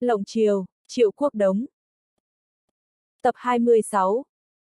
Lộng Triều, Triệu Quốc Đống. Tập 26.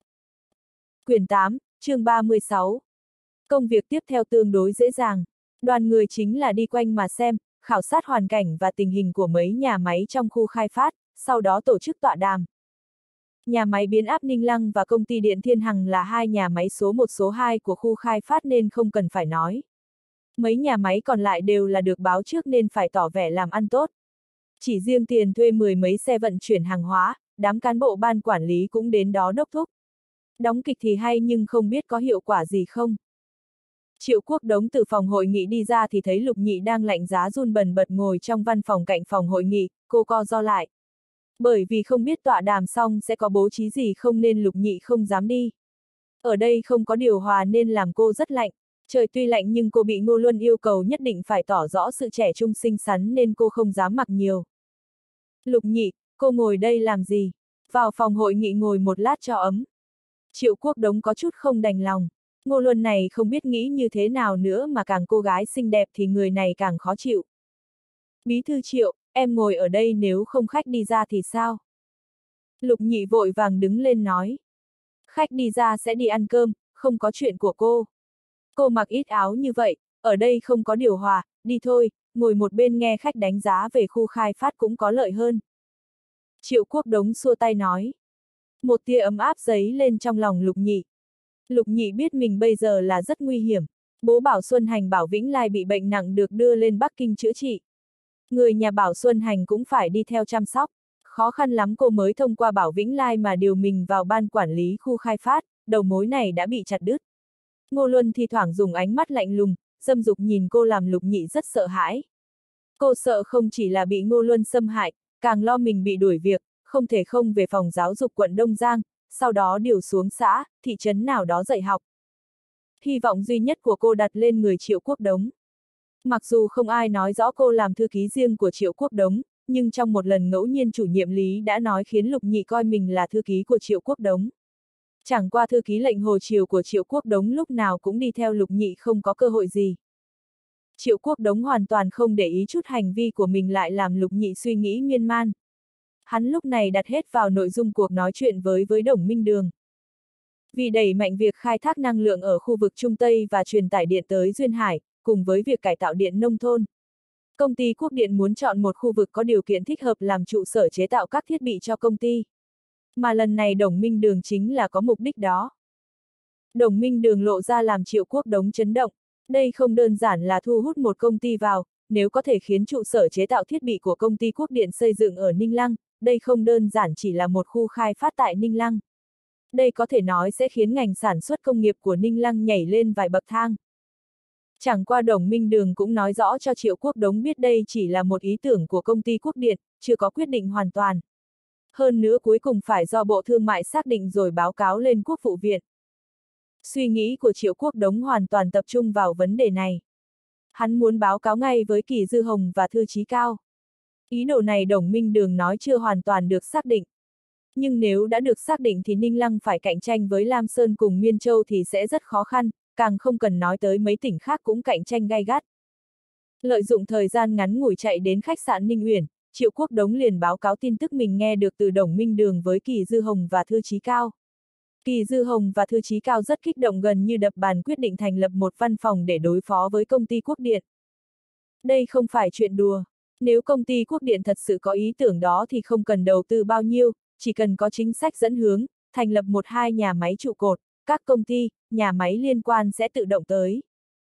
Quyển 8, chương 36. Công việc tiếp theo tương đối dễ dàng. Đoàn người chính là đi quanh mà xem, khảo sát hoàn cảnh và tình hình của mấy nhà máy trong khu khai phát, sau đó tổ chức tọa đàm. Nhà máy biến áp Ninh Lăng và công ty điện Thiên Hằng là hai nhà máy số 1 số 2 của khu khai phát nên không cần phải nói. Mấy nhà máy còn lại đều là được báo trước nên phải tỏ vẻ làm ăn tốt. Chỉ riêng tiền thuê 10 mấy xe vận chuyển hàng hóa, đám cán bộ ban quản lý cũng đến đó đốc thúc. Đóng kịch thì hay nhưng không biết có hiệu quả gì không. Triệu Quốc Đống từ phòng hội nghị đi ra thì thấy Lục Nhị đang lạnh giá run bần bật ngồi trong văn phòng cạnh phòng hội nghị, cô co ro lại. Bởi vì không biết tọa đàm xong sẽ có bố trí gì không nên Lục Nhị không dám đi. Ở đây không có điều hòa nên làm cô rất lạnh. Trời tuy lạnh nhưng cô bị Ngô Luân yêu cầu nhất định phải tỏ rõ sự trẻ trung xinh xắn nên cô không dám mặc nhiều. Lục Nhị, cô ngồi đây làm gì? Vào phòng hội nghị ngồi một lát cho ấm. Triệu Quốc Đống có chút không đành lòng. Ngô Luân này không biết nghĩ như thế nào nữa mà càng cô gái xinh đẹp thì người này càng khó chịu. Bí thư Triệu, em ngồi ở đây nếu không khách đi ra thì sao? Lục Nhị vội vàng đứng lên nói. Khách đi ra sẽ đi ăn cơm, không có chuyện của cô. Cô mặc ít áo như vậy, ở đây không có điều hòa, đi thôi, ngồi một bên nghe khách đánh giá về khu khai phát cũng có lợi hơn. Triệu Quốc Đống xua tay nói. Một tia ấm áp dấy lên trong lòng Lục Nhị. Lục Nhị biết mình bây giờ là rất nguy hiểm. Bố Bảo Xuân Hành Bảo Vĩnh Lai bị bệnh nặng được đưa lên Bắc Kinh chữa trị. Người nhà Bảo Xuân Hành cũng phải đi theo chăm sóc. Khó khăn lắm cô mới thông qua Bảo Vĩnh Lai mà điều mình vào ban quản lý khu khai phát, đầu mối này đã bị chặt đứt. Ngô Luân thi thoảng dùng ánh mắt lạnh lùng, dâm dục nhìn cô làm Lục Nhị rất sợ hãi. Cô sợ không chỉ là bị Ngô Luân xâm hại, càng lo mình bị đuổi việc, không thể không về phòng giáo dục quận Đông Giang, sau đó điều xuống xã, thị trấn nào đó dạy học. Hy vọng duy nhất của cô đặt lên người Triệu Quốc Đống. Mặc dù không ai nói rõ cô làm thư ký riêng của Triệu Quốc Đống, nhưng trong một lần ngẫu nhiên chủ nhiệm Lý đã nói khiến Lục Nhị coi mình là thư ký của Triệu Quốc Đống. Chẳng qua thư ký lệnh hồ triều của Triệu Quốc Đống lúc nào cũng đi theo Lục Nhị không có cơ hội gì. Triệu Quốc Đống hoàn toàn không để ý chút hành vi của mình lại làm Lục Nhị suy nghĩ miên man. Hắn lúc này đặt hết vào nội dung cuộc nói chuyện với Đồng Minh Đường. Vì đẩy mạnh việc khai thác năng lượng ở khu vực Trung Tây và truyền tải điện tới Duyên Hải, cùng với việc cải tạo điện nông thôn, công ty Quốc điện muốn chọn một khu vực có điều kiện thích hợp làm trụ sở chế tạo các thiết bị cho công ty. Mà lần này Đồng Minh Đường chính là có mục đích đó. Đồng Minh Đường lộ ra làm Triệu Quốc Đống chấn động. Đây không đơn giản là thu hút một công ty vào, nếu có thể khiến trụ sở chế tạo thiết bị của công ty Quốc điện xây dựng ở Ninh Lăng, đây không đơn giản chỉ là một khu khai phát tại Ninh Lăng. Đây có thể nói sẽ khiến ngành sản xuất công nghiệp của Ninh Lăng nhảy lên vài bậc thang. Chẳng qua Đồng Minh Đường cũng nói rõ cho Triệu Quốc Đống biết đây chỉ là một ý tưởng của công ty Quốc điện, chưa có quyết định hoàn toàn. Hơn nữa cuối cùng phải do Bộ Thương mại xác định rồi báo cáo lên Quốc vụ viện. Suy nghĩ của Triệu Quốc Đống hoàn toàn tập trung vào vấn đề này. Hắn muốn báo cáo ngay với Kỳ Dư Hồng và Thư Chí Cao. Ý đồ này Đồng Minh Đường nói chưa hoàn toàn được xác định. Nhưng nếu đã được xác định thì Ninh Lăng phải cạnh tranh với Lam Sơn cùng Miên Châu thì sẽ rất khó khăn, càng không cần nói tới mấy tỉnh khác cũng cạnh tranh gay gắt. Lợi dụng thời gian ngắn ngủi chạy đến khách sạn Ninh Uyển, Triệu Quốc Đống liền báo cáo tin tức mình nghe được từ Đồng Minh Đường với Kỳ Dư Hồng và Thư Chí Cao. Kỳ Dư Hồng và Thư Chí Cao rất kích động gần như đập bàn quyết định thành lập một văn phòng để đối phó với công ty Quốc điện. Đây không phải chuyện đùa. Nếu công ty Quốc điện thật sự có ý tưởng đó thì không cần đầu tư bao nhiêu, chỉ cần có chính sách dẫn hướng, thành lập một hai nhà máy trụ cột, các công ty, nhà máy liên quan sẽ tự động tới.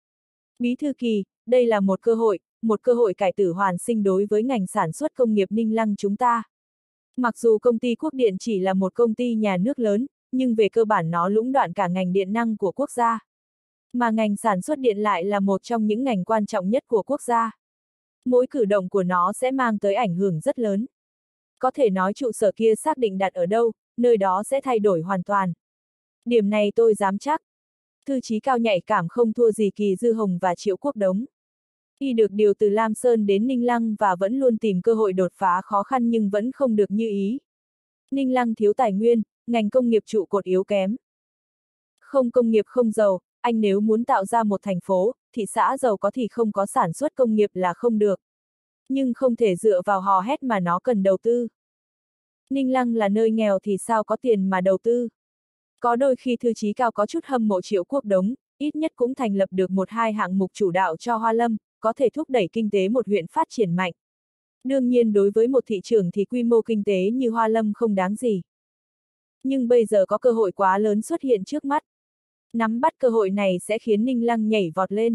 Bí thư Kỳ, đây là một cơ hội cải tử hoàn sinh đối với ngành sản xuất công nghiệp Ninh Lăng chúng ta. Mặc dù công ty Quốc điện chỉ là một công ty nhà nước lớn, nhưng về cơ bản nó lũng đoạn cả ngành điện năng của quốc gia. Mà ngành sản xuất điện lại là một trong những ngành quan trọng nhất của quốc gia. Mỗi cử động của nó sẽ mang tới ảnh hưởng rất lớn. Có thể nói trụ sở kia xác định đặt ở đâu, nơi đó sẽ thay đổi hoàn toàn. Điểm này tôi dám chắc. Thư Chí Cao nhạy cảm không thua gì Kỳ Dư Hồng và Triệu Quốc Đống. Y được điều từ Lam Sơn đến Ninh Lăng và vẫn luôn tìm cơ hội đột phá khó khăn nhưng vẫn không được như ý. Ninh Lăng thiếu tài nguyên, ngành công nghiệp trụ cột yếu kém. Không công nghiệp không giàu, anh nếu muốn tạo ra một thành phố, thị xã giàu có thì không có sản xuất công nghiệp là không được. Nhưng không thể dựa vào hò hét mà nó cần đầu tư. Ninh Lăng là nơi nghèo thì sao có tiền mà đầu tư. Có đôi khi thư chí cao có chút hâm mộ Triệu Quốc Đống, ít nhất cũng thành lập được một hai hạng mục chủ đạo cho Hoa Lâm, có thể thúc đẩy kinh tế một huyện phát triển mạnh. Đương nhiên đối với một thị trường thì quy mô kinh tế như Hoa Lâm không đáng gì. Nhưng bây giờ có cơ hội quá lớn xuất hiện trước mắt. Nắm bắt cơ hội này sẽ khiến Ninh Lăng nhảy vọt lên.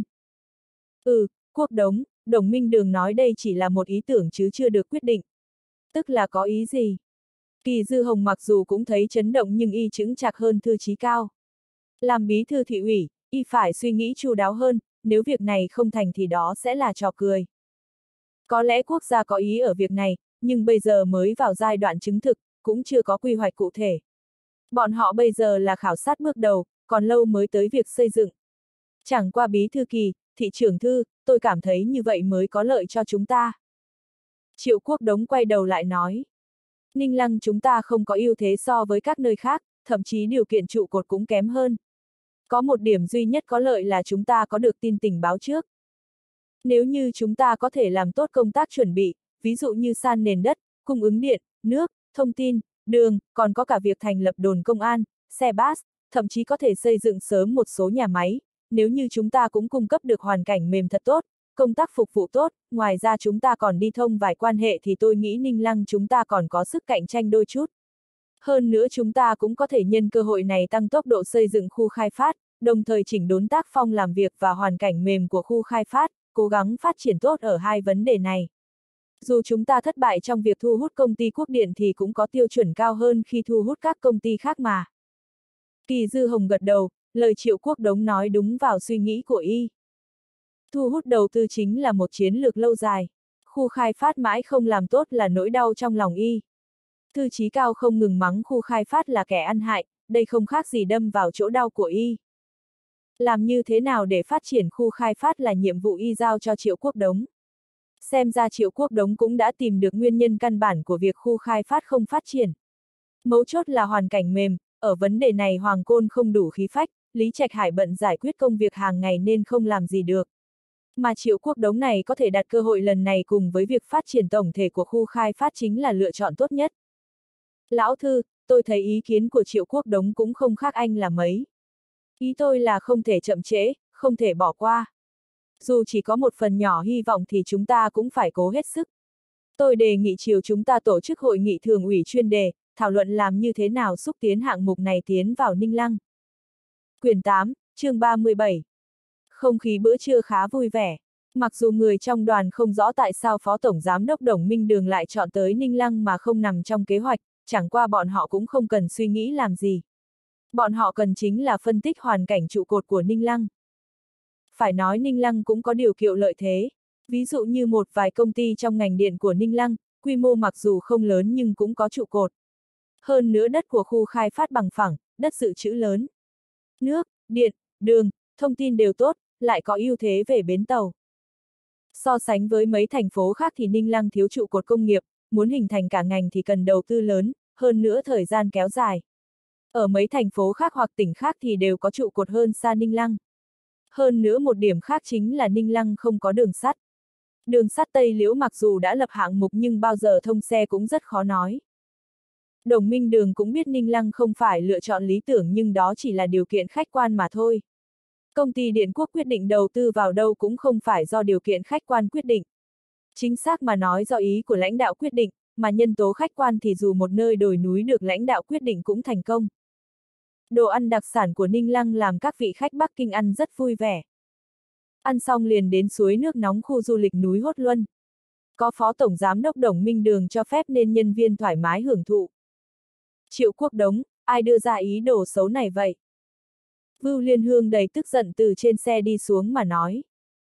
Quốc Đống, Đồng Minh Đường nói đây chỉ là một ý tưởng chứ chưa được quyết định. Tức là có ý gì? Kỳ Dư Hồng mặc dù cũng thấy chấn động nhưng y chững chạc hơn thư chí cao. Làm bí thư thị ủy, y phải suy nghĩ chu đáo hơn, nếu việc này không thành thì đó sẽ là trò cười. Có lẽ quốc gia có ý ở việc này, nhưng bây giờ mới vào giai đoạn chứng thực, cũng chưa có quy hoạch cụ thể. Bọn họ bây giờ là khảo sát bước đầu, còn lâu mới tới việc xây dựng. Chẳng qua bí thư Kỳ, thị trưởng thư, tôi cảm thấy như vậy mới có lợi cho chúng ta. Triệu Quốc Đống quay đầu lại nói. Ninh Lăng chúng ta không có ưu thế so với các nơi khác, thậm chí điều kiện trụ cột cũng kém hơn. Có một điểm duy nhất có lợi là chúng ta có được tin tình báo trước. Nếu như chúng ta có thể làm tốt công tác chuẩn bị, ví dụ như san nền đất, cung ứng điện, nước, thông tin, đường, còn có cả việc thành lập đồn công an, xe bus, thậm chí có thể xây dựng sớm một số nhà máy, nếu như chúng ta cũng cung cấp được hoàn cảnh mềm thật tốt, công tác phục vụ tốt, ngoài ra chúng ta còn đi thông vài quan hệ thì tôi nghĩ Ninh Lăng chúng ta còn có sức cạnh tranh đôi chút. Hơn nữa chúng ta cũng có thể nhân cơ hội này tăng tốc độ xây dựng khu khai phát, đồng thời chỉnh đốn tác phong làm việc và hoàn cảnh mềm của khu khai phát, cố gắng phát triển tốt ở hai vấn đề này. Dù chúng ta thất bại trong việc thu hút công ty Quốc Điện thì cũng có tiêu chuẩn cao hơn khi thu hút các công ty khác mà. Kỳ Dư Hồng gật đầu, lời Triệu Quốc Đống nói đúng vào suy nghĩ của y. Thu hút đầu tư chính là một chiến lược lâu dài. Khu khai phát mãi không làm tốt là nỗi đau trong lòng y. Thư chí cao không ngừng mắng khu khai phát là kẻ ăn hại, đây không khác gì đâm vào chỗ đau của y. Làm như thế nào để phát triển khu khai phát là nhiệm vụ y giao cho Triệu Quốc Đống. Xem ra Triệu Quốc Đống cũng đã tìm được nguyên nhân căn bản của việc khu khai phát không phát triển. Mấu chốt là hoàn cảnh mềm, ở vấn đề này Hoàng Côn không đủ khí phách, Lý Trạch Hải bận giải quyết công việc hàng ngày nên không làm gì được. Mà Triệu Quốc Đống này có thể đặt cơ hội lần này cùng với việc phát triển tổng thể của khu khai phát chính là lựa chọn tốt nhất. Lão Thư, tôi thấy ý kiến của Triệu Quốc Đống cũng không khác anh là mấy. Ý tôi là không thể chậm trễ, không thể bỏ qua. Dù chỉ có một phần nhỏ hy vọng thì chúng ta cũng phải cố hết sức. Tôi đề nghị chiều chúng ta tổ chức hội nghị thường ủy chuyên đề, thảo luận làm như thế nào xúc tiến hạng mục này tiến vào Ninh Lăng. Quyển 8, chương 37. Không khí bữa trưa khá vui vẻ. Mặc dù người trong đoàn không rõ tại sao Phó Tổng Giám đốc Đồng Minh Đường lại chọn tới Ninh Lăng mà không nằm trong kế hoạch, chẳng qua bọn họ cũng không cần suy nghĩ làm gì. Bọn họ cần chính là phân tích hoàn cảnh trụ cột của Ninh Lăng. Phải nói Ninh Lăng cũng có điều kiện lợi thế. Ví dụ như một vài công ty trong ngành điện của Ninh Lăng, quy mô mặc dù không lớn nhưng cũng có trụ cột. Hơn nữa đất của khu khai phát bằng phẳng, đất dự trữ lớn. Nước, điện, đường, thông tin đều tốt, lại có ưu thế về bến tàu. So sánh với mấy thành phố khác thì Ninh Lăng thiếu trụ cột công nghiệp, muốn hình thành cả ngành thì cần đầu tư lớn, hơn nữa thời gian kéo dài. Ở mấy thành phố khác hoặc tỉnh khác thì đều có trụ cột hơn xa Ninh Lăng. Hơn nữa một điểm khác chính là Ninh Lăng không có đường sắt. Đường sắt Tây Liễu mặc dù đã lập hạng mục nhưng bao giờ thông xe cũng rất khó nói. Đồng Minh Đường cũng biết Ninh Lăng không phải lựa chọn lý tưởng nhưng đó chỉ là điều kiện khách quan mà thôi. Công ty Điện Quốc quyết định đầu tư vào đâu cũng không phải do điều kiện khách quan quyết định. Chính xác mà nói do ý của lãnh đạo quyết định, mà nhân tố khách quan thì dù một nơi đồi núi được lãnh đạo quyết định cũng thành công. Đồ ăn đặc sản của Ninh Lăng làm các vị khách Bắc Kinh ăn rất vui vẻ. Ăn xong liền đến suối nước nóng khu du lịch núi Hốt Luân. Có Phó Tổng Giám đốc Đồng Minh Đường cho phép nên nhân viên thoải mái hưởng thụ. Triệu Quốc Đống, ai đưa ra ý đồ xấu này vậy? Vưu Liên Hương đầy tức giận từ trên xe đi xuống mà nói.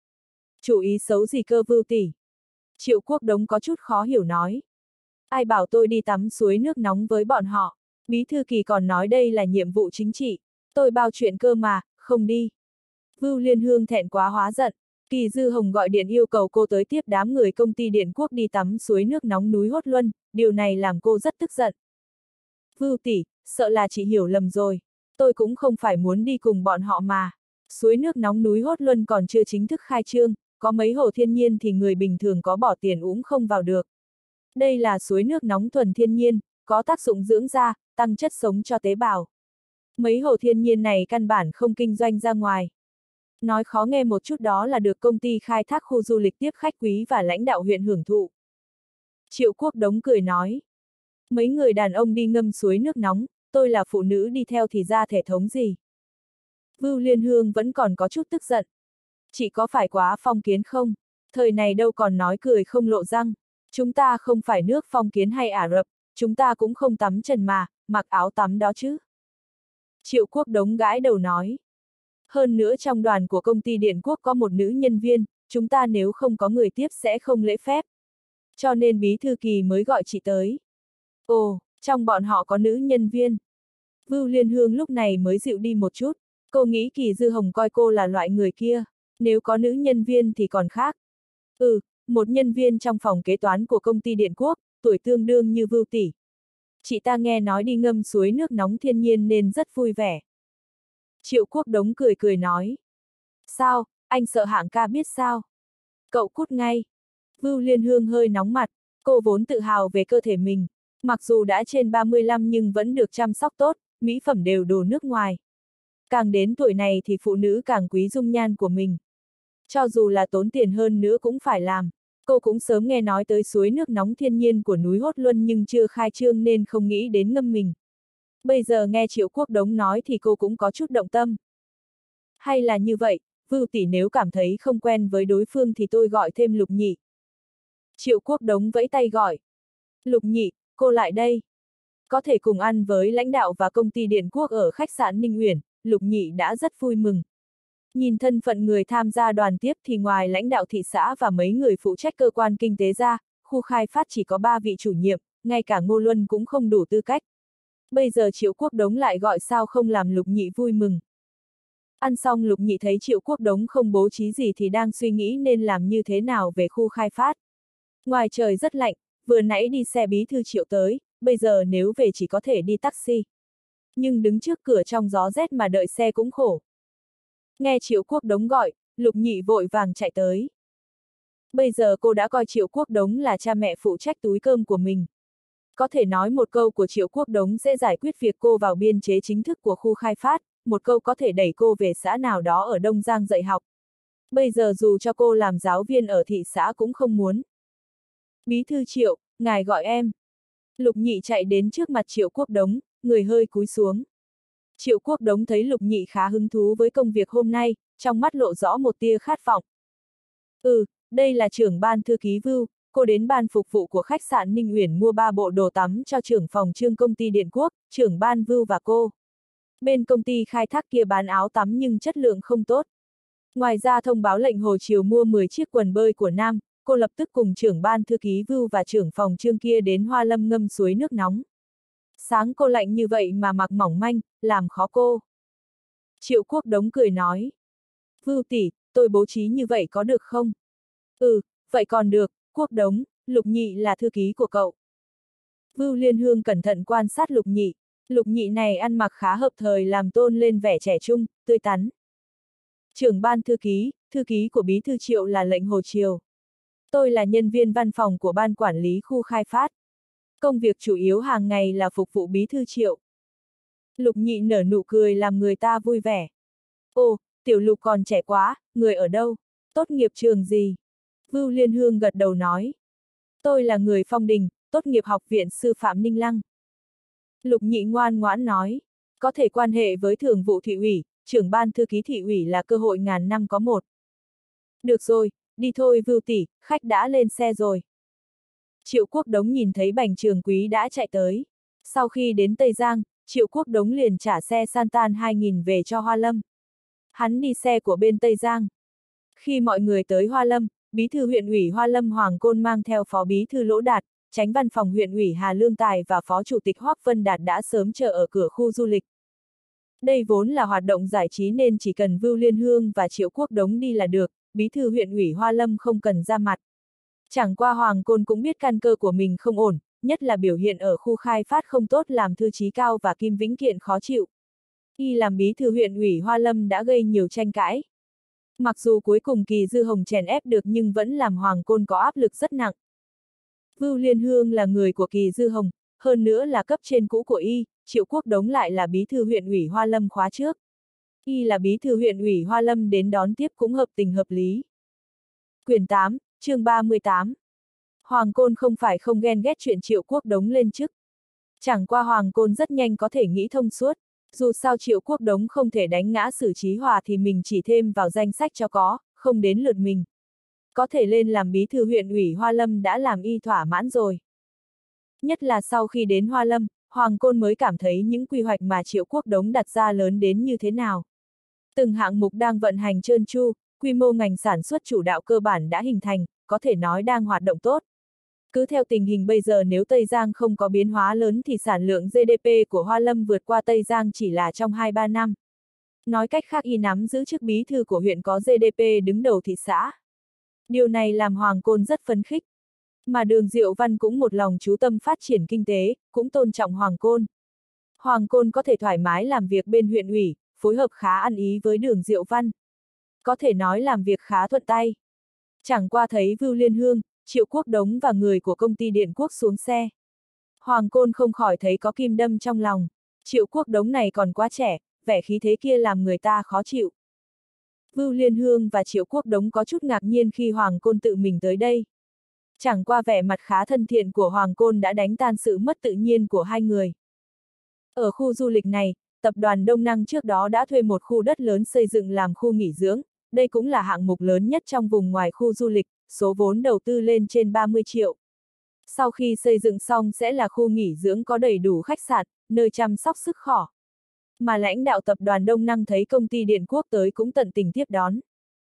Chủ ý xấu gì cơ Vưu tỷ? Triệu Quốc Đống có chút khó hiểu nói. Ai bảo tôi đi tắm suối nước nóng với bọn họ? Bí thư Kỳ còn nói đây là nhiệm vụ chính trị. Tôi bao chuyện cơ mà, không đi. Vưu Liên Hương thẹn quá hóa giận. Kỳ Dư Hồng gọi điện yêu cầu cô tới tiếp đám người công ty Điện Quốc đi tắm suối nước nóng núi Hốt Luân, điều này làm cô rất tức giận. Vưu tỷ, sợ là chị hiểu lầm rồi. Tôi cũng không phải muốn đi cùng bọn họ mà. Suối nước nóng núi Hốt Luân còn chưa chính thức khai trương, có mấy hồ thiên nhiên thì người bình thường có bỏ tiền uống không vào được. Đây là suối nước nóng thuần thiên nhiên, có tác dụng dưỡng da, tăng chất sống cho tế bào. Mấy hồ thiên nhiên này căn bản không kinh doanh ra ngoài. Nói khó nghe một chút đó là được công ty khai thác khu du lịch tiếp khách quý và lãnh đạo huyện hưởng thụ. Triệu Quốc Đống cười nói. Mấy người đàn ông đi ngâm suối nước nóng, tôi là phụ nữ đi theo thì ra thể thống gì. Vưu Liên Hương vẫn còn có chút tức giận. Chị có phải quá phong kiến không? Thời này đâu còn nói cười không lộ răng. Chúng ta không phải nước phong kiến hay Ả Rập, chúng ta cũng không tắm trần mà, mặc áo tắm đó chứ. Triệu Quốc Đống gãi đầu nói. Hơn nữa trong đoàn của công ty Điện Quốc có một nữ nhân viên, chúng ta nếu không có người tiếp sẽ không lễ phép. Cho nên bí thư Kỳ mới gọi chị tới. Ồ, trong bọn họ có nữ nhân viên. Vưu Liên Hương lúc này mới dịu đi một chút. Cô nghĩ Kỳ Dư Hồng coi cô là loại người kia. Nếu có nữ nhân viên thì còn khác. Một nhân viên trong phòng kế toán của công ty Điện Quốc, tuổi tương đương như Vưu tỷ. Chị ta nghe nói đi ngâm suối nước nóng thiên nhiên nên rất vui vẻ. Triệu Quốc Đống cười cười nói. Sao, anh sợ hạng ca biết sao? Cậu cút ngay. Vưu Liên Hương hơi nóng mặt, cô vốn tự hào về cơ thể mình. Mặc dù đã trên 35 nhưng vẫn được chăm sóc tốt, mỹ phẩm đều đồ nước ngoài. Càng đến tuổi này thì phụ nữ càng quý dung nhan của mình. Cho dù là tốn tiền hơn nữa cũng phải làm. Cô cũng sớm nghe nói tới suối nước nóng thiên nhiên của núi Hốt Luân nhưng chưa khai trương nên không nghĩ đến ngâm mình. Bây giờ nghe Triệu Quốc Đống nói thì cô cũng có chút động tâm. Hay là như vậy, Vưu tỷ nếu cảm thấy không quen với đối phương thì tôi gọi thêm Lục Nhị. Triệu Quốc Đống vẫy tay gọi. Lục Nhị, cô lại đây. Có thể cùng ăn với lãnh đạo và công ty Điện Quốc ở khách sạn Ninh Uyển, Lục Nhị đã rất vui mừng. Nhìn thân phận người tham gia đoàn tiếp thì ngoài lãnh đạo thị xã và mấy người phụ trách cơ quan kinh tế ra, khu khai phát chỉ có 3 vị chủ nhiệm, ngay cả Ngô Luân cũng không đủ tư cách. Bây giờ Triệu Quốc Đống lại gọi sao không làm Lục Nhị vui mừng. Ăn xong Lục Nhị thấy Triệu Quốc Đống không bố trí gì thì đang suy nghĩ nên làm như thế nào về khu khai phát. Ngoài trời rất lạnh, vừa nãy đi xe bí thư Triệu tới, bây giờ nếu về chỉ có thể đi taxi. Nhưng đứng trước cửa trong gió rét mà đợi xe cũng khổ. Nghe Triệu Quốc Đống gọi, Lục Nhị vội vàng chạy tới. Bây giờ cô đã coi Triệu Quốc Đống là cha mẹ phụ trách túi cơm của mình. Có thể nói một câu của Triệu Quốc Đống sẽ giải quyết việc cô vào biên chế chính thức của khu khai phát, một câu có thể đẩy cô về xã nào đó ở Đông Giang dạy học. Bây giờ dù cho cô làm giáo viên ở thị xã cũng không muốn. Bí thư Triệu, ngài gọi em. Lục Nhị chạy đến trước mặt Triệu Quốc Đống, người hơi cúi xuống. Triệu Quốc Đống thấy Lục Nhị khá hứng thú với công việc hôm nay, trong mắt lộ rõ một tia khát vọng. Đây là trưởng ban thư ký Vưu, cô đến ban phục vụ của khách sạn Ninh Uyển mua 3 bộ đồ tắm cho trưởng phòng trương công ty Điện Quốc, trưởng ban Vưu và cô. Bên công ty khai thác kia bán áo tắm nhưng chất lượng không tốt. Ngoài ra thông báo lệnh hồi chiều mua 10 chiếc quần bơi của nam, cô lập tức cùng trưởng ban thư ký Vưu và trưởng phòng trương kia đến Hoa Lâm ngâm suối nước nóng. Sáng cô lạnh như vậy mà mặc mỏng manh, làm khó cô. Triệu Quốc Đống cười nói. Vưu tỷ, tôi bố trí như vậy có được không? Vậy còn được, Quốc Đống, Lục Nhị là thư ký của cậu. Vưu Liên Hương cẩn thận quan sát Lục Nhị. Lục Nhị này ăn mặc khá hợp thời làm tôn lên vẻ trẻ trung, tươi tắn. Trưởng ban thư ký của bí thư Triệu là lệnh Hồ Triều. Tôi là nhân viên văn phòng của ban quản lý khu khai phát. Công việc chủ yếu hàng ngày là phục vụ bí thư Triệu. Lục Nhị nở nụ cười làm người ta vui vẻ. Ồ, tiểu Lục còn trẻ quá, người ở đâu? Tốt nghiệp trường gì? Vưu Liên Hương gật đầu nói. Tôi là người Phong Đình, tốt nghiệp học viện sư phạm Ninh Lăng. Lục Nhị ngoan ngoãn nói. Có thể quan hệ với thường vụ thị ủy, trưởng ban thư ký thị ủy là cơ hội ngàn năm có một. Được rồi, đi thôi Vưu tỷ, khách đã lên xe rồi. Triệu Quốc Đống nhìn thấy Bành Trường Quý đã chạy tới. Sau khi đến Tây Giang, Triệu Quốc Đống liền trả xe Santan 2000 về cho Hoa Lâm. Hắn đi xe của bên Tây Giang. Khi mọi người tới Hoa Lâm, bí thư huyện ủy Hoa Lâm Hoàng Côn mang theo phó bí thư Lỗ Đạt, chánh văn phòng huyện ủy Hà Lương Tài và phó chủ tịch Hoắc Vân Đạt đã sớm chờ ở cửa khu du lịch. Đây vốn là hoạt động giải trí nên chỉ cần Vưu Liên Hương và Triệu Quốc Đống đi là được, bí thư huyện ủy Hoa Lâm không cần ra mặt. Chẳng qua Hoàng Côn cũng biết căn cơ của mình không ổn, nhất là biểu hiện ở khu khai phát không tốt làm Thư Chí Cao và Kim Vĩnh Kiện khó chịu. Y làm bí thư huyện ủy Hoa Lâm đã gây nhiều tranh cãi. Mặc dù cuối cùng Kỳ Dư Hồng chèn ép được nhưng vẫn làm Hoàng Côn có áp lực rất nặng. Vưu Liên Hương là người của Kỳ Dư Hồng, hơn nữa là cấp trên cũ của y, Triệu Quốc Đống lại là bí thư huyện ủy Hoa Lâm khóa trước. Y là bí thư huyện ủy Hoa Lâm đến đón tiếp cũng hợp tình hợp lý. Quyển 8, chương 38. Hoàng Côn không phải không ghen ghét chuyện Triệu Quốc Đống lên chức. Chẳng qua Hoàng Côn rất nhanh có thể nghĩ thông suốt. Dù sao Triệu Quốc Đống không thể đánh ngã Sử Chí Hòa thì mình chỉ thêm vào danh sách cho có, không đến lượt mình. Có thể lên làm bí thư huyện ủy Hoa Lâm đã làm y thỏa mãn rồi. Nhất là sau khi đến Hoa Lâm, Hoàng Côn mới cảm thấy những quy hoạch mà Triệu Quốc Đống đặt ra lớn đến như thế nào. Từng hạng mục đang vận hành trơn tru, quy mô ngành sản xuất chủ đạo cơ bản đã hình thành, có thể nói đang hoạt động tốt. Cứ theo tình hình bây giờ nếu Tây Giang không có biến hóa lớn thì sản lượng GDP của Hoa Lâm vượt qua Tây Giang chỉ là trong 2-3 năm. Nói cách khác y nắm giữ chức bí thư của huyện có GDP đứng đầu thị xã. Điều này làm Hoàng Côn rất phấn khích. Mà Đường Diệu Văn cũng một lòng chú tâm phát triển kinh tế, cũng tôn trọng Hoàng Côn. Hoàng Côn có thể thoải mái làm việc bên huyện ủy, phối hợp khá ăn ý với Đường Diệu Văn. Có thể nói làm việc khá thuận tay. Chẳng qua thấy Vưu Liên Hương, Triệu Quốc Đống và người của công ty Điện Quốc xuống xe. Hoàng Côn không khỏi thấy có kim đâm trong lòng. Triệu Quốc Đống này còn quá trẻ, vẻ khí thế kia làm người ta khó chịu. Vưu Liên Hương và Triệu Quốc Đống có chút ngạc nhiên khi Hoàng Côn tự mình tới đây. Chẳng qua vẻ mặt khá thân thiện của Hoàng Côn đã đánh tan sự mất tự nhiên của hai người. Ở khu du lịch này, tập đoàn Đông Năng trước đó đã thuê một khu đất lớn xây dựng làm khu nghỉ dưỡng, đây cũng là hạng mục lớn nhất trong vùng ngoài khu du lịch, số vốn đầu tư lên trên 30 triệu. Sau khi xây dựng xong sẽ là khu nghỉ dưỡng có đầy đủ khách sạn, nơi chăm sóc sức khỏe. Mà lãnh đạo tập đoàn Đông Năng thấy công ty Điện Quốc tới cũng tận tình tiếp đón.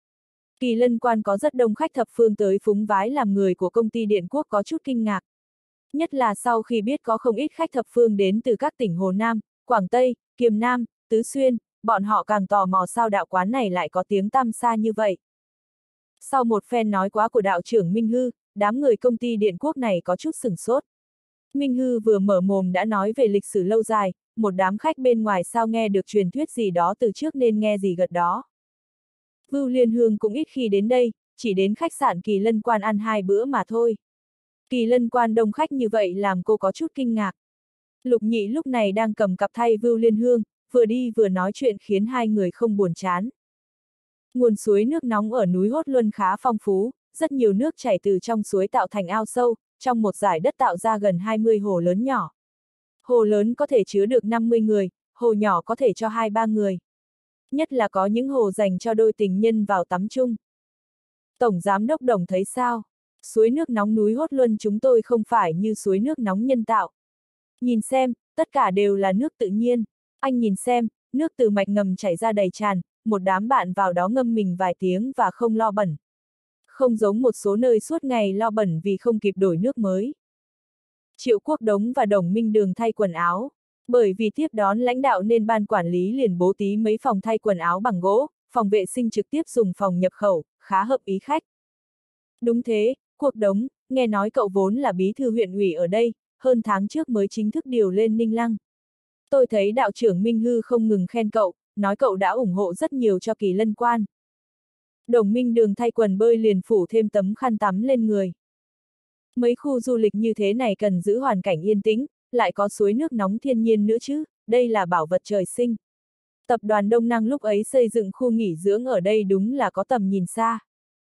Kỳ Lân Quan có rất đông khách thập phương tới phúng vái làm người của công ty Điện Quốc có chút kinh ngạc. Nhất là sau khi biết có không ít khách thập phương đến từ các tỉnh Hồ Nam, Quảng Tây, Kiềm Nam, Tứ Xuyên, bọn họ càng tò mò sao đạo quán này lại có tiếng tăm xa như vậy. Sau một phen nói quá của đạo trưởng Minh Hư, đám người công ty Điện Quốc này có chút sửng sốt. Minh Hư vừa mở mồm đã nói về lịch sử lâu dài, một đám khách bên ngoài sao nghe được truyền thuyết gì đó từ trước nên nghe gì gật đó. Vưu Liên Hương cũng ít khi đến đây, chỉ đến khách sạn Kỳ Lân Quan ăn 2 bữa mà thôi. Kỳ Lân Quan đông khách như vậy làm cô có chút kinh ngạc. Lục Nhị lúc này đang cầm cặp thay Vưu Liên Hương, vừa đi vừa nói chuyện khiến hai người không buồn chán. Nguồn suối nước nóng ở núi Hốt Luân khá phong phú, rất nhiều nước chảy từ trong suối tạo thành ao sâu, trong một dải đất tạo ra gần 20 hồ lớn nhỏ. Hồ lớn có thể chứa được 50 người, hồ nhỏ có thể cho 2-3 người. Nhất là có những hồ dành cho đôi tình nhân vào tắm chung. Tổng Giám đốc Đồng thấy sao? Suối nước nóng núi Hốt Luân chúng tôi không phải như suối nước nóng nhân tạo. Nhìn xem, tất cả đều là nước tự nhiên. Anh nhìn xem, nước từ mạch ngầm chảy ra đầy tràn, một đám bạn vào đó ngâm mình vài tiếng và không lo bẩn. Không giống một số nơi suốt ngày lo bẩn vì không kịp đổi nước mới. Triệu Quốc Đống và Đồng Minh Đường thay quần áo. Bởi vì tiếp đón lãnh đạo nên ban quản lý liền bố trí mấy phòng thay quần áo bằng gỗ, phòng vệ sinh trực tiếp dùng phòng nhập khẩu, khá hợp ý khách. Đúng thế, Quốc Đống, nghe nói cậu vốn là bí thư huyện ủy ở đây, hơn tháng trước mới chính thức điều lên Ninh Lăng. Tôi thấy đạo trưởng Minh Hư không ngừng khen cậu, nói cậu đã ủng hộ rất nhiều cho Kỳ Lân Quan. Đồng Minh Đường thay quần bơi liền phủ thêm tấm khăn tắm lên người. Mấy khu du lịch như thế này cần giữ hoàn cảnh yên tĩnh, lại có suối nước nóng thiên nhiên nữa chứ, đây là bảo vật trời sinh. Tập đoàn Đông Năng lúc ấy xây dựng khu nghỉ dưỡng ở đây đúng là có tầm nhìn xa.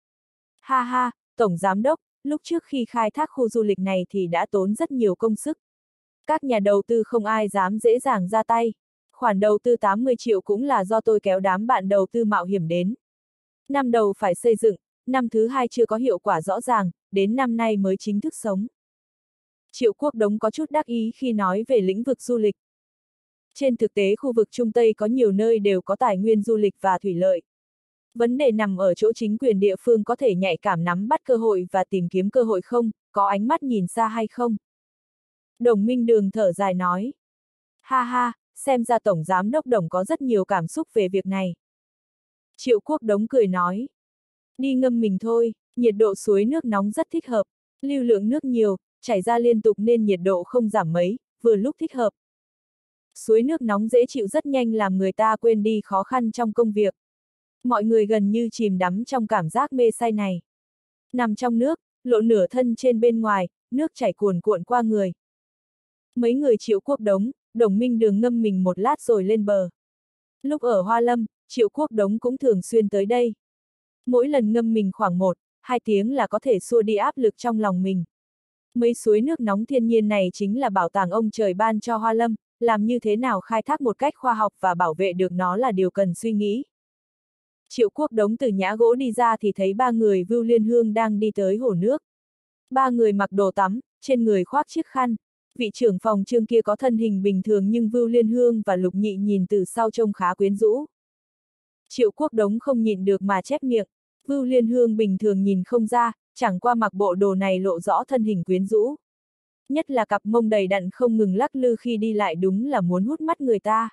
Ha ha, Tổng Giám đốc, lúc trước khi khai thác khu du lịch này thì đã tốn rất nhiều công sức. Các nhà đầu tư không ai dám dễ dàng ra tay. Khoản đầu tư 80 triệu cũng là do tôi kéo đám bạn đầu tư mạo hiểm đến. Năm đầu phải xây dựng, năm thứ hai chưa có hiệu quả rõ ràng, đến năm nay mới chính thức sống. Triệu Quốc Đống có chút đắc ý khi nói về lĩnh vực du lịch. Trên thực tế khu vực Trung Tây có nhiều nơi đều có tài nguyên du lịch và thủy lợi. Vấn đề nằm ở chỗ chính quyền địa phương có thể nhạy cảm nắm bắt cơ hội và tìm kiếm cơ hội không, có ánh mắt nhìn xa hay không. Đồng Minh Đường thở dài nói. Ha ha, xem ra Tổng Giám đốc Đồng có rất nhiều cảm xúc về việc này. Triệu Quốc Đống cười nói. Đi ngâm mình thôi, nhiệt độ suối nước nóng rất thích hợp, lưu lượng nước nhiều, chảy ra liên tục nên nhiệt độ không giảm mấy, vừa lúc thích hợp. Suối nước nóng dễ chịu rất nhanh làm người ta quên đi khó khăn trong công việc. Mọi người gần như chìm đắm trong cảm giác mê say này. Nằm trong nước, lộ nửa thân trên bên ngoài, nước chảy cuồn cuộn qua người. Mấy người Triệu Quốc Đống, Đồng Minh Đường ngâm mình một lát rồi lên bờ. Lúc ở Hoa Lâm, Triệu Quốc Đống cũng thường xuyên tới đây. Mỗi lần ngâm mình khoảng 1-2 tiếng là có thể xua đi áp lực trong lòng mình. Mấy suối nước nóng thiên nhiên này chính là bảo tàng ông trời ban cho Hoa Lâm, làm như thế nào khai thác một cách khoa học và bảo vệ được nó là điều cần suy nghĩ. Triệu Quốc Đống từ nhã gỗ đi ra thì thấy 3 người Vưu Liên Hương đang đi tới hồ nước. 3 người mặc đồ tắm, trên người khoác chiếc khăn. Vị trưởng phòng Trương kia có thân hình bình thường nhưng Vưu Liên Hương và Lục Nhị nhìn từ sau trông khá quyến rũ. Triệu Quốc Đống không nhịn được mà chép miệng, Vưu Liên Hương bình thường nhìn không ra, chẳng qua mặc bộ đồ này lộ rõ thân hình quyến rũ. Nhất là cặp mông đầy đặn không ngừng lắc lư khi đi lại đúng là muốn hút mắt người ta.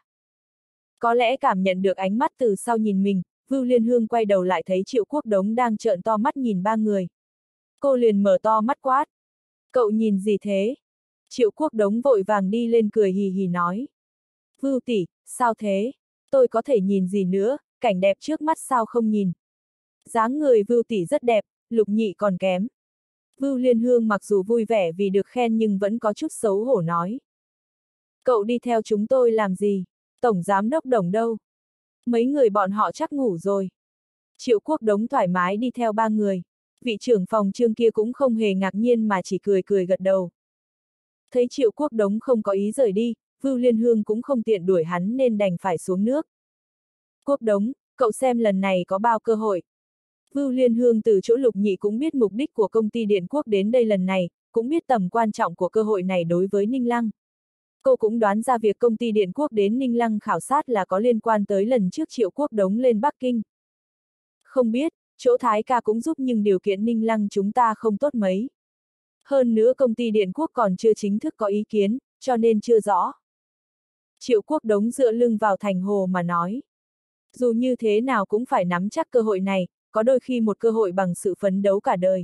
Có lẽ cảm nhận được ánh mắt từ sau nhìn mình, Vưu Liên Hương quay đầu lại thấy Triệu Quốc Đống đang trợn to mắt nhìn 3 người. Cô liền mở to mắt quát. Cậu nhìn gì thế? Triệu Quốc Đống vội vàng đi lên cười hì hì nói. Vưu tỷ, sao thế? Tôi có thể nhìn gì nữa, cảnh đẹp trước mắt sao không nhìn? Dáng người Vưu tỷ rất đẹp, Lục Nhị còn kém. Vưu Liên Hương mặc dù vui vẻ vì được khen nhưng vẫn có chút xấu hổ nói. Cậu đi theo chúng tôi làm gì? Tổng giám đốc Đồng đâu? Mấy người bọn họ chắc ngủ rồi. Triệu Quốc Đống thoải mái đi theo 3 người. Vị trưởng phòng Trương kia cũng không hề ngạc nhiên mà chỉ cười cười gật đầu. Thấy Triệu Quốc Đống không có ý rời đi, Vưu Liên Hương cũng không tiện đuổi hắn nên đành phải xuống nước. Quốc Đống, cậu xem lần này có bao cơ hội. Vưu Liên Hương từ chỗ Lục Nhị cũng biết mục đích của công ty Điện Quốc đến đây lần này, cũng biết tầm quan trọng của cơ hội này đối với Ninh Lăng. Cô cũng đoán ra việc công ty Điện Quốc đến Ninh Lăng khảo sát là có liên quan tới lần trước Triệu Quốc Đống lên Bắc Kinh. Không biết, chỗ Thái ca cũng giúp nhưng điều kiện Ninh Lăng chúng ta không tốt mấy. Hơn nữa công ty Điện Quốc còn chưa chính thức có ý kiến, cho nên chưa rõ. Triệu Quốc Đống dựa lưng vào thành hồ mà nói. Dù như thế nào cũng phải nắm chắc cơ hội này, có đôi khi một cơ hội bằng sự phấn đấu cả đời.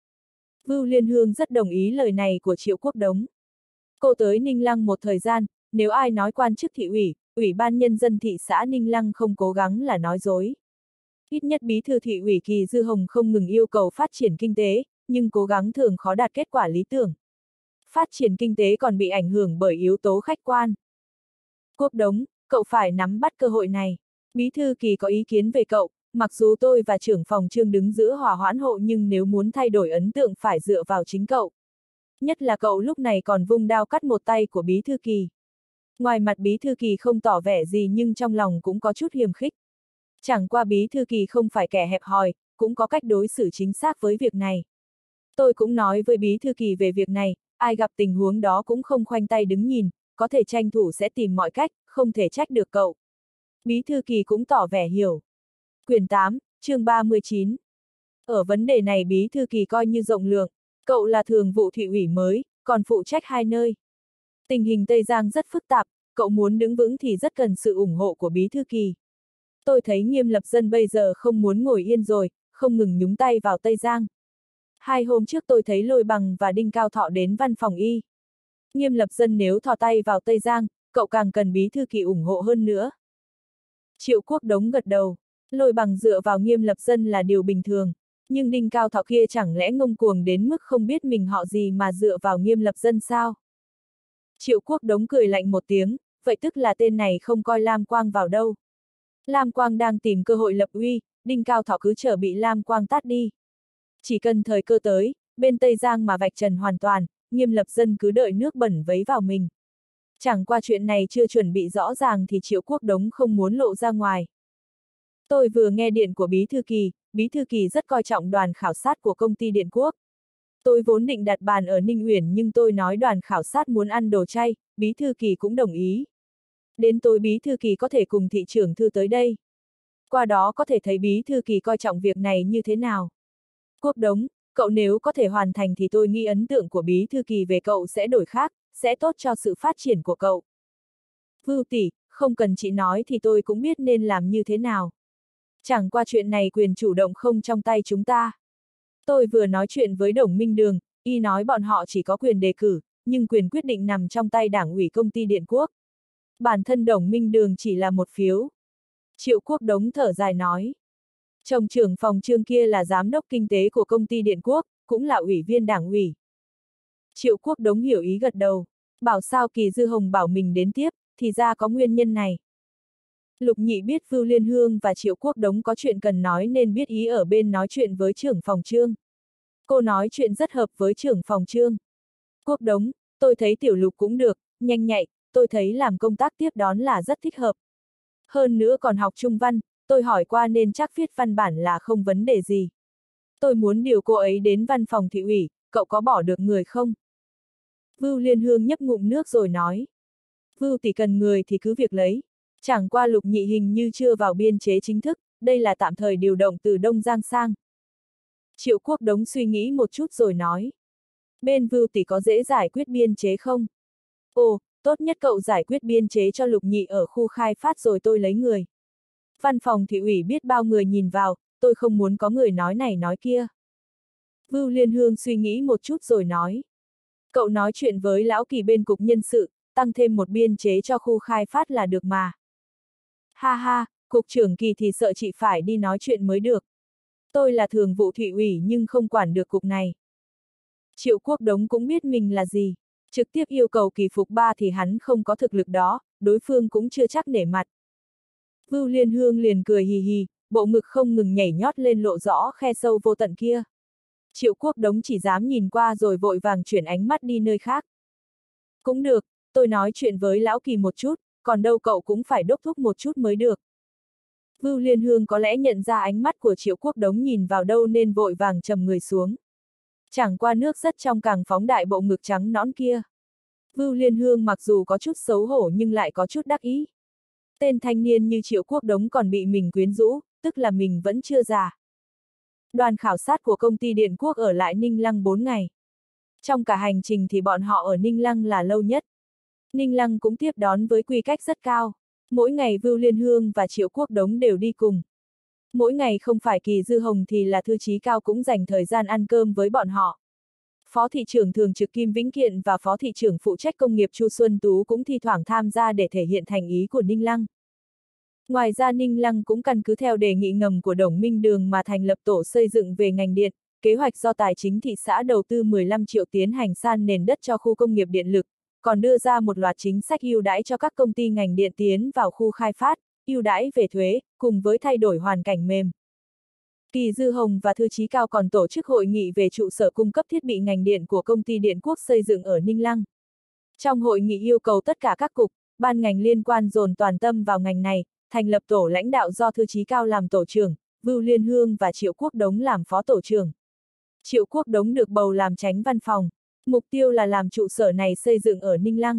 Vưu Liên Hương rất đồng ý lời này của Triệu Quốc Đống. Cô tới Ninh Lăng một thời gian, nếu ai nói quan chức thị ủy, ủy ban nhân dân thị xã Ninh Lăng không cố gắng là nói dối. Ít nhất bí thư thị ủy Kỳ Dư Hồng không ngừng yêu cầu phát triển kinh tế, nhưng cố gắng thường khó đạt kết quả lý tưởng. Phát triển kinh tế còn bị ảnh hưởng bởi yếu tố khách quan. Quốc Đống, cậu phải nắm bắt cơ hội này. Bí thư Kỳ có ý kiến về cậu, mặc dù tôi và trưởng phòng Trương đứng giữa hòa hoãn hộ nhưng nếu muốn thay đổi ấn tượng phải dựa vào chính cậu. Nhất là cậu lúc này còn vung đao cắt một tay của Bí thư Kỳ. Ngoài mặt Bí thư Kỳ không tỏ vẻ gì nhưng trong lòng cũng có chút hiềm khích. Chẳng qua Bí thư Kỳ không phải kẻ hẹp hòi, cũng có cách đối xử chính xác với việc này. Tôi cũng nói với Bí thư Kỳ về việc này, ai gặp tình huống đó cũng không khoanh tay đứng nhìn, có thể tranh thủ sẽ tìm mọi cách, không thể trách được cậu. Bí thư Kỳ cũng tỏ vẻ hiểu. Quyển 8, chương 39. Ở vấn đề này Bí thư Kỳ coi như rộng lượng, cậu là thường vụ thị ủy mới, còn phụ trách 2 nơi. Tình hình Tây Giang rất phức tạp, cậu muốn đứng vững thì rất cần sự ủng hộ của Bí thư Kỳ. Tôi thấy Nghiêm Lập Dân bây giờ không muốn ngồi yên rồi, không ngừng nhúng tay vào Tây Giang. 2 hôm trước tôi thấy Lôi Bằng và Đinh Cao Thọ đến văn phòng y. Nghiêm Lập Dân nếu thò tay vào Tây Giang, cậu càng cần Bí thư Kỳ ủng hộ hơn nữa. Triệu Quốc Đống gật đầu, Lôi Bằng dựa vào Nghiêm Lập Dân là điều bình thường, nhưng Đinh Cao Thọ kia chẳng lẽ ngông cuồng đến mức không biết mình họ gì mà dựa vào Nghiêm Lập Dân sao? Triệu Quốc Đống cười lạnh một tiếng, vậy tức là tên này không coi Lam Quang vào đâu. Lam Quang đang tìm cơ hội lập uy, Đinh Cao Thọ cứ chờ bị Lam Quang tát đi. Chỉ cần thời cơ tới, bên Tây Giang mà vạch trần hoàn toàn, Nghiêm Lập Dân cứ đợi nước bẩn vấy vào mình. Chẳng qua chuyện này chưa chuẩn bị rõ ràng thì Triệu Quốc Đống không muốn lộ ra ngoài. Tôi vừa nghe điện của Bí thư Kỳ rất coi trọng đoàn khảo sát của công ty Điện Quốc. Tôi vốn định đặt bàn ở Ninh Uyển nhưng tôi nói đoàn khảo sát muốn ăn đồ chay, Bí thư Kỳ cũng đồng ý. Đến tối Bí thư Kỳ có thể cùng thị trưởng Thư tới đây. Qua đó có thể thấy Bí thư Kỳ coi trọng việc này như thế nào. Quốc Đống, cậu nếu có thể hoàn thành thì tôi nghĩ ấn tượng của Bí thư Kỳ về cậu sẽ đổi khác, sẽ tốt cho sự phát triển của cậu. Vưu tỷ, không cần chị nói thì tôi cũng biết nên làm như thế nào. Chẳng qua chuyện này quyền chủ động không trong tay chúng ta. Tôi vừa nói chuyện với Đồng Minh Đường, y nói bọn họ chỉ có quyền đề cử, nhưng quyền quyết định nằm trong tay đảng ủy công ty Điện Quốc. Bản thân Đồng Minh Đường chỉ là một phiếu. Triệu Quốc Đống thở dài nói. Chồng trưởng phòng Trương kia là giám đốc kinh tế của công ty Điện Quốc, cũng là ủy viên đảng ủy. Triệu Quốc Đống hiểu ý gật đầu, bảo sao Kỳ Dư Hồng bảo mình đến tiếp, thì ra có nguyên nhân này. Lục Nhị biết Vưu Liên Hương và Triệu Quốc Đống có chuyện cần nói nên biết ý ở bên nói chuyện với trưởng phòng Trương. Cô nói chuyện rất hợp với trưởng phòng Trương. Quốc Đống, tôi thấy Tiểu Lục cũng được, nhanh nhạy, tôi thấy làm công tác tiếp đón là rất thích hợp. Hơn nữa còn học Trung văn, tôi hỏi qua nên chắc viết văn bản là không vấn đề gì. Tôi muốn điều cô ấy đến văn phòng thị ủy, cậu có bỏ được người không? Vưu Liên Hương nhấp ngụm nước rồi nói. Vưu tỷ cần người thì cứ việc lấy. Chẳng qua Lục Nhị hình như chưa vào biên chế chính thức, đây là tạm thời điều động từ Đông Giang sang. Triệu Quốc Đống suy nghĩ một chút rồi nói. Bên Vưu tỷ có dễ giải quyết biên chế không? Ồ, tốt nhất cậu giải quyết biên chế cho Lục Nhị ở khu khai phát rồi tôi lấy người. Văn phòng thị ủy biết bao người nhìn vào, tôi không muốn có người nói này nói kia. Vưu Liên Hương suy nghĩ một chút rồi nói. Cậu nói chuyện với lão Kỳ bên cục nhân sự, tăng thêm một biên chế cho khu khai phát là được mà. Ha ha, cục trưởng Kỳ thì sợ chị phải đi nói chuyện mới được. Tôi là thường vụ thị ủy nhưng không quản được cục này. Triệu Quốc Đống cũng biết mình là gì. Trực tiếp yêu cầu Kỳ phục ba thì hắn không có thực lực đó, đối phương cũng chưa chắc nể mặt. Vưu Liên Hương liền cười hì hì, bộ ngực không ngừng nhảy nhót lên lộ rõ khe sâu vô tận kia. Triệu Quốc Đống chỉ dám nhìn qua rồi vội vàng chuyển ánh mắt đi nơi khác. Cũng được, tôi nói chuyện với lão Kỳ một chút, còn đâu cậu cũng phải đốc thúc một chút mới được. Vưu Liên Hương có lẽ nhận ra ánh mắt của Triệu Quốc Đống nhìn vào đâu nên vội vàng trầm người xuống. Chẳng qua nước rất trong càng phóng đại bộ ngực trắng nõn kia. Vưu Liên Hương mặc dù có chút xấu hổ nhưng lại có chút đắc ý. Tên thanh niên như Triệu Quốc Đống còn bị mình quyến rũ, tức là mình vẫn chưa già. Đoàn khảo sát của công ty Điện Quốc ở lại Ninh Lăng 4 ngày. Trong cả hành trình thì bọn họ ở Ninh Lăng là lâu nhất. Ninh Lăng cũng tiếp đón với quy cách rất cao. Mỗi ngày Vưu Liên Hương và Triệu Quốc Đống đều đi cùng. Mỗi ngày không phải Kỳ Dư Hồng thì là Thư Chí Cao cũng dành thời gian ăn cơm với bọn họ. Phó thị trưởng thường trực Kim Vĩnh Kiện và phó thị trưởng phụ trách công nghiệp Chu Xuân Tú cũng thi thoảng tham gia để thể hiện thành ý của Ninh Lăng. Ngoài ra Ninh Lăng cũng căn cứ theo đề nghị ngầm của Đồng Minh Đường mà thành lập tổ xây dựng về ngành điện, kế hoạch do Tài chính thị xã đầu tư 15 triệu tiến hành san nền đất cho khu công nghiệp điện lực, còn đưa ra một loạt chính sách ưu đãi cho các công ty ngành điện tiến vào khu khai phát, ưu đãi về thuế, cùng với thay đổi hoàn cảnh mềm. Kỳ Dư Hồng và Thư Chí Cao còn tổ chức hội nghị về trụ sở cung cấp thiết bị ngành điện của công ty Điện Quốc xây dựng ở Ninh Lăng. Trong hội nghị yêu cầu tất cả các cục, ban ngành liên quan dồn toàn tâm vào ngành này, thành lập tổ lãnh đạo do Thư Chí Cao làm tổ trưởng, Vưu Liên Hương và Triệu Quốc Đống làm phó tổ trưởng. Triệu Quốc Đống được bầu làm chánh văn phòng, mục tiêu là làm trụ sở này xây dựng ở Ninh Lăng.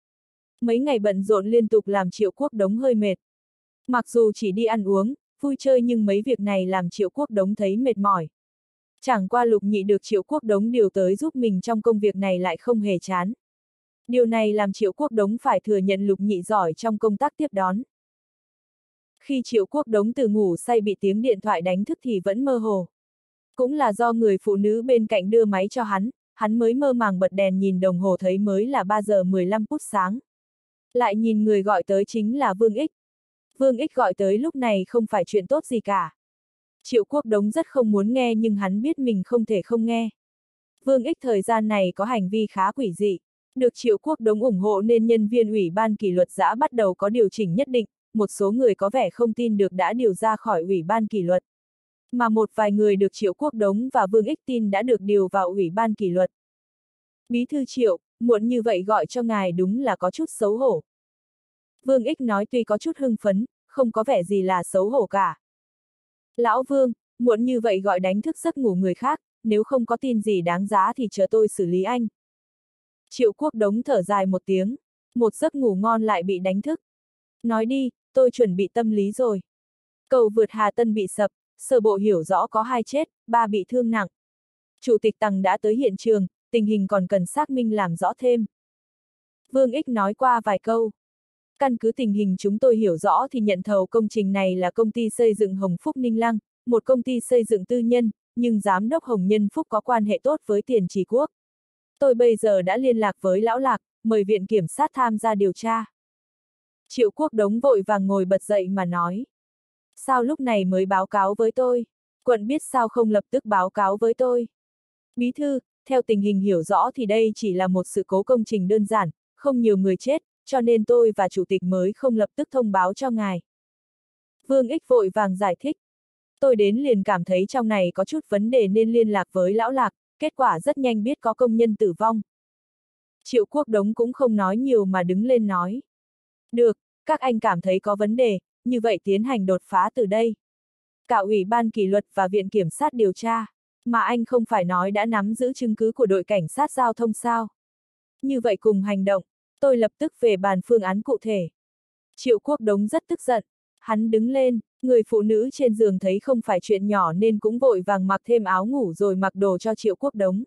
Mấy ngày bận rộn liên tục làm Triệu Quốc Đống hơi mệt. Mặc dù chỉ đi ăn uống, vui chơi nhưng mấy việc này làm Triệu Quốc Đống thấy mệt mỏi. Chẳng qua Lục Nhị được Triệu Quốc Đống điều tới giúp mình trong công việc này lại không hề chán. Điều này làm Triệu Quốc Đống phải thừa nhận Lục Nhị giỏi trong công tác tiếp đón. Khi Triệu Quốc Đống từ ngủ say bị tiếng điện thoại đánh thức thì vẫn mơ hồ. Cũng là do người phụ nữ bên cạnh đưa máy cho hắn mới mơ màng bật đèn nhìn đồng hồ thấy mới là 3 giờ 15 phút sáng. Lại nhìn người gọi tới chính là Vương Ích. Vương Ích gọi tới lúc này không phải chuyện tốt gì cả. Triệu Quốc Đống rất không muốn nghe nhưng hắn biết mình không thể không nghe. Vương Ích thời gian này có hành vi khá quỷ dị. Được Triệu Quốc Đống ủng hộ nên nhân viên ủy ban kỷ luật giã bắt đầu có điều chỉnh nhất định, một số người có vẻ không tin được đã điều ra khỏi ủy ban kỷ luật. Mà một vài người được Triệu Quốc Đống và Vương Ích tin đã được điều vào ủy ban kỷ luật. Bí thư Triệu, muộn như vậy gọi cho ngài đúng là có chút xấu hổ. Vương Ích nói tuy có chút hưng phấn, không có vẻ gì là xấu hổ cả. Lão Vương, muộn như vậy gọi đánh thức giấc ngủ người khác, nếu không có tin gì đáng giá thì chờ tôi xử lý anh. Triệu Quốc Đống thở dài một tiếng, một giấc ngủ ngon lại bị đánh thức. Nói đi, tôi chuẩn bị tâm lý rồi. Cầu vượt Hà Tân bị sập, sơ bộ hiểu rõ có 2 chết, 3 bị thương nặng. Chủ tịch Tằng đã tới hiện trường, tình hình còn cần xác minh làm rõ thêm. Vương Ích nói qua vài câu. Căn cứ tình hình chúng tôi hiểu rõ thì nhận thầu công trình này là công ty xây dựng Hồng Phúc Ninh Lăng, một công ty xây dựng tư nhân, nhưng giám đốc Hồng Nhân Phúc có quan hệ tốt với Tiền Trì Quốc. Tôi bây giờ đã liên lạc với Lão Lạc, mời Viện Kiểm sát tham gia điều tra. Triệu Quốc Đống vội vàng ngồi bật dậy mà nói. Sao lúc này mới báo cáo với tôi? Quận biết sao không lập tức báo cáo với tôi? Bí thư, theo tình hình hiểu rõ thì đây chỉ là một sự cố công trình đơn giản, không nhiều người chết, cho nên tôi và chủ tịch mới không lập tức thông báo cho ngài. Vương Ích vội vàng giải thích. Tôi đến liền cảm thấy trong này có chút vấn đề nên liên lạc với lão Lạc, kết quả rất nhanh biết có công nhân tử vong. Triệu Quốc Đống cũng không nói nhiều mà đứng lên nói. Được, các anh cảm thấy có vấn đề, như vậy tiến hành đột phá từ đây. Cả Ủy ban kỷ luật và Viện Kiểm sát điều tra, mà anh không phải nói đã nắm giữ chứng cứ của đội cảnh sát giao thông sao? Như vậy cùng hành động, tôi lập tức về bàn phương án cụ thể. Triệu Quốc Đống rất tức giận, hắn đứng lên, người phụ nữ trên giường thấy không phải chuyện nhỏ nên cũng vội vàng mặc thêm áo ngủ rồi mặc đồ cho Triệu Quốc Đống.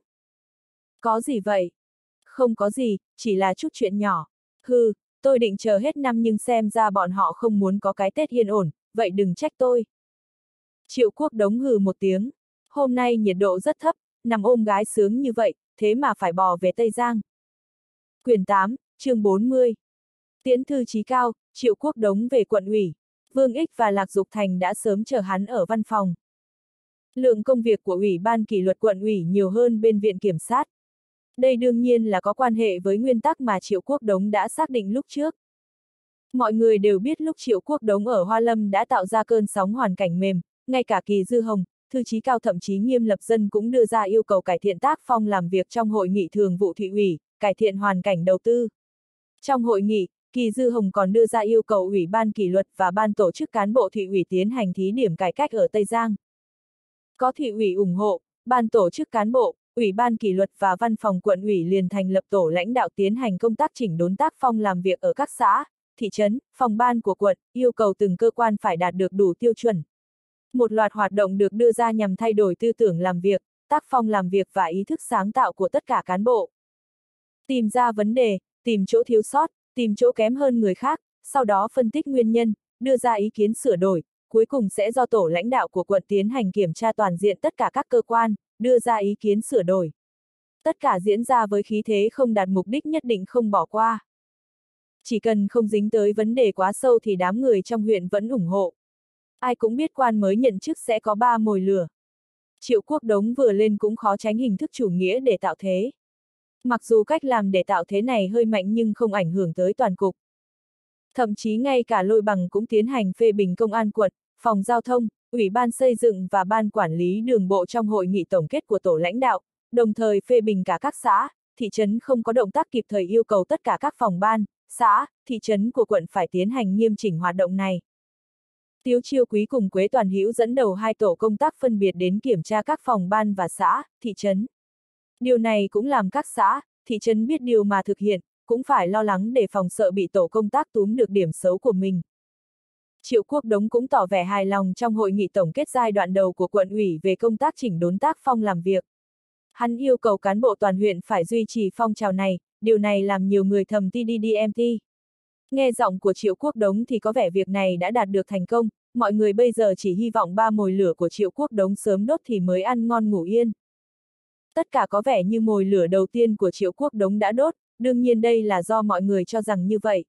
Có gì vậy? Không có gì, chỉ là chút chuyện nhỏ. Hừ, tôi định chờ hết năm nhưng xem ra bọn họ không muốn có cái Tết yên ổn, vậy đừng trách tôi. Triệu Quốc Đống hừ một tiếng. Hôm nay nhiệt độ rất thấp, nằm ôm gái sướng như vậy, thế mà phải bò về Tây Giang. Quyển 8, chương 40. Tiễn thư chí cao, Triệu Quốc Đống về quận ủy. Vương Ích và Lạc Dục Thành đã sớm chờ hắn ở văn phòng. Lượng công việc của Ủy ban kỷ luật quận ủy nhiều hơn bên Viện Kiểm sát. Đây đương nhiên là có quan hệ với nguyên tắc mà Triệu Quốc Đống đã xác định lúc trước. Mọi người đều biết lúc Triệu Quốc Đống ở Hoa Lâm đã tạo ra cơn sóng hoàn cảnh mềm, ngay cả Kỳ Dư Hồng, thư chí cao thậm chí Nghiêm Lập Dân cũng đưa ra yêu cầu cải thiện tác phong làm việc trong hội nghị thường vụ thị ủy, cải thiện hoàn cảnh đầu tư. Trong hội nghị, Kỳ Dư Hồng còn đưa ra yêu cầu Ủy ban kỷ luật và ban tổ chức cán bộ thị ủy tiến hành thí điểm cải cách ở Tây Giang. Có thị ủy ủng hộ, ban tổ chức cán bộ, Ủy ban kỷ luật và văn phòng quận ủy liền thành lập tổ lãnh đạo tiến hành công tác chỉnh đốn tác phong làm việc ở các xã, thị trấn, phòng ban của quận, yêu cầu từng cơ quan phải đạt được đủ tiêu chuẩn. Một loạt hoạt động được đưa ra nhằm thay đổi tư tưởng làm việc, tác phong làm việc và ý thức sáng tạo của tất cả cán bộ. Tìm ra vấn đề, tìm chỗ thiếu sót, tìm chỗ kém hơn người khác, sau đó phân tích nguyên nhân, đưa ra ý kiến sửa đổi, cuối cùng sẽ do tổ lãnh đạo của quận tiến hành kiểm tra toàn diện tất cả các cơ quan, đưa ra ý kiến sửa đổi. Tất cả diễn ra với khí thế không đạt mục đích nhất định không bỏ qua. Chỉ cần không dính tới vấn đề quá sâu thì đám người trong huyện vẫn ủng hộ. Ai cũng biết quan mới nhận chức sẽ có 3 mồi lửa. Triệu Quốc Đống vừa lên cũng khó tránh hình thức chủ nghĩa để tạo thế. Mặc dù cách làm để tạo thế này hơi mạnh nhưng không ảnh hưởng tới toàn cục. Thậm chí ngay cả Lôi Bằng cũng tiến hành phê bình công an quận, phòng giao thông, Ủy ban xây dựng và ban quản lý đường bộ trong hội nghị tổng kết của tổ lãnh đạo, đồng thời phê bình cả các xã, thị trấn không có động tác kịp thời yêu cầu tất cả các phòng ban, xã, thị trấn của quận phải tiến hành nghiêm chỉnh hoạt động này. Tiếu Chiêu Quý cùng Quế Toàn Hữu dẫn đầu 2 tổ công tác phân biệt đến kiểm tra các phòng ban và xã, thị trấn. Điều này cũng làm các xã, thị trấn biết điều mà thực hiện, cũng phải lo lắng để phòng sợ bị tổ công tác túm được điểm xấu của mình. Triệu Quốc Đống cũng tỏ vẻ hài lòng trong hội nghị tổng kết giai đoạn đầu của quận ủy về công tác chỉnh đốn tác phong làm việc. Hắn yêu cầu cán bộ toàn huyện phải duy trì phong trào này, điều này làm nhiều người thầm TDDMT. Nghe giọng của Triệu Quốc Đống thì có vẻ việc này đã đạt được thành công, mọi người bây giờ chỉ hy vọng 3 mồi lửa của Triệu Quốc Đống sớm đốt thì mới ăn ngon ngủ yên. Tất cả có vẻ như mồi lửa đầu tiên của Triệu Quốc Đống đã đốt, đương nhiên đây là do mọi người cho rằng như vậy.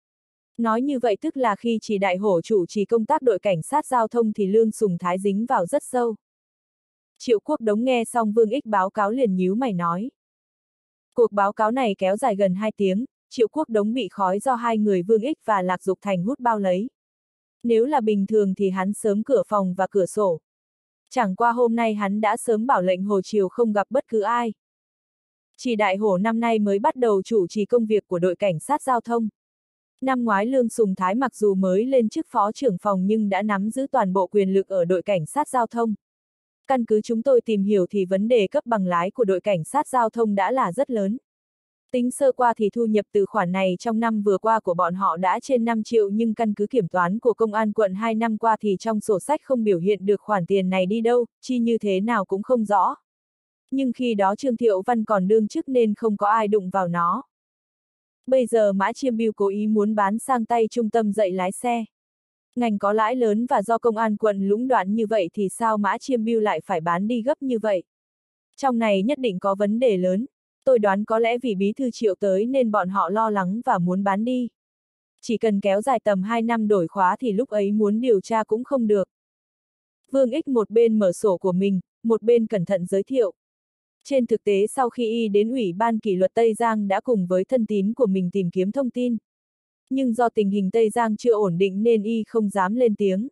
Nói như vậy tức là khi chỉ đại hổ chủ trì công tác đội cảnh sát giao thông thì Lương Sùng Thái dính vào rất sâu. Triệu Quốc Đống nghe xong Vương Ích báo cáo liền nhíu mày nói. Cuộc báo cáo này kéo dài gần 2 tiếng, Triệu Quốc Đống bị khói do 2 người Vương Ích và Lạc Dục Thành hút bao lấy. Nếu là bình thường thì hắn sớm cửa phòng và cửa sổ. Chẳng qua hôm nay hắn đã sớm bảo lệnh hồi chiều không gặp bất cứ ai. Chỉ đại hổ năm nay mới bắt đầu chủ trì công việc của đội cảnh sát giao thông. Năm ngoái Lương Sùng Thái mặc dù mới lên chức phó trưởng phòng nhưng đã nắm giữ toàn bộ quyền lực ở đội cảnh sát giao thông. Căn cứ chúng tôi tìm hiểu thì vấn đề cấp bằng lái của đội cảnh sát giao thông đã là rất lớn. Tính sơ qua thì thu nhập từ khoản này trong năm vừa qua của bọn họ đã trên 5 triệu nhưng căn cứ kiểm toán của công an quận 2 năm qua thì trong sổ sách không biểu hiện được khoản tiền này đi đâu, chi như thế nào cũng không rõ. Nhưng khi đó Trương Thiệu Văn còn đương chức nên không có ai đụng vào nó. Bây giờ Mã Chiêm Bưu cố ý muốn bán sang tay trung tâm dạy lái xe. Ngành có lãi lớn và do công an quận lũng đoạn như vậy thì sao Mã Chiêm Bưu lại phải bán đi gấp như vậy? Trong này nhất định có vấn đề lớn. Tôi đoán có lẽ vì bí thư Triệu tới nên bọn họ lo lắng và muốn bán đi. Chỉ cần kéo dài tầm 2 năm đổi khóa thì lúc ấy muốn điều tra cũng không được. Vương Ích một bên mở sổ của mình, một bên cẩn thận giới thiệu. Trên thực tế sau khi y đến Ủy ban kỷ luật Tây Giang đã cùng với thân tín của mình tìm kiếm thông tin. Nhưng do tình hình Tây Giang chưa ổn định nên y không dám lên tiếng.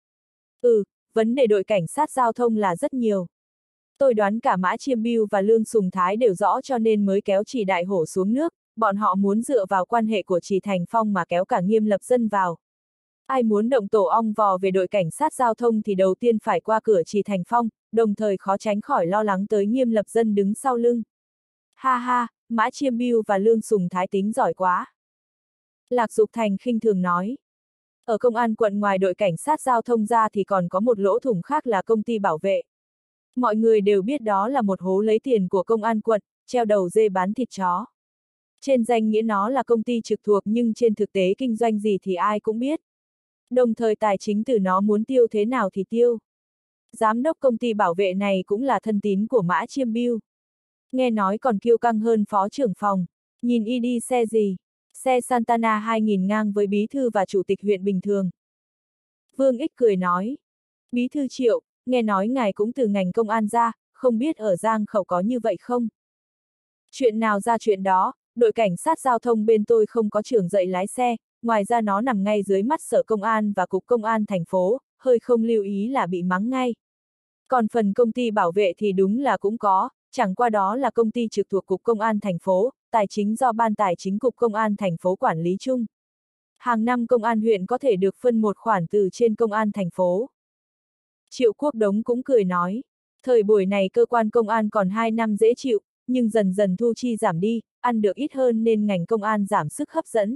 Vấn đề đội cảnh sát giao thông là rất nhiều. Tôi đoán cả Mã Chiêm Bưu và Lương Sùng Thái đều rõ cho nên mới kéo Trì Đại Hổ xuống nước, bọn họ muốn dựa vào quan hệ của Trì Thành Phong mà kéo cả Nghiêm Lập Dân vào. Ai muốn động tổ ong vò về đội cảnh sát giao thông thì đầu tiên phải qua cửa Trì Thành Phong, đồng thời khó tránh khỏi lo lắng tới Nghiêm Lập Dân đứng sau lưng. Ha ha, Mã Chiêm Bưu và Lương Sùng Thái tính giỏi quá. Lạc Dục Thành khinh thường nói. Ở công an quận ngoài đội cảnh sát giao thông ra thì còn có một lỗ thủng khác là công ty bảo vệ. Mọi người đều biết đó là một hố lấy tiền của công an quận, treo đầu dê bán thịt chó. Trên danh nghĩa nó là công ty trực thuộc nhưng trên thực tế kinh doanh gì thì ai cũng biết. Đồng thời tài chính từ nó muốn tiêu thế nào thì tiêu. Giám đốc công ty bảo vệ này cũng là thân tín của Mã Chiêm Bưu. Nghe nói còn kiêu căng hơn phó trưởng phòng. Nhìn y đi xe gì? Xe Santana 2000 ngang với bí thư và chủ tịch huyện bình thường. Vương Ích cười nói. Bí thư Triệu, nghe nói ngài cũng từ ngành công an ra, không biết ở Giang Khẩu có như vậy không? Chuyện nào ra chuyện đó, đội cảnh sát giao thông bên tôi không có trường dạy lái xe, ngoài ra nó nằm ngay dưới mắt sở công an và cục công an thành phố, hơi không lưu ý là bị mắng ngay. Còn phần công ty bảo vệ thì đúng là cũng có, chẳng qua đó là công ty trực thuộc cục công an thành phố, tài chính do ban tài chính cục công an thành phố quản lý chung. Hàng năm công an huyện có thể được phân một khoản từ trên công an thành phố. Triệu Quốc Đống cũng cười nói, thời buổi này cơ quan công an còn 2 năm dễ chịu, nhưng dần dần thu chi giảm đi, ăn được ít hơn nên ngành công an giảm sức hấp dẫn.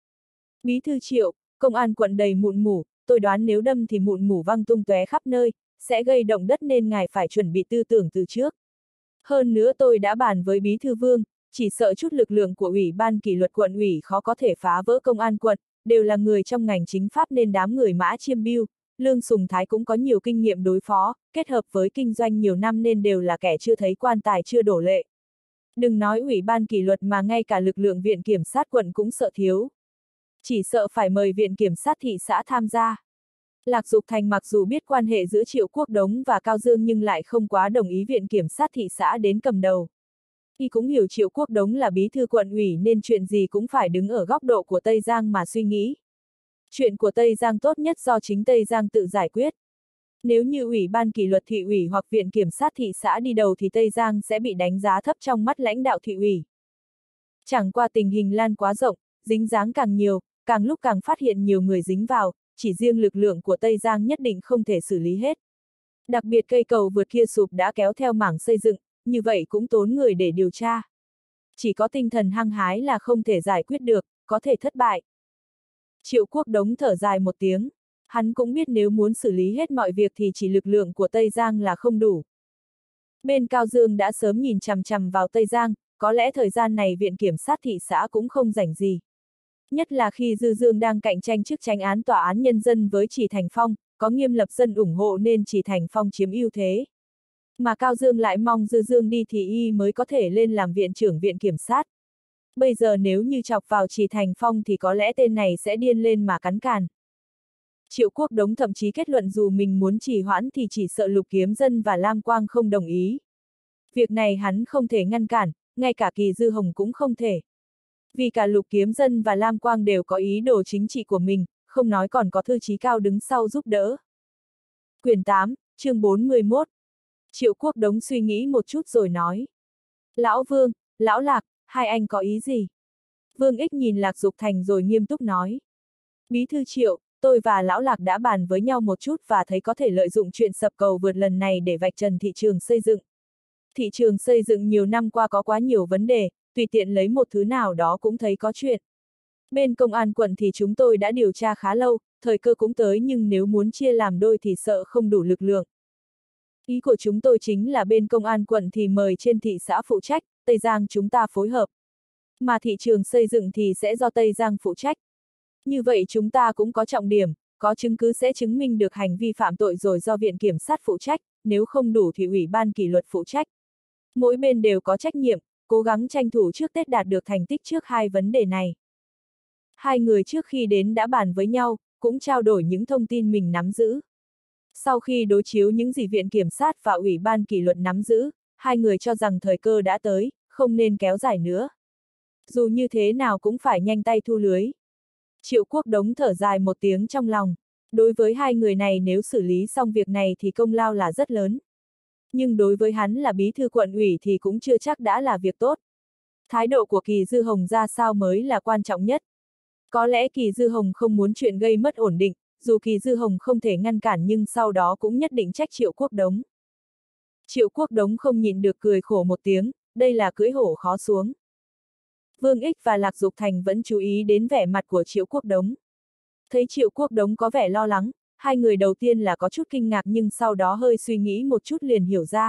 Bí thư Triệu, công an quận đầy mụn mủ, tôi đoán nếu đâm thì mụn mủ văng tung tóe khắp nơi, sẽ gây động đất nên ngài phải chuẩn bị tư tưởng từ trước. Hơn nữa tôi đã bàn với Bí thư Vương, chỉ sợ chút lực lượng của Ủy ban kỷ luật quận ủy khó có thể phá vỡ công an quận, đều là người trong ngành chính pháp nên đám người Mã Chiêm Bưu, Lương Sùng Thái cũng có nhiều kinh nghiệm đối phó, kết hợp với kinh doanh nhiều năm nên đều là kẻ chưa thấy quan tài chưa đổ lệ. Đừng nói Ủy ban kỷ luật mà ngay cả lực lượng viện kiểm sát quận cũng sợ thiếu. Chỉ sợ phải mời viện kiểm sát thị xã tham gia. Lạc Dục Thành mặc dù biết quan hệ giữa Triệu Quốc Đống và Cao Dương nhưng lại không quá đồng ý viện kiểm sát thị xã đến cầm đầu. Y cũng hiểu Triệu Quốc Đống là bí thư quận ủy nên chuyện gì cũng phải đứng ở góc độ của Tây Giang mà suy nghĩ. Chuyện của Tây Giang tốt nhất do chính Tây Giang tự giải quyết. Nếu như Ủy ban kỷ luật thị ủy hoặc viện kiểm sát thị xã đi đầu thì Tây Giang sẽ bị đánh giá thấp trong mắt lãnh đạo thị ủy. Chẳng qua tình hình lan quá rộng, dính dáng càng nhiều, càng lúc càng phát hiện nhiều người dính vào, chỉ riêng lực lượng của Tây Giang nhất định không thể xử lý hết. Đặc biệt cây cầu vượt kia sụp đã kéo theo mảng xây dựng, như vậy cũng tốn người để điều tra. Chỉ có tinh thần hăng hái là không thể giải quyết được, có thể thất bại. Triệu Quốc Đống thở dài một tiếng, hắn cũng biết nếu muốn xử lý hết mọi việc thì chỉ lực lượng của Tây Giang là không đủ. Bên Cao Dương đã sớm nhìn chằm chằm vào Tây Giang, có lẽ thời gian này viện kiểm sát thị xã cũng không rảnh gì. Nhất là khi Dư Dương đang cạnh tranh chức chánh án tòa án nhân dân với Trì Thành Phong, có Nghiêm Lập Dân ủng hộ nên Trì Thành Phong chiếm ưu thế. Mà Cao Dương lại mong Dư Dương đi thì y mới có thể lên làm viện trưởng viện kiểm sát. Bây giờ nếu như chọc vào Trì Thành Phong thì có lẽ tên này sẽ điên lên mà cắn càn. Triệu Quốc Đống thậm chí kết luận dù mình muốn trì hoãn thì chỉ sợ Lục Kiếm Dân và Lam Quang không đồng ý. Việc này hắn không thể ngăn cản, ngay cả Kỳ Dư Hồng cũng không thể. Vì cả Lục Kiếm Dân và Lam Quang đều có ý đồ chính trị của mình, không nói còn có Thư Chí Cao đứng sau giúp đỡ. Quyển 8, chương 41. Triệu Quốc Đống suy nghĩ một chút rồi nói. Lão Vương, Lão Lạc, hai anh có ý gì? Vương Ích nhìn Lạc Dục Thành rồi nghiêm túc nói. Bí thư Triệu, tôi và Lão Lạc đã bàn với nhau một chút và thấy có thể lợi dụng chuyện sập cầu vượt lần này để vạch trần thị trường xây dựng. Thị trường xây dựng nhiều năm qua có quá nhiều vấn đề, tùy tiện lấy một thứ nào đó cũng thấy có chuyện. Bên công an quận thì chúng tôi đã điều tra khá lâu, thời cơ cũng tới nhưng nếu muốn chia làm đôi thì sợ không đủ lực lượng. Ý của chúng tôi chính là bên công an quận thì mời trên thị xã phụ trách, Tây Giang chúng ta phối hợp. Mà thị trường xây dựng thì sẽ do Tây Giang phụ trách. Như vậy chúng ta cũng có trọng điểm, có chứng cứ sẽ chứng minh được hành vi phạm tội rồi do viện kiểm sát phụ trách, nếu không đủ thì Ủy ban kỷ luật phụ trách. Mỗi bên đều có trách nhiệm, cố gắng tranh thủ trước Tết đạt được thành tích trước hai vấn đề này. Hai người trước khi đến đã bàn với nhau, cũng trao đổi những thông tin mình nắm giữ. Sau khi đối chiếu những gì Viện Kiểm sát và Ủy ban kỷ luật nắm giữ, hai người cho rằng thời cơ đã tới, không nên kéo dài nữa. Dù như thế nào cũng phải nhanh tay thu lưới. Triệu Quốc Đống thở dài một tiếng trong lòng. Đối với hai người này nếu xử lý xong việc này thì công lao là rất lớn. Nhưng đối với hắn là bí thư quận ủy thì cũng chưa chắc đã là việc tốt. Thái độ của Kỳ Dư Hồng ra sao mới là quan trọng nhất. Có lẽ Kỳ Dư Hồng không muốn chuyện gây mất ổn định, dù Kỳ Dư Hồng không thể ngăn cản nhưng sau đó cũng nhất định trách Triệu Quốc Đống. Triệu Quốc Đống không nhịn được cười khổ một tiếng, đây là cưỡi hổ khó xuống. Vương Ích và Lạc Dục Thành vẫn chú ý đến vẻ mặt của Triệu Quốc Đống. Thấy Triệu Quốc Đống có vẻ lo lắng, hai người đầu tiên là có chút kinh ngạc nhưng sau đó hơi suy nghĩ một chút liền hiểu ra.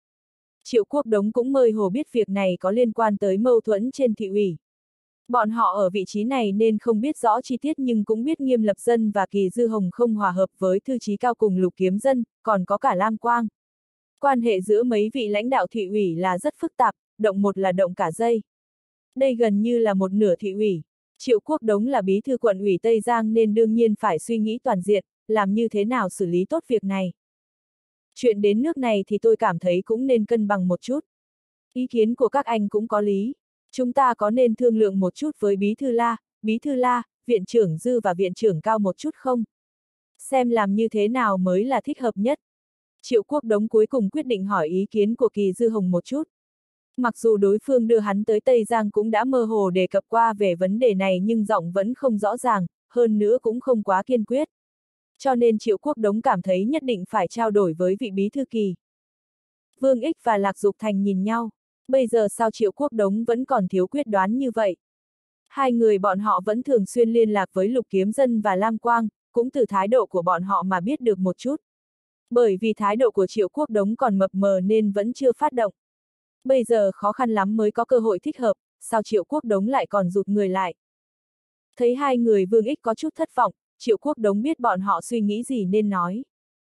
Triệu Quốc Đống cũng mơ hồ biết việc này có liên quan tới mâu thuẫn trên thị ủy. Bọn họ ở vị trí này nên không biết rõ chi tiết nhưng cũng biết Nghiêm Lập Dân và Kỳ Dư Hồng không hòa hợp với thư chí cao cùng Lục Kiếm Dân, còn có cả Lam Quang. Quan hệ giữa mấy vị lãnh đạo thị ủy là rất phức tạp, động một là động cả dây. Đây gần như là một nửa thị ủy. Triệu Quốc Đống là bí thư quận ủy Tây Giang nên đương nhiên phải suy nghĩ toàn diện, làm như thế nào xử lý tốt việc này. Chuyện đến nước này thì tôi cảm thấy cũng nên cân bằng một chút. Ý kiến của các anh cũng có lý. Chúng ta có nên thương lượng một chút với Bí thư La, Viện trưởng Dư và Viện trưởng Cao một chút không? Xem làm như thế nào mới là thích hợp nhất. Triệu Quốc Đống cuối cùng quyết định hỏi ý kiến của Kỳ Dư Hồng một chút. Mặc dù đối phương đưa hắn tới Tây Giang cũng đã mơ hồ đề cập qua về vấn đề này nhưng giọng vẫn không rõ ràng, hơn nữa cũng không quá kiên quyết. Cho nên Triệu Quốc Đống cảm thấy nhất định phải trao đổi với vị bí thư Kỳ. Vương Ích và Lạc Dục Thành nhìn nhau. Bây giờ sao Triệu Quốc Đống vẫn còn thiếu quyết đoán như vậy? Hai người bọn họ vẫn thường xuyên liên lạc với Lục Kiếm Dân và Lam Quang, cũng từ thái độ của bọn họ mà biết được một chút. Bởi vì thái độ của Triệu Quốc Đống còn mập mờ nên vẫn chưa phát động. Bây giờ khó khăn lắm mới có cơ hội thích hợp, sao Triệu Quốc Đống lại còn rụt người lại? Thấy hai người Vương Ích có chút thất vọng, Triệu Quốc Đống biết bọn họ suy nghĩ gì nên nói.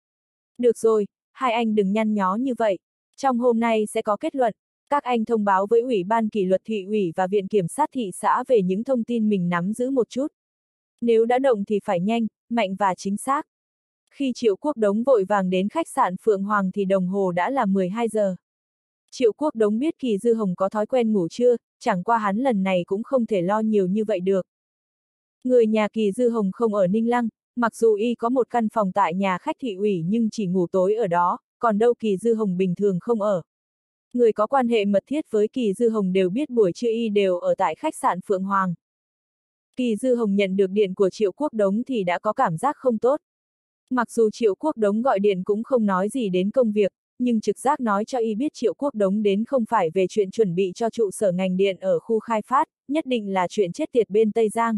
Được rồi, hai anh đừng nhăn nhó như vậy. Trong hôm nay sẽ có kết luận, các anh thông báo với Ủy ban kỷ luật thị ủy và Viện Kiểm sát thị xã về những thông tin mình nắm giữ một chút. Nếu đã động thì phải nhanh, mạnh và chính xác. Khi Triệu Quốc Đống vội vàng đến khách sạn Phượng Hoàng thì đồng hồ đã là 12 giờ. Triệu Quốc Đống biết Kỳ Dư Hồng có thói quen ngủ trưa, chẳng qua hắn lần này cũng không thể lo nhiều như vậy được. Người nhà Kỳ Dư Hồng không ở Ninh Lăng, mặc dù y có một căn phòng tại nhà khách thị ủy nhưng chỉ ngủ tối ở đó, còn đâu Kỳ Dư Hồng bình thường không ở. Người có quan hệ mật thiết với Kỳ Dư Hồng đều biết buổi trưa y đều ở tại khách sạn Phượng Hoàng. Kỳ Dư Hồng nhận được điện của Triệu Quốc Đống thì đã có cảm giác không tốt. Mặc dù Triệu Quốc Đống gọi điện cũng không nói gì đến công việc, nhưng trực giác nói cho y biết Triệu Quốc Đống đến không phải về chuyện chuẩn bị cho trụ sở ngành điện ở khu khai phát, nhất định là chuyện chết tiệt bên Tây Giang.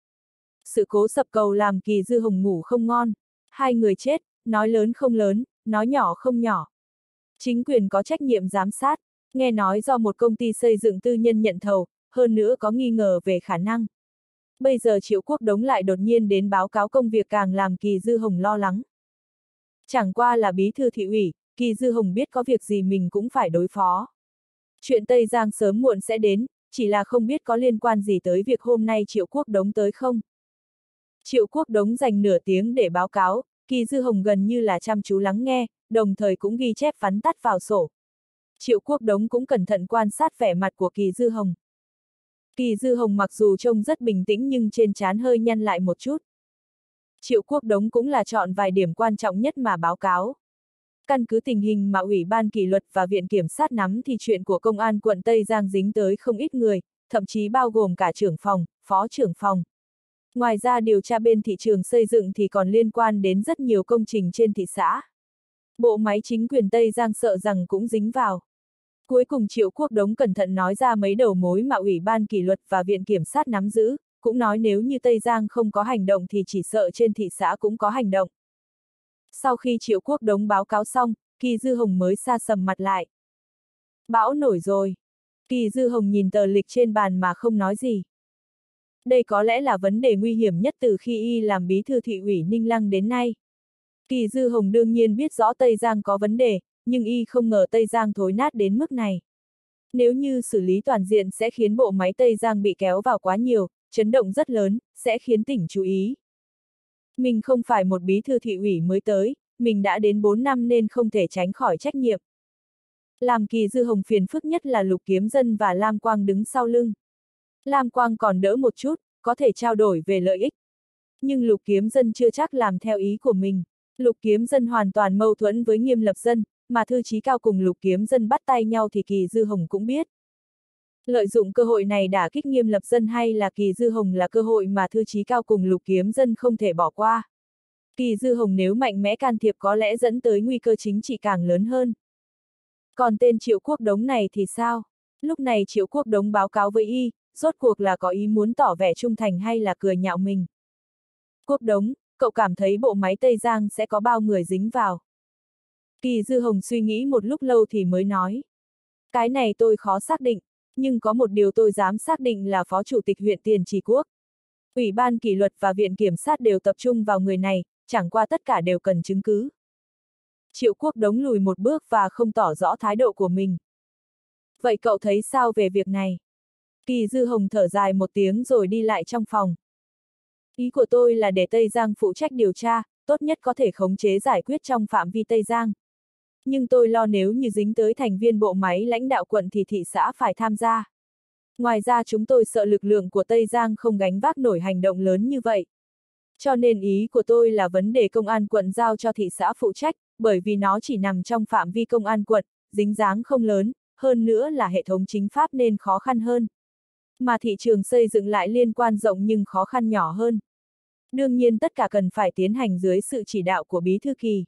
Sự cố sập cầu làm Kỳ Dư Hồng ngủ không ngon. Hai người chết, nói lớn không lớn, nói nhỏ không nhỏ. Chính quyền có trách nhiệm giám sát, nghe nói do một công ty xây dựng tư nhân nhận thầu, hơn nữa có nghi ngờ về khả năng. Bây giờ Triệu Quốc Đống lại đột nhiên đến báo cáo công việc càng làm Kỳ Dư Hồng lo lắng. Chẳng qua là bí thư thị ủy, Kỳ Dư Hồng biết có việc gì mình cũng phải đối phó. Chuyện Tây Giang sớm muộn sẽ đến, chỉ là không biết có liên quan gì tới việc hôm nay Triệu Quốc Đống tới không. Triệu Quốc Đống dành nửa tiếng để báo cáo, Kỳ Dư Hồng gần như là chăm chú lắng nghe, đồng thời cũng ghi chép vắn tắt vào sổ. Triệu Quốc Đống cũng cẩn thận quan sát vẻ mặt của Kỳ Dư Hồng. Kỳ Dư Hồng mặc dù trông rất bình tĩnh nhưng trên trán hơi nhăn lại một chút. Triệu Quốc Đống cũng là chọn vài điểm quan trọng nhất mà báo cáo. Căn cứ tình hình mà Ủy ban kỷ luật và Viện Kiểm sát nắm thì chuyện của Công an quận Tây Giang dính tới không ít người, thậm chí bao gồm cả trưởng phòng, phó trưởng phòng. Ngoài ra điều tra bên thị trường xây dựng thì còn liên quan đến rất nhiều công trình trên thị xã. Bộ máy chính quyền Tây Giang sợ rằng cũng dính vào. Cuối cùng Triệu Quốc Đống cẩn thận nói ra mấy đầu mối mà Ủy ban kỷ luật và Viện Kiểm sát nắm giữ, cũng nói nếu như Tây Giang không có hành động thì chỉ sợ trên thị xã cũng có hành động. Sau khi Triệu Quốc Đống báo cáo xong, Kỳ Dư Hồng mới sa sầm mặt lại. Bão nổi rồi. Kỳ Dư Hồng nhìn tờ lịch trên bàn mà không nói gì. Đây có lẽ là vấn đề nguy hiểm nhất từ khi y làm bí thư thị ủy Ninh Lăng đến nay. Kỳ Dư Hồng đương nhiên biết rõ Tây Giang có vấn đề, nhưng y không ngờ Tây Giang thối nát đến mức này. Nếu như xử lý toàn diện sẽ khiến bộ máy Tây Giang bị kéo vào quá nhiều, chấn động rất lớn, sẽ khiến tỉnh chú ý. Mình không phải một bí thư thị ủy mới tới, mình đã đến 4 năm nên không thể tránh khỏi trách nhiệm. Làm Kỳ Dư Hồng phiền phức nhất là Lục Kiếm Dân và Lam Quang đứng sau lưng. Lam Quang còn đỡ một chút, có thể trao đổi về lợi ích. Nhưng Lục Kiếm Dân chưa chắc làm theo ý của mình. Lục Kiếm Dân hoàn toàn mâu thuẫn với Nghiêm Lập Dân, mà Thư Chí Cao cùng Lục Kiếm Dân bắt tay nhau thì Kỳ Dư Hồng cũng biết. Lợi dụng cơ hội này đả kích Nghiêm Lập Dân hay là Kỳ Dư Hồng là cơ hội mà Thư Chí Cao cùng Lục Kiếm Dân không thể bỏ qua. Kỳ Dư Hồng nếu mạnh mẽ can thiệp có lẽ dẫn tới nguy cơ chính trị càng lớn hơn. Còn tên Triệu Quốc Đống này thì sao? Lúc này Triệu Quốc Đống báo cáo với y, rốt cuộc là có ý muốn tỏ vẻ trung thành hay là cười nhạo mình. Quốc Đống, cậu cảm thấy bộ máy Tây Giang sẽ có bao người dính vào? Kỳ Dư Hồng suy nghĩ một lúc lâu thì mới nói. Cái này tôi khó xác định, nhưng có một điều tôi dám xác định là Phó Chủ tịch huyện Tiền Trì Quốc. Ủy ban kỷ luật và Viện Kiểm sát đều tập trung vào người này, chẳng qua tất cả đều cần chứng cứ. Triệu Quốc Đống lùi một bước và không tỏ rõ thái độ của mình. Vậy cậu thấy sao về việc này? Kỳ Dư Hồng thở dài một tiếng rồi đi lại trong phòng. Ý của tôi là để Tây Giang phụ trách điều tra, tốt nhất có thể khống chế giải quyết trong phạm vi Tây Giang. Nhưng tôi lo nếu như dính tới thành viên bộ máy lãnh đạo quận thì thị xã phải tham gia. Ngoài ra chúng tôi sợ lực lượng của Tây Giang không gánh vác nổi hành động lớn như vậy. Cho nên ý của tôi là vấn đề công an quận giao cho thị xã phụ trách, bởi vì nó chỉ nằm trong phạm vi công an quận, dính dáng không lớn, hơn nữa là hệ thống chính pháp nên khó khăn hơn. Mà thị trường xây dựng lại liên quan rộng nhưng khó khăn nhỏ hơn. Đương nhiên tất cả cần phải tiến hành dưới sự chỉ đạo của Bí thư Kỳ.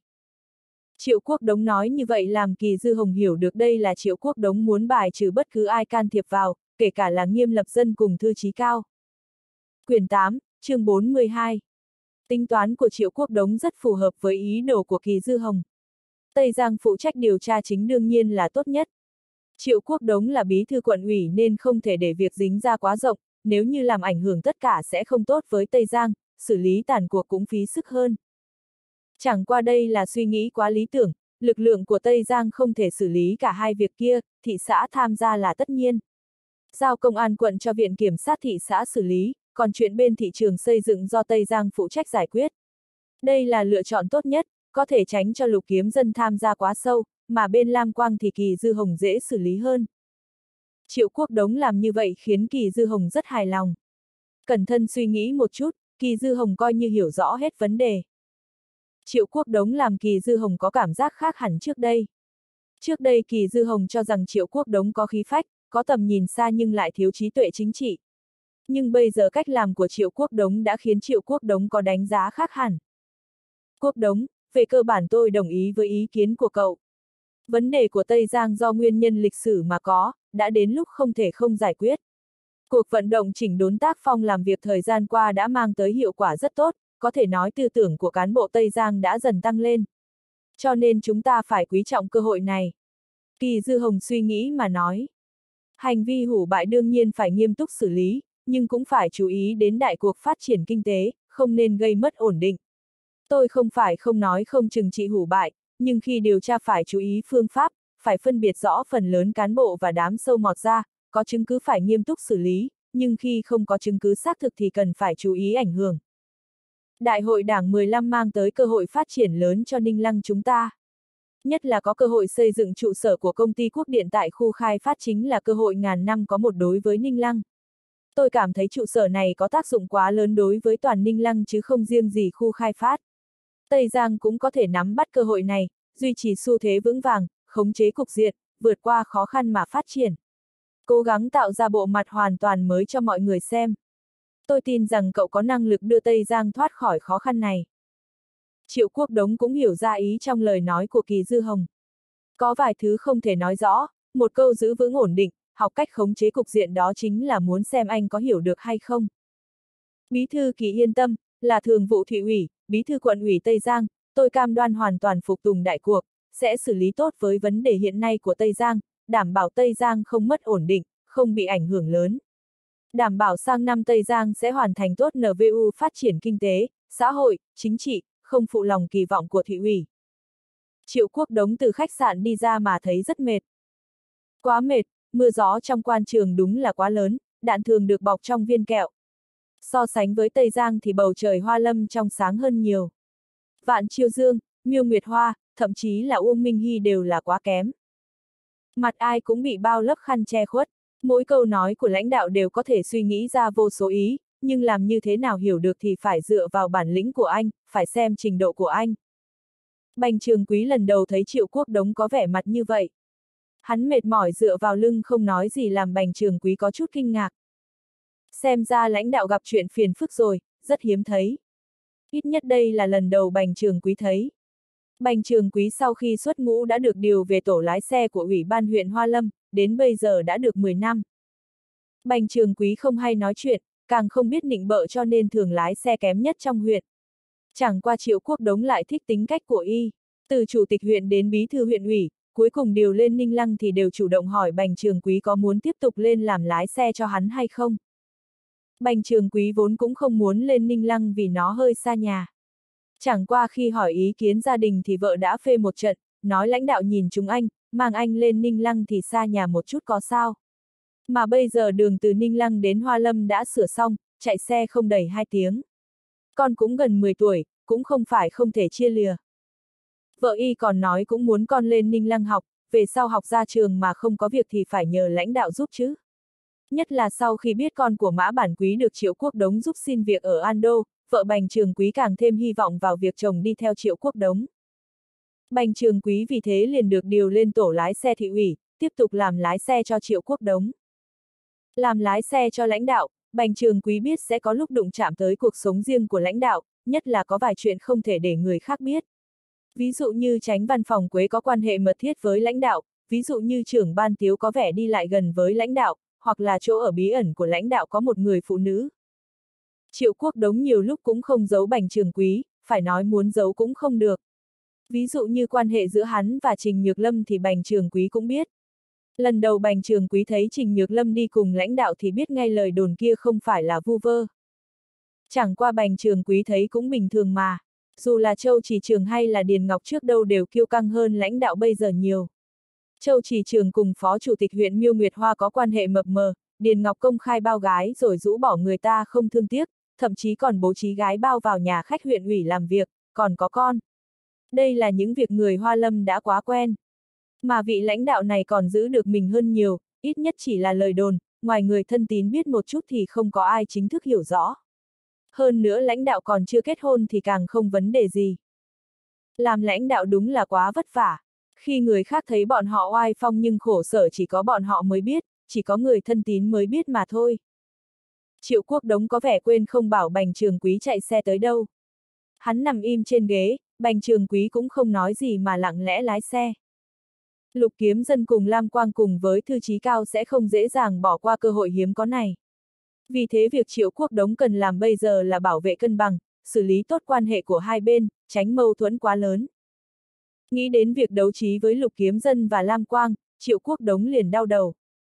Triệu Quốc Đống nói như vậy làm Kỳ Dư Hồng hiểu được đây là Triệu Quốc Đống muốn bài trừ bất cứ ai can thiệp vào, kể cả là Nghiêm Lập Dân cùng Thư Chí Cao. Quyển 8, chương 42. Tính toán của Triệu Quốc Đống rất phù hợp với ý đồ của Kỳ Dư Hồng. Tây Giang phụ trách điều tra chính đương nhiên là tốt nhất. Triệu Quốc Đống là bí thư quận ủy nên không thể để việc dính ra quá rộng, nếu như làm ảnh hưởng tất cả sẽ không tốt với Tây Giang, xử lý tàn cuộc cũng phí sức hơn. Chẳng qua đây là suy nghĩ quá lý tưởng, lực lượng của Tây Giang không thể xử lý cả hai việc kia, thị xã tham gia là tất nhiên. Giao công an quận cho Viện Kiểm sát thị xã xử lý, còn chuyện bên thị trường xây dựng do Tây Giang phụ trách giải quyết. Đây là lựa chọn tốt nhất, có thể tránh cho Lục Kiếm Dân tham gia quá sâu, mà bên Lam Quang thì Kỳ Dư Hồng dễ xử lý hơn. Triệu Quốc Đống làm như vậy khiến Kỳ Dư Hồng rất hài lòng. Cẩn thận suy nghĩ một chút, Kỳ Dư Hồng coi như hiểu rõ hết vấn đề. Triệu Quốc Đống làm Kỳ Dư Hồng có cảm giác khác hẳn trước đây. Trước đây Kỳ Dư Hồng cho rằng Triệu Quốc Đống có khí phách, có tầm nhìn xa nhưng lại thiếu trí tuệ chính trị. Nhưng bây giờ cách làm của Triệu Quốc Đống đã khiến Triệu Quốc Đống có đánh giá khác hẳn. Quốc Đống, về cơ bản tôi đồng ý với ý kiến của cậu. Vấn đề của Tây Giang do nguyên nhân lịch sử mà có, đã đến lúc không thể không giải quyết. Cuộc vận động chỉnh đốn tác phong làm việc thời gian qua đã mang tới hiệu quả rất tốt, có thể nói tư tưởng của cán bộ Tây Giang đã dần tăng lên. Cho nên chúng ta phải quý trọng cơ hội này. Kỳ Dư Hồng suy nghĩ mà nói. Hành vi hủ bại đương nhiên phải nghiêm túc xử lý, nhưng cũng phải chú ý đến đại cuộc phát triển kinh tế, không nên gây mất ổn định. Tôi không phải không nói không trừng trị hủ bại, nhưng khi điều tra phải chú ý phương pháp, phải phân biệt rõ phần lớn cán bộ và đám sâu mọt ra, có chứng cứ phải nghiêm túc xử lý, nhưng khi không có chứng cứ xác thực thì cần phải chú ý ảnh hưởng. Đại hội Đảng 15 mang tới cơ hội phát triển lớn cho Ninh Lăng chúng ta. Nhất là có cơ hội xây dựng trụ sở của công ty Quốc điện tại khu khai phát chính là cơ hội ngàn năm có một đối với Ninh Lăng. Tôi cảm thấy trụ sở này có tác dụng quá lớn đối với toàn Ninh Lăng chứ không riêng gì khu khai phát. Tây Giang cũng có thể nắm bắt cơ hội này, duy trì xu thế vững vàng, khống chế cục diện, vượt qua khó khăn mà phát triển. Cố gắng tạo ra bộ mặt hoàn toàn mới cho mọi người xem. Tôi tin rằng cậu có năng lực đưa Tây Giang thoát khỏi khó khăn này. Triệu Quốc Đống cũng hiểu ra ý trong lời nói của Kỳ Dư Hồng. Có vài thứ không thể nói rõ, một câu giữ vững ổn định, học cách khống chế cục diện đó chính là muốn xem anh có hiểu được hay không. Bí thư Kỳ yên tâm, là thường vụ thị ủy, bí thư quận ủy Tây Giang, tôi cam đoan hoàn toàn phục tùng đại cuộc, sẽ xử lý tốt với vấn đề hiện nay của Tây Giang, đảm bảo Tây Giang không mất ổn định, không bị ảnh hưởng lớn. Đảm bảo sang năm Tây Giang sẽ hoàn thành tốt NVU phát triển kinh tế, xã hội, chính trị, không phụ lòng kỳ vọng của thị ủy. Triệu Quốc Đống từ khách sạn đi ra mà thấy rất mệt. Quá mệt, mưa gió trong quan trường đúng là quá lớn, đạn thường được bọc trong viên kẹo. So sánh với Tây Giang thì bầu trời Hoa Lâm trong sáng hơn nhiều. Vạn Chiêu Dương, Miêu Nguyệt Hoa, thậm chí là Uông Minh Hy đều là quá kém. Mặt ai cũng bị bao lớp khăn che khuất, mỗi câu nói của lãnh đạo đều có thể suy nghĩ ra vô số ý, nhưng làm như thế nào hiểu được thì phải dựa vào bản lĩnh của anh, phải xem trình độ của anh. Bành Trường Quý lần đầu thấy Triệu Quốc Đống có vẻ mặt như vậy. Hắn mệt mỏi dựa vào lưng không nói gì làm Bành Trường Quý có chút kinh ngạc. Xem ra lãnh đạo gặp chuyện phiền phức rồi, rất hiếm thấy. Ít nhất đây là lần đầu Bành Trường Quý thấy. Bành Trường Quý sau khi xuất ngũ đã được điều về tổ lái xe của Ủy ban huyện Hoa Lâm, đến bây giờ đã được 10 năm. Bành Trường Quý không hay nói chuyện, càng không biết nịnh bợ cho nên thường lái xe kém nhất trong huyện. Chẳng qua Triệu Quốc Đống lại thích tính cách của y. Từ chủ tịch huyện đến bí thư huyện ủy, cuối cùng điều lên Ninh Lăng thì đều chủ động hỏi Bành Trường Quý có muốn tiếp tục lên làm lái xe cho hắn hay không. Bành Trường Quý vốn cũng không muốn lên Ninh Lăng vì nó hơi xa nhà. Chẳng qua khi hỏi ý kiến gia đình thì vợ đã phê một trận, nói lãnh đạo nhìn chúng anh, mang anh lên Ninh Lăng thì xa nhà một chút có sao. Mà bây giờ đường từ Ninh Lăng đến Hoa Lâm đã sửa xong, chạy xe không đầy 2 tiếng. Con cũng gần 10 tuổi, cũng không phải không thể chia lìa. Vợ y còn nói cũng muốn con lên Ninh Lăng học, về sau học ra trường mà không có việc thì phải nhờ lãnh đạo giúp chứ. Nhất là sau khi biết con của Mã Bản Quý được Triệu Quốc Đống giúp xin việc ở Ando, vợ Bành Trường Quý càng thêm hy vọng vào việc chồng đi theo Triệu Quốc Đống. Bành Trường Quý vì thế liền được điều lên tổ lái xe thị ủy, tiếp tục làm lái xe cho Triệu Quốc Đống. Làm lái xe cho lãnh đạo, Bành Trường Quý biết sẽ có lúc đụng chạm tới cuộc sống riêng của lãnh đạo, nhất là có vài chuyện không thể để người khác biết. Ví dụ như Chánh văn phòng Quế có quan hệ mật thiết với lãnh đạo, ví dụ như trưởng ban Tiếu có vẻ đi lại gần với lãnh đạo, hoặc là chỗ ở bí ẩn của lãnh đạo có một người phụ nữ. Triệu Quốc Đống nhiều lúc cũng không giấu Bành Trường Quý, phải nói muốn giấu cũng không được. Ví dụ như quan hệ giữa hắn và Trình Nhược Lâm thì Bành Trường Quý cũng biết. Lần đầu Bành Trường Quý thấy Trình Nhược Lâm đi cùng lãnh đạo thì biết ngay lời đồn kia không phải là vu vơ. Chẳng qua Bành Trường Quý thấy cũng bình thường mà. Dù là Châu Chỉ Trường hay là Điền Ngọc trước đâu đều kiêu căng hơn lãnh đạo bây giờ nhiều. Châu Chỉ Trường cùng Phó Chủ tịch huyện Miêu Nguyệt Hoa có quan hệ mập mờ, Điền Ngọc công khai bao gái rồi rũ bỏ người ta không thương tiếc, thậm chí còn bố trí gái bao vào nhà khách huyện ủy làm việc, còn có con. Đây là những việc người Hoa Lâm đã quá quen. Mà vị lãnh đạo này còn giữ được mình hơn nhiều, ít nhất chỉ là lời đồn, ngoài người thân tín biết một chút thì không có ai chính thức hiểu rõ. Hơn nữa lãnh đạo còn chưa kết hôn thì càng không vấn đề gì. Làm lãnh đạo đúng là quá vất vả. Khi người khác thấy bọn họ oai phong nhưng khổ sở chỉ có bọn họ mới biết, chỉ có người thân tín mới biết mà thôi. Triệu Quốc Đống có vẻ quên không bảo Bành Trường Quý chạy xe tới đâu. Hắn nằm im trên ghế, Bành Trường Quý cũng không nói gì mà lặng lẽ lái xe. Lục Kiếm Dân cùng Lam Quang cùng với Thư Chí Cao sẽ không dễ dàng bỏ qua cơ hội hiếm có này. Vì thế việc Triệu Quốc Đống cần làm bây giờ là bảo vệ cân bằng, xử lý tốt quan hệ của hai bên, tránh mâu thuẫn quá lớn. Nghĩ đến việc đấu trí với Lục Kiếm Dân và Lam Quang, Triệu Quốc Đống liền đau đầu.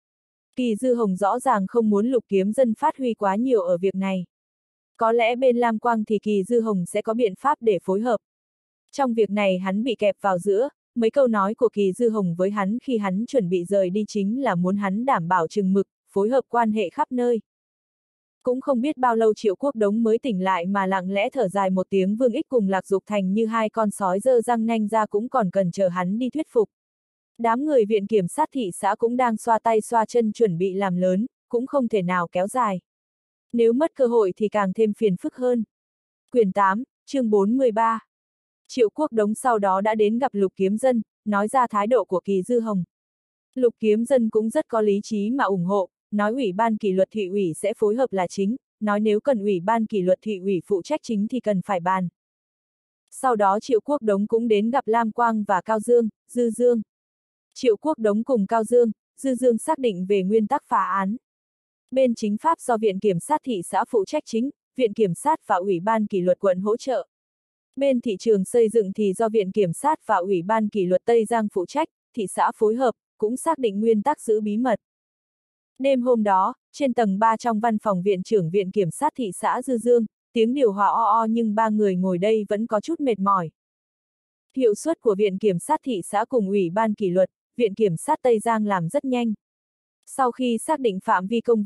Kỳ Dư Hồng rõ ràng không muốn Lục Kiếm Dân phát huy quá nhiều ở việc này. Có lẽ bên Lam Quang thì Kỳ Dư Hồng sẽ có biện pháp để phối hợp. Trong việc này hắn bị kẹp vào giữa, mấy câu nói của Kỳ Dư Hồng với hắn khi hắn chuẩn bị rời đi chính là muốn hắn đảm bảo chừng mực, phối hợp quan hệ khắp nơi. Cũng không biết bao lâu Triệu Quốc Đống mới tỉnh lại mà lặng lẽ thở dài một tiếng. Vương Ích cùng Lạc Dục Thành như hai con sói giơ răng nanh ra cũng còn cần chờ hắn đi thuyết phục. Đám người viện kiểm sát thị xã cũng đang xoa tay xoa chân chuẩn bị làm lớn, cũng không thể nào kéo dài. Nếu mất cơ hội thì càng thêm phiền phức hơn. Quyển 8, chương 413. Triệu Quốc Đống sau đó đã đến gặp Lục Kiếm Dân, nói ra thái độ của Kỳ Dư Hồng. Lục Kiếm Dân cũng rất có lý trí mà ủng hộ, nói Ủy ban kỷ luật thị ủy sẽ phối hợp là chính, nói nếu cần Ủy ban kỷ luật thị ủy phụ trách chính thì cần phải bàn. Sau đó Triệu Quốc Đống cũng đến gặp Lam Quang và Cao Dương, Dư Dương. Triệu Quốc Đống cùng Cao Dương, Dư Dương xác định về nguyên tắc phá án. Bên chính pháp do Viện Kiểm sát thị xã phụ trách chính, Viện Kiểm sát và Ủy ban kỷ luật quận hỗ trợ. Bên thị trường xây dựng thì do Viện Kiểm sát và Ủy ban kỷ luật Tây Giang phụ trách, thị xã phối hợp, cũng xác định nguyên tắc giữ bí mật. Đêm hôm đó, trên tầng 3 trong văn phòng Viện trưởng Viện Kiểm sát thị xã Dư Dương, tiếng điều hòa o nhưng ba người ngồi đây vẫn có chút mệt mỏi. Hiệu suất của Viện Kiểm sát thị xã cùng Ủy ban kỷ luật, Viện Kiểm sát Tây Giang làm rất nhanh. Sau khi xác định phạm vi công việc,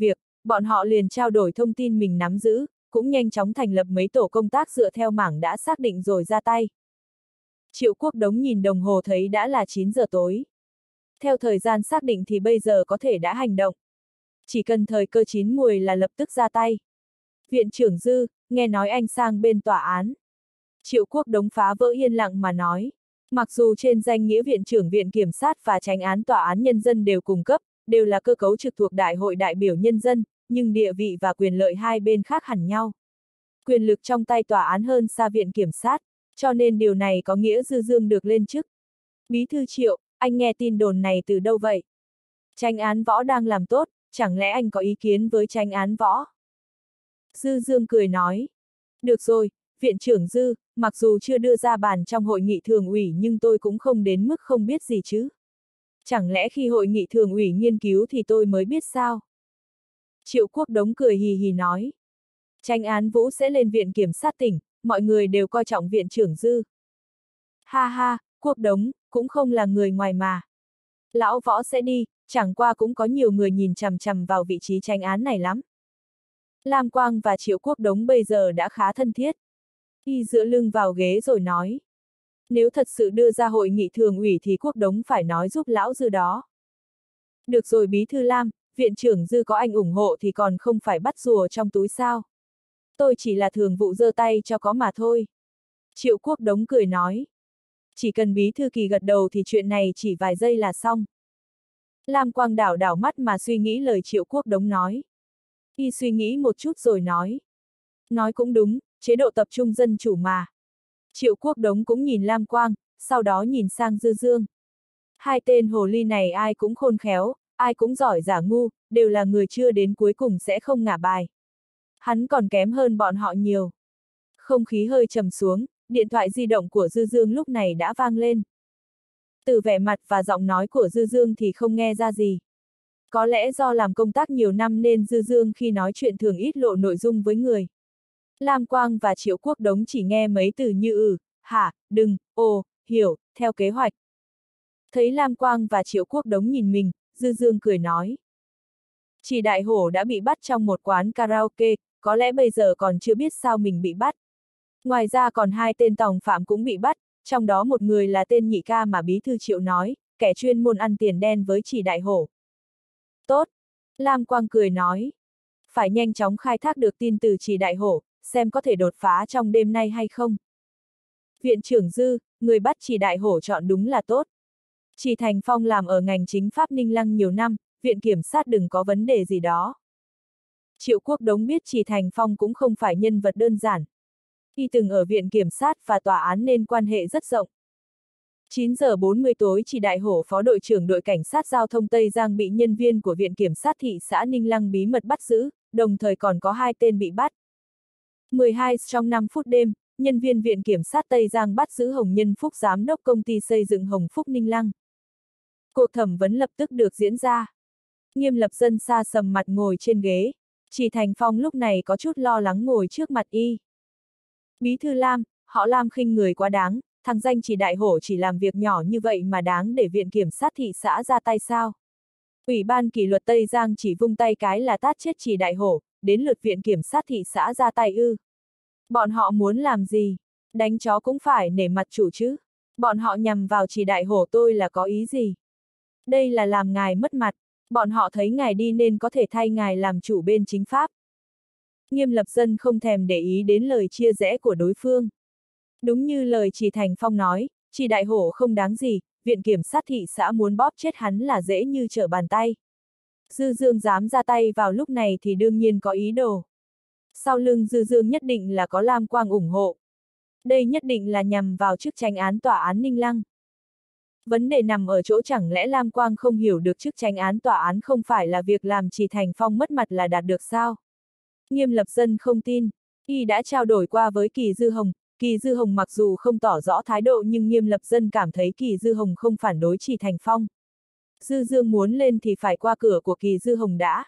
bọn họ liền trao đổi thông tin mình nắm giữ, cũng nhanh chóng thành lập mấy tổ công tác dựa theo mảng đã xác định rồi ra tay. Triệu Quốc Đống nhìn đồng hồ thấy đã là 9 giờ tối. Theo thời gian xác định thì bây giờ có thể đã hành động. Chỉ cần thời cơ chín muồi là lập tức ra tay. Viện trưởng Dư, nghe nói anh sang bên tòa án. Triệu Quốc Đống phá vỡ yên lặng mà nói. Mặc dù trên danh nghĩa viện trưởng viện kiểm sát và chánh án tòa án nhân dân đều cùng cấp, đều là cơ cấu trực thuộc Đại hội đại biểu nhân dân, nhưng địa vị và quyền lợi hai bên khác hẳn nhau. Quyền lực trong tay tòa án hơn xa viện kiểm sát, cho nên điều này có nghĩa Dư Dương được lên chức. Bí thư Triệu, anh nghe tin đồn này từ đâu vậy? Chánh án Võ đang làm tốt, chẳng lẽ anh có ý kiến với chánh án Võ? Dư Dương cười nói. Được rồi, viện trưởng Dư, mặc dù chưa đưa ra bàn trong hội nghị thường ủy nhưng tôi cũng không đến mức không biết gì chứ. Chẳng lẽ khi hội nghị thường ủy nghiên cứu thì tôi mới biết sao? Triệu Quốc Đống cười hì hì nói. Chánh án Vũ sẽ lên viện kiểm sát tỉnh, mọi người đều coi trọng viện trưởng Dư. Ha ha, Quốc Đống, cũng không là người ngoài mà. Lão Võ sẽ đi, chẳng qua cũng có nhiều người nhìn chằm chằm vào vị trí chánh án này lắm. Lam Quang và Triệu Quốc Đống bây giờ đã khá thân thiết. Y dựa lưng vào ghế rồi nói. Nếu thật sự đưa ra hội nghị thường ủy thì Quốc Đống phải nói giúp lão Dư đó. Được rồi bí thư Lam, viện trưởng Dư có anh ủng hộ thì còn không phải bắt rùa trong túi sao. Tôi chỉ là thường vụ giơ tay cho có mà thôi. Triệu Quốc Đống cười nói. Chỉ cần bí thư Kỳ gật đầu thì chuyện này chỉ vài giây là xong. Lam Quang đảo đảo mắt mà suy nghĩ lời Triệu Quốc Đống nói. Y suy nghĩ một chút rồi nói. Nói cũng đúng, chế độ tập trung dân chủ mà. Triệu Quốc Đống cũng nhìn Lam Quang, sau đó nhìn sang Dư Dương. Hai tên hồ ly này ai cũng khôn khéo, ai cũng giỏi giả ngu, đều là người chưa đến cuối cùng sẽ không ngả bài. Hắn còn kém hơn bọn họ nhiều. Không khí hơi trầm xuống, điện thoại di động của Dư Dương lúc này đã vang lên. Từ vẻ mặt và giọng nói của Dư Dương thì không nghe ra gì. Có lẽ do làm công tác nhiều năm nên Dư Dương khi nói chuyện thường ít lộ nội dung với người. Lam Quang và Triệu Quốc Đống chỉ nghe mấy từ như hả, đừng, ồ, hiểu, theo kế hoạch. Thấy Lam Quang và Triệu Quốc Đống nhìn mình, Dư Dương cười nói. Chỉ Đại Hổ đã bị bắt trong một quán karaoke, có lẽ bây giờ còn chưa biết sao mình bị bắt. Ngoài ra còn hai tên tòng phạm cũng bị bắt, trong đó một người là tên nhị ca mà bí thư Triệu nói, kẻ chuyên môn ăn tiền đen với Chỉ Đại Hổ. Tốt! Lam Quang cười nói. Phải nhanh chóng khai thác được tin từ Chỉ Đại Hổ, xem có thể đột phá trong đêm nay hay không. Viện trưởng Dư, người bắt Chỉ Đại Hổ chọn đúng là tốt. Chỉ Thành Phong làm ở ngành chính pháp Ninh Lăng nhiều năm, viện kiểm sát đừng có vấn đề gì đó. Triệu Quốc Đống biết Chỉ Thành Phong cũng không phải nhân vật đơn giản. Y từng ở viện kiểm sát và tòa án nên quan hệ rất rộng. 9 giờ 40 tối Chỉ Đại Hổ phó đội trưởng đội cảnh sát giao thông Tây Giang bị nhân viên của viện kiểm sát thị xã Ninh Lăng bí mật bắt giữ, đồng thời còn có hai tên bị bắt. 12 trong 5 phút đêm, nhân viên viện kiểm sát Tây Giang bắt giữ Hồng Nhân Phúc giám đốc công ty xây dựng Hồng Phúc Ninh Lăng. Cuộc thẩm vấn lập tức được diễn ra. Nghiêm Lập Dân xa sầm mặt ngồi trên ghế, Chỉ Thành Phong lúc này có chút lo lắng ngồi trước mặt y. Bí thư Lam, họ Lam khinh người quá đáng, thằng danh Chỉ Đại Hổ chỉ làm việc nhỏ như vậy mà đáng để viện kiểm sát thị xã ra tay sao? Ủy ban kỷ luật Tây Giang chỉ vung tay cái là tát chết Chỉ Đại Hổ, đến lượt viện kiểm sát thị xã ra tay ư? Bọn họ muốn làm gì? Đánh chó cũng phải nể mặt chủ chứ? Bọn họ nhằm vào Chỉ Đại Hổ tôi là có ý gì? Đây là làm ngài mất mặt, bọn họ thấy ngài đi nên có thể thay ngài làm chủ bên chính pháp. Nghiêm Lập Dân không thèm để ý đến lời chia rẽ của đối phương. Đúng như lời Chỉ Thành Phong nói, Chỉ Đại Hổ không đáng gì, viện kiểm sát thị xã muốn bóp chết hắn là dễ như trở bàn tay. Dư Dương dám ra tay vào lúc này thì đương nhiên có ý đồ. Sau lưng Dư Dương nhất định là có Lam Quang ủng hộ. Đây nhất định là nhằm vào chức chánh án tòa án Ninh Lăng. Vấn đề nằm ở chỗ chẳng lẽ Lam Quang không hiểu được chức chánh án tòa án không phải là việc làm Chỉ Thành Phong mất mặt là đạt được sao? Nghiêm Lập Dân không tin, y đã trao đổi qua với Kỳ Dư Hồng, Kỳ Dư Hồng mặc dù không tỏ rõ thái độ nhưng Nghiêm Lập Dân cảm thấy Kỳ Dư Hồng không phản đối Chỉ Thành Phong. Dư Dương muốn lên thì phải qua cửa của Kỳ Dư Hồng đã.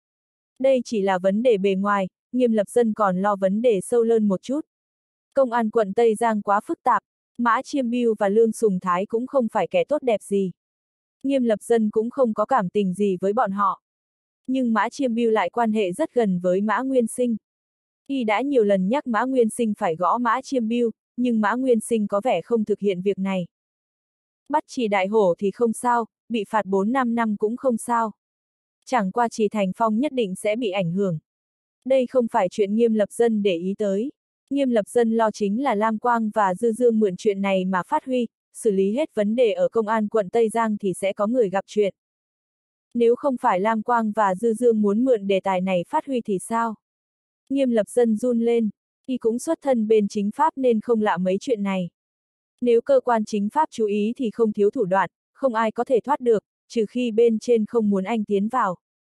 Đây chỉ là vấn đề bề ngoài, Nghiêm Lập Dân còn lo vấn đề sâu hơn một chút. Công an quận Tây Giang quá phức tạp, Mã Chiêm Biêu và Lương Sùng Thái cũng không phải kẻ tốt đẹp gì. Nghiêm Lập Dân cũng không có cảm tình gì với bọn họ. Nhưng Mã Chiêm Bưu lại quan hệ rất gần với Mã Nguyên Sinh. Y đã nhiều lần nhắc Mã Nguyên Sinh phải gõ Mã Chiêm Bưu, nhưng Mã Nguyên Sinh có vẻ không thực hiện việc này. Bắt Trì Đại Hổ thì không sao, bị phạt 4-5 năm cũng không sao. Chẳng qua Trì Thành Phong nhất định sẽ bị ảnh hưởng. Đây không phải chuyện Nghiêm Lập Dân để ý tới. Nghiêm Lập Dân lo chính là Lam Quang và Dư Dương mượn chuyện này mà phát huy, xử lý hết vấn đề ở công an quận Tây Giang thì sẽ có người gặp chuyện. Nếu không phải Lam Quang và Dư Dương muốn mượn đề tài này phát huy thì sao? Nghiêm Lập Dân run lên, y cũng xuất thân bên chính pháp nên không lạ mấy chuyện này. Nếu cơ quan chính pháp chú ý thì không thiếu thủ đoạn, không ai có thể thoát được, trừ khi bên trên không muốn anh tiến vào.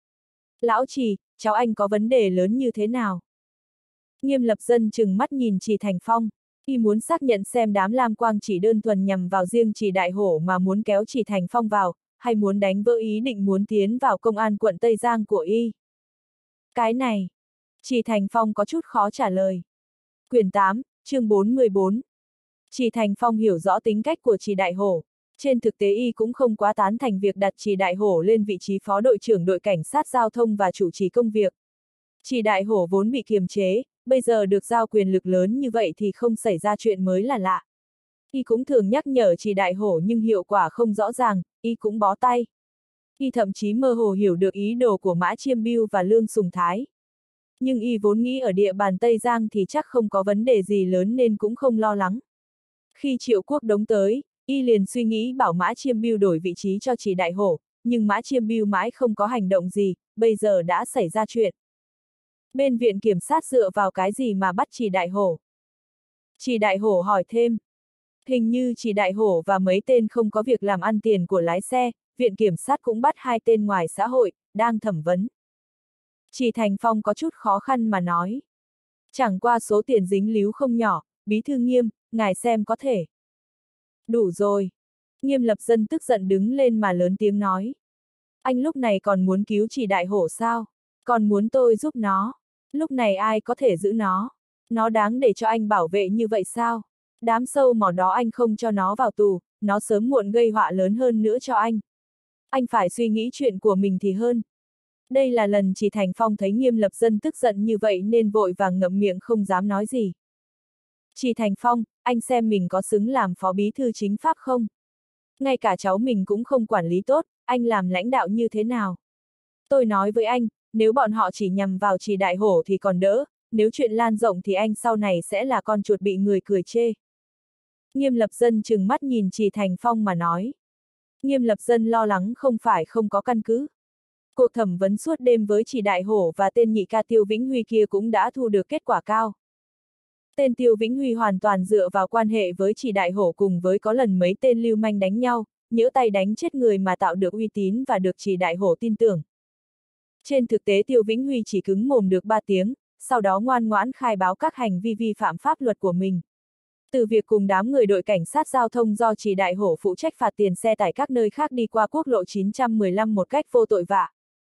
Lão Trì, cháu anh có vấn đề lớn như thế nào? Nghiêm Lập Dân trừng mắt nhìn Trì Thành Phong, y muốn xác nhận xem đám Lam Quang chỉ đơn thuần nhằm vào riêng Trì Đại Hổ mà muốn kéo Trì Thành Phong vào, hay muốn đánh vỡ ý định muốn tiến vào công an quận Tây Giang của y. Cái này, Trì Thành Phong có chút khó trả lời. Quyển 8, chương 414. Trì Thành Phong hiểu rõ tính cách của Trì Đại Hổ. Trên thực tế y cũng không quá tán thành việc đặt Trì Đại Hổ lên vị trí phó đội trưởng đội cảnh sát giao thông và chủ trì công việc. Trì Đại Hổ vốn bị kiềm chế, bây giờ được giao quyền lực lớn như vậy thì không xảy ra chuyện mới là lạ. Y cũng thường nhắc nhở Trì Đại Hổ nhưng hiệu quả không rõ ràng, y cũng bó tay. Y thậm chí mơ hồ hiểu được ý đồ của Mã Chiêm Bưu và Lương Sùng Thái. Nhưng y vốn nghĩ ở địa bàn Tây Giang thì chắc không có vấn đề gì lớn nên cũng không lo lắng. Khi Triệu Quốc Đống tới, y liền suy nghĩ bảo Mã Chiêm Bưu đổi vị trí cho Trì Đại Hổ, nhưng Mã Chiêm Bưu mãi không có hành động gì, bây giờ đã xảy ra chuyện. Bên viện kiểm sát dựa vào cái gì mà bắt Trì Đại Hổ? Trì Đại Hổ hỏi thêm. Hình như Trì Đại Hổ và mấy tên không có việc làm ăn tiền của lái xe, viện kiểm sát cũng bắt 2 tên ngoài xã hội, đang thẩm vấn. Trì Thành Phong có chút khó khăn mà nói. Chẳng qua số tiền dính líu không nhỏ, bí thư Nghiêm, ngài xem có thể. Đủ rồi. Nghiêm Lập Dân tức giận đứng lên mà lớn tiếng nói. Anh lúc này còn muốn cứu Trì Đại Hổ sao? Còn muốn tôi giúp nó? Lúc này ai có thể giữ nó? Nó đáng để cho anh bảo vệ như vậy sao? Đám sâu mỏ đó anh không cho nó vào tù, nó sớm muộn gây họa lớn hơn nữa cho anh. Anh phải suy nghĩ chuyện của mình thì hơn. Đây là lần Trì Thành Phong thấy Nghiêm Lập Dân tức giận như vậy nên vội vàng ngậm miệng không dám nói gì. Trì Thành Phong, anh xem mình có xứng làm phó bí thư chính pháp không? Ngay cả cháu mình cũng không quản lý tốt, anh làm lãnh đạo như thế nào? Tôi nói với anh, nếu bọn họ chỉ nhằm vào Trì Đại Hổ thì còn đỡ, nếu chuyện lan rộng thì anh sau này sẽ là con chuột bị người cười chê. Nghiêm Lập Dân trừng mắt nhìn Trì Thành Phong mà nói. Nghiêm Lập Dân lo lắng không phải không có căn cứ. Cuộc thẩm vấn suốt đêm với Trì Đại Hổ và tên nhị ca Tiêu Vĩnh Huy kia cũng đã thu được kết quả cao. Tên Tiêu Vĩnh Huy hoàn toàn dựa vào quan hệ với Trì Đại Hổ cùng với có lần mấy tên lưu manh đánh nhau, nhỡ tay đánh chết người mà tạo được uy tín và được Trì Đại Hổ tin tưởng. Trên thực tế Tiêu Vĩnh Huy chỉ cứng mồm được 3 tiếng, sau đó ngoan ngoãn khai báo các hành vi vi phạm pháp luật của mình. Từ việc cùng đám người đội cảnh sát giao thông do Trì Đại Hổ phụ trách phạt tiền xe tải các nơi khác đi qua quốc lộ 915 một cách vô tội vạ.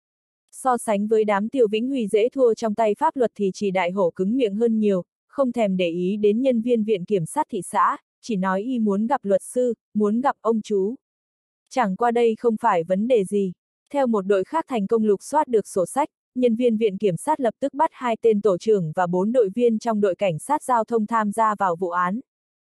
So sánh với đám Tiêu Vĩnh Huy dễ thua trong tay pháp luật thì Trì Đại Hổ cứng miệng hơn nhiều, không thèm để ý đến nhân viên viện kiểm sát thị xã, chỉ nói y muốn gặp luật sư, muốn gặp ông chú. Chẳng qua đây không phải vấn đề gì. Theo một đội khác thành công lục soát được sổ sách, nhân viên viện kiểm sát lập tức bắt 2 tên tổ trưởng và 4 đội viên trong đội cảnh sát giao thông tham gia vào vụ án.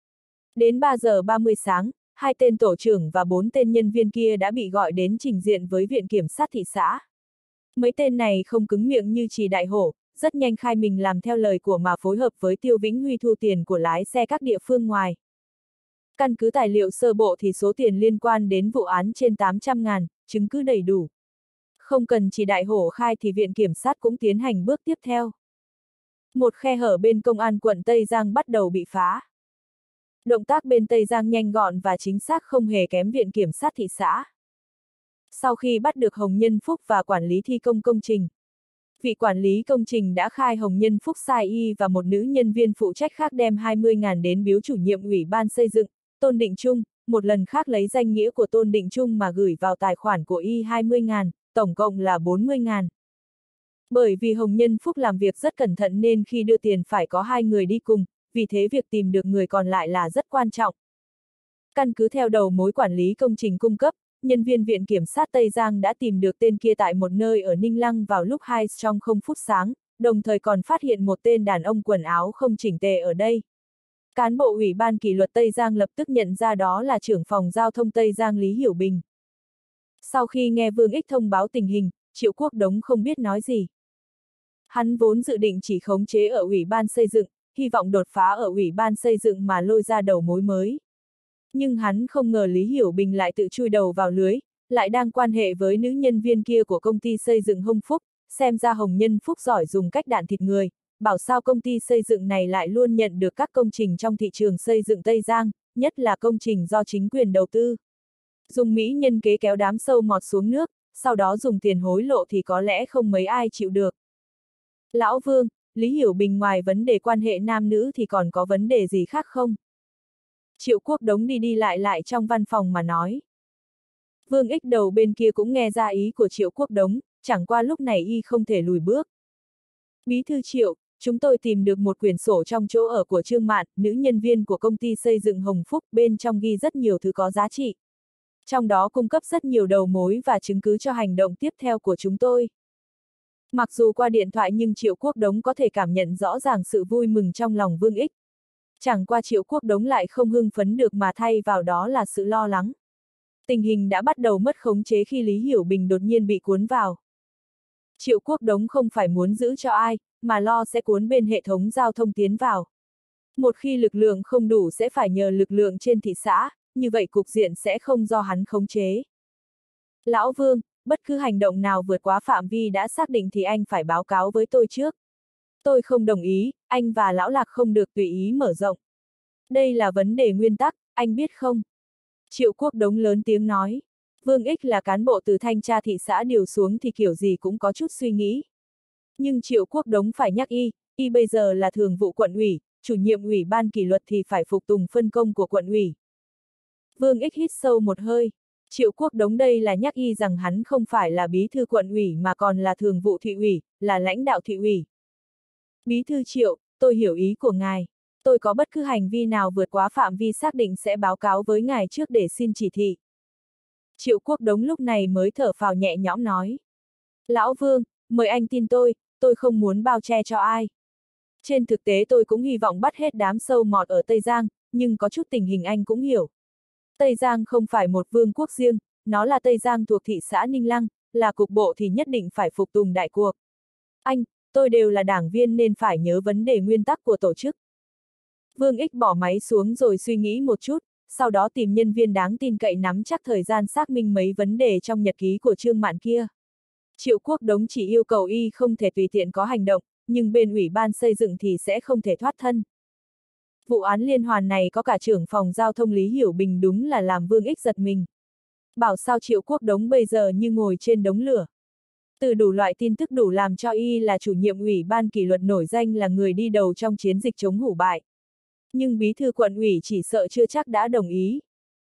Đến 3 giờ 30 sáng, 2 tên tổ trưởng và 4 tên nhân viên kia đã bị gọi đến trình diện với viện kiểm sát thị xã. Mấy tên này không cứng miệng như Trì Đại Hổ, rất nhanh khai mình làm theo lời của mà phối hợp với Tiêu Vĩnh Huy thu tiền của lái xe các địa phương ngoài. Căn cứ tài liệu sơ bộ thì số tiền liên quan đến vụ án trên 800.000, chứng cứ đầy đủ. Không cần Trì Đại Hổ khai thì viện kiểm sát cũng tiến hành bước tiếp theo. Một khe hở bên công an quận Tây Giang bắt đầu bị phá. Động tác bên Tây Giang nhanh gọn và chính xác không hề kém viện kiểm sát thị xã. Sau khi bắt được Hồng Nhân Phúc và quản lý thi công công trình, vị quản lý công trình đã khai Hồng Nhân Phúc sai y và một nữ nhân viên phụ trách khác đem 20.000 đến biếu chủ nhiệm ủy ban xây dựng, Tôn Định Trung, một lần khác lấy danh nghĩa của Tôn Định Trung mà gửi vào tài khoản của y 20.000, tổng cộng là 40.000. Bởi vì Hồng Nhân Phúc làm việc rất cẩn thận nên khi đưa tiền phải có 2 người đi cùng, vì thế việc tìm được người còn lại là rất quan trọng. Căn cứ theo đầu mối quản lý công trình cung cấp, nhân viên viện kiểm sát Tây Giang đã tìm được tên kia tại một nơi ở Ninh Lăng vào lúc 2:00 sáng, đồng thời còn phát hiện một tên đàn ông quần áo không chỉnh tề ở đây. Cán bộ Ủy ban kỷ luật Tây Giang lập tức nhận ra đó là trưởng phòng giao thông Tây Giang Lý Hiểu Bình. Sau khi nghe Vương Ích thông báo tình hình, Triệu Quốc Đống không biết nói gì. Hắn vốn dự định chỉ khống chế ở Ủy ban xây dựng, hy vọng đột phá ở Ủy ban xây dựng mà lôi ra đầu mối mới. Nhưng hắn không ngờ Lý Hiểu Bình lại tự chui đầu vào lưới, lại đang quan hệ với nữ nhân viên kia của công ty xây dựng Hồng Phúc, xem ra Hồng Nhân Phúc giỏi dùng cách đạn thịt người, bảo sao công ty xây dựng này lại luôn nhận được các công trình trong thị trường xây dựng Tây Giang, nhất là công trình do chính quyền đầu tư. Dùng mỹ nhân kế kéo đám sâu mọt xuống nước, sau đó dùng tiền hối lộ thì có lẽ không mấy ai chịu được. Lão Vương, Lý Hiểu Bình ngoài vấn đề quan hệ nam nữ thì còn có vấn đề gì khác không? Triệu Quốc Đống đi đi lại trong văn phòng mà nói. Vương Ích đầu bên kia cũng nghe ra ý của Triệu Quốc Đống, chẳng qua lúc này y không thể lùi bước. Bí thư Triệu, chúng tôi tìm được một quyển sổ trong chỗ ở của Trương Mạn, nữ nhân viên của công ty xây dựng Hồng Phúc, bên trong ghi rất nhiều thứ có giá trị. Trong đó cung cấp rất nhiều đầu mối và chứng cứ cho hành động tiếp theo của chúng tôi. Mặc dù qua điện thoại nhưng Triệu Quốc Đống có thể cảm nhận rõ ràng sự vui mừng trong lòng Vương Ích. Chẳng qua Triệu Quốc Đống lại không hưng phấn được mà thay vào đó là sự lo lắng. Tình hình đã bắt đầu mất khống chế khi Lý Hiểu Bình đột nhiên bị cuốn vào. Triệu Quốc Đống không phải muốn giữ cho ai, mà lo sẽ cuốn bên hệ thống giao thông tiến vào. Một khi lực lượng không đủ sẽ phải nhờ lực lượng trên thị xã, như vậy cục diện sẽ không do hắn khống chế. Lão Vương, bất cứ hành động nào vượt quá phạm vi đã xác định thì anh phải báo cáo với tôi trước. Tôi không đồng ý, anh và Lão Lạc không được tùy ý mở rộng. Đây là vấn đề nguyên tắc, anh biết không? Triệu Quốc Đống lớn tiếng nói. Vương Ích là cán bộ từ thanh tra thị xã điều xuống thì kiểu gì cũng có chút suy nghĩ. Nhưng Triệu Quốc Đống phải nhắc y bây giờ là thường vụ quận ủy, chủ nhiệm ủy ban kỷ luật thì phải phục tùng phân công của quận ủy. Vương Ích hít sâu một hơi. Triệu Quốc Đống đây là nhắc y rằng hắn không phải là bí thư quận ủy mà còn là thường vụ thị ủy, là lãnh đạo thị ủy. Bí thư Triệu, tôi hiểu ý của ngài. Tôi có bất cứ hành vi nào vượt quá phạm vi xác định sẽ báo cáo với ngài trước để xin chỉ thị. Triệu Quốc Đống lúc này mới thở phào nhẹ nhõm nói. Lão Vương, mời anh tin tôi không muốn bao che cho ai. Trên thực tế tôi cũng hy vọng bắt hết đám sâu mọt ở Tây Giang, nhưng có chút tình hình anh cũng hiểu. Tây Giang không phải một vương quốc riêng, nó là Tây Giang thuộc thị xã Ninh Lăng, là cục bộ thì nhất định phải phục tùng đại cuộc. Tôi đều là đảng viên nên phải nhớ vấn đề nguyên tắc của tổ chức. Vương Ích bỏ máy xuống rồi suy nghĩ một chút, sau đó tìm nhân viên đáng tin cậy nắm chắc thời gian xác minh mấy vấn đề trong nhật ký của Trương Mạn kia. Triệu Quốc Đống chỉ yêu cầu y không thể tùy tiện có hành động, nhưng bên ủy ban xây dựng thì sẽ không thể thoát thân. Vụ án liên hoàn này có cả trưởng phòng giao thông Lý Hiểu Bình đúng là làm Vương Ích giật mình. Bảo sao Triệu Quốc Đống bây giờ như ngồi trên đống lửa. Từ đủ loại tin tức đủ làm cho y là chủ nhiệm ủy ban kỷ luật nổi danh là người đi đầu trong chiến dịch chống hủ bại. Nhưng bí thư quận ủy chỉ sợ chưa chắc đã đồng ý.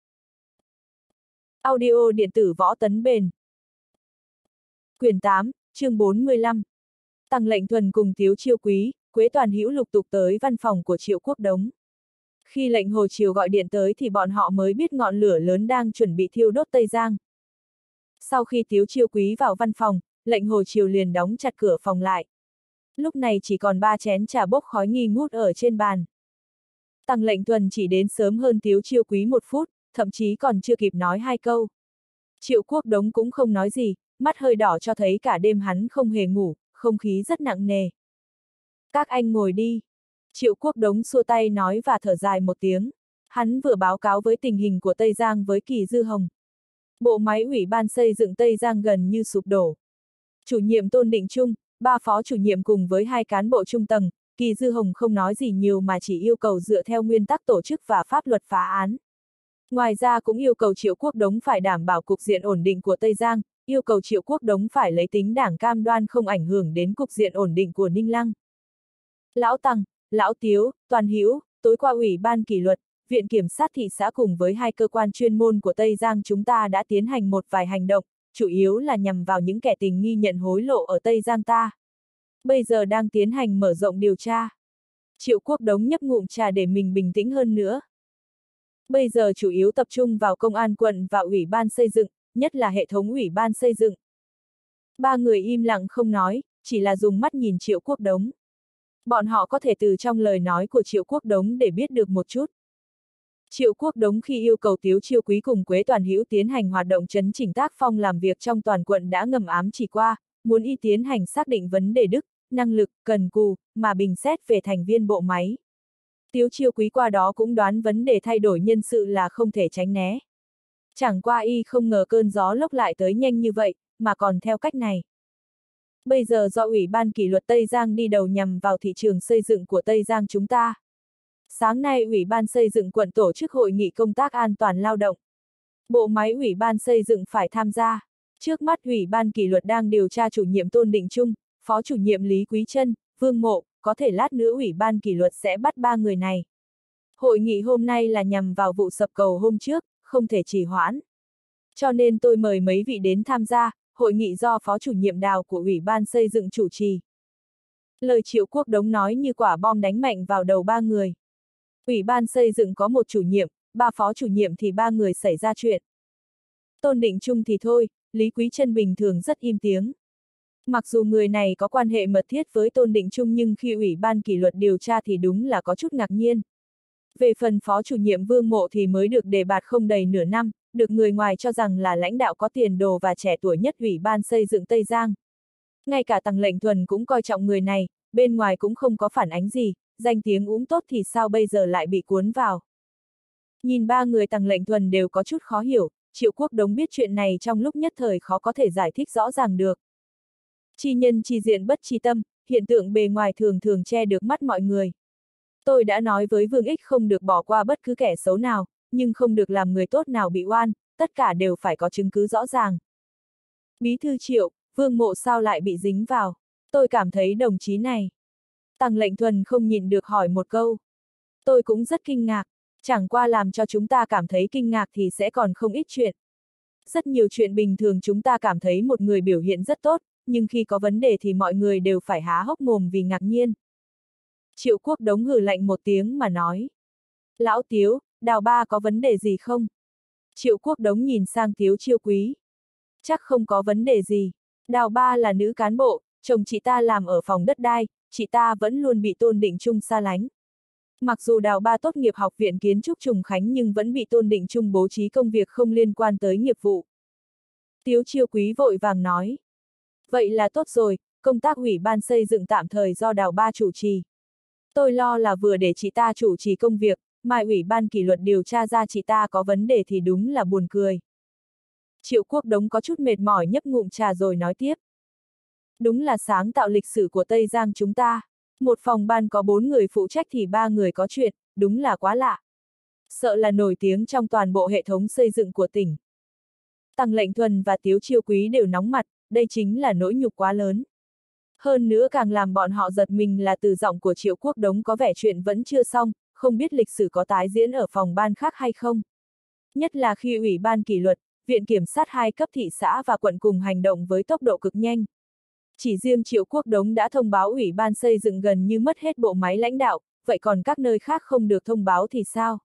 Audio điện tử Võ Tấn Bền. Quyển 8, chương 45. Tăng Lệnh Thuần cùng Tiếu Chiêu Quý, Quế Toàn Hữu lục tục tới văn phòng của Triệu Quốc Đống. Khi lệnh Hồ Triều gọi điện tới thì bọn họ mới biết ngọn lửa lớn đang chuẩn bị thiêu đốt Tây Giang. Sau khi Tiếu Chiêu Quý vào văn phòng, lệnh Hồ Triều liền đóng chặt cửa phòng lại. Lúc này chỉ còn 3 chén trà bốc khói nghi ngút ở trên bàn. Tăng Lệnh Thuần chỉ đến sớm hơn Tiếu Chiêu Quý 1 phút, thậm chí còn chưa kịp nói 2 câu. Triệu Quốc Đống cũng không nói gì, mắt hơi đỏ cho thấy cả đêm hắn không hề ngủ, không khí rất nặng nề. Các anh ngồi đi. Triệu Quốc Đống xua tay nói và thở dài một tiếng. Hắn vừa báo cáo với tình hình của Tây Giang với Kỳ Dư Hồng. Bộ máy ủy ban xây dựng Tây Giang gần như sụp đổ. Chủ nhiệm Tôn Định Trung, 3 phó chủ nhiệm cùng với 2 cán bộ trung tầng, Kỳ Dư Hồng không nói gì nhiều mà chỉ yêu cầu dựa theo nguyên tắc tổ chức và pháp luật phá án. Ngoài ra cũng yêu cầu Triệu Quốc Đống phải đảm bảo cục diện ổn định của Tây Giang, yêu cầu Triệu Quốc Đống phải lấy tính đảng cam đoan không ảnh hưởng đến cục diện ổn định của Ninh Lăng. Lão Tăng, Lão Tiếu, Toàn Hữu, tối qua ủy ban kỷ luật, viện kiểm sát thị xã cùng với 2 cơ quan chuyên môn của Tây Giang chúng ta đã tiến hành một vài hành động, chủ yếu là nhằm vào những kẻ tình nghi nhận hối lộ ở Tây Giang ta. Bây giờ đang tiến hành mở rộng điều tra. Triệu Quốc Đống nhấp ngụm trà để mình bình tĩnh hơn nữa. Bây giờ chủ yếu tập trung vào công an quận và ủy ban xây dựng, nhất là hệ thống ủy ban xây dựng. Ba người im lặng không nói, chỉ là dùng mắt nhìn Triệu Quốc Đống. Bọn họ có thể từ trong lời nói của Triệu Quốc Đống để biết được một chút. Triệu Quốc Đống khi yêu cầu Tiếu Chiêu Quý cùng Quế Toàn Hữu tiến hành hoạt động chấn chỉnh tác phong làm việc trong toàn quận đã ngầm ám chỉ qua, muốn y tiến hành xác định vấn đề đức, năng lực, cần cù, mà bình xét về thành viên bộ máy. Tiếu Chiêu Quý qua đó cũng đoán vấn đề thay đổi nhân sự là không thể tránh né. Chẳng qua y không ngờ cơn gió lốc lại tới nhanh như vậy, mà còn theo cách này. Bây giờ do Ủy ban kỷ luật Tây Giang đi đầu nhằm vào thị trường xây dựng của Tây Giang chúng ta. Sáng nay Ủy ban xây dựng quận tổ chức hội nghị công tác an toàn lao động. Bộ máy Ủy ban xây dựng phải tham gia. Trước mắt Ủy ban kỷ luật đang điều tra chủ nhiệm Tôn Định Trung, phó chủ nhiệm Lý Quý Trân, Vương Mộ, có thể lát nữa Ủy ban kỷ luật sẽ bắt ba người này. Hội nghị hôm nay là nhằm vào vụ sập cầu hôm trước, không thể trì hoãn. Cho nên tôi mời mấy vị đến tham gia, hội nghị do phó chủ nhiệm Đào của Ủy ban xây dựng chủ trì. Lời Triệu Quốc Đống nói như quả bom đánh mạnh vào đầu ba người. Ủy ban xây dựng có một chủ nhiệm, ba phó chủ nhiệm thì ba người xảy ra chuyện. Tôn Định Trung thì thôi, Lý Quý Trân bình thường rất im tiếng. Mặc dù người này có quan hệ mật thiết với Tôn Định Trung nhưng khi Ủy ban kỷ luật điều tra thì đúng là có chút ngạc nhiên. Về phần phó chủ nhiệm Vương Mộ thì mới được đề bạt không đầy nửa năm, được người ngoài cho rằng là lãnh đạo có tiền đồ và trẻ tuổi nhất Ủy ban xây dựng Tây Giang. Ngay cả Tằng Lệnh Thuần cũng coi trọng người này, bên ngoài cũng không có phản ánh gì, danh tiếng cũng tốt thì sao bây giờ lại bị cuốn vào. Nhìn ba người Tằng Lệnh Thuần đều có chút khó hiểu, Triệu Quốc Đống biết chuyện này trong lúc nhất thời khó có thể giải thích rõ ràng được. Chi nhân chi diện bất chi tâm, hiện tượng bề ngoài thường thường che được mắt mọi người. Tôi đã nói với Vương Ích không được bỏ qua bất cứ kẻ xấu nào, nhưng không được làm người tốt nào bị oan, tất cả đều phải có chứng cứ rõ ràng. Bí thư Triệu, Vương Mộ sao lại bị dính vào? Tôi cảm thấy đồng chí này. Tằng Lệnh Thuần không nhịn được hỏi một câu. Tôi cũng rất kinh ngạc, chẳng qua làm cho chúng ta cảm thấy kinh ngạc thì sẽ còn không ít chuyện. Rất nhiều chuyện bình thường chúng ta cảm thấy một người biểu hiện rất tốt, nhưng khi có vấn đề thì mọi người đều phải há hốc mồm vì ngạc nhiên. Triệu Quốc Đống hừ lạnh một tiếng mà nói. Lão Tiếu, Đào ba có vấn đề gì không? Triệu Quốc Đống nhìn sang Tiếu Chiêu Quý. Chắc không có vấn đề gì. Đào ba là nữ cán bộ, chồng chị ta làm ở phòng đất đai, chị ta vẫn luôn bị Tôn Định Trung xa lánh. Mặc dù Đào ba tốt nghiệp học viện kiến trúc Trùng Khánh nhưng vẫn bị Tôn Định Trung bố trí công việc không liên quan tới nghiệp vụ. Tiếu Chiêu Quý vội vàng nói. Vậy là tốt rồi, công tác Ủy ban xây dựng tạm thời do Đào ba chủ trì. Tôi lo là vừa để chị ta chủ trì công việc, mai Ủy ban kỷ luật điều tra ra chị ta có vấn đề thì đúng là buồn cười. Triệu Quốc Đống có chút mệt mỏi nhấp ngụm trà rồi nói tiếp. Đúng là sáng tạo lịch sử của Tây Giang chúng ta. Một phòng ban có 4 người phụ trách thì 3 người có chuyện, đúng là quá lạ. Sợ là nổi tiếng trong toàn bộ hệ thống xây dựng của tỉnh. Tằng Lệnh Thuần và Tiếu Chiêu Quý đều nóng mặt, đây chính là nỗi nhục quá lớn. Hơn nữa càng làm bọn họ giật mình là từ giọng của Triệu Quốc Đống có vẻ chuyện vẫn chưa xong, không biết lịch sử có tái diễn ở phòng ban khác hay không. Nhất là khi Ủy ban kỷ luật, Viện Kiểm sát 2 cấp thị xã và quận cùng hành động với tốc độ cực nhanh. Chỉ riêng Triệu Quốc Đống đã thông báo Ủy ban xây dựng gần như mất hết bộ máy lãnh đạo, vậy còn các nơi khác không được thông báo thì sao?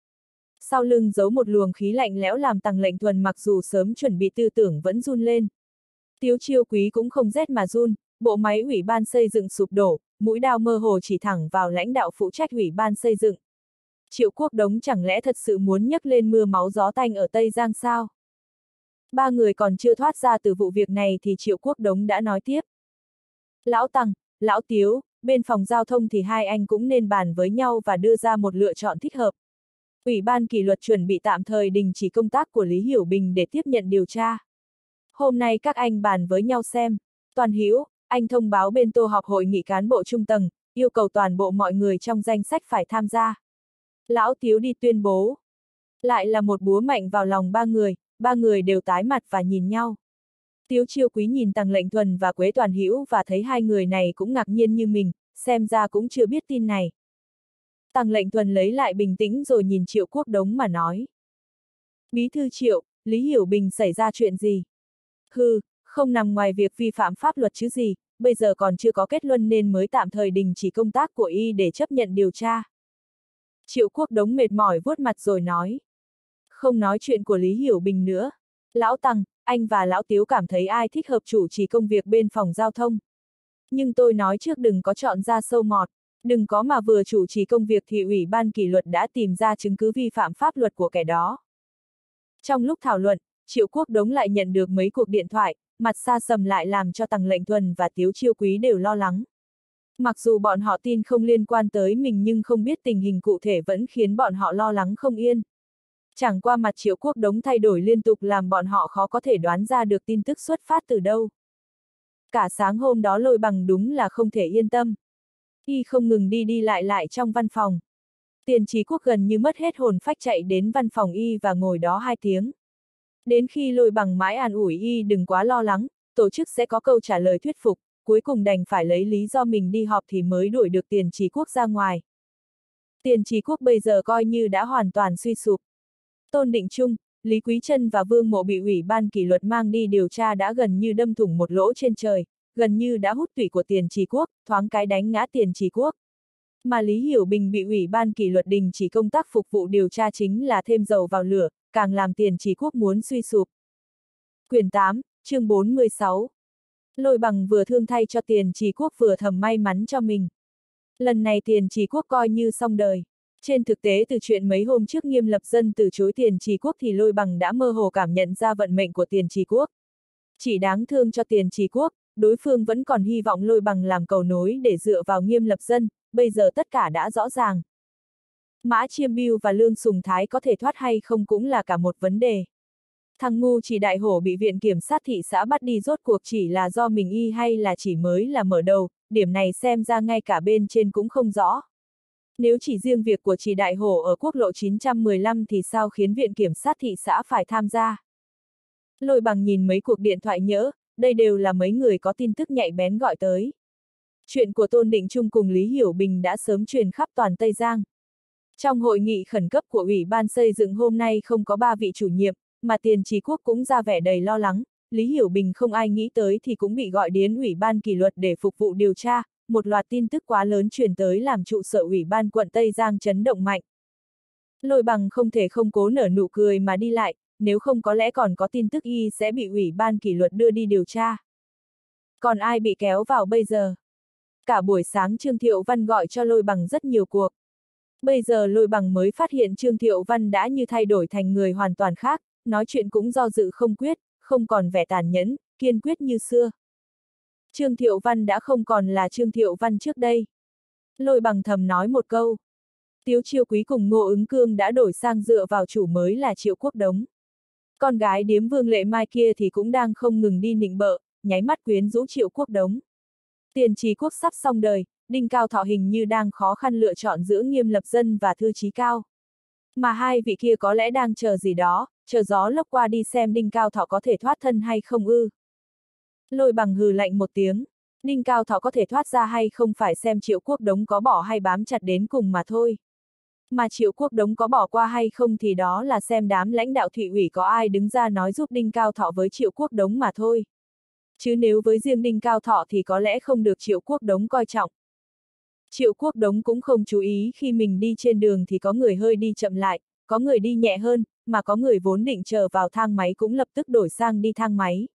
Sau lưng giấu một luồng khí lạnh lẽo làm Tằng Lệnh Thuần mặc dù sớm chuẩn bị tư tưởng vẫn run lên. Tiếu Chiêu Quý cũng không rét mà run, bộ máy Ủy ban xây dựng sụp đổ, mũi đao mơ hồ chỉ thẳng vào lãnh đạo phụ trách Ủy ban xây dựng. Triệu Quốc Đống chẳng lẽ thật sự muốn nhấc lên mưa máu gió tanh ở Tây Giang sao? Ba người còn chưa thoát ra từ vụ việc này thì Triệu Quốc Đống đã nói tiếp. Lão Tằng, Lão Tiếu, bên phòng giao thông thì hai anh cũng nên bàn với nhau và đưa ra một lựa chọn thích hợp. Ủy ban kỷ luật chuẩn bị tạm thời đình chỉ công tác của Lý Hiểu Bình để tiếp nhận điều tra. Hôm nay các anh bàn với nhau xem. Toàn Hữu, anh thông báo bên tô họp hội nghị cán bộ trung tầng, yêu cầu toàn bộ mọi người trong danh sách phải tham gia. Lão Tiếu đi tuyên bố. Lại là một búa mạnh vào lòng ba người đều tái mặt và nhìn nhau. Tiếu Chiêu Quý nhìn Tằng Lệnh Thuần và Quế Toàn Hữu và thấy hai người này cũng ngạc nhiên như mình, xem ra cũng chưa biết tin này. Tằng Lệnh Thuần lấy lại bình tĩnh rồi nhìn Triệu Quốc Đống mà nói. Bí thư Triệu, Lý Hiểu Bình xảy ra chuyện gì? Hừ, không nằm ngoài việc vi phạm pháp luật chứ gì, bây giờ còn chưa có kết luận nên mới tạm thời đình chỉ công tác của y để chấp nhận điều tra. Triệu Quốc Đống mệt mỏi vuốt mặt rồi nói. Không nói chuyện của Lý Hiểu Bình nữa. Lão Tăng, anh và Lão Tiếu cảm thấy ai thích hợp chủ trì công việc bên phòng giao thông. Nhưng tôi nói trước đừng có chọn ra sâu mọt, đừng có mà vừa chủ trì công việc thì Ủy ban kỷ luật đã tìm ra chứng cứ vi phạm pháp luật của kẻ đó. Trong lúc thảo luận, Triệu Quốc Đống lại nhận được mấy cuộc điện thoại, mặt xa sầm lại làm cho Tằng Lệnh Thuần và Tiếu Chiêu Quý đều lo lắng. Mặc dù bọn họ tin không liên quan tới mình nhưng không biết tình hình cụ thể vẫn khiến bọn họ lo lắng không yên. Chẳng qua mặt Triệu Quốc Đống thay đổi liên tục làm bọn họ khó có thể đoán ra được tin tức xuất phát từ đâu. Cả sáng hôm đó Lôi Bằng đúng là không thể yên tâm. Y không ngừng đi lại trong văn phòng. Tiền Chí Quốc gần như mất hết hồn phách chạy đến văn phòng Y và ngồi đó 2 tiếng. Đến khi Lôi Bằng mãi an ủi Y đừng quá lo lắng, tổ chức sẽ có câu trả lời thuyết phục, cuối cùng đành phải lấy lý do mình đi họp thì mới đuổi được Tiền Chí Quốc ra ngoài. Tiền Chí Quốc bây giờ coi như đã hoàn toàn suy sụp. Tôn Định Trung, Lý Quý Trân và Vương Mộ bị Ủy ban kỷ luật mang đi điều tra đã gần như đâm thủng một lỗ trên trời, gần như đã hút tủy của Tiền Chí Quốc, thoáng cái đánh ngã Tiền Chí Quốc. Mà Lý Hiểu Bình bị Ủy ban kỷ luật đình chỉ công tác phục vụ điều tra chính là thêm dầu vào lửa, càng làm Tiền Chí Quốc muốn suy sụp. Quyển 8, chương 46. Lôi Bằng vừa thương thay cho Tiền Chí Quốc vừa thầm may mắn cho mình. Lần này Tiền Chí Quốc coi như xong đời. Trên thực tế từ chuyện mấy hôm trước Nghiêm Lập Dân từ chối Tiền Chí Quốc thì Lôi Bằng đã mơ hồ cảm nhận ra vận mệnh của Tiền Chí Quốc. Chỉ đáng thương cho Tiền Chí Quốc, đối phương vẫn còn hy vọng Lôi Bằng làm cầu nối để dựa vào Nghiêm Lập Dân, bây giờ tất cả đã rõ ràng. Mã Chiêm Bưu và Lương Sùng Thái có thể thoát hay không cũng là cả một vấn đề. Thằng ngu chỉ đại hổ bị viện kiểm sát thị xã bắt đi rốt cuộc chỉ là do mình y hay là chỉ mới là mở đầu, điểm này xem ra ngay cả bên trên cũng không rõ. Nếu chỉ riêng việc của chỉ đại hổ ở quốc lộ 915 thì sao khiến viện kiểm sát thị xã phải tham gia? Lôi Bằng nhìn mấy cuộc điện thoại nhỡ, đây đều là mấy người có tin tức nhạy bén gọi tới. Chuyện của Tôn Định Trung cùng Lý Hiểu Bình đã sớm truyền khắp toàn Tây Giang. Trong hội nghị khẩn cấp của Ủy ban xây dựng hôm nay không có 3 vị chủ nhiệm, mà Tiền Chí Quốc cũng ra vẻ đầy lo lắng, Lý Hiểu Bình không ai nghĩ tới thì cũng bị gọi đến Ủy ban kỷ luật để phục vụ điều tra, một loạt tin tức quá lớn truyền tới làm trụ sở Ủy ban quận Tây Giang chấn động mạnh. Lôi Bằng không thể không cố nở nụ cười mà đi lại, nếu không có lẽ còn có tin tức y sẽ bị Ủy ban kỷ luật đưa đi điều tra. Còn ai bị kéo vào bây giờ? Cả buổi sáng Trương Thiệu Văn gọi cho Lôi Bằng rất nhiều cuộc. Bây giờ Lôi Bằng mới phát hiện Trương Thiệu Văn đã như thay đổi thành người hoàn toàn khác, nói chuyện cũng do dự không quyết, không còn vẻ tàn nhẫn, kiên quyết như xưa. Trương Thiệu Văn đã không còn là Trương Thiệu Văn trước đây. Lôi Bằng thầm nói một câu. Tiếu Chiêu Quý cùng Ngô Ứng Cương đã đổi sang dựa vào chủ mới là Triệu Quốc Đống. Con gái điếm Vương Lệ Mai kia thì cũng đang không ngừng đi nịnh bợ, nháy mắt quyến rũ Triệu Quốc Đống. Tiền Chí Quốc sắp xong đời, Đinh Cao Thọ hình như đang khó khăn lựa chọn giữa Nghiêm Lập Dân và Thư Chí Cao. Mà hai vị kia có lẽ đang chờ gì đó, chờ gió lốc qua đi xem Đinh Cao Thọ có thể thoát thân hay không ư. Lôi Bằng hừ lạnh một tiếng, Đinh Cao Thọ có thể thoát ra hay không phải xem Triệu Quốc Đống có bỏ hay bám chặt đến cùng mà thôi. Mà Triệu Quốc Đống có bỏ qua hay không thì đó là xem đám lãnh đạo thị ủy có ai đứng ra nói giúp Đinh Cao Thọ với Triệu Quốc Đống mà thôi. Chứ nếu với riêng Đinh Cao Thọ thì có lẽ không được Triệu Quốc Đống coi trọng. Triệu Quốc Đống cũng không chú ý khi mình đi trên đường thì có người hơi đi chậm lại, có người đi nhẹ hơn, mà có người vốn định chờ vào thang máy cũng lập tức đổi sang đi thang máy.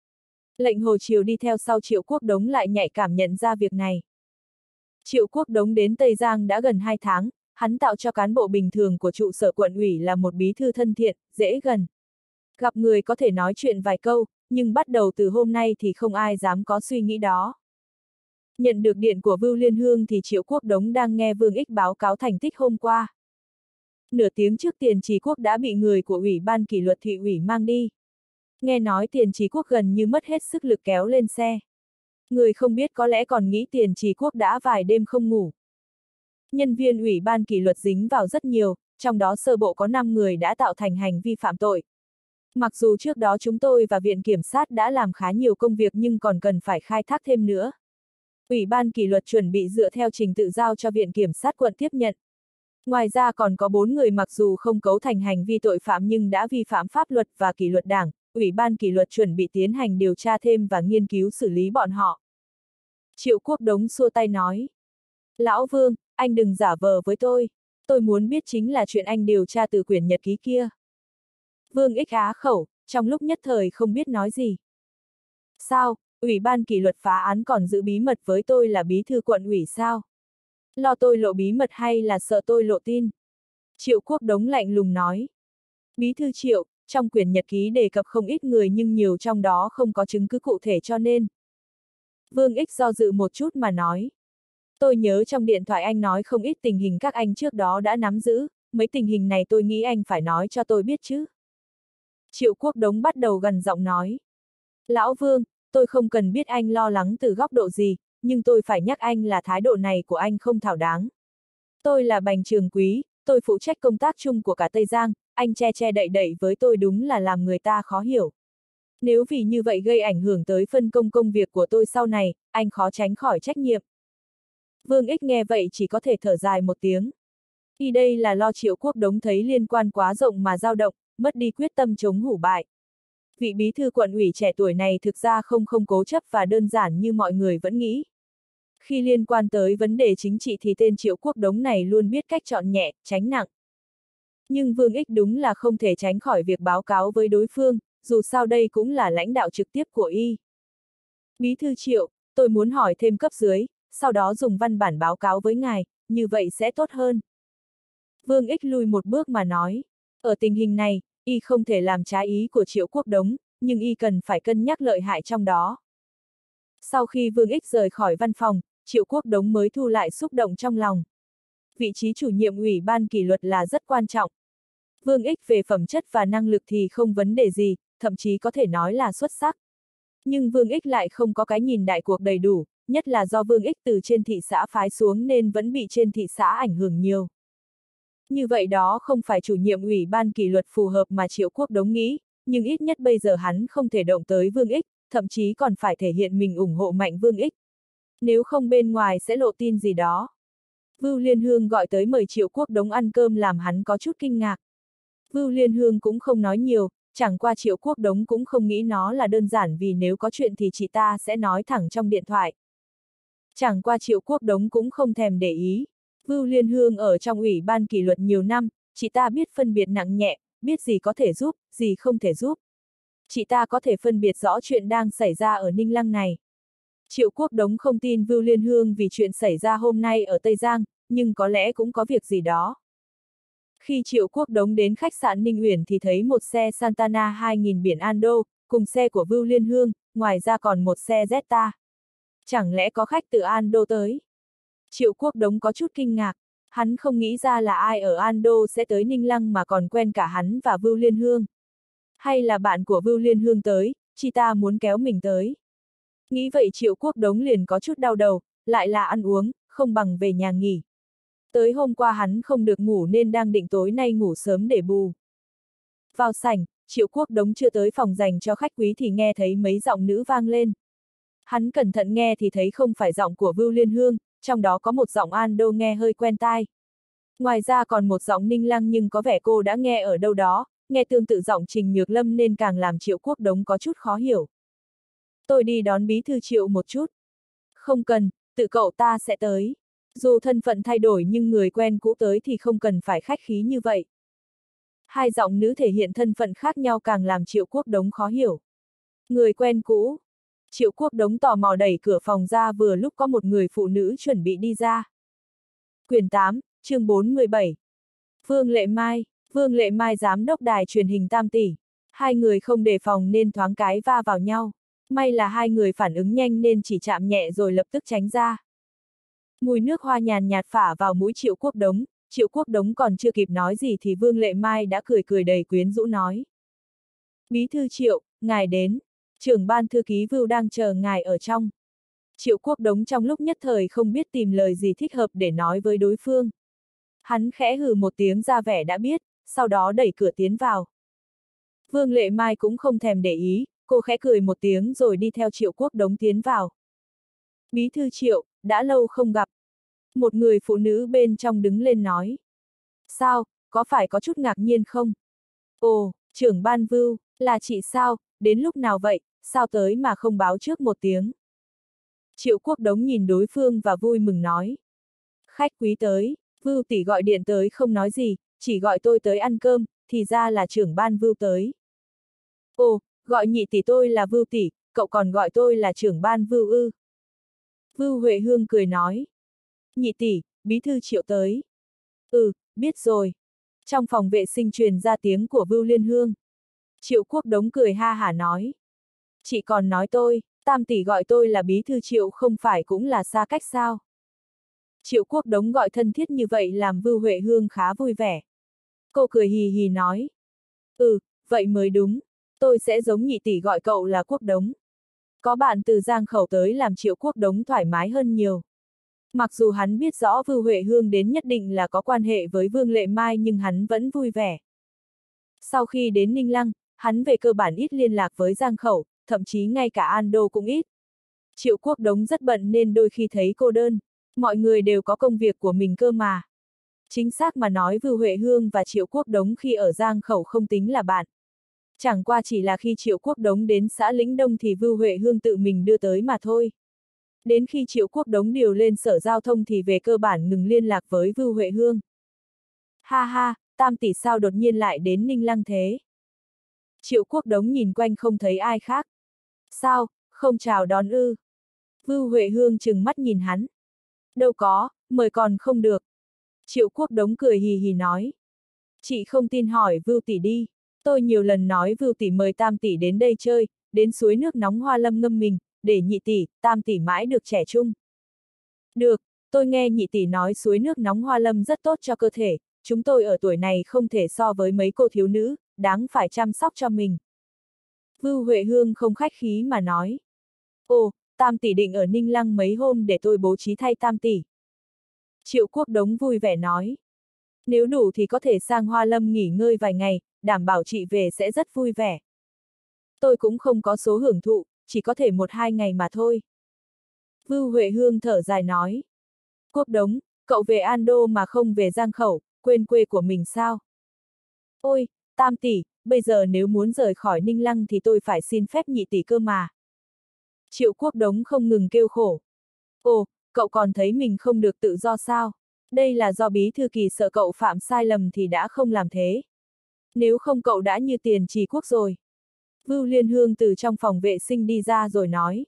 Lệnh Hồ Triều đi theo sau Triệu Quốc Đống lại nhạy cảm nhận ra việc này. Triệu Quốc Đống đến Tây Giang đã gần 2 tháng, hắn tạo cho cán bộ bình thường của trụ sở quận ủy là một bí thư thân thiện, dễ gần. Gặp người có thể nói chuyện vài câu, nhưng bắt đầu từ hôm nay thì không ai dám có suy nghĩ đó. Nhận được điện của Vưu Liên Hương thì Triệu Quốc Đống đang nghe Vương Ích báo cáo thành tích hôm qua. Nửa tiếng trước Tiền Chí Quốc đã bị người của Ủy ban kỷ luật thị ủy mang đi. Nghe nói Tiền Chí Quốc gần như mất hết sức lực kéo lên xe. Người không biết có lẽ còn nghĩ Tiền Chí Quốc đã vài đêm không ngủ. Nhân viên Ủy ban kỷ luật dính vào rất nhiều, trong đó sơ bộ có 5 người đã tạo thành hành vi phạm tội. Mặc dù trước đó chúng tôi và Viện Kiểm sát đã làm khá nhiều công việc nhưng còn cần phải khai thác thêm nữa. Ủy ban kỷ luật chuẩn bị dựa theo trình tự giao cho Viện Kiểm sát quận tiếp nhận. Ngoài ra còn có 4 người mặc dù không cấu thành hành vi tội phạm nhưng đã vi phạm pháp luật và kỷ luật đảng, Ủy ban kỷ luật chuẩn bị tiến hành điều tra thêm và nghiên cứu xử lý bọn họ. Triệu Quốc Đống xua tay nói. Lão Vương, anh đừng giả vờ với tôi muốn biết chính là chuyện anh điều tra từ quyển nhật ký kia. Vương Ích á khẩu, trong lúc nhất thời không biết nói gì. Sao, Ủy ban kỷ luật phá án còn giữ bí mật với tôi là bí thư quận ủy sao? Lo tôi lộ bí mật hay là sợ tôi lộ tin? Triệu Quốc Đống lạnh lùng nói. Bí thư Triệu, trong quyển nhật ký đề cập không ít người nhưng nhiều trong đó không có chứng cứ cụ thể cho nên. Vương Ích do dự một chút mà nói. Tôi nhớ trong điện thoại anh nói không ít tình hình các anh trước đó đã nắm giữ, mấy tình hình này tôi nghĩ anh phải nói cho tôi biết chứ. Triệu Quốc Đống bắt đầu gần giọng nói. Lão Vương, tôi không cần biết anh lo lắng từ góc độ gì, nhưng tôi phải nhắc anh là thái độ này của anh không thảo đáng. Tôi là Bành Trường Quý, tôi phụ trách công tác chung của cả Tây Giang, anh che che đậy đậy với tôi đúng là làm người ta khó hiểu. Nếu vì như vậy gây ảnh hưởng tới phân công công việc của tôi sau này, anh khó tránh khỏi trách nhiệm. Vương Ích nghe vậy chỉ có thể thở dài một tiếng. Y đây là lo Triệu Quốc Đống thấy liên quan quá rộng mà dao động, mất đi quyết tâm chống hủ bại. Vị bí thư quận ủy trẻ tuổi này thực ra không cố chấp và đơn giản như mọi người vẫn nghĩ. Khi liên quan tới vấn đề chính trị thì tên Triệu Quốc Đống này luôn biết cách chọn nhẹ, tránh nặng. Nhưng Vương Ích đúng là không thể tránh khỏi việc báo cáo với đối phương, dù sao đây cũng là lãnh đạo trực tiếp của y. Bí thư Triệu, tôi muốn hỏi thêm cấp dưới, sau đó dùng văn bản báo cáo với ngài, như vậy sẽ tốt hơn. Vương Ích lùi một bước mà nói, ở tình hình này, y không thể làm trái ý của Triệu Quốc Đống, nhưng y cần phải cân nhắc lợi hại trong đó. Sau khi Vương Ích rời khỏi văn phòng, Triệu Quốc Đống mới thu lại xúc động trong lòng. Vị trí chủ nhiệm ủy ban kỷ luật là rất quan trọng. Vương Ích về phẩm chất và năng lực thì không vấn đề gì, thậm chí có thể nói là xuất sắc. Nhưng Vương Ích lại không có cái nhìn đại cuộc đầy đủ, nhất là do Vương Ích từ trên thị xã phái xuống nên vẫn bị trên thị xã ảnh hưởng nhiều. Như vậy đó không phải chủ nhiệm ủy ban kỷ luật phù hợp mà Triệu Quốc Đống nghĩ, nhưng ít nhất bây giờ hắn không thể động tới Vương Ích, thậm chí còn phải thể hiện mình ủng hộ mạnh Vương Ích. Nếu không bên ngoài sẽ lộ tin gì đó. Vưu Liên Hương gọi tới mời Triệu Quốc Đống ăn cơm làm hắn có chút kinh ngạc. Vưu Liên Hương cũng không nói nhiều, chẳng qua Triệu Quốc Đống cũng không nghĩ nó là đơn giản vì nếu có chuyện thì chị ta sẽ nói thẳng trong điện thoại. Chẳng qua Triệu Quốc Đống cũng không thèm để ý. Vưu Liên Hương ở trong ủy ban kỷ luật nhiều năm, chị ta biết phân biệt nặng nhẹ, biết gì có thể giúp, gì không thể giúp. Chị ta có thể phân biệt rõ chuyện đang xảy ra ở Ninh Lăng này. Triệu Quốc Đống không tin Vưu Liên Hương vì chuyện xảy ra hôm nay ở Tây Giang, nhưng có lẽ cũng có việc gì đó. Khi Triệu Quốc Đống đến khách sạn Ninh Uyển thì thấy một xe Santana 2000 biển Ando, cùng xe của Vưu Liên Hương, ngoài ra còn một xe Jetta. Chẳng lẽ có khách từ Ando tới? Triệu Quốc Đống có chút kinh ngạc, hắn không nghĩ ra là ai ở Ando sẽ tới Ninh Lăng mà còn quen cả hắn và Vưu Liên Hương. Hay là bạn của Vưu Liên Hương tới, chị ta muốn kéo mình tới. Nghĩ vậy Triệu Quốc Đống liền có chút đau đầu, lại là ăn uống, không bằng về nhà nghỉ. Tới hôm qua hắn không được ngủ nên đang định tối nay ngủ sớm để bù. Vào sảnh, Triệu Quốc Đống chưa tới phòng dành cho khách quý thì nghe thấy mấy giọng nữ vang lên. Hắn cẩn thận nghe thì thấy không phải giọng của Vưu Liên Hương, trong đó có một giọng Ando nghe hơi quen tai. Ngoài ra còn một giọng Ninh Lăng nhưng có vẻ cô đã nghe ở đâu đó, nghe tương tự giọng Trình Nhược Lâm nên càng làm Triệu Quốc Đống có chút khó hiểu. Tôi đi đón bí thư Triệu một chút. Không cần, tự cậu ta sẽ tới. Dù thân phận thay đổi nhưng người quen cũ tới thì không cần phải khách khí như vậy. Hai giọng nữ thể hiện thân phận khác nhau càng làm Triệu Quốc Đống khó hiểu. Người quen cũ. Triệu Quốc Đống tò mò đẩy cửa phòng ra vừa lúc có một người phụ nữ chuẩn bị đi ra. Quyển 8, chương 417. Vương Lệ Mai giám đốc đài truyền hình Tam Tỷ. Hai người không đề phòng nên thoáng cái va vào nhau. May là hai người phản ứng nhanh nên chỉ chạm nhẹ rồi lập tức tránh ra. Mùi nước hoa nhàn nhạt phả vào mũi Triệu Quốc Đống còn chưa kịp nói gì thì Vương Lệ Mai đã cười cười đầy quyến rũ nói. Bí thư Triệu, ngài đến. Trưởng ban thư ký Vưu đang chờ ngài ở trong. Triệu Quốc Đống trong lúc nhất thời không biết tìm lời gì thích hợp để nói với đối phương. Hắn khẽ hừ một tiếng ra vẻ đã biết, sau đó đẩy cửa tiến vào. Vương Lệ Mai cũng không thèm để ý, cô khẽ cười một tiếng rồi đi theo Triệu Quốc Đống tiến vào. Bí thư Triệu, đã lâu không gặp. Một người phụ nữ bên trong đứng lên nói. Sao, có phải có chút ngạc nhiên không? Ồ, trưởng ban Vưu, là chị sao, đến lúc nào vậy, sao tới mà không báo trước một tiếng? Triệu Quốc Đống nhìn đối phương và vui mừng nói. Khách quý tới, Vưu tỷ gọi điện tới không nói gì, chỉ gọi tôi tới ăn cơm, thì ra là trưởng ban Vưu tới. Ồ, gọi nhị tỷ tôi là Vưu tỷ, cậu còn gọi tôi là trưởng ban Vưu ư? Vưu Huệ Hương cười nói. Nhị tỷ, bí thư Triệu tới. Ừ, biết rồi. Trong phòng vệ sinh truyền ra tiếng của Vưu Liên Hương. Triệu Quốc Đống cười ha hả nói. Chị còn nói tôi, Tam tỷ gọi tôi là bí thư Triệu không phải cũng là xa cách sao? Triệu Quốc Đống gọi thân thiết như vậy làm Vưu Huệ Hương khá vui vẻ. Cô cười hì hì nói. Ừ, vậy mới đúng. Tôi sẽ giống nhị tỷ gọi cậu là Quốc Đống. Có bạn từ Giang Khẩu tới làm Triệu Quốc Đống thoải mái hơn nhiều. Mặc dù hắn biết rõ Vưu Huệ Hương đến nhất định là có quan hệ với Vương Lệ Mai nhưng hắn vẫn vui vẻ. Sau khi đến Ninh Lăng, hắn về cơ bản ít liên lạc với Giang Khẩu, thậm chí ngay cả An Đô cũng ít. Triệu Quốc Đống rất bận nên đôi khi thấy cô đơn. Mọi người đều có công việc của mình cơ mà. Chính xác mà nói Vưu Huệ Hương và Triệu Quốc Đống khi ở Giang Khẩu không tính là bạn. Chẳng qua chỉ là khi Triệu Quốc Đống đến xã Lĩnh Đông thì Vưu Huệ Hương tự mình đưa tới mà thôi. Đến khi Triệu Quốc Đống điều lên sở giao thông thì về cơ bản ngừng liên lạc với Vưu Huệ Hương. Ha ha, Tam tỷ sao đột nhiên lại đến Ninh Lăng thế? Triệu Quốc Đống nhìn quanh không thấy ai khác. Sao, không chào đón ư? Vưu Huệ Hương trừng mắt nhìn hắn. Đâu có, mời còn không được. Triệu Quốc Đống cười hì hì nói. Chị không tin hỏi Vưu tỷ đi. Tôi nhiều lần nói Vưu tỷ mời Tam tỷ đến đây chơi, đến suối nước nóng Hoa Lâm ngâm mình, để nhị tỷ, Tam tỷ mãi được trẻ trung. Được, tôi nghe nhị tỷ nói suối nước nóng Hoa Lâm rất tốt cho cơ thể, chúng tôi ở tuổi này không thể so với mấy cô thiếu nữ, đáng phải chăm sóc cho mình. Vưu Huệ Hương không khách khí mà nói. Ồ, Tam tỷ định ở Ninh Lăng mấy hôm để tôi bố trí thay Tam tỷ. Triệu Quốc Đống vui vẻ nói. Nếu đủ thì có thể sang Hoa Lâm nghỉ ngơi vài ngày, đảm bảo chị về sẽ rất vui vẻ. Tôi cũng không có số hưởng thụ, chỉ có thể 1-2 ngày mà thôi. Vưu Huệ Hương thở dài nói. Quốc Đống, cậu về An Đô mà không về Giang Khẩu, quên quê của mình sao? Ôi, Tam tỷ, bây giờ nếu muốn rời khỏi Ninh Lăng thì tôi phải xin phép nhị tỷ cơ mà. Triệu Quốc Đống không ngừng kêu khổ. Ồ, cậu còn thấy mình không được tự do sao? Đây là do bí thư Kỳ sợ cậu phạm sai lầm thì đã không làm thế. Nếu không cậu đã như Tiền Trì Quốc rồi. Vưu Liên Hương từ trong phòng vệ sinh đi ra rồi nói.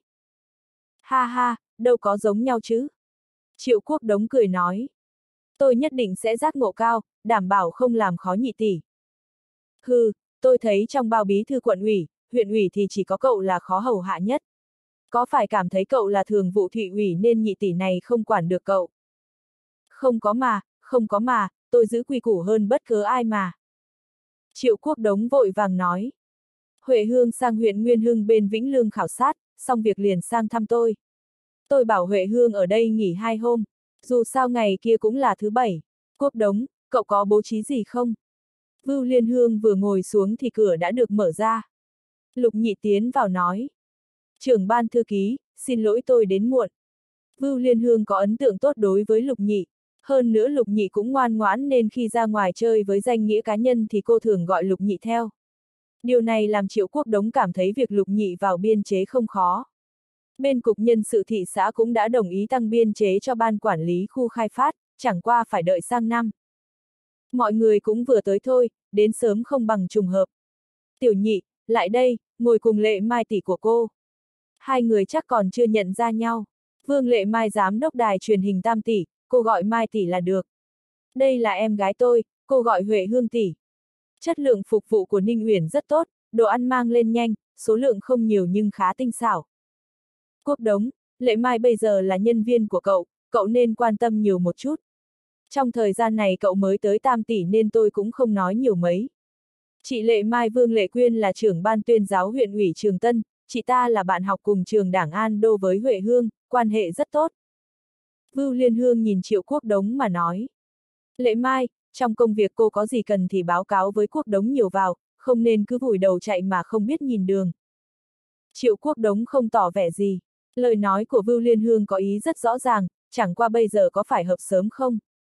Ha ha, đâu có giống nhau chứ. Triệu Quốc Đống cười nói. Tôi nhất định sẽ giác ngộ cao, đảm bảo không làm khó nhị tỷ. Hừ, tôi thấy trong bao bí thư quận ủy, huyện ủy thì chỉ có cậu là khó hầu hạ nhất. Có phải cảm thấy cậu là thường vụ thị ủy nên nhị tỷ này không quản được cậu? Không có mà, tôi giữ quy củ hơn bất cứ ai mà. Triệu Quốc Đống vội vàng nói. Huệ Hương sang huyện Nguyên Hưng bên Vĩnh Lương khảo sát, xong việc liền sang thăm tôi. Tôi bảo Huệ Hương ở đây nghỉ 2 hôm, dù sao ngày kia cũng là thứ Bảy. Quốc Đống, cậu có bố trí gì không? Vưu Liên Hương vừa ngồi xuống thì cửa đã được mở ra. Lục Nhị tiến vào nói. Trưởng ban thư ký, xin lỗi tôi đến muộn. Vưu Liên Hương có ấn tượng tốt đối với Lục Nhị. Hơn nữa Lục Nhị cũng ngoan ngoãn nên khi ra ngoài chơi với danh nghĩa cá nhân thì cô thường gọi Lục Nhị theo. Điều này làm Triệu Quốc Đống cảm thấy việc Lục Nhị vào biên chế không khó. Bên cục nhân sự thị xã cũng đã đồng ý tăng biên chế cho ban quản lý khu khai phát, chẳng qua phải đợi sang năm. Mọi người cũng vừa tới thôi, đến sớm không bằng trùng hợp. Tiểu Nhị, lại đây, ngồi cùng Lệ Mai tỷ của cô. Hai người chắc còn chưa nhận ra nhau. Vương Lệ Mai giám đốc đài truyền hình Tam tỷ, cô gọi Mai tỷ là được. Đây là em gái tôi, cô gọi Huệ Hương tỷ. Chất lượng phục vụ của Ninh Uyển rất tốt, đồ ăn mang lên nhanh, số lượng không nhiều nhưng khá tinh xảo. Quốc Đống, Lệ Mai bây giờ là nhân viên của cậu nên quan tâm nhiều một chút. Trong thời gian này cậu mới tới Tam tỷ nên tôi cũng không nói nhiều mấy. Chị Lệ Mai Vương Lệ Quyên là trưởng ban tuyên giáo huyện ủy Trường Tân, chị ta là bạn học cùng trường Đảng An Đô với Huệ Hương, quan hệ rất tốt. Vưu Liên Hương nhìn Triệu Quốc Đống mà nói. Lệ Mai, trong công việc cô có gì cần thì báo cáo với Quốc Đống nhiều vào, không nên cứ vùi đầu chạy mà không biết nhìn đường. Triệu Quốc Đống không tỏ vẻ gì. Lời nói của Vưu Liên Hương có ý rất rõ ràng, chẳng qua bây giờ có phải hợp sớm không?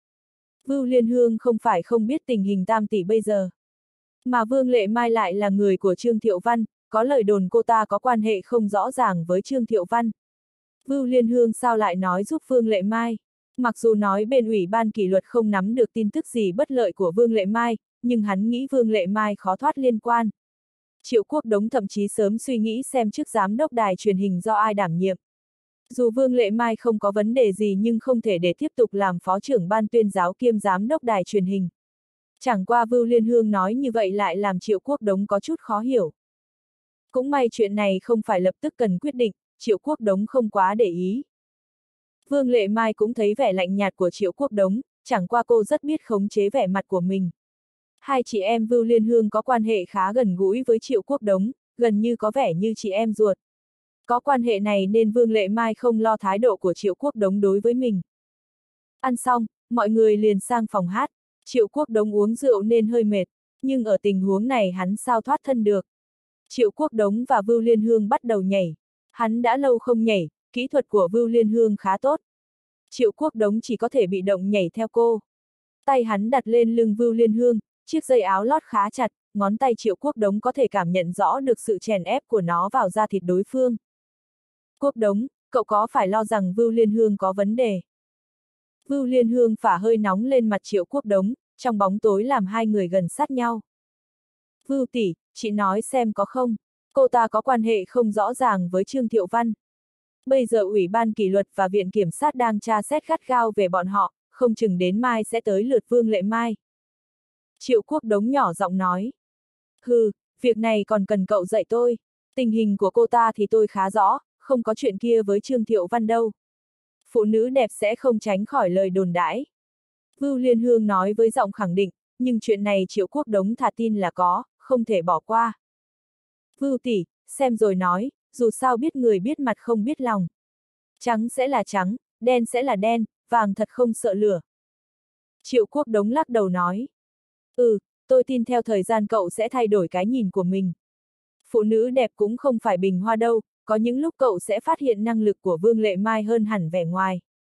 Vưu Liên Hương không phải không biết tình hình Tam tỷ bây giờ. Mà Vương Lệ Mai lại là người của Trương Thiệu Văn, có lời đồn cô ta có quan hệ không rõ ràng với Trương Thiệu Văn. Vưu Liên Hương sao lại nói giúp Vương Lệ Mai? Mặc dù nói bên ủy ban kỷ luật không nắm được tin tức gì bất lợi của Vương Lệ Mai, nhưng hắn nghĩ Vương Lệ Mai khó thoát liên quan. Triệu Quốc Đống thậm chí sớm suy nghĩ xem chức giám đốc đài truyền hình do ai đảm nhiệm. Dù Vương Lệ Mai không có vấn đề gì nhưng không thể để tiếp tục làm phó trưởng ban tuyên giáo kiêm giám đốc đài truyền hình. Chẳng qua Vưu Liên Hương nói như vậy lại làm Triệu Quốc Đống có chút khó hiểu. Cũng may chuyện này không phải lập tức cần quyết định, Triệu Quốc Đống không quá để ý. Vương Lệ Mai cũng thấy vẻ lạnh nhạt của Triệu Quốc Đống, chẳng qua cô rất biết khống chế vẻ mặt của mình. Hai chị em Vưu Liên Hương có quan hệ khá gần gũi với Triệu Quốc Đống, gần như có vẻ như chị em ruột. Có quan hệ này nên Vương Lệ Mai không lo thái độ của Triệu Quốc Đống đối với mình. Ăn xong, mọi người liền sang phòng hát. Triệu Quốc Đống uống rượu nên hơi mệt, nhưng ở tình huống này hắn sao thoát thân được. Triệu Quốc Đống và Vưu Liên Hương bắt đầu nhảy. Hắn đã lâu không nhảy, kỹ thuật của Vưu Liên Hương khá tốt. Triệu Quốc Đống chỉ có thể bị động nhảy theo cô. Tay hắn đặt lên lưng Vưu Liên Hương, chiếc dây áo lót khá chặt, ngón tay Triệu Quốc Đống có thể cảm nhận rõ được sự chèn ép của nó vào da thịt đối phương. Quốc Đống, cậu có phải lo rằng Vưu Liên Hương có vấn đề? Vưu Liên Hương phả hơi nóng lên mặt Triệu Quốc Đống, trong bóng tối làm hai người gần sát nhau. Vưu tỷ, chị nói xem có không? Cô ta có quan hệ không rõ ràng với Trương Thiệu Văn. Bây giờ Ủy ban kỷ luật và Viện Kiểm sát đang tra xét gắt gao về bọn họ, không chừng đến mai sẽ tới lượt Vương Lệ Mai. Triệu Quốc Đống nhỏ giọng nói. Hừ, việc này còn cần cậu dạy tôi. Tình hình của cô ta thì tôi khá rõ, không có chuyện kia với Trương Thiệu Văn đâu. Phụ nữ đẹp sẽ không tránh khỏi lời đồn đãi. Vưu Liên Hương nói với giọng khẳng định, nhưng chuyện này Triệu Quốc Đống thà tin là có, không thể bỏ qua. Vưu tỷ, xem rồi nói, dù sao biết người biết mặt không biết lòng. Trắng sẽ là trắng, đen sẽ là đen, vàng thật không sợ lửa. Triệu Quốc Đống lắc đầu nói. Tôi tin theo thời gian cậu sẽ thay đổi cái nhìn của mình. Phụ nữ đẹp cũng không phải bình hoa đâu, có những lúc cậu sẽ phát hiện năng lực của Vương Lệ Mai hơn hẳn vẻ ngoài.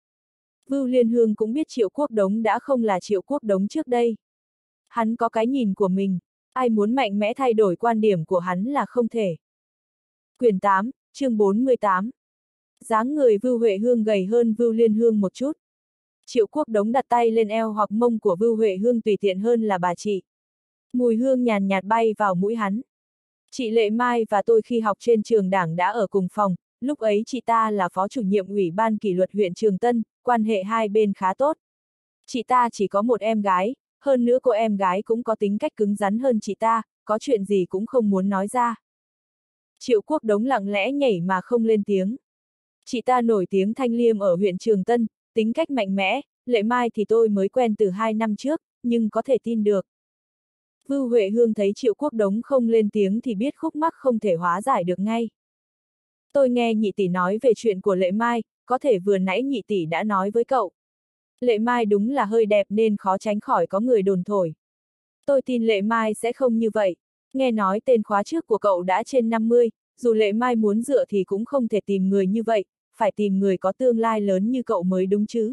Vưu Liên Hương cũng biết Triệu Quốc Đống đã không là Triệu Quốc Đống trước đây. Hắn có cái nhìn của mình, ai muốn mạnh mẽ thay đổi quan điểm của hắn là không thể. Quyển 8, chương 48. Dáng người Vưu Huệ Hương gầy hơn Vưu Liên Hương một chút. Triệu Quốc Đống đặt tay lên eo hoặc mông của Vưu Huệ Hương tùy tiện hơn là bà chị. Mùi hương nhàn nhạt bay vào mũi hắn. Chị Lệ Mai và tôi khi học trên trường đảng đã ở cùng phòng, lúc ấy chị ta là phó chủ nhiệm Ủy ban kỷ luật huyện Trường Tân, quan hệ hai bên khá tốt. Chị ta chỉ có một em gái, hơn nữa cô em gái cũng có tính cách cứng rắn hơn chị ta, có chuyện gì cũng không muốn nói ra. Triệu Quốc Đống lặng lẽ nhảy mà không lên tiếng. Chị ta nổi tiếng thanh liêm ở huyện Trường Tân, tính cách mạnh mẽ, Lệ Mai thì tôi mới quen từ 2 năm trước, nhưng có thể tin được. Vưu Huệ Hương thấy Triệu Quốc Đống không lên tiếng thì biết khúc mắc không thể hóa giải được ngay. Tôi nghe nhị tỷ nói về chuyện của Lệ Mai, có thể vừa nãy nhị tỷ đã nói với cậu. Lệ Mai đúng là hơi đẹp nên khó tránh khỏi có người đồn thổi. Tôi tin Lệ Mai sẽ không như vậy. Nghe nói tên khóa trước của cậu đã trên 50, dù Lệ Mai muốn dựa thì cũng không thể tìm người như vậy, phải tìm người có tương lai lớn như cậu mới đúng chứ.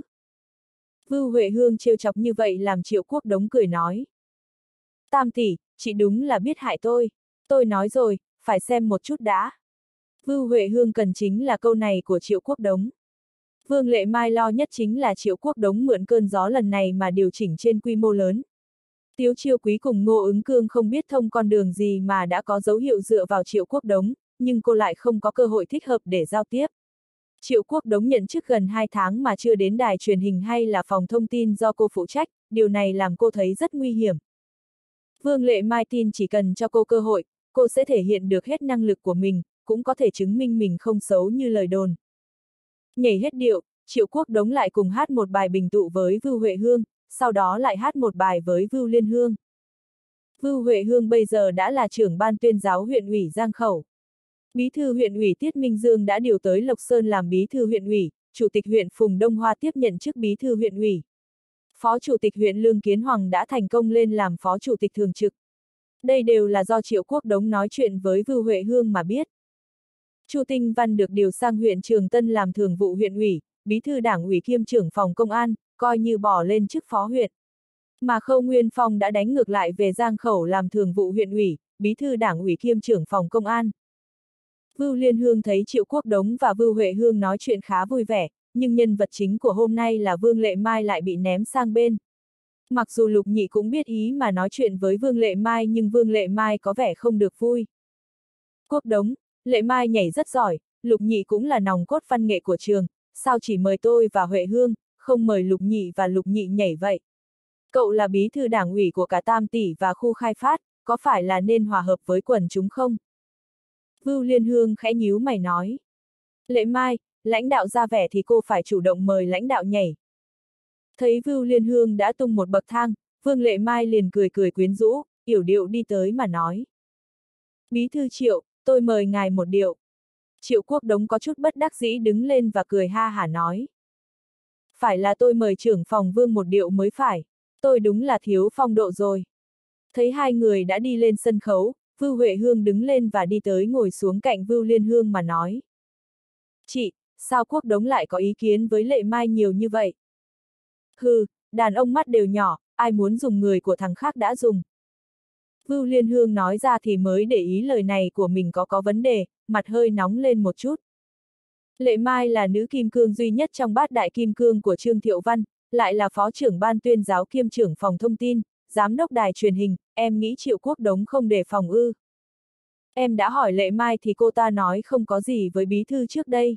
Vưu Huệ Hương trêu chọc như vậy làm Triệu Quốc Đống cười nói. Tam tỷ, chị đúng là biết hại tôi. Tôi nói rồi, phải xem một chút đã. Vưu Huệ Hương cần chính là câu này của Triệu Quốc Đống. Vương Lệ Mai lo nhất chính là Triệu Quốc Đống mượn cơn gió lần này mà điều chỉnh trên quy mô lớn. Tiếu Chiêu Quý cùng Ngô Ứng Cương không biết thông con đường gì mà đã có dấu hiệu dựa vào Triệu Quốc Đống, nhưng cô lại không có cơ hội thích hợp để giao tiếp. Triệu Quốc Đống nhận chức gần 2 tháng mà chưa đến đài truyền hình hay là phòng thông tin do cô phụ trách, điều này làm cô thấy rất nguy hiểm. Vương Lệ Mai tin chỉ cần cho cô cơ hội, cô sẽ thể hiện được hết năng lực của mình, cũng có thể chứng minh mình không xấu như lời đồn. Nhảy hết điệu, Triệu Quốc Đống lại cùng hát một bài bình tụ với Vưu Huệ Hương, sau đó lại hát một bài với Vưu Liên Hương. Vưu Huệ Hương bây giờ đã là trưởng ban tuyên giáo huyện ủy Giang Khẩu. Bí thư huyện ủy Tiết Minh Dương đã điều tới Lộc Sơn làm bí thư huyện ủy, chủ tịch huyện Phùng Đông Hoa tiếp nhận chức bí thư huyện ủy. Phó chủ tịch huyện Lương Kiến Hoàng đã thành công lên làm phó chủ tịch thường trực. Đây đều là do Triệu Quốc Đống nói chuyện với Vưu Huệ Hương mà biết. Chu Tinh Văn được điều sang huyện Trường Tân làm thường vụ huyện ủy, bí thư đảng ủy kiêm trưởng phòng công an, coi như bỏ lên chức phó huyện. Mà Khâu Nguyên Phong đã đánh ngược lại về Giang Khẩu làm thường vụ huyện ủy, bí thư đảng ủy kiêm trưởng phòng công an. Vưu Liên Hương thấy Triệu Quốc Đống và Vưu Huệ Hương nói chuyện khá vui vẻ, nhưng nhân vật chính của hôm nay là Vương Lệ Mai lại bị ném sang bên. Mặc dù Lục Nhị cũng biết ý mà nói chuyện với Vương Lệ Mai nhưng Vương Lệ Mai có vẻ không được vui. Quốc Đống, Lệ Mai nhảy rất giỏi, Lục Nhị cũng là nòng cốt văn nghệ của trường, sao chỉ mời tôi và Huệ Hương, không mời Lục Nhị và Lục Nhị nhảy vậy? Cậu là bí thư đảng ủy của cả Tam Tỷ và khu khai phát, có phải là nên hòa hợp với quần chúng không? Vưu Liên Hương khẽ nhíu mày nói. Lệ Mai, lãnh đạo ra vẻ thì cô phải chủ động mời lãnh đạo nhảy. Thấy Vưu Liên Hương đã tung một bậc thang, Vương Lệ Mai liền cười cười quyến rũ, yểu điệu đi tới mà nói. Bí thư Triệu, tôi mời ngài một điệu. Triệu Quốc Đống có chút bất đắc dĩ đứng lên và cười ha hả nói. Phải là tôi mời trưởng phòng Vương một điệu mới phải, tôi đúng là thiếu phong độ rồi. Thấy hai người đã đi lên sân khấu, Vưu Huệ Hương đứng lên và đi tới ngồi xuống cạnh Vưu Liên Hương mà nói. Chị, sao Quốc Đống lại có ý kiến với Lệ Mai nhiều như vậy? Hừ, đàn ông mắt đều nhỏ, ai muốn dùng người của thằng khác đã dùng. Vưu Liên Hương nói ra thì mới để ý lời này của mình có vấn đề, mặt hơi nóng lên một chút. Lệ Mai là nữ kim cương duy nhất trong bát đại kim cương của Trương Thiệu Văn, lại là phó trưởng ban tuyên giáo kiêm trưởng phòng thông tin, giám đốc đài truyền hình, em nghĩ Triệu Quốc Đống không đề phòng ư? Em đã hỏi Lệ Mai thì cô ta nói không có gì với bí thư trước đây.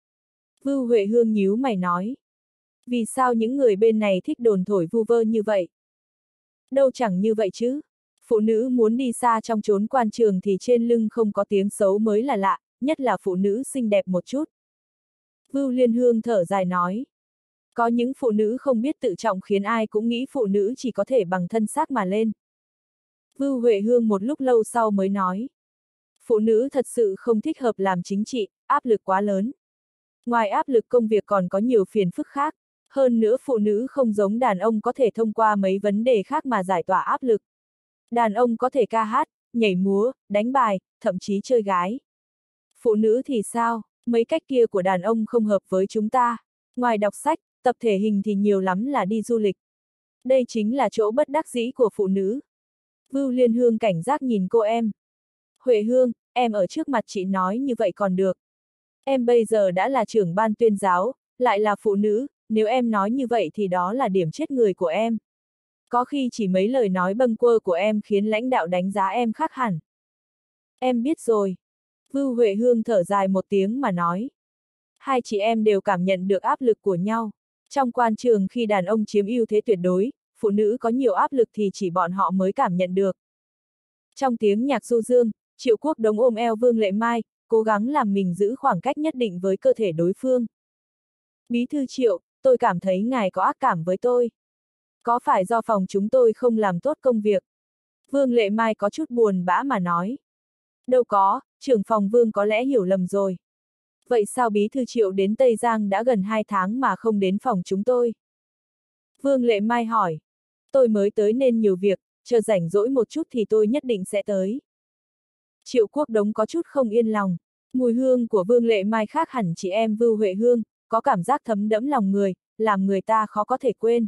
Vưu Huệ Hương nhíu mày nói. Vì sao những người bên này thích đồn thổi vu vơ như vậy? Đâu chẳng như vậy chứ. Phụ nữ muốn đi xa trong chốn quan trường thì trên lưng không có tiếng xấu mới là lạ, nhất là phụ nữ xinh đẹp một chút. Vưu Liên Hương thở dài nói. Có những phụ nữ không biết tự trọng khiến ai cũng nghĩ phụ nữ chỉ có thể bằng thân xác mà lên. Vưu Huệ Hương một lúc lâu sau mới nói. Phụ nữ thật sự không thích hợp làm chính trị, áp lực quá lớn. Ngoài áp lực công việc còn có nhiều phiền phức khác. Hơn nữa phụ nữ không giống đàn ông có thể thông qua mấy vấn đề khác mà giải tỏa áp lực. Đàn ông có thể ca hát, nhảy múa, đánh bài, thậm chí chơi gái. Phụ nữ thì sao, mấy cách kia của đàn ông không hợp với chúng ta. Ngoài đọc sách, tập thể hình thì nhiều lắm là đi du lịch. Đây chính là chỗ bất đắc dĩ của phụ nữ. Vưu Liên Hương cảnh giác nhìn cô em. Huệ Hương, em ở trước mặt chị nói như vậy còn được. Em bây giờ đã là trưởng ban tuyên giáo, lại là phụ nữ, nếu em nói như vậy thì đó là điểm chết người của em. Có khi chỉ mấy lời nói bâng quơ của em khiến lãnh đạo đánh giá em khác hẳn. Em biết rồi. Vưu Huệ Hương thở dài một tiếng mà nói. Hai chị em đều cảm nhận được áp lực của nhau. Trong quan trường khi đàn ông chiếm ưu thế tuyệt đối, phụ nữ có nhiều áp lực thì chỉ bọn họ mới cảm nhận được. Trong tiếng nhạc du dương, Triệu Quốc Đống ôm eo Vương Lệ Mai, cố gắng làm mình giữ khoảng cách nhất định với cơ thể đối phương. Bí thư Triệu, tôi cảm thấy ngài có ác cảm với tôi. Có phải do phòng chúng tôi không làm tốt công việc? Vương Lệ Mai có chút buồn bã mà nói. Đâu có, trưởng phòng Vương có lẽ hiểu lầm rồi. Vậy sao bí thư Triệu đến Tây Giang đã gần 2 tháng mà không đến phòng chúng tôi? Vương Lệ Mai hỏi. Tôi mới tới nên nhiều việc, chờ rảnh rỗi một chút thì tôi nhất định sẽ tới. Triệu Quốc Đống có chút không yên lòng. Mùi hương của Vương Lệ Mai khác hẳn chị em Vưu Huệ Hương, có cảm giác thấm đẫm lòng người, làm người ta khó có thể quên.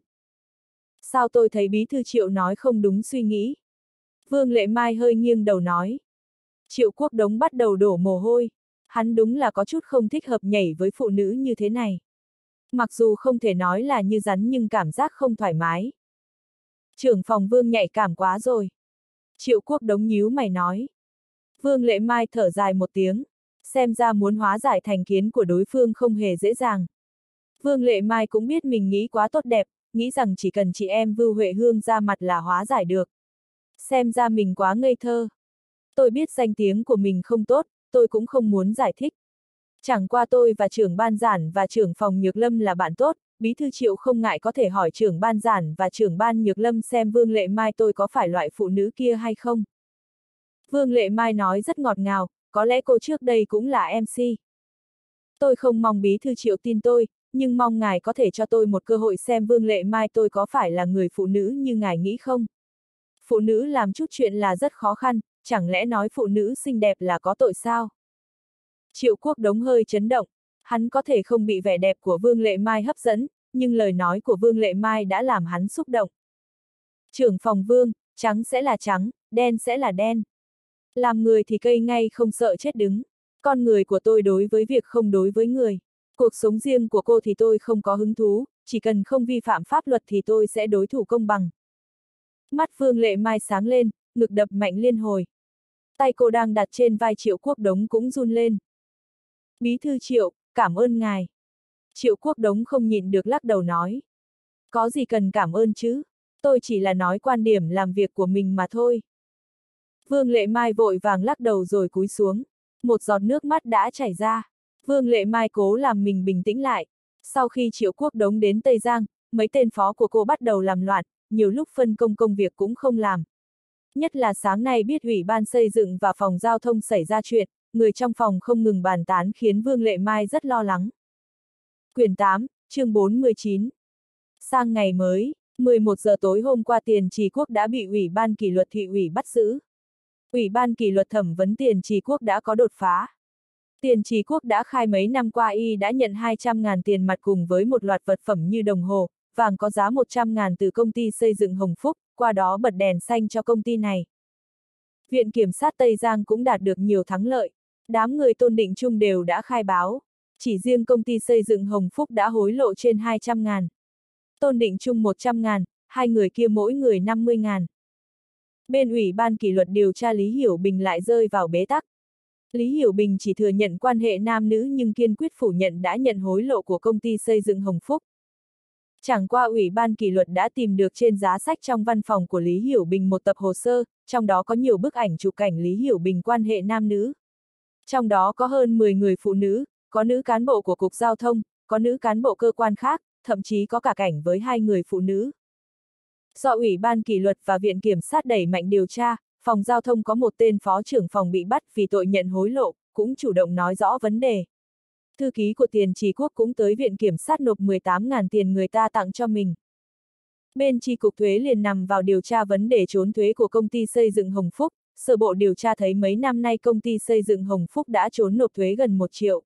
Sao tôi thấy bí thư Triệu nói không đúng suy nghĩ? Vương Lệ Mai hơi nghiêng đầu nói. Triệu Quốc Đống bắt đầu đổ mồ hôi. Hắn đúng là có chút không thích hợp nhảy với phụ nữ như thế này. Mặc dù không thể nói là như rắn nhưng cảm giác không thoải mái. Trưởng phòng Vương nhạy cảm quá rồi. Triệu Quốc Đống nhíu mày nói. Vương Lệ Mai thở dài một tiếng. Xem ra muốn hóa giải thành kiến của đối phương không hề dễ dàng. Vương Lệ Mai cũng biết mình nghĩ quá tốt đẹp, nghĩ rằng chỉ cần chị em Vưu Huệ Hương ra mặt là hóa giải được. Xem ra mình quá ngây thơ. Tôi biết danh tiếng của mình không tốt, tôi cũng không muốn giải thích. Chẳng qua tôi và trưởng ban giản và trưởng phòng Nhược Lâm là bạn tốt, bí thư Triệu không ngại có thể hỏi trưởng ban giản và trưởng ban Nhược Lâm xem Vương Lệ Mai tôi có phải loại phụ nữ kia hay không. Vương Lệ Mai nói rất ngọt ngào, có lẽ cô trước đây cũng là MC. Tôi không mong bí thư Triệu tin tôi, nhưng mong ngài có thể cho tôi một cơ hội xem Vương Lệ Mai tôi có phải là người phụ nữ như ngài nghĩ không. Phụ nữ làm chút chuyện là rất khó khăn, chẳng lẽ nói phụ nữ xinh đẹp là có tội sao? Triệu Quốc Đống hơi chấn động, hắn có thể không bị vẻ đẹp của Vương Lệ Mai hấp dẫn, nhưng lời nói của Vương Lệ Mai đã làm hắn xúc động. Trưởng phòng Vương, trắng sẽ là trắng, đen sẽ là đen. Làm người thì cây ngay không sợ chết đứng. Con người của tôi đối với việc không đối với người. Cuộc sống riêng của cô thì tôi không có hứng thú, chỉ cần không vi phạm pháp luật thì tôi sẽ đối thủ công bằng. Mắt Vương Lệ Mai sáng lên, ngực đập mạnh liên hồi. Tay cô đang đặt trên vai Triệu Quốc Đống cũng run lên. Bí thư Triệu, cảm ơn ngài. Triệu Quốc Đống không nhịn được lắc đầu nói. Có gì cần cảm ơn chứ, tôi chỉ là nói quan điểm làm việc của mình mà thôi. Vương Lệ Mai vội vàng lắc đầu rồi cúi xuống, một giọt nước mắt đã chảy ra. Vương Lệ Mai cố làm mình bình tĩnh lại. Sau khi Triệu Quốc Đống đến Tây Giang, mấy tên phó của cô bắt đầu làm loạn, nhiều lúc phân công công việc cũng không làm. Nhất là sáng nay biết Ủy ban xây dựng và phòng giao thông xảy ra chuyện, người trong phòng không ngừng bàn tán khiến Vương Lệ Mai rất lo lắng. Quyển 8, chương 49. Sang ngày mới, 11 giờ tối hôm qua Tiền Trì Quốc đã bị Ủy ban kỷ luật thị ủy bắt giữ. Ủy ban kỷ luật thẩm vấn Tiền Trì Quốc đã có đột phá. Tiền Trì Quốc đã khai mấy năm qua y đã nhận 200.000 tiền mặt cùng với một loạt vật phẩm như đồng hồ, vàng có giá 100.000 từ công ty xây dựng Hồng Phúc, qua đó bật đèn xanh cho công ty này. Viện Kiểm sát Tây Giang cũng đạt được nhiều thắng lợi. Đám người Tôn Định Trung đều đã khai báo. Chỉ riêng công ty xây dựng Hồng Phúc đã hối lộ trên 200.000. Tôn Định Trung 100.000, hai người kia mỗi người 50.000. Bên Ủy ban kỷ luật điều tra Lý Hiểu Bình lại rơi vào bế tắc. Lý Hiểu Bình chỉ thừa nhận quan hệ nam nữ nhưng kiên quyết phủ nhận đã nhận hối lộ của công ty xây dựng Hồng Phúc. Chẳng qua Ủy ban kỷ luật đã tìm được trên giá sách trong văn phòng của Lý Hiểu Bình một tập hồ sơ, trong đó có nhiều bức ảnh chụp cảnh Lý Hiểu Bình quan hệ nam nữ. Trong đó có hơn 10 người phụ nữ, có nữ cán bộ của Cục Giao thông, có nữ cán bộ cơ quan khác, thậm chí có cả cảnh với 2 người phụ nữ. Do Ủy ban kỷ luật và Viện Kiểm sát đẩy mạnh điều tra, phòng giao thông có một tên phó trưởng phòng bị bắt vì tội nhận hối lộ, cũng chủ động nói rõ vấn đề. Thư ký của Tiền Trì Quốc cũng tới Viện Kiểm sát nộp 18.000 tiền người ta tặng cho mình. Bên chi cục thuế liền nằm vào điều tra vấn đề trốn thuế của công ty xây dựng Hồng Phúc, sơ bộ điều tra thấy mấy năm nay công ty xây dựng Hồng Phúc đã trốn nộp thuế gần 1 triệu.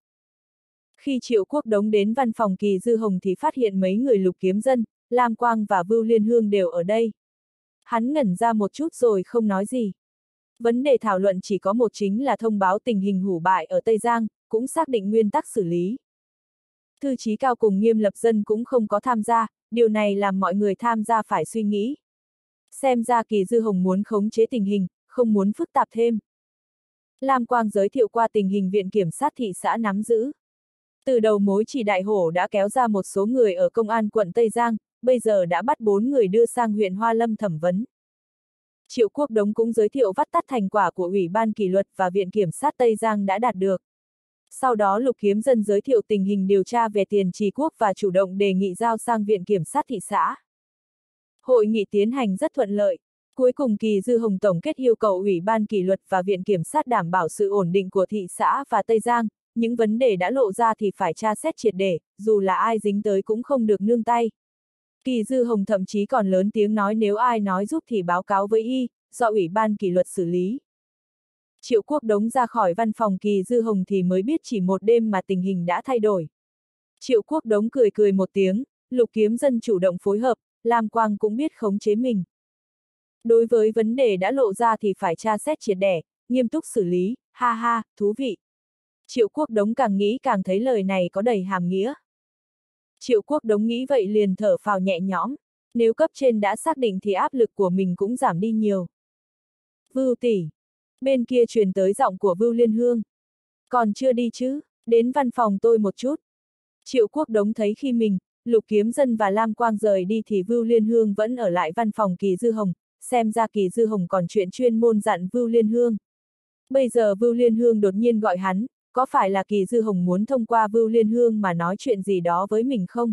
Khi Triệu Quốc Đống đến văn phòng Kỳ Dư Hồng thì phát hiện mấy người Lục Kiếm Dân, Lam Quang và Vưu Liên Hương đều ở đây. Hắn ngẩn ra một chút rồi không nói gì. Vấn đề thảo luận chỉ có một, chính là thông báo tình hình hủ bại ở Tây Giang, cũng xác định nguyên tắc xử lý. Thư Chí Cao cùng Nghiêm Lập Dân cũng không có tham gia, điều này làm mọi người tham gia phải suy nghĩ. Xem ra Kỳ Dư Hồng muốn khống chế tình hình, không muốn phức tạp thêm. Lam Quang giới thiệu qua tình hình Viện Kiểm sát thị xã nắm giữ. Từ đầu mối chỉ Đại Hổ đã kéo ra một số người ở công an quận Tây Giang, bây giờ đã bắt 4 người đưa sang huyện Hoa Lâm thẩm vấn. Triệu Quốc Đống cũng giới thiệu vắt tắt thành quả của Ủy ban kỷ luật và Viện Kiểm sát Tây Giang đã đạt được. Sau đó Lục Kiếm Dân giới thiệu tình hình điều tra về Tiền Trì Quốc và chủ động đề nghị giao sang Viện Kiểm sát thị xã. Hội nghị tiến hành rất thuận lợi. Cuối cùng Kỳ Dư Hồng tổng kết yêu cầu Ủy ban kỷ luật và Viện Kiểm sát đảm bảo sự ổn định của thị xã và Tây Giang, những vấn đề đã lộ ra thì phải tra xét triệt để, dù là ai dính tới cũng không được nương tay. Kỳ Dư Hồng thậm chí còn lớn tiếng nói nếu ai nói giúp thì báo cáo với y, do Ủy ban kỷ luật xử lý. Triệu Quốc Đống ra khỏi văn phòng Kỳ Dư Hồng thì mới biết chỉ một đêm mà tình hình đã thay đổi. Triệu Quốc Đống cười cười một tiếng, Lục Kiếm Dân chủ động phối hợp, Lam Quang cũng biết khống chế mình. Đối với vấn đề đã lộ ra thì phải tra xét triệt để, nghiêm túc xử lý, ha ha, thú vị. Triệu Quốc Đống càng nghĩ càng thấy lời này có đầy hàm nghĩa. Triệu Quốc Đống nghĩ vậy liền thở phào nhẹ nhõm, nếu cấp trên đã xác định thì áp lực của mình cũng giảm đi nhiều. Vưu tỷ. Bên kia truyền tới giọng của Vưu Liên Hương. Còn chưa đi chứ, đến văn phòng tôi một chút. Triệu Quốc Đống thấy khi mình, Lục Kiếm Dân và Lam Quang rời đi thì Vưu Liên Hương vẫn ở lại văn phòng Kỳ Dư Hồng, xem ra Kỳ Dư Hồng còn chuyện chuyên môn dặn Vưu Liên Hương. Bây giờ Vưu Liên Hương đột nhiên gọi hắn, có phải là Kỳ Dư Hồng muốn thông qua Vưu Liên Hương mà nói chuyện gì đó với mình không?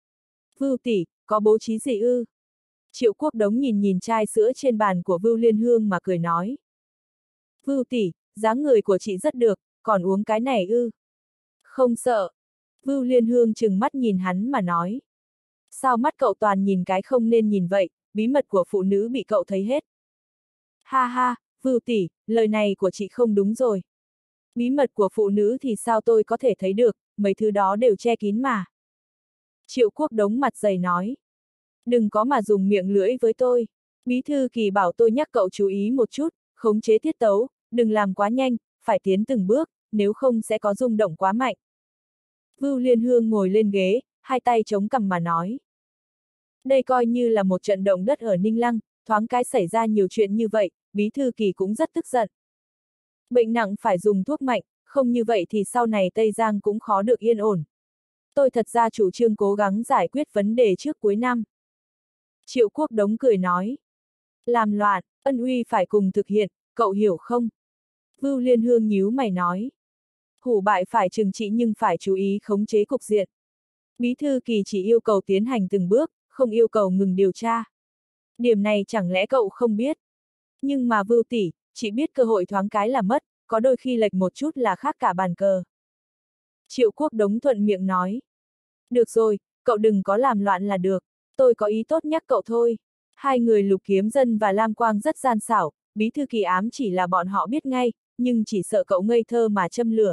Vưu tỷ, có bố trí gì ư? Triệu Quốc Đống nhìn nhìn chai sữa trên bàn của Vưu Liên Hương mà cười nói. Vưu tỷ, dáng người của chị rất được, còn uống cái này ư? Không sợ. Vưu Liên Hương trừng mắt nhìn hắn mà nói. Sao mắt cậu toàn nhìn cái không nên nhìn vậy, bí mật của phụ nữ bị cậu thấy hết. Ha ha, Vưu tỷ, lời này của chị không đúng rồi. Bí mật của phụ nữ thì sao tôi có thể thấy được, mấy thứ đó đều che kín mà. Triệu Quốc Đống mặt dày nói. Đừng có mà dùng miệng lưỡi với tôi. Bí thư Kỳ bảo tôi nhắc cậu chú ý một chút, khống chế tiết tấu, đừng làm quá nhanh, phải tiến từng bước, nếu không sẽ có rung động quá mạnh. Vưu Liên Hương ngồi lên ghế, hai tay chống cằm mà nói. Đây coi như là một trận động đất ở Ninh Lăng, thoáng cái xảy ra nhiều chuyện như vậy, bí thư Kỳ cũng rất tức giận. Bệnh nặng phải dùng thuốc mạnh, không như vậy thì sau này Tây Giang cũng khó được yên ổn. Tôi thật ra chủ trương cố gắng giải quyết vấn đề trước cuối năm. Triệu Quốc Đống cười nói. Làm loạn, ân uy phải cùng thực hiện, cậu hiểu không? Vưu Liên Hương nhíu mày nói. Hủ bại phải trừng trị nhưng phải chú ý khống chế cục diện. Bí thư Kỳ chỉ yêu cầu tiến hành từng bước, không yêu cầu ngừng điều tra. Điểm này chẳng lẽ cậu không biết? Nhưng mà Vưu tỷ, chỉ biết cơ hội thoáng cái là mất, có đôi khi lệch một chút là khác cả bàn cờ. Triệu Quốc Đống thuận miệng nói. Được rồi, cậu đừng có làm loạn là được, tôi có ý tốt nhắc cậu thôi. Hai người Lục Kiếm Dân và Lam Quang rất gian xảo, bí thư Kỳ ám chỉ là bọn họ biết ngay, nhưng chỉ sợ cậu ngây thơ mà châm lửa.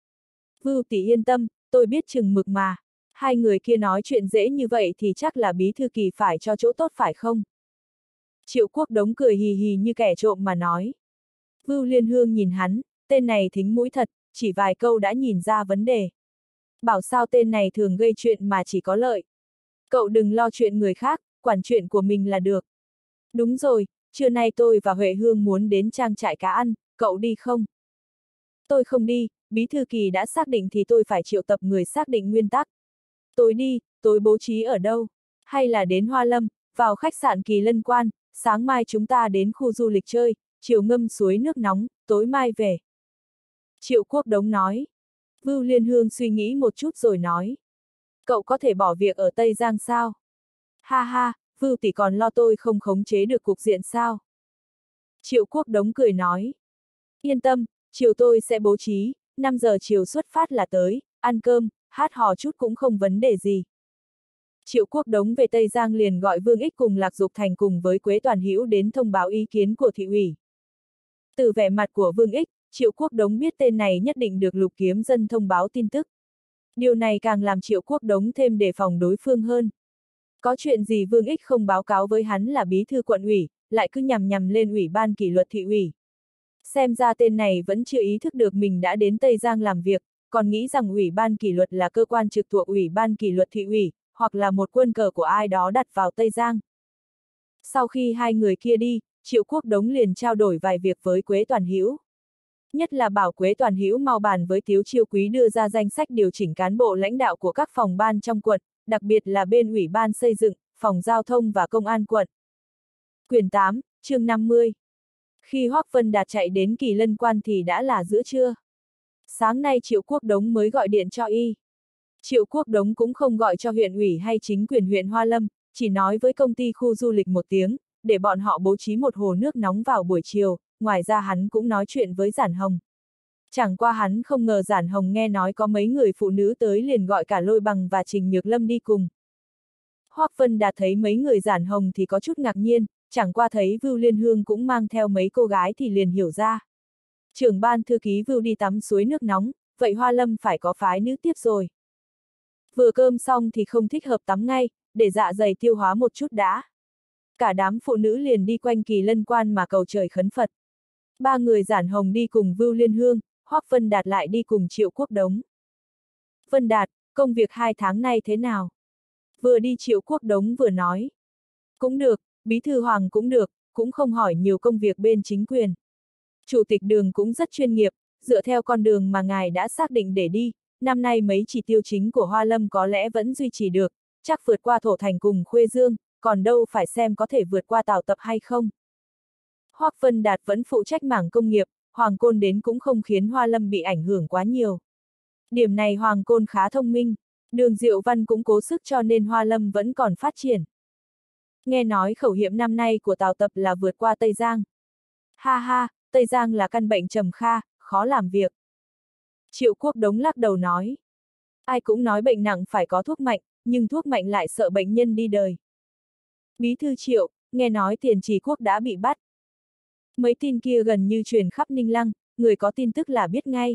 Vưu tỷ yên tâm, tôi biết chừng mực mà. Hai người kia nói chuyện dễ như vậy thì chắc là bí thư Kỳ phải cho chỗ tốt phải không? Triệu Quốc Đống cười hì hì như kẻ trộm mà nói. Vưu Liên Hương nhìn hắn, tên này thính mũi thật, chỉ vài câu đã nhìn ra vấn đề. Bảo sao tên này thường gây chuyện mà chỉ có lợi. Cậu đừng lo chuyện người khác, quản chuyện của mình là được. Đúng rồi, trưa nay tôi và Huệ Hương muốn đến trang trại cá ăn, cậu đi không? Tôi không đi, bí thư Kỳ đã xác định thì tôi phải triệu tập người xác định nguyên tắc. Tối đi, tối bố trí ở đâu? Hay là đến Hoa Lâm, vào khách sạn Kỳ Lân Quan, sáng mai chúng ta đến khu du lịch chơi, chiều ngâm suối nước nóng, tối mai về. Triệu Quốc Đống nói. Vưu Liên Hương suy nghĩ một chút rồi nói. Cậu có thể bỏ việc ở Tây Giang sao? Ha ha, Vưu tỷ còn lo tôi không khống chế được cục diện sao? Triệu Quốc Đống cười nói. Yên tâm, chiều tôi sẽ bố trí, 5 giờ chiều xuất phát là tới, ăn cơm, hát hò chút cũng không vấn đề gì. Triệu Quốc Đống về Tây Giang liền gọi Vương Ích cùng Lạc Dục Thành cùng với Quế Toàn Hữu đến thông báo ý kiến của thị ủy. Từ vẻ mặt của Vương Ích, Triệu Quốc Đống biết tên này nhất định được Lục Kiếm Dân thông báo tin tức. Điều này càng làm Triệu Quốc Đống thêm đề phòng đối phương hơn. Có chuyện gì Vương Ích không báo cáo với hắn là bí thư quận ủy, lại cứ nhằm lên ủy ban kỷ luật thị ủy. Xem ra tên này vẫn chưa ý thức được mình đã đến Tây Giang làm việc, còn nghĩ rằng ủy ban kỷ luật là cơ quan trực thuộc ủy ban kỷ luật thị ủy, hoặc là một quân cờ của ai đó đặt vào Tây Giang. Sau khi hai người kia đi, Triệu Quốc Đống liền trao đổi vài việc với Quế Toàn Hữu. Nhất là bảo Quế Toàn Hữu mau bàn với Tiếu Chiêu Quý đưa ra danh sách điều chỉnh cán bộ lãnh đạo của các phòng ban trong quận, đặc biệt là bên ủy ban xây dựng, phòng giao thông và công an quận. Quyển 8, chương 50. Khi Hoắc Vân Đạt chạy đến Kỳ Lân Quan thì đã là giữa trưa. Sáng nay Triệu Quốc Đống mới gọi điện cho y. Triệu Quốc Đống cũng không gọi cho huyện ủy hay chính quyền huyện Hoa Lâm, chỉ nói với công ty khu du lịch một tiếng, để bọn họ bố trí một hồ nước nóng vào buổi chiều, ngoài ra hắn cũng nói chuyện với Giản Hồng. Chẳng qua hắn không ngờ Giản Hồng nghe nói có mấy người phụ nữ tới liền gọi cả Lôi Bằng và Trình Nhược Lâm đi cùng. Hoắc Vân Đạt thấy mấy người Giản Hồng thì có chút ngạc nhiên, chẳng qua thấy Vưu Liên Hương cũng mang theo mấy cô gái thì liền hiểu ra. Trưởng ban thư ký Vưu đi tắm suối nước nóng, vậy Hoa Lâm phải có phái nữ tiếp rồi. Vừa cơm xong thì không thích hợp tắm ngay, để dạ dày tiêu hóa một chút đã. Cả đám phụ nữ liền đi quanh Kỳ Lân Quan mà cầu trời khấn Phật. Ba người Giản Hồng đi cùng Vưu Liên Hương, Hoắc Vân Đạt lại đi cùng Triệu Quốc Đống. Vân Đạt, công việc 2 tháng nay thế nào? Vừa đi Triệu Quốc Đống vừa nói. Cũng được, Bí thư Hoàng cũng được, cũng không hỏi nhiều công việc bên chính quyền. Chủ tịch đường cũng rất chuyên nghiệp, dựa theo con đường mà ngài đã xác định để đi, năm nay mấy chỉ tiêu chính của Hoa Lâm có lẽ vẫn duy trì được, chắc vượt qua Thổ Thành cùng Khuê Dương, còn đâu phải xem có thể vượt qua Tào Tập hay không. Hoắc Vân Đạt vẫn phụ trách mảng công nghiệp, Hoàng Côn đến cũng không khiến Hoa Lâm bị ảnh hưởng quá nhiều. Điểm này Hoàng Côn khá thông minh, Đường Diệu Văn cũng cố sức cho nên Hoa Lâm vẫn còn phát triển. Nghe nói khẩu hiệu năm nay của Tào Tập là vượt qua Tây Giang. Ha ha, Tây Giang là căn bệnh trầm kha, khó làm việc. Triệu Quốc Đống lắc đầu nói. Ai cũng nói bệnh nặng phải có thuốc mạnh, nhưng thuốc mạnh lại sợ bệnh nhân đi đời. Bí thư Triệu, nghe nói Tiền Trì Quốc đã bị bắt. Mấy tin kia gần như truyền khắp Ninh Lăng, người có tin tức là biết ngay.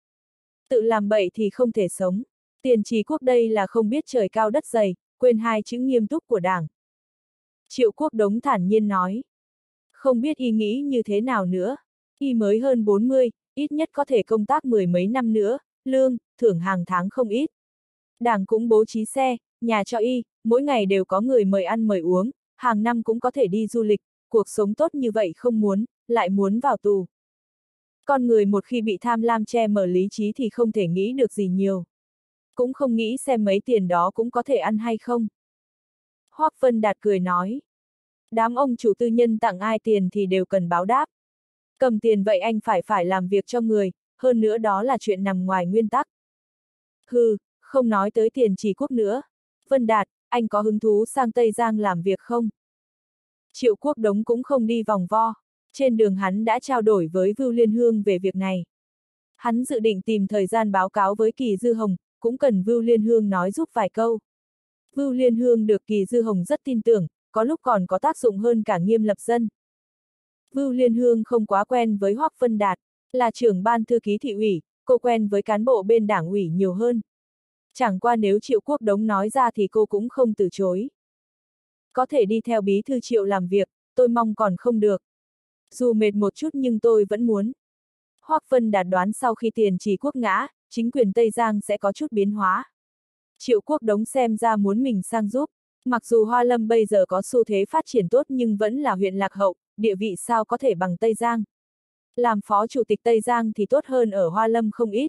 Tự làm bậy thì không thể sống. Tiền Trì Quốc đây là không biết trời cao đất dày, quên 2 chữ nghiêm túc của Đảng. Triệu Quốc Đống thản nhiên nói. Không biết y nghĩ như thế nào nữa. Y mới hơn 40, ít nhất có thể công tác 10 mấy năm nữa, lương, thưởng hàng tháng không ít. Đảng cũng bố trí xe, nhà cho y, mỗi ngày đều có người mời ăn mời uống, hàng năm cũng có thể đi du lịch, cuộc sống tốt như vậy không muốn, lại muốn vào tù. Con người một khi bị tham lam che mờ lý trí thì không thể nghĩ được gì nhiều. Cũng không nghĩ xem mấy tiền đó cũng có thể ăn hay không. Hoắc Vân Đạt cười nói. Đám ông chủ tư nhân tặng ai tiền thì đều cần báo đáp. Cầm tiền vậy anh phải làm việc cho người, hơn nữa đó là chuyện nằm ngoài nguyên tắc. Hừ, không nói tới tiền Trì Quốc nữa. Vân Đạt, anh có hứng thú sang Tây Giang làm việc không? Triệu Quốc Đống cũng không đi vòng vo. Trên đường hắn đã trao đổi với Vưu Liên Hương về việc này. Hắn dự định tìm thời gian báo cáo với Kỳ Dư Hồng, cũng cần Vưu Liên Hương nói giúp vài câu. Vưu Liên Hương được Kỳ Dư Hồng rất tin tưởng, có lúc còn có tác dụng hơn cả Nghiêm Lập Dân. Vưu Liên Hương không quá quen với Hoắc Vân Đạt, là trưởng ban thư ký thị ủy, cô quen với cán bộ bên đảng ủy nhiều hơn. Chẳng qua nếu Triệu Quốc Đống nói ra thì cô cũng không từ chối. Có thể đi theo bí thư Triệu làm việc, tôi mong còn không được. Dù mệt một chút nhưng tôi vẫn muốn. Hoắc Vân Đạt đoán sau khi Tiền Trì Quốc ngã, chính quyền Tây Giang sẽ có chút biến hóa. Triệu Quốc Đống xem ra muốn mình sang giúp. Mặc dù Hoa Lâm bây giờ có xu thế phát triển tốt nhưng vẫn là huyện lạc hậu, địa vị sao có thể bằng Tây Giang. Làm phó chủ tịch Tây Giang thì tốt hơn ở Hoa Lâm không ít.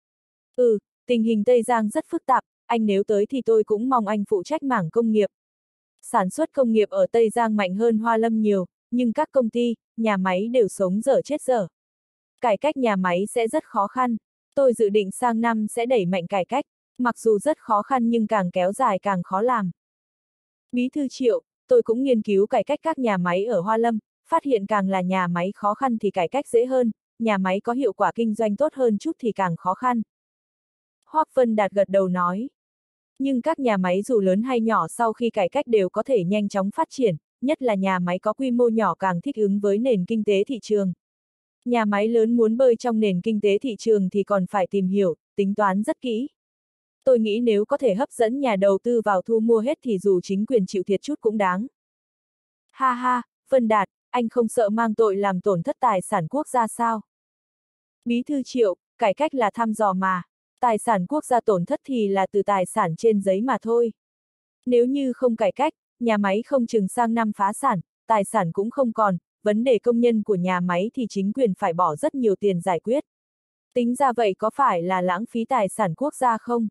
Tình hình Tây Giang rất phức tạp, anh nếu tới thì tôi cũng mong anh phụ trách mảng công nghiệp. Sản xuất công nghiệp ở Tây Giang mạnh hơn Hoa Lâm nhiều, nhưng các công ty, nhà máy đều sống dở chết dở. Cải cách nhà máy sẽ rất khó khăn. Tôi dự định sang năm sẽ đẩy mạnh cải cách, mặc dù rất khó khăn nhưng càng kéo dài càng khó làm. Bí thư Triệu, tôi cũng nghiên cứu cải cách các nhà máy ở Hoa Lâm, phát hiện càng là nhà máy khó khăn thì cải cách dễ hơn, nhà máy có hiệu quả kinh doanh tốt hơn chút thì càng khó khăn. Hoắc Vân Đạt gật đầu nói. Nhưng các nhà máy dù lớn hay nhỏ sau khi cải cách đều có thể nhanh chóng phát triển, nhất là nhà máy có quy mô nhỏ càng thích ứng với nền kinh tế thị trường. Nhà máy lớn muốn bơi trong nền kinh tế thị trường thì còn phải tìm hiểu, tính toán rất kỹ. Tôi nghĩ nếu có thể hấp dẫn nhà đầu tư vào thu mua hết thì dù chính quyền chịu thiệt chút cũng đáng. Ha ha, Vân Đạt, anh không sợ mang tội làm tổn thất tài sản quốc gia sao? Bí thư Triệu, cải cách là thăm dò mà. Tài sản quốc gia tổn thất thì là từ tài sản trên giấy mà thôi. Nếu như không cải cách, nhà máy không chừng sang năm phá sản, tài sản cũng không còn, vấn đề công nhân của nhà máy thì chính quyền phải bỏ rất nhiều tiền giải quyết. Tính ra vậy có phải là lãng phí tài sản quốc gia không?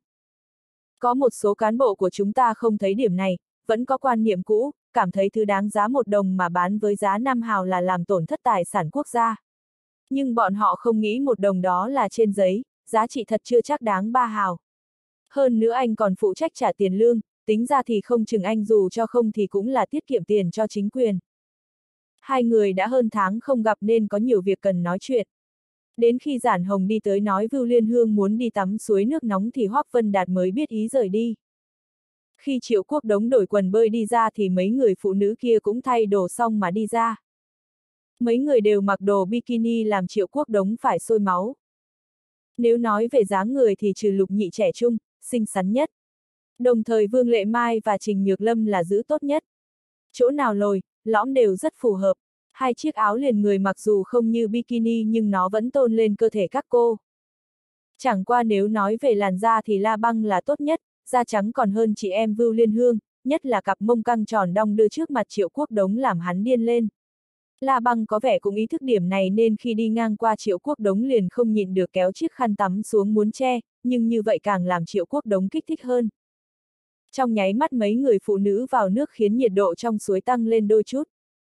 Có một số cán bộ của chúng ta không thấy điểm này, vẫn có quan niệm cũ, cảm thấy thứ đáng giá 1 đồng mà bán với giá 5 hào là làm tổn thất tài sản quốc gia. Nhưng bọn họ không nghĩ 1 đồng đó là trên giấy, giá trị thật chưa chắc đáng 3 hào. Hơn nữa anh còn phụ trách trả tiền lương, tính ra thì không chừng anh dù cho không thì cũng là tiết kiệm tiền cho chính quyền. Hai người đã hơn tháng không gặp nên có nhiều việc cần nói chuyện. Đến khi Giản Hồng đi tới nói Vưu Liên Hương muốn đi tắm suối nước nóng thì Hoắc Vân Đạt mới biết ý rời đi. Khi Triệu Quốc Đống đổi quần bơi đi ra thì mấy người phụ nữ kia cũng thay đồ xong mà đi ra. Mấy người đều mặc đồ bikini làm Triệu Quốc Đống phải sôi máu. Nếu nói về dáng người thì trừ Lục Nhị trẻ trung, xinh xắn nhất. Đồng thời Vương Lệ Mai và Trình Nhược Lâm là giữ tốt nhất. Chỗ nào lồi, lõm đều rất phù hợp. Hai chiếc áo liền người mặc dù không như bikini nhưng nó vẫn tôn lên cơ thể các cô. Chẳng qua nếu nói về làn da thì La Băng là tốt nhất, da trắng còn hơn chị em Vưu Liên Hương, nhất là cặp mông căng tròn đong đưa trước mặt Triệu Quốc Đống làm hắn điên lên. La Băng có vẻ cũng ý thức điểm này nên khi đi ngang qua Triệu Quốc Đống liền không nhịn được kéo chiếc khăn tắm xuống muốn che, nhưng như vậy càng làm Triệu Quốc Đống kích thích hơn. Trong nháy mắt mấy người phụ nữ vào nước khiến nhiệt độ trong suối tăng lên đôi chút.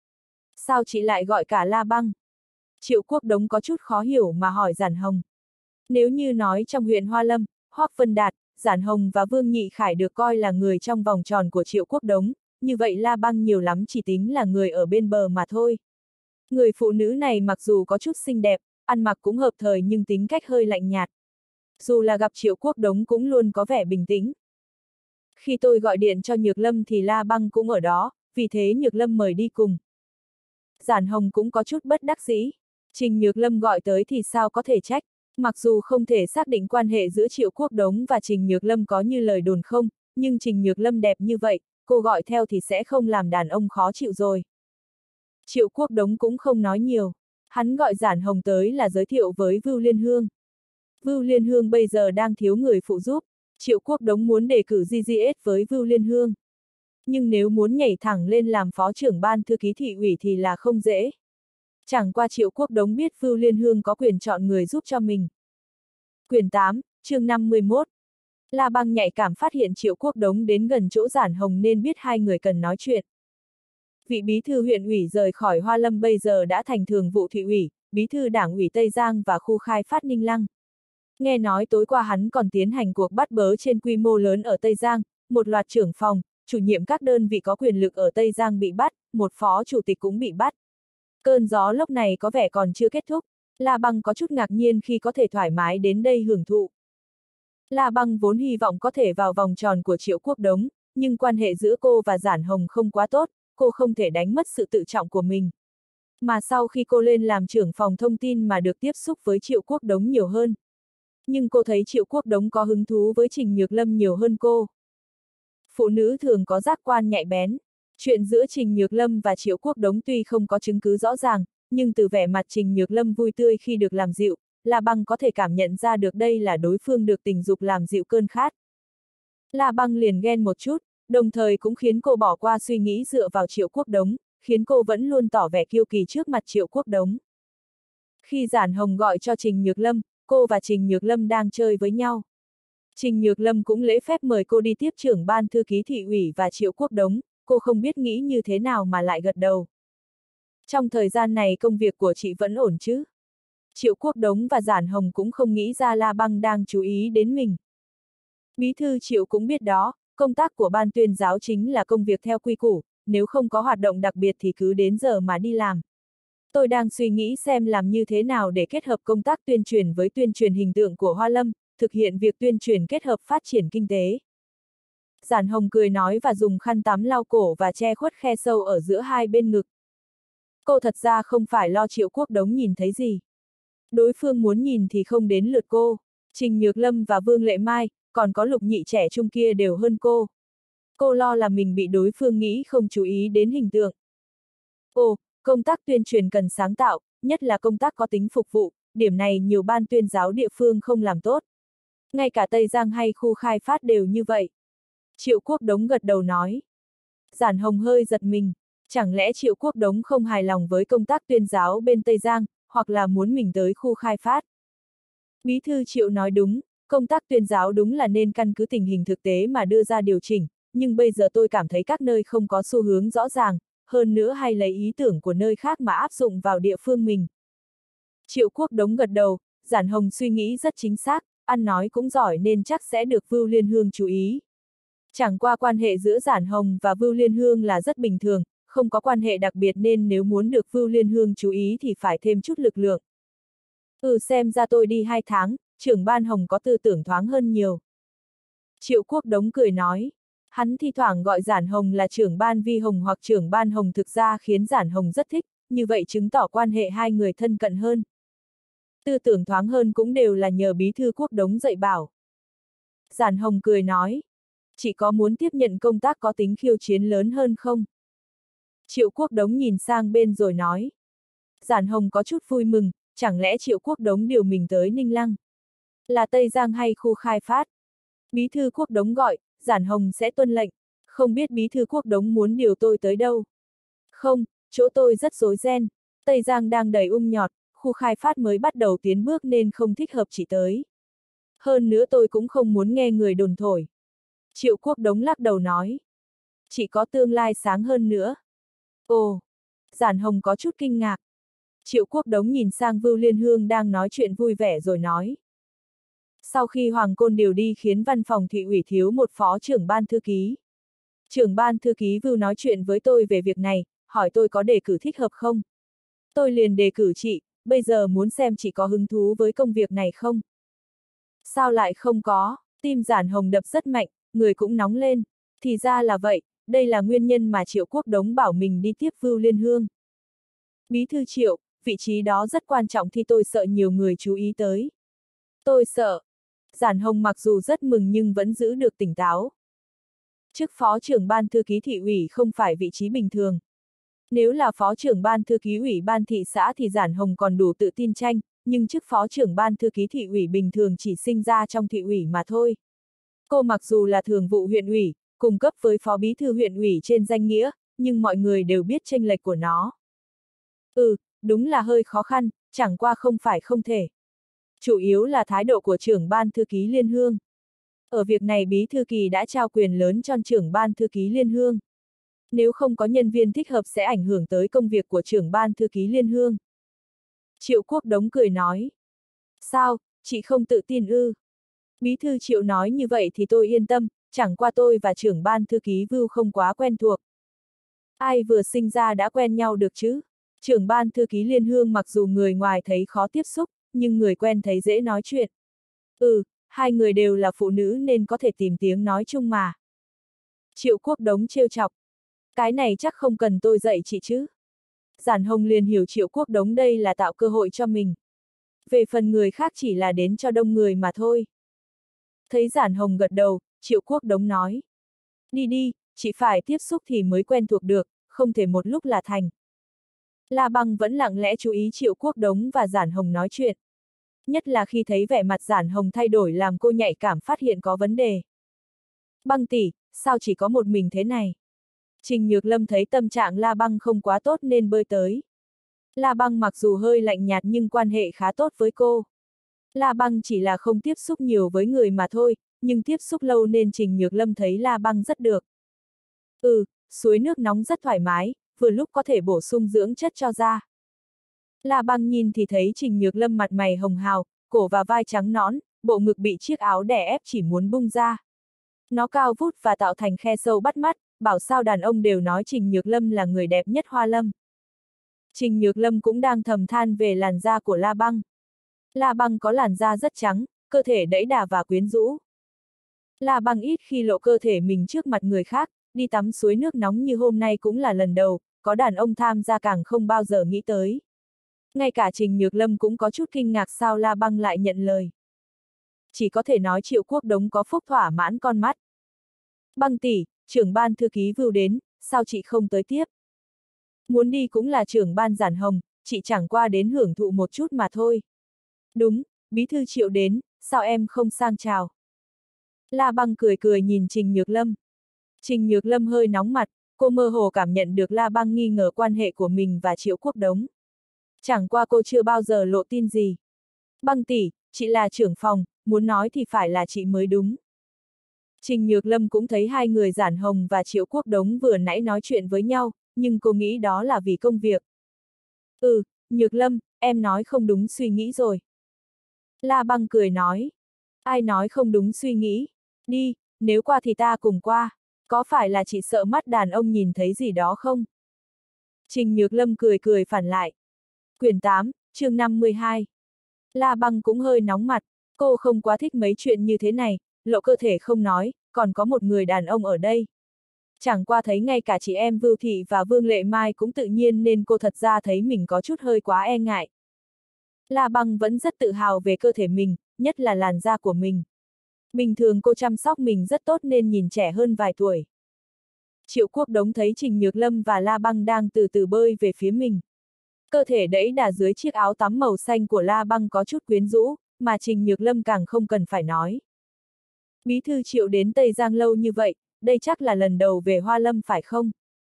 Sao chị lại gọi cả La Băng? Triệu Quốc Đống có chút khó hiểu mà hỏi Giản Hồng. Nếu như nói trong huyện Hoa Lâm, Hoắc Vân Đạt, Giản Hồng và Vương Nhị Khải được coi là người trong vòng tròn của Triệu Quốc Đống, như vậy La Băng nhiều lắm chỉ tính là người ở bên bờ mà thôi. Người phụ nữ này mặc dù có chút xinh đẹp, ăn mặc cũng hợp thời nhưng tính cách hơi lạnh nhạt. Dù là gặp Triệu Quốc Đống cũng luôn có vẻ bình tĩnh. Khi tôi gọi điện cho Nhược Lâm thì La Băng cũng ở đó, vì thế Nhược Lâm mời đi cùng. Giản Hồng cũng có chút bất đắc dĩ. Trình Nhược Lâm gọi tới thì sao có thể trách. Mặc dù không thể xác định quan hệ giữa Triệu Quốc Đống và Trình Nhược Lâm có như lời đồn không, nhưng Trình Nhược Lâm đẹp như vậy, cô gọi theo thì sẽ không làm đàn ông khó chịu rồi. Triệu Quốc Đống cũng không nói nhiều. Hắn gọi Giản Hồng tới là giới thiệu với Vưu Liên Hương. Vưu Liên Hương bây giờ đang thiếu người phụ giúp. Triệu Quốc Đống muốn đề cử GGS với Vưu Liên Hương. Nhưng nếu muốn nhảy thẳng lên làm phó trưởng ban thư ký thị ủy thì là không dễ. Chẳng qua Triệu Quốc Đống biết Vưu Liên Hương có quyền chọn người giúp cho mình. Quyển 8, chương 51. La Băng nhạy cảm phát hiện Triệu Quốc Đống đến gần chỗ Giản Hồng nên biết hai người cần nói chuyện. Vị bí thư huyện ủy rời khỏi Hoa Lâm bây giờ đã thành thường vụ thị ủy, bí thư đảng ủy Tây Giang và khu khai phát Ninh Lăng. Nghe nói tối qua hắn còn tiến hành cuộc bắt bớ trên quy mô lớn ở Tây Giang, một loạt trưởng phòng, chủ nhiệm các đơn vị có quyền lực ở Tây Giang bị bắt, một phó chủ tịch cũng bị bắt. Cơn gió lốc này có vẻ còn chưa kết thúc, La Băng có chút ngạc nhiên khi có thể thoải mái đến đây hưởng thụ. La Băng vốn hy vọng có thể vào vòng tròn của Triệu Quốc Đống, nhưng quan hệ giữa cô và Giản Hồng không quá tốt, cô không thể đánh mất sự tự trọng của mình. Mà sau khi cô lên làm trưởng phòng thông tin mà được tiếp xúc với Triệu Quốc Đống nhiều hơn. Nhưng cô thấy Triệu Quốc Đống có hứng thú với Trình Nhược Lâm nhiều hơn cô. Phụ nữ thường có giác quan nhạy bén. Chuyện giữa Trình Nhược Lâm và Triệu Quốc Đống tuy không có chứng cứ rõ ràng, nhưng từ vẻ mặt Trình Nhược Lâm vui tươi khi được làm dịu, La Băng có thể cảm nhận ra được đây là đối phương được tình dục làm dịu cơn khát. La Băng liền ghen một chút, đồng thời cũng khiến cô bỏ qua suy nghĩ dựa vào Triệu Quốc Đống, khiến cô vẫn luôn tỏ vẻ kiêu kỳ trước mặt Triệu Quốc Đống. Khi Giản Hồng gọi cho Trình Nhược Lâm, cô và Trình Nhược Lâm đang chơi với nhau. Trình Nhược Lâm cũng lễ phép mời cô đi tiếp trưởng ban thư ký thị ủy và Triệu Quốc Đống, cô không biết nghĩ như thế nào mà lại gật đầu. Trong thời gian này công việc của chị vẫn ổn chứ? Triệu Quốc Đống và Giản Hồng cũng không nghĩ ra La Băng đang chú ý đến mình. Bí thư Triệu cũng biết đó, công tác của ban tuyên giáo chính là công việc theo quy củ, nếu không có hoạt động đặc biệt thì cứ đến giờ mà đi làm. Tôi đang suy nghĩ xem làm như thế nào để kết hợp công tác tuyên truyền với tuyên truyền hình tượng của Hoa Lâm, thực hiện việc tuyên truyền kết hợp phát triển kinh tế. Giản Hồng cười nói và dùng khăn tắm lau cổ và che khuất khe sâu ở giữa hai bên ngực. Cô thật ra không phải lo Triệu Quốc Đống nhìn thấy gì. Đối phương muốn nhìn thì không đến lượt cô. Trình Nhược Lâm và Vương Lệ Mai, còn có Lục Nhị trẻ trung kia đều hơn cô. Cô lo là mình bị đối phương nghĩ không chú ý đến hình tượng. Ồ, công tác tuyên truyền cần sáng tạo, nhất là công tác có tính phục vụ, điểm này nhiều ban tuyên giáo địa phương không làm tốt. Ngay cả Tây Giang hay khu khai phát đều như vậy. Triệu Quốc Đống gật đầu nói. Giản Hồng hơi giật mình, chẳng lẽ Triệu Quốc Đống không hài lòng với công tác tuyên giáo bên Tây Giang, hoặc là muốn mình tới khu khai phát. Bí thư Triệu nói đúng, công tác tuyên giáo đúng là nên căn cứ tình hình thực tế mà đưa ra điều chỉnh, nhưng bây giờ tôi cảm thấy các nơi không có xu hướng rõ ràng, hơn nữa hay lấy ý tưởng của nơi khác mà áp dụng vào địa phương mình. Triệu Quốc Đống gật đầu, Giản Hồng suy nghĩ rất chính xác, ăn nói cũng giỏi nên chắc sẽ được Vưu Liên Hương chú ý. Chẳng qua quan hệ giữa Giản Hồng và Vưu Liên Hương là rất bình thường, không có quan hệ đặc biệt nên nếu muốn được Vưu Liên Hương chú ý thì phải thêm chút lực lượng. Xem ra tôi đi 2 tháng, trưởng ban Hồng có tư tưởng thoáng hơn nhiều. Triệu Quốc Đống cười nói, hắn thi thoảng gọi Giản Hồng là trưởng ban Vi Hồng hoặc trưởng ban Hồng thực ra khiến Giản Hồng rất thích, như vậy chứng tỏ quan hệ hai người thân cận hơn. Tư tưởng thoáng hơn cũng đều là nhờ bí thư Quốc Đống dạy bảo. Giản Hồng cười nói, chị có muốn tiếp nhận công tác có tính khiêu chiến lớn hơn không? Triệu Quốc Đống nhìn sang bên rồi nói. Giản Hồng có chút vui mừng, chẳng lẽ Triệu Quốc Đống điều mình tới Ninh Lăng? Là Tây Giang hay khu khai phát? Bí thư Quốc Đống gọi, Giản Hồng sẽ tuân lệnh, không biết bí thư Quốc Đống muốn điều tôi tới đâu? Không, chỗ tôi rất rối ren, Tây Giang đang đầy nhọt, khu khai phát mới bắt đầu tiến bước nên không thích hợp chị tới. Hơn nữa tôi cũng không muốn nghe người đồn thổi. Triệu Quốc Đống lắc đầu nói. Chỉ có tương lai sáng hơn nữa. Ồ, Giản Hồng có chút kinh ngạc. Triệu Quốc Đống nhìn sang Vưu Liên Hương đang nói chuyện vui vẻ rồi nói. Sau khi Hoàng Côn điều đi khiến văn phòng thị ủy thiếu một phó trưởng ban thư ký. Trưởng ban thư ký Vưu nói chuyện với tôi về việc này, hỏi tôi có đề cử thích hợp không. Tôi liền đề cử chị, bây giờ muốn xem chị có hứng thú với công việc này không. Sao lại không có, tim Giản Hồng đập rất mạnh, người cũng nóng lên. Thì ra là vậy, đây là nguyên nhân mà Triệu Quốc Đống bảo mình đi tiếp Vưu Liên Hương. Bí thư Triệu, vị trí đó rất quan trọng thì tôi sợ nhiều người chú ý tới. Tôi sợ. Giản Hồng mặc dù rất mừng nhưng vẫn giữ được tỉnh táo. Chức phó trưởng ban thư ký thị ủy không phải vị trí bình thường. Nếu là phó trưởng ban thư ký ủy ban thị xã thì Giản Hồng còn đủ tự tin tranh, nhưng chức phó trưởng ban thư ký thị ủy bình thường chỉ sinh ra trong thị ủy mà thôi. Cô mặc dù là thường vụ huyện ủy, cùng cấp với phó bí thư huyện ủy trên danh nghĩa, nhưng mọi người đều biết chênh lệch của nó. đúng là hơi khó khăn, chẳng qua không phải không thể. Chủ yếu là thái độ của trưởng ban thư ký Liên Hương. Ở việc này bí thư kỳ đã trao quyền lớn cho trưởng ban thư ký Liên Hương. Nếu không có nhân viên thích hợp sẽ ảnh hưởng tới công việc của trưởng ban thư ký Liên Hương. Triệu Quốc Đống cười nói. Sao, chị không tự tin ư? Bí thư Triệu nói như vậy thì tôi yên tâm, chẳng qua tôi và trưởng ban thư ký Vưu không quá quen thuộc. Ai vừa sinh ra đã quen nhau được chứ? Trưởng ban thư ký Liên Hương mặc dù người ngoài thấy khó tiếp xúc, nhưng người quen thấy dễ nói chuyện. Hai người đều là phụ nữ nên có thể tìm tiếng nói chung mà. Triệu Quốc Đống trêu chọc. Cái này chắc không cần tôi dạy chị chứ. Giản Hồng liền hiểu Triệu Quốc Đống đây là tạo cơ hội cho mình. Về phần người khác chỉ là đến cho đông người mà thôi. Thấy Giản Hồng gật đầu, Triệu Quốc Đống nói. Đi đi, chị phải tiếp xúc thì mới quen thuộc được, không thể một lúc là thành. La Băng vẫn lặng lẽ chú ý Triệu Quốc Đống và Giản Hồng nói chuyện. Nhất là khi thấy vẻ mặt Giản Hồng thay đổi làm cô nhạy cảm phát hiện có vấn đề. Băng tỷ, sao chỉ có một mình thế này? Trình Nhược Lâm thấy tâm trạng La Băng không quá tốt nên bơi tới. La Băng mặc dù hơi lạnh nhạt nhưng quan hệ khá tốt với cô. La Băng chỉ là không tiếp xúc nhiều với người mà thôi, nhưng tiếp xúc lâu nên Trình Nhược Lâm thấy La Băng rất được. Suối nước nóng rất thoải mái, vừa lúc có thể bổ sung dưỡng chất cho da. La Băng nhìn thì thấy Trình Nhược Lâm mặt mày hồng hào, cổ và vai trắng nõn, bộ ngực bị chiếc áo đè ép chỉ muốn bung ra. Nó cao vút và tạo thành khe sâu bắt mắt, bảo sao đàn ông đều nói Trình Nhược Lâm là người đẹp nhất Hoa Lâm. Trình Nhược Lâm cũng đang thầm than về làn da của La Băng. La Băng có làn da rất trắng, cơ thể đẫy đà và quyến rũ. La Băng ít khi lộ cơ thể mình trước mặt người khác, đi tắm suối nước nóng như hôm nay cũng là lần đầu, có đàn ông tham gia càng không bao giờ nghĩ tới. Ngay cả Trình Nhược Lâm cũng có chút kinh ngạc sao La Băng lại nhận lời. Chỉ có thể nói Triệu Quốc Đống có phúc thỏa mãn con mắt. Băng tỷ, trưởng ban thư ký Vưu đến, sao chị không tới tiếp? Muốn đi cũng là trưởng ban Giản Hồng, chị chẳng qua đến hưởng thụ một chút mà thôi. Đúng, bí thư Triệu đến, sao em không sang chào? La Băng cười cười nhìn Trình Nhược Lâm. Trình Nhược Lâm hơi nóng mặt, cô mơ hồ cảm nhận được La Băng nghi ngờ quan hệ của mình và Triệu Quốc Đống. Chẳng qua cô chưa bao giờ lộ tin gì. Băng tỷ, chị là trưởng phòng, muốn nói thì phải là chị mới đúng. Trình Nhược Lâm cũng thấy hai người Giản Hồng và Triệu Quốc Đống vừa nãy nói chuyện với nhau, nhưng cô nghĩ đó là vì công việc. Nhược Lâm, em nói không đúng suy nghĩ rồi. La Băng cười nói. Ai nói không đúng suy nghĩ? Đi, nếu qua thì ta cùng qua. Có phải là chị sợ mắt đàn ông nhìn thấy gì đó không? Trình Nhược Lâm cười cười phản lại. Quyển 8, chương 52. La Băng cũng hơi nóng mặt, cô không quá thích mấy chuyện như thế này, lộ cơ thể không nói, còn có một người đàn ông ở đây. Chẳng qua thấy ngay cả chị em Vưu Thị và Vương Lệ Mai cũng tự nhiên nên cô thật ra thấy mình có chút hơi quá e ngại. La Băng vẫn rất tự hào về cơ thể mình, nhất là làn da của mình. Bình thường cô chăm sóc mình rất tốt nên nhìn trẻ hơn vài tuổi. Triệu Quốc Đống thấy Trình Nhược Lâm và La Băng đang từ từ bơi về phía mình. Cơ thể đẫy đà dưới chiếc áo tắm màu xanh của La Băng có chút quyến rũ, mà Trình Nhược Lâm càng không cần phải nói. Bí thư Triệu đến Tây Giang lâu như vậy, đây chắc là lần đầu về Hoa Lâm phải không?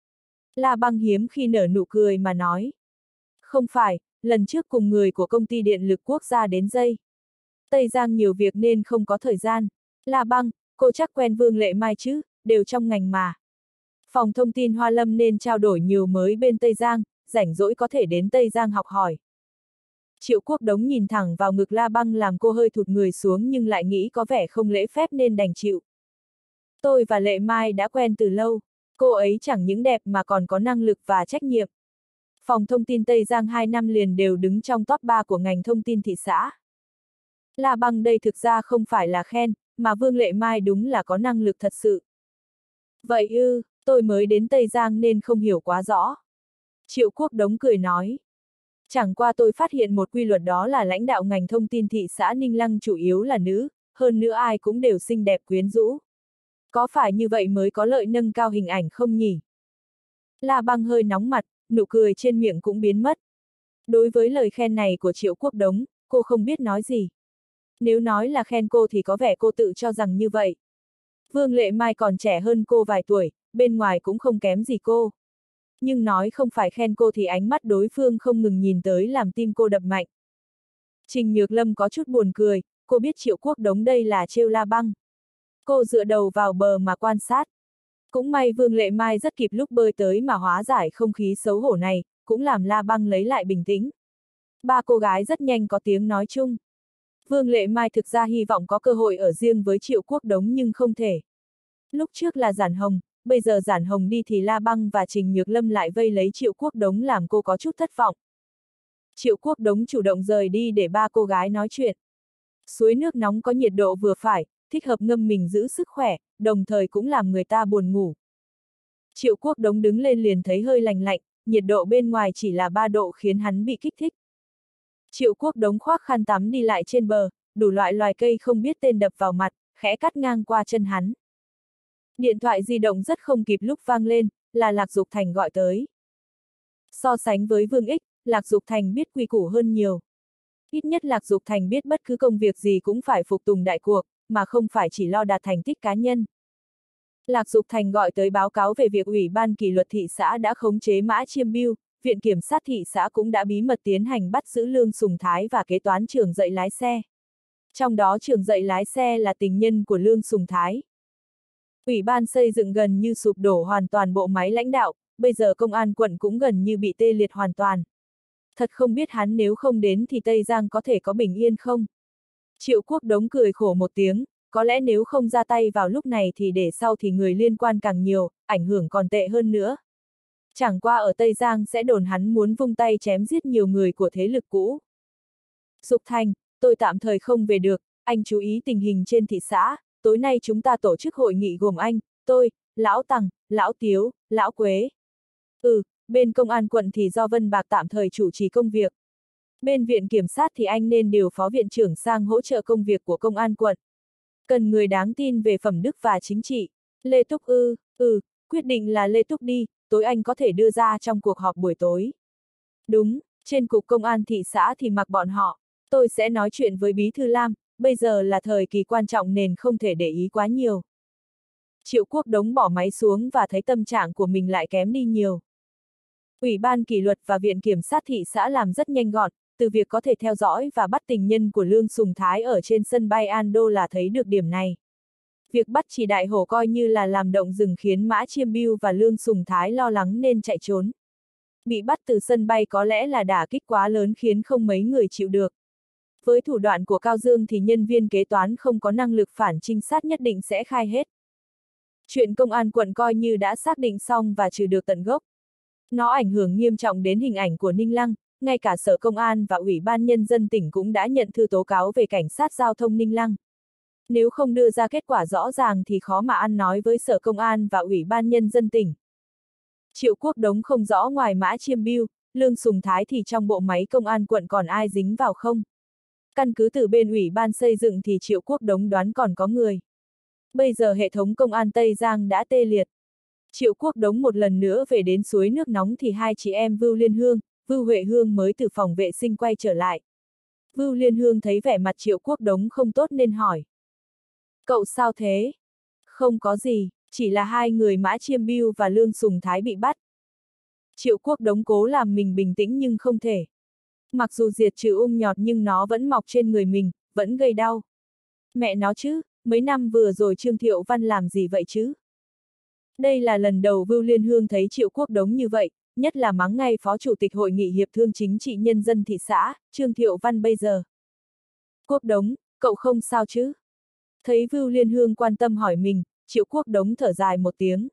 La Băng hiếm khi nở nụ cười mà nói. Không phải, lần trước cùng người của công ty điện lực quốc gia đến dây. Tây Giang nhiều việc nên không có thời gian. La Băng, cô chắc quen Vương Lệ Mai chứ, đều trong ngành mà. Phòng thông tin Hoa Lâm nên trao đổi nhiều mới bên Tây Giang, rảnh rỗi có thể đến Tây Giang học hỏi. Triệu Quốc Đống nhìn thẳng vào ngực La Băng làm cô hơi thụt người xuống nhưng lại nghĩ có vẻ không lễ phép nên đành chịu. Tôi và Lệ Mai đã quen từ lâu, cô ấy chẳng những đẹp mà còn có năng lực và trách nhiệm. Phòng thông tin Tây Giang 2 năm liền đều đứng trong top 3 của ngành thông tin thị xã. La Băng đây thực ra không phải là khen, mà Vương Lệ Mai đúng là có năng lực thật sự. Vậy tôi mới đến Tây Giang nên không hiểu quá rõ. Triệu Quốc Đống cười nói. Chẳng qua tôi phát hiện một quy luật đó là lãnh đạo ngành thông tin thị xã Ninh Lăng chủ yếu là nữ, hơn nữa ai cũng đều xinh đẹp quyến rũ. Có phải như vậy mới có lợi nâng cao hình ảnh không nhỉ? La Băng hơi nóng mặt, nụ cười trên miệng cũng biến mất. Đối với lời khen này của Triệu Quốc Đống, cô không biết nói gì. Nếu nói là khen cô thì có vẻ cô tự cho rằng như vậy. Vương Lệ Mai còn trẻ hơn cô vài tuổi, bên ngoài cũng không kém gì cô. Nhưng nói không phải khen cô thì ánh mắt đối phương không ngừng nhìn tới làm tim cô đập mạnh. Trình Nhược Lâm có chút buồn cười, cô biết Triệu Quốc Đống đây là trêu La Băng. Cô dựa đầu vào bờ mà quan sát. Cũng may Vương Lệ Mai rất kịp lúc bơi tới mà hóa giải không khí xấu hổ này, cũng làm La Băng lấy lại bình tĩnh. Ba cô gái rất nhanh có tiếng nói chung. Vương Lệ Mai thực ra hy vọng có cơ hội ở riêng với Triệu Quốc Đống nhưng không thể. Lúc trước là Giản Hồng, bây giờ Giản Hồng đi thì La Băng và Trình Nhược Lâm lại vây lấy Triệu Quốc Đống làm cô có chút thất vọng. Triệu Quốc Đống chủ động rời đi để ba cô gái nói chuyện. Suối nước nóng có nhiệt độ vừa phải, thích hợp ngâm mình giữ sức khỏe, đồng thời cũng làm người ta buồn ngủ. Triệu Quốc Đống đứng lên liền thấy hơi lạnh lạnh, nhiệt độ bên ngoài chỉ là 3 độ khiến hắn bị kích thích. Triệu Quốc Đống khoác khăn tắm đi lại trên bờ, đủ loại loài cây không biết tên đập vào mặt, khẽ cắt ngang qua chân hắn. Điện thoại di động rất không kịp lúc vang lên, là Lạc Dục Thành gọi tới. So sánh với Vương Ích, Lạc Dục Thành biết quy củ hơn nhiều. Ít nhất Lạc Dục Thành biết bất cứ công việc gì cũng phải phục tùng đại cuộc, mà không phải chỉ lo đạt thành tích cá nhân. Lạc Dục Thành gọi tới báo cáo về việc Ủy ban kỷ luật thị xã đã khống chế Mã Chiêm Bưu, Viện Kiểm sát thị xã cũng đã bí mật tiến hành bắt giữ Lương Sùng Thái và kế toán trưởng dạy lái xe. Trong đó trưởng dạy lái xe là tình nhân của Lương Sùng Thái. Ủy ban xây dựng gần như sụp đổ hoàn toàn bộ máy lãnh đạo, bây giờ công an quận cũng gần như bị tê liệt hoàn toàn. Thật không biết hắn nếu không đến thì Tây Giang có thể có bình yên không? Triệu Quốc Đống cười khổ một tiếng, có lẽ nếu không ra tay vào lúc này thì để sau thì người liên quan càng nhiều, ảnh hưởng còn tệ hơn nữa. Chẳng qua ở Tây Giang sẽ đồn hắn muốn vung tay chém giết nhiều người của thế lực cũ. Dục Thành, tôi tạm thời không về được, anh chú ý tình hình trên thị xã, tối nay chúng ta tổ chức hội nghị gồm anh, tôi, Lão Tằng, Lão Tiếu, Lão Quế. Bên công an quận thì do Vân Bạc tạm thời chủ trì công việc. Bên viện kiểm sát thì anh nên điều phó viện trưởng sang hỗ trợ công việc của công an quận. Cần người đáng tin về phẩm đức và chính trị. Lê Túc quyết định là Lê Túc đi, tối anh có thể đưa ra trong cuộc họp buổi tối. Đúng, trên cục công an thị xã thì mặc bọn họ, tôi sẽ nói chuyện với Bí Thư Lam, bây giờ là thời kỳ quan trọng nên không thể để ý quá nhiều. Triệu Quốc Đống bỏ máy xuống và thấy tâm trạng của mình lại kém đi nhiều. Ủy ban kỷ luật và Viện Kiểm sát thị xã làm rất nhanh gọn, từ việc có thể theo dõi và bắt tình nhân của Lương Sùng Thái ở trên sân bay Ando là thấy được điểm này. Việc bắt chỉ đại hổ coi như là làm động rừng khiến Mã Chiêm Bưu và Lương Sùng Thái lo lắng nên chạy trốn. Bị bắt từ sân bay có lẽ là đả kích quá lớn khiến không mấy người chịu được. Với thủ đoạn của Cao Dương thì nhân viên kế toán không có năng lực phản trinh sát nhất định sẽ khai hết. Chuyện công an quận coi như đã xác định xong và trừ được tận gốc. Nó ảnh hưởng nghiêm trọng đến hình ảnh của Ninh Lăng, ngay cả Sở Công an và Ủy ban Nhân dân tỉnh cũng đã nhận thư tố cáo về cảnh sát giao thông Ninh Lăng. Nếu không đưa ra kết quả rõ ràng thì khó mà ăn nói với Sở Công an và Ủy ban Nhân dân tỉnh. Triệu Quốc Đống không rõ ngoài Mã Chiêm Bưu, Lương Sùng Thái thì trong bộ máy công an quận còn ai dính vào không? Căn cứ từ bên Ủy ban xây dựng thì Triệu Quốc Đống đoán còn có người. Bây giờ hệ thống công an Tây Giang đã tê liệt. Triệu Quốc Đống một lần nữa về đến suối nước nóng thì hai chị em Vưu Liên Hương, Vưu Huệ Hương mới từ phòng vệ sinh quay trở lại. Vưu Liên Hương thấy vẻ mặt Triệu Quốc Đống không tốt nên hỏi. Cậu sao thế? Không có gì, chỉ là hai người Mã Chiêm Bưu và Lương Sùng Thái bị bắt. Triệu Quốc Đống cố làm mình bình tĩnh nhưng không thể. Mặc dù diệt trừ ung nhọt nhưng nó vẫn mọc trên người mình, vẫn gây đau. Mẹ nó chứ, mấy năm vừa rồi Trương Thiệu Văn làm gì vậy chứ? Đây là lần đầu Vưu Liên Hương thấy Triệu Quốc Đống như vậy, nhất là mắng ngay Phó Chủ tịch Hội nghị Hiệp thương Chính trị Nhân dân thị xã, Trương Thiệu Văn bây giờ. Quốc Đống, cậu không sao chứ? Thấy Vưu Liên Hương quan tâm hỏi mình, Triệu Quốc Đống thở dài một tiếng.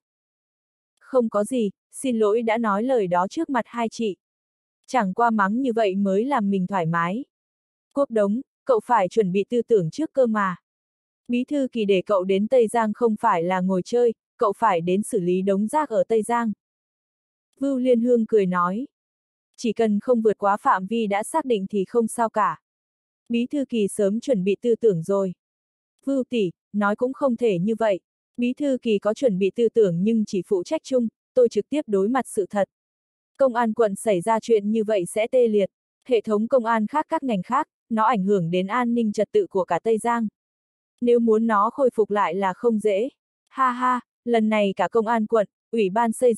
Không có gì, xin lỗi đã nói lời đó trước mặt hai chị. Chẳng qua mắng như vậy mới làm mình thoải mái. Quốc Đống, cậu phải chuẩn bị tư tưởng trước cơ mà. Bí thư Kỳ để cậu đến Tây Giang không phải là ngồi chơi, cậu phải đến xử lý đống rác ở Tây Giang. Vưu Liên Hương cười nói. Chỉ cần không vượt quá phạm vi đã xác định thì không sao cả. Bí thư Kỳ sớm chuẩn bị tư tưởng rồi. Vưu tỷ, nói cũng không thể như vậy. Bí thư Kỳ có chuẩn bị tư tưởng nhưng chỉ phụ trách chung, tôi trực tiếp đối mặt sự thật. Công an quận xảy ra chuyện như vậy sẽ tê liệt. Hệ thống công an khác các ngành khác, nó ảnh hưởng đến an ninh trật tự của cả Tây Giang. Nếu muốn nó khôi phục lại là không dễ. Ha ha, lần này cả công an quận, Ủy ban xây dựng,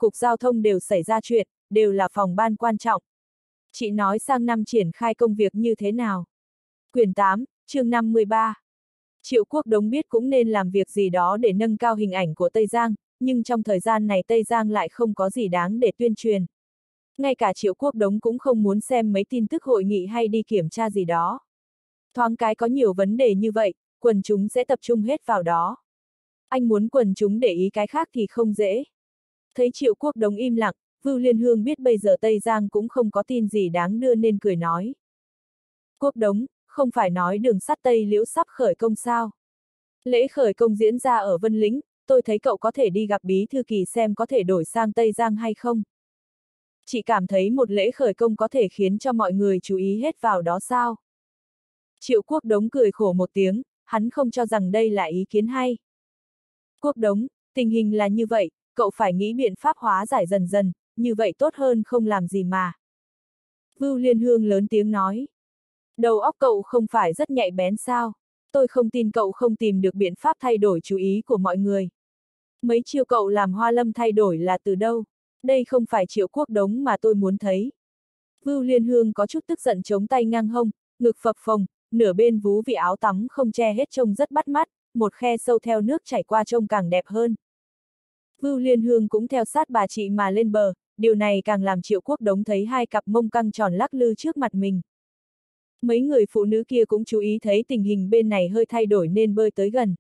cục giao thông đều xảy ra chuyện, đều là phòng ban quan trọng. Chị nói sang năm triển khai công việc như thế nào? Quyển 8, chương 53. Triệu Quốc Đống biết cũng nên làm việc gì đó để nâng cao hình ảnh của Tây Giang, nhưng trong thời gian này Tây Giang lại không có gì đáng để tuyên truyền. Ngay cả Triệu Quốc Đống cũng không muốn xem mấy tin tức hội nghị hay đi kiểm tra gì đó. Thoáng cái có nhiều vấn đề như vậy, quần chúng sẽ tập trung hết vào đó. Anh muốn quần chúng để ý cái khác thì không dễ. Thấy Triệu Quốc Đống im lặng, Vưu Liên Hương biết bây giờ Tây Giang cũng không có tin gì đáng đưa nên cười nói. Quốc Đống, không phải nói đường sắt Tây Liễu sắp khởi công sao? Lễ khởi công diễn ra ở Vân Lĩnh, tôi thấy cậu có thể đi gặp Bí Thư Kỳ xem có thể đổi sang Tây Giang hay không? Chị cảm thấy một lễ khởi công có thể khiến cho mọi người chú ý hết vào đó sao? Triệu Quốc Đống cười khổ một tiếng, hắn không cho rằng đây là ý kiến hay. Quốc Đống, tình hình là như vậy, cậu phải nghĩ biện pháp hóa giải dần dần, như vậy tốt hơn không làm gì mà. Vưu Liên Hương lớn tiếng nói. Đầu óc cậu không phải rất nhạy bén sao? Tôi không tin cậu không tìm được biện pháp thay đổi chú ý của mọi người. Mấy chiêu cậu làm Hoa Lâm thay đổi là từ đâu? Đây không phải Triệu Quốc Đống mà tôi muốn thấy. Vưu Liên Hương có chút tức giận chống tay ngang hông, ngực phập phồng, nửa bên vú vì áo tắm không che hết trông rất bắt mắt, một khe sâu theo nước chảy qua trông càng đẹp hơn. Vưu Liên Hương cũng theo sát bà chị mà lên bờ, điều này càng làm Triệu Quốc Đống thấy hai cặp mông căng tròn lắc lư trước mặt mình. Mấy người phụ nữ kia cũng chú ý thấy tình hình bên này hơi thay đổi nên bơi tới gần.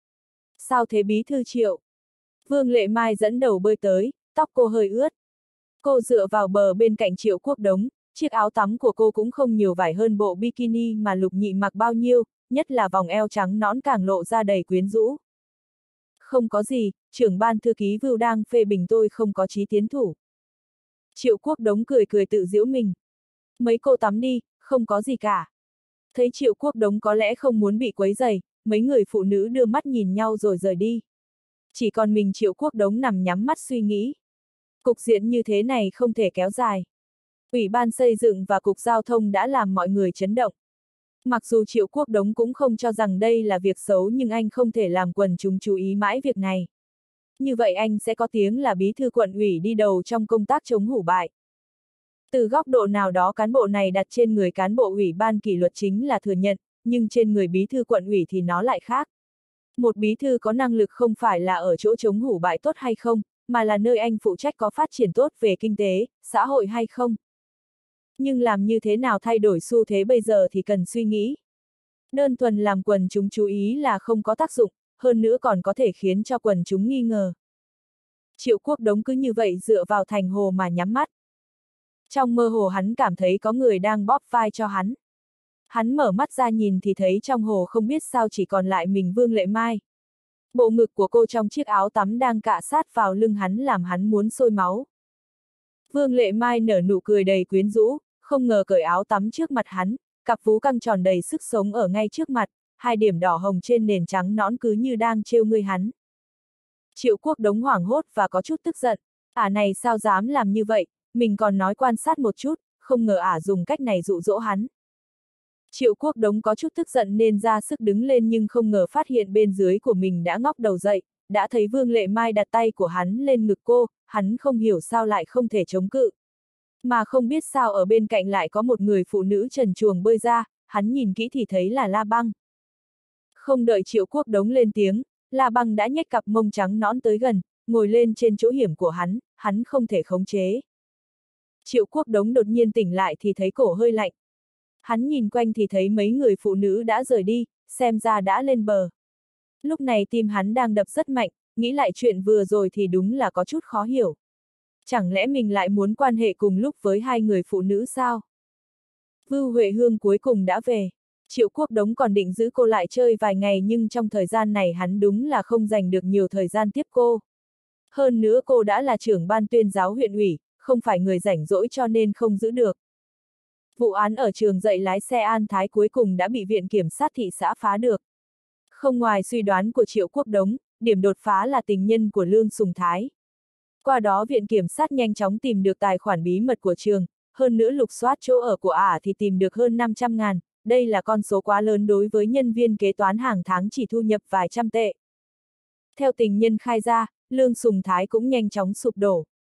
Sao thế Bí Thư Triệu? Vương Lệ Mai dẫn đầu bơi tới, tóc cô hơi ướt. Cô dựa vào bờ bên cạnh Triệu Quốc Đống, chiếc áo tắm của cô cũng không nhiều vải hơn bộ bikini mà Lục Nhị mặc bao nhiêu, nhất là vòng eo trắng nõn càng lộ ra đầy quyến rũ. Không có gì, trưởng ban thư ký Vưu đang phê bình tôi không có chí tiến thủ. Triệu Quốc Đống cười cười tự giễu mình. Mấy cô tắm đi, không có gì cả. Thấy Triệu Quốc Đống có lẽ không muốn bị quấy rầy, mấy người phụ nữ đưa mắt nhìn nhau rồi rời đi. Chỉ còn mình Triệu Quốc Đống nằm nhắm mắt suy nghĩ. Cục diện như thế này không thể kéo dài. Ủy ban xây dựng và Cục Giao thông đã làm mọi người chấn động. Mặc dù Triệu Quốc Đống cũng không cho rằng đây là việc xấu nhưng anh không thể làm quần chúng chú ý mãi việc này. Như vậy anh sẽ có tiếng là bí thư quận ủy đi đầu trong công tác chống hủ bại. Từ góc độ nào đó cán bộ này đặt trên người cán bộ ủy ban kỷ luật chính là thừa nhận, nhưng trên người bí thư quận ủy thì nó lại khác. Một bí thư có năng lực không phải là ở chỗ chống hủ bại tốt hay không, mà là nơi anh phụ trách có phát triển tốt về kinh tế, xã hội hay không. Nhưng làm như thế nào thay đổi xu thế bây giờ thì cần suy nghĩ. Đơn thuần làm quần chúng chú ý là không có tác dụng, hơn nữa còn có thể khiến cho quần chúng nghi ngờ. Triệu Quốc Đống cứ như vậy dựa vào thành hồ mà nhắm mắt. Trong mơ hồ hắn cảm thấy có người đang bóp vai cho hắn. Hắn mở mắt ra nhìn thì thấy trong hồ không biết sao chỉ còn lại mình Vương Lệ Mai. Bộ ngực của cô trong chiếc áo tắm đang cạ sát vào lưng hắn làm hắn muốn sôi máu. Vương Lệ Mai nở nụ cười đầy quyến rũ, không ngờ cởi áo tắm trước mặt hắn, cặp vú căng tròn đầy sức sống ở ngay trước mặt, hai điểm đỏ hồng trên nền trắng nõn cứ như đang trêu ngươi hắn. Triệu Quốc Đống hoảng hốt và có chút tức giận, này sao dám làm như vậy, mình còn nói quan sát một chút, không ngờ dùng cách này dụ dỗ hắn. Triệu Quốc Đống có chút tức giận nên ra sức đứng lên nhưng không ngờ phát hiện bên dưới của mình đã ngóc đầu dậy, đã thấy Vương Lệ Mai đặt tay của hắn lên ngực cô, hắn không hiểu sao lại không thể chống cự. Mà không biết sao ở bên cạnh lại có một người phụ nữ trần truồng bơi ra, hắn nhìn kỹ thì thấy là La Băng. Không đợi Triệu Quốc Đống lên tiếng, La Băng đã nhếch cặp mông trắng nõn tới gần, ngồi lên trên chỗ hiểm của hắn không thể khống chế. Triệu Quốc Đống đột nhiên tỉnh lại thì thấy cổ hơi lạnh. Hắn nhìn quanh thì thấy mấy người phụ nữ đã rời đi, xem ra đã lên bờ. Lúc này tim hắn đang đập rất mạnh, nghĩ lại chuyện vừa rồi thì đúng là có chút khó hiểu. Chẳng lẽ mình lại muốn quan hệ cùng lúc với hai người phụ nữ sao? Vưu Huệ Hương cuối cùng đã về. Triệu Quốc Đống còn định giữ cô lại chơi vài ngày nhưng trong thời gian này hắn đúng là không dành được nhiều thời gian tiếp cô. Hơn nữa cô đã là trưởng ban tuyên giáo huyện ủy, không phải người rảnh rỗi cho nên không giữ được. Vụ án ở trường dạy lái xe An Thái cuối cùng đã bị Viện Kiểm sát thị xã phá được. Không ngoài suy đoán của Triệu Quốc Đống, điểm đột phá là tình nhân của Lương Sùng Thái. Qua đó Viện Kiểm sát nhanh chóng tìm được tài khoản bí mật của trường, hơn nữa lục soát chỗ ở của thì tìm được hơn 500.000, đây là con số quá lớn đối với nhân viên kế toán hàng tháng chỉ thu nhập vài trăm tệ. Theo tình nhân khai ra, Lương Sùng Thái cũng nhanh chóng sụp đổ.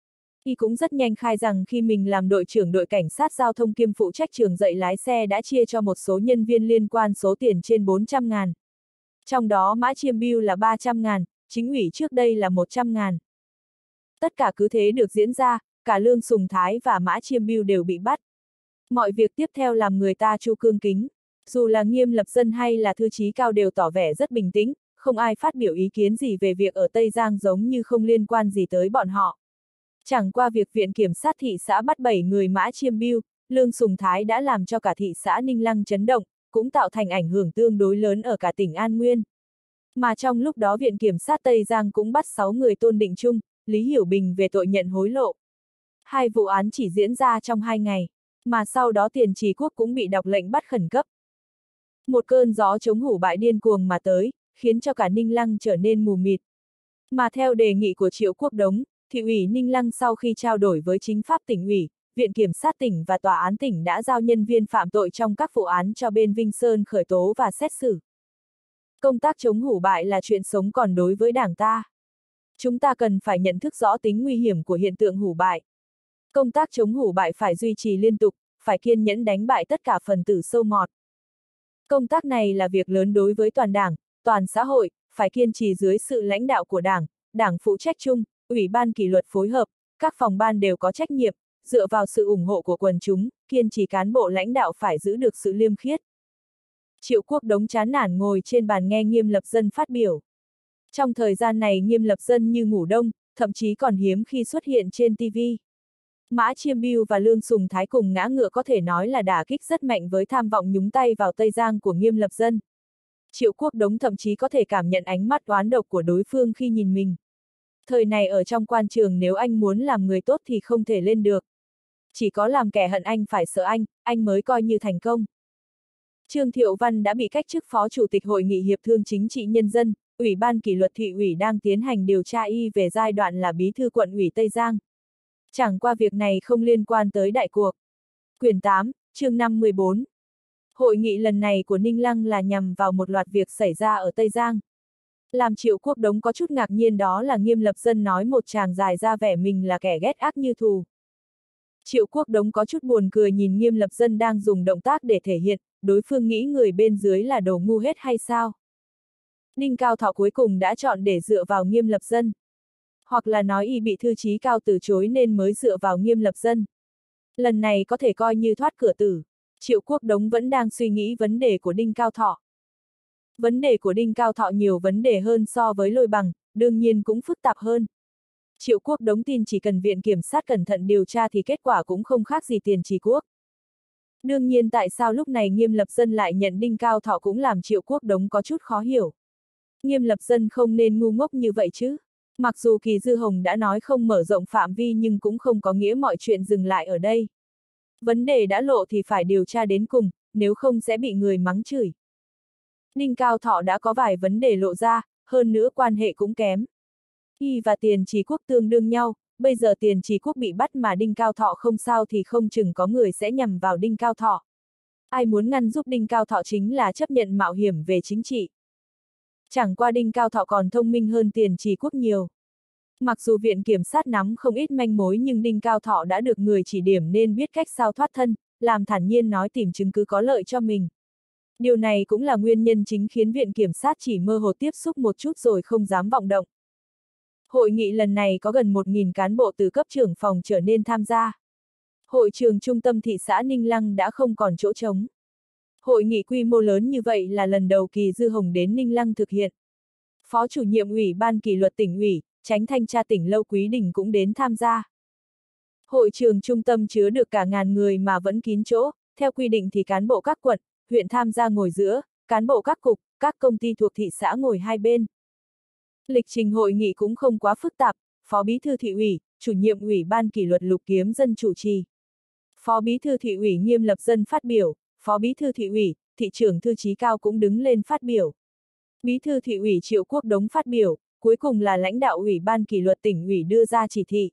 Y cũng rất nhanh khai rằng khi mình làm đội trưởng đội cảnh sát giao thông kiêm phụ trách trường dạy lái xe đã chia cho một số nhân viên liên quan số tiền trên 400.000. Trong đó Mã Chiêm Bưu là 300.000, chính ủy trước đây là 100.000. Tất cả cứ thế được diễn ra, cả Lương Sùng Thái và Mã Chiêm Bưu đều bị bắt. Mọi việc tiếp theo làm người ta chu cương kính. Dù là Nghiêm Lập Dân hay là Thư Chí Cao đều tỏ vẻ rất bình tĩnh, không ai phát biểu ý kiến gì về việc ở Tây Giang giống như không liên quan gì tới bọn họ. Chẳng qua việc Viện Kiểm sát thị xã bắt 7 người Mã Chiêm Bưu, Lương Sùng Thái đã làm cho cả thị xã Ninh Lăng chấn động, cũng tạo thành ảnh hưởng tương đối lớn ở cả tỉnh An Nguyên. Mà trong lúc đó Viện Kiểm sát Tây Giang cũng bắt 6 người Tôn Định Trung, Lý Hiểu Bình về tội nhận hối lộ. Hai vụ án chỉ diễn ra trong 2 ngày, mà sau đó Tiền Trì Quốc cũng bị đọc lệnh bắt khẩn cấp. Một cơn gió chống hủ bại điên cuồng mà tới, khiến cho cả Ninh Lăng trở nên mù mịt. Mà theo đề nghị của Triệu Quốc Đống, thị ủy Ninh Lăng sau khi trao đổi với chính pháp tỉnh ủy, Viện Kiểm sát tỉnh và Tòa án tỉnh đã giao nhân viên phạm tội trong các vụ án cho bên Vinh Sơn khởi tố và xét xử. Công tác chống hủ bại là chuyện sống còn đối với Đảng ta. Chúng ta cần phải nhận thức rõ tính nguy hiểm của hiện tượng hủ bại. Công tác chống hủ bại phải duy trì liên tục, phải kiên nhẫn đánh bại tất cả phần tử sâu mọt. Công tác này là việc lớn đối với toàn Đảng, toàn xã hội, phải kiên trì dưới sự lãnh đạo của Đảng, Đảng phụ trách chung, Ủy ban kỷ luật phối hợp, các phòng ban đều có trách nhiệm, dựa vào sự ủng hộ của quần chúng, kiên trì cán bộ lãnh đạo phải giữ được sự liêm khiết. Triệu Quốc Đống chán nản ngồi trên bàn nghe Nghiêm Lập Dân phát biểu. Trong thời gian này Nghiêm Lập Dân như ngủ đông, thậm chí còn hiếm khi xuất hiện trên TV. Mã Chiêm Bưu và Lương Sùng Thái cùng ngã ngựa có thể nói là đả kích rất mạnh với tham vọng nhúng tay vào Tây Giang của Nghiêm Lập Dân. Triệu Quốc Đống thậm chí có thể cảm nhận ánh mắt oán độc của đối phương khi nhìn mình. Thời này ở trong quan trường nếu anh muốn làm người tốt thì không thể lên được. Chỉ có làm kẻ hận anh phải sợ anh mới coi như thành công. Trương Thiệu Văn đã bị cách chức Phó Chủ tịch Hội nghị Hiệp thương Chính trị Nhân dân, Ủy ban kỷ luật thị ủy đang tiến hành điều tra y về giai đoạn là bí thư quận ủy Tây Giang. Chẳng qua việc này không liên quan tới đại cuộc. Quyển 8, chương 5-14. Hội nghị lần này của Ninh Lăng là nhằm vào một loạt việc xảy ra ở Tây Giang. Làm Triệu Quốc Đống có chút ngạc nhiên đó là Nghiêm Lập Dân nói một tràng dài ra vẻ mình là kẻ ghét ác như thù. Triệu Quốc Đống có chút buồn cười nhìn Nghiêm Lập Dân đang dùng động tác để thể hiện, đối phương nghĩ người bên dưới là đồ ngu hết hay sao? Đinh Cao Thọ cuối cùng đã chọn để dựa vào Nghiêm Lập Dân. Hoặc là nói y bị Thư Chí Cao từ chối nên mới dựa vào Nghiêm Lập Dân. Lần này có thể coi như thoát cửa tử. Triệu Quốc Đống vẫn đang suy nghĩ vấn đề của Đinh Cao Thọ. Vấn đề của Đinh Cao Thọ nhiều vấn đề hơn so với Lôi Bằng, đương nhiên cũng phức tạp hơn. Triệu Quốc Đống tin chỉ cần Viện Kiểm sát cẩn thận điều tra thì kết quả cũng không khác gì Tiền Trì Quốc. Đương nhiên tại sao lúc này Nghiêm Lập Dân lại nhận Đinh Cao Thọ cũng làm Triệu Quốc Đống có chút khó hiểu. Nghiêm Lập Dân không nên ngu ngốc như vậy chứ. Mặc dù Kỳ Dư Hồng đã nói không mở rộng phạm vi nhưng cũng không có nghĩa mọi chuyện dừng lại ở đây. Vấn đề đã lộ thì phải điều tra đến cùng, nếu không sẽ bị người mắng chửi. Đinh Cao Thọ đã có vài vấn đề lộ ra, hơn nữa quan hệ cũng kém. Y và Tiền Trì Quốc tương đương nhau, bây giờ Tiền Trì Quốc bị bắt mà Đinh Cao Thọ không sao thì không chừng có người sẽ nhằm vào Đinh Cao Thọ. Ai muốn ngăn giúp Đinh Cao Thọ chính là chấp nhận mạo hiểm về chính trị. Chẳng qua Đinh Cao Thọ còn thông minh hơn Tiền Trì Quốc nhiều. Mặc dù Viện Kiểm sát nắm không ít manh mối nhưng Đinh Cao Thọ đã được người chỉ điểm nên biết cách sao thoát thân, làm thản nhiên nói tìm chứng cứ có lợi cho mình. Điều này cũng là nguyên nhân chính khiến Viện Kiểm sát chỉ mơ hồ tiếp xúc một chút rồi không dám vọng động. Hội nghị lần này có gần 1.000 cán bộ từ cấp trưởng phòng trở nên tham gia. Hội trường trung tâm thị xã Ninh Lăng đã không còn chỗ trống. Hội nghị quy mô lớn như vậy là lần đầu Kỳ Dư Hồng đến Ninh Lăng thực hiện. Phó chủ nhiệm Ủy ban kỷ luật tỉnh ủy, Chánh thanh tra tỉnh Lâu Quý Đình cũng đến tham gia. Hội trường trung tâm chứa được cả ngàn người mà vẫn kín chỗ, theo quy định thì cán bộ các quận, huyện tham gia ngồi giữa, cán bộ các cục, các công ty thuộc thị xã ngồi hai bên. Lịch trình hội nghị cũng không quá phức tạp, Phó Bí thư thị ủy, chủ nhiệm Ủy ban kỷ luật Lục Kiếm Dân chủ trì. Phó Bí thư thị ủy Nghiêm Lập Dân phát biểu, Phó Bí thư thị ủy, thị trưởng Thư Chí Cao cũng đứng lên phát biểu. Bí thư thị ủy Triệu Quốc Đống phát biểu, cuối cùng là lãnh đạo Ủy ban kỷ luật tỉnh ủy đưa ra chỉ thị.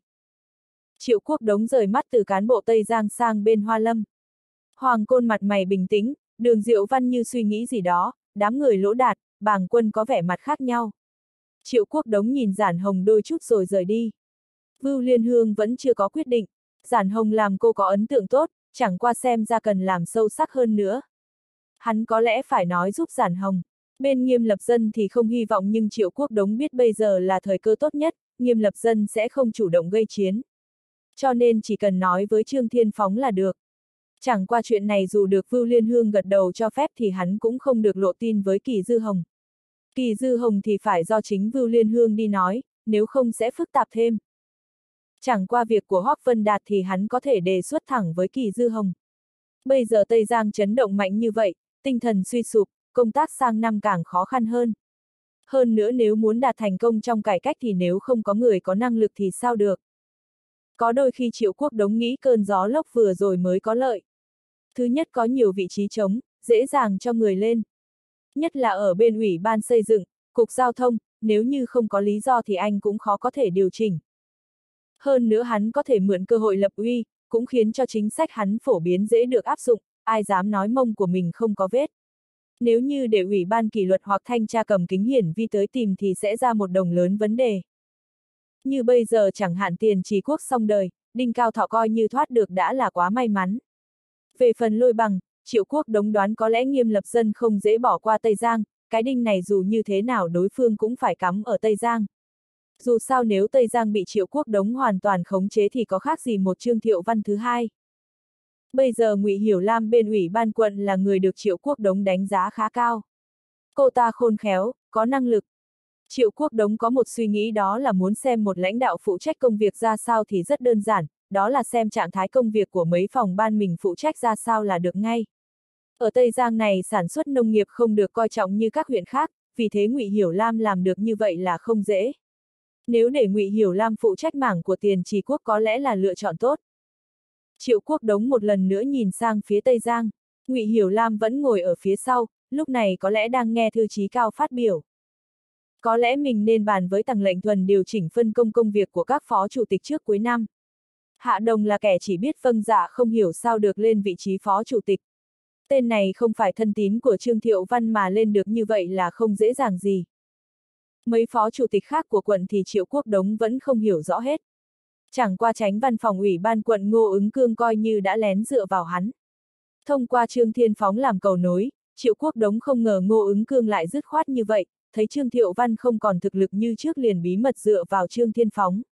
Triệu Quốc Đống rời mắt từ cán bộ Tây Giang sang bên Hoa Lâm. Hoàng Côn mặt mày bình tĩnh, Đường Diệu Văn như suy nghĩ gì đó, đám người Lỗ Đạt, Bàng Quân có vẻ mặt khác nhau. Triệu Quốc Đống nhìn Giản Hồng đôi chút rồi rời đi. Vưu Liên Hương vẫn chưa có quyết định, Giản Hồng làm cô có ấn tượng tốt, chẳng qua xem ra cần làm sâu sắc hơn nữa. Hắn có lẽ phải nói giúp Giản Hồng. Bên Nghiêm Lập Dân thì không hy vọng nhưng Triệu Quốc Đống biết bây giờ là thời cơ tốt nhất, Nghiêm Lập Dân sẽ không chủ động gây chiến. Cho nên chỉ cần nói với Trương Thiên Phóng là được. Chẳng qua chuyện này dù được Vưu Liên Hương gật đầu cho phép thì hắn cũng không được lộ tin với Kỳ Dư Hồng. Kỳ Dư Hồng thì phải do chính Vưu Liên Hương đi nói, nếu không sẽ phức tạp thêm. Chẳng qua việc của Hoắc Vân Đạt thì hắn có thể đề xuất thẳng với Kỳ Dư Hồng. Bây giờ Tây Giang chấn động mạnh như vậy, tinh thần suy sụp, công tác sang năm càng khó khăn hơn. Hơn nữa nếu muốn đạt thành công trong cải cách thì nếu không có người có năng lực thì sao được. Có đôi khi Triệu Quốc Đống nghĩ cơn gió lốc vừa rồi mới có lợi. Thứ nhất có nhiều vị trí trống, dễ dàng cho người lên. Nhất là ở bên Ủy ban xây dựng, Cục Giao thông, nếu như không có lý do thì anh cũng khó có thể điều chỉnh. Hơn nữa hắn có thể mượn cơ hội lập uy, cũng khiến cho chính sách hắn phổ biến dễ được áp dụng, ai dám nói mông của mình không có vết. Nếu như để Ủy ban kỷ luật hoặc thanh tra cầm kính hiển vi tới tìm thì sẽ ra một đồng lớn vấn đề. Như bây giờ chẳng hạn Tiền Trì Quốc xong đời, Đinh Cao Thọ coi như thoát được đã là quá may mắn. Về phần Lôi Bằng, Triệu Quốc Đống đoán có lẽ Nghiêm Lập Dân không dễ bỏ qua Tây Giang, cái đinh này dù như thế nào đối phương cũng phải cắm ở Tây Giang. Dù sao nếu Tây Giang bị Triệu Quốc Đống hoàn toàn khống chế thì có khác gì một Trương Thiệu Văn thứ hai. Bây giờ Ngụy Hiểu Lam bên Ủy ban quận là người được Triệu Quốc Đống đánh giá khá cao. Cô ta khôn khéo, có năng lực. Triệu Quốc Đống có một suy nghĩ đó là muốn xem một lãnh đạo phụ trách công việc ra sao thì rất đơn giản, đó là xem trạng thái công việc của mấy phòng ban mình phụ trách ra sao là được ngay. Ở Tây Giang này sản xuất nông nghiệp không được coi trọng như các huyện khác, vì thế Ngụy Hiểu Lam làm được như vậy là không dễ. Nếu để Ngụy Hiểu Lam phụ trách mảng của Tiền Trì Quốc có lẽ là lựa chọn tốt. Triệu Quốc Đống một lần nữa nhìn sang phía Tây Giang, Ngụy Hiểu Lam vẫn ngồi ở phía sau, lúc này có lẽ đang nghe thư chí cao phát biểu. Có lẽ mình nên bàn với Tằng Lệnh Thuần điều chỉnh phân công công việc của các phó chủ tịch trước cuối năm. Hạ Đồng là kẻ chỉ biết vâng dạ không hiểu sao được lên vị trí phó chủ tịch. Tên này không phải thân tín của Trương Thiệu Văn mà lên được như vậy là không dễ dàng gì. Mấy phó chủ tịch khác của quận thì Triệu Quốc Đống vẫn không hiểu rõ hết. Chẳng qua Chánh văn phòng Ủy ban quận Ngô Ứng Cương coi như đã lén dựa vào hắn. Thông qua Trương Thiên Phóng làm cầu nối, Triệu Quốc Đống không ngờ Ngô Ứng Cương lại dứt khoát như vậy, thấy Trương Thiệu Văn không còn thực lực như trước liền bí mật dựa vào Trương Thiên Phóng.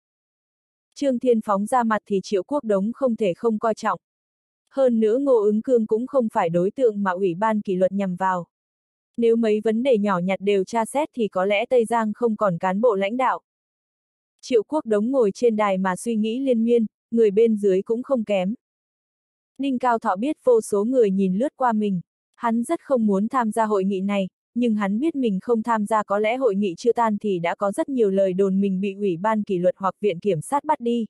Trương Thiên Phóng ra mặt thì Triệu Quốc Đống không thể không coi trọng. Hơn nữa Ngô Ứng Cương cũng không phải đối tượng mà Ủy ban kỷ luật nhằm vào. Nếu mấy vấn đề nhỏ nhặt đều tra xét thì có lẽ Tây Giang không còn cán bộ lãnh đạo. Triệu Quốc Đống ngồi trên đài mà suy nghĩ liên miên, người bên dưới cũng không kém. Đinh Cao Thọ biết vô số người nhìn lướt qua mình, hắn rất không muốn tham gia hội nghị này, nhưng hắn biết mình không tham gia có lẽ hội nghị chưa tan thì đã có rất nhiều lời đồn mình bị Ủy ban kỷ luật hoặc Viện Kiểm sát bắt đi.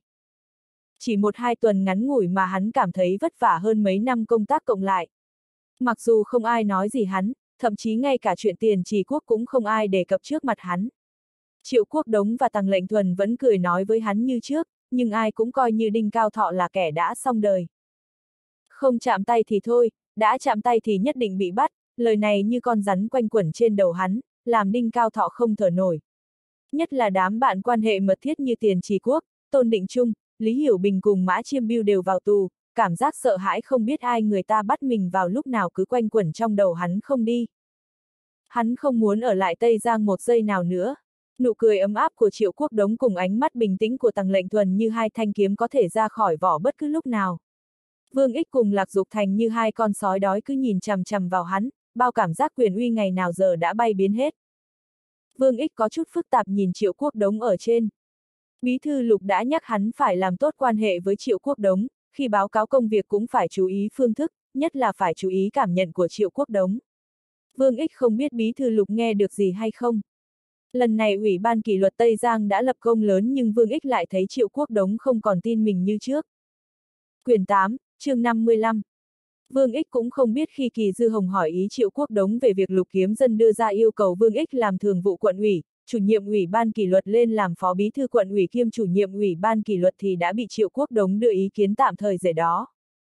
Chỉ 1-2 tuần ngắn ngủi mà hắn cảm thấy vất vả hơn mấy năm công tác cộng lại. Mặc dù không ai nói gì hắn, thậm chí ngay cả chuyện Tiền Trì Quốc cũng không ai đề cập trước mặt hắn. Triệu Quốc Đống và Tằng Lệnh Thuần vẫn cười nói với hắn như trước, nhưng ai cũng coi như Đinh Cao Thọ là kẻ đã xong đời. Không chạm tay thì thôi, đã chạm tay thì nhất định bị bắt, lời này như con rắn quanh quẩn trên đầu hắn, làm Đinh Cao Thọ không thở nổi. Nhất là đám bạn quan hệ mật thiết như Tiền Trì Quốc, Tôn Định Trung, Lý Hiểu Bình cùng Mã Chiêm Biêu đều vào tù, cảm giác sợ hãi không biết ai người ta bắt mình vào lúc nào cứ quanh quẩn trong đầu hắn không đi. Hắn không muốn ở lại Tây Giang một giây nào nữa. Nụ cười ấm áp của Triệu Quốc Đống cùng ánh mắt bình tĩnh của Tằng Lệnh Thuần như hai thanh kiếm có thể ra khỏi vỏ bất cứ lúc nào. Vương Ích cùng Lạc Dục Thành như hai con sói đói cứ nhìn chằm chằm vào hắn, bao cảm giác quyền uy ngày nào giờ đã bay biến hết. Vương Ích có chút phức tạp nhìn Triệu Quốc Đống ở trên. Bí thư Lục đã nhắc hắn phải làm tốt quan hệ với Triệu Quốc Đống, khi báo cáo công việc cũng phải chú ý phương thức, nhất là phải chú ý cảm nhận của Triệu Quốc Đống. Vương Ích không biết bí thư Lục nghe được gì hay không. Lần này Ủy ban kỷ luật Tây Giang đã lập công lớn nhưng Vương Ích lại thấy Triệu Quốc Đống không còn tin mình như trước. Quyển 8, chương 55. Vương Ích cũng không biết khi Kỳ Dư Hồng hỏi ý Triệu Quốc Đống về việc Lục Kiếm Dân đưa ra yêu cầu Vương Ích làm thường vụ quận ủy, chủ nhiệm Ủy ban kỷ luật lên làm phó bí thư quận ủy kiêm chủ nhiệm Ủy ban kỷ luật thì đã bị Triệu Quốc Đống đưa ý kiến tạm thời giải đó.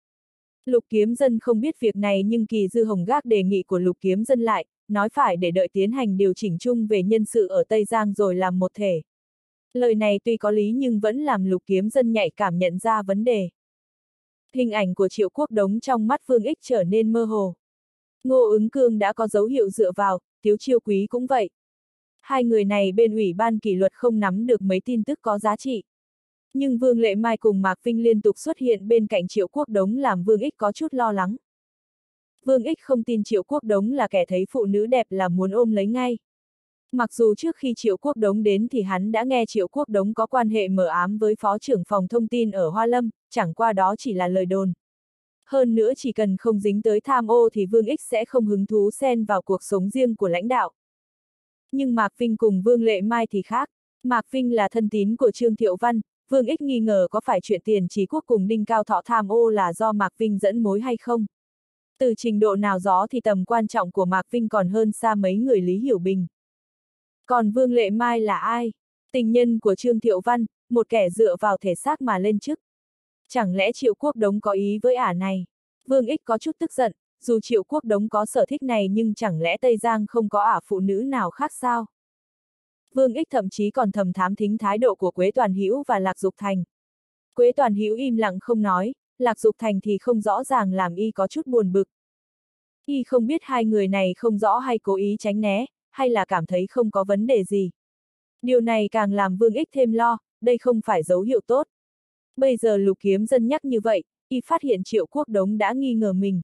Lục Kiếm Dân không biết việc này nhưng Kỳ Dư Hồng gác đề nghị của Lục Kiếm Dân lại, nói phải để đợi tiến hành điều chỉnh chung về nhân sự ở Tây Giang rồi làm một thể. Lời này tuy có lý nhưng vẫn làm Lục Kiếm Dân nhạy cảm nhận ra vấn đề. Hình ảnh của Triệu Quốc Đống trong mắt Vương Ích trở nên mơ hồ. Ngô Ứng Cương đã có dấu hiệu dựa vào, Tiếu Chiêu Quý cũng vậy. Hai người này bên Ủy ban kỷ luật không nắm được mấy tin tức có giá trị. Nhưng Vương Lệ Mai cùng Mạc Vinh liên tục xuất hiện bên cạnh Triệu Quốc Đống làm Vương Ích có chút lo lắng. Vương Ích không tin Triệu Quốc Đống là kẻ thấy phụ nữ đẹp là muốn ôm lấy ngay. Mặc dù trước khi Triệu Quốc Đống đến thì hắn đã nghe Triệu Quốc Đống có quan hệ mờ ám với Phó trưởng phòng thông tin ở Hoa Lâm, chẳng qua đó chỉ là lời đồn. Hơn nữa chỉ cần không dính tới tham ô thì Vương Ích sẽ không hứng thú xen vào cuộc sống riêng của lãnh đạo. Nhưng Mạc Vinh cùng Vương Lệ Mai thì khác. Mạc Vinh là thân tín của Trương Thiệu Văn, Vương Ích nghi ngờ có phải chuyện Tiền Chí Quốc cùng Đinh Cao Thọ tham ô là do Mạc Vinh dẫn mối hay không. Từ trình độ nào đó thì tầm quan trọng của Mạc Vinh còn hơn xa mấy người Lý Hiểu Bình. Còn Vương Lệ Mai là ai? Tình nhân của Trương Thiệu Văn, một kẻ dựa vào thể xác mà lên chức. Chẳng lẽ Triệu Quốc Đống có ý với ả này? Vương Ích có chút tức giận, dù Triệu Quốc Đống có sở thích này nhưng chẳng lẽ Tây Giang không có ả phụ nữ nào khác sao? Vương Ích thậm chí còn thầm thám thính thái độ của Quế Toàn Hữu và Lạc Dục Thành. Quế Toàn Hữu im lặng không nói, Lạc Dục Thành thì không rõ ràng làm y có chút buồn bực. Y không biết hai người này không rõ hay cố ý tránh né, hay là cảm thấy không có vấn đề gì. Điều này càng làm Vương Ích thêm lo, đây không phải dấu hiệu tốt. Bây giờ Lục Kiếm Dân nhắc như vậy, y phát hiện Triệu Quốc Đống đã nghi ngờ mình.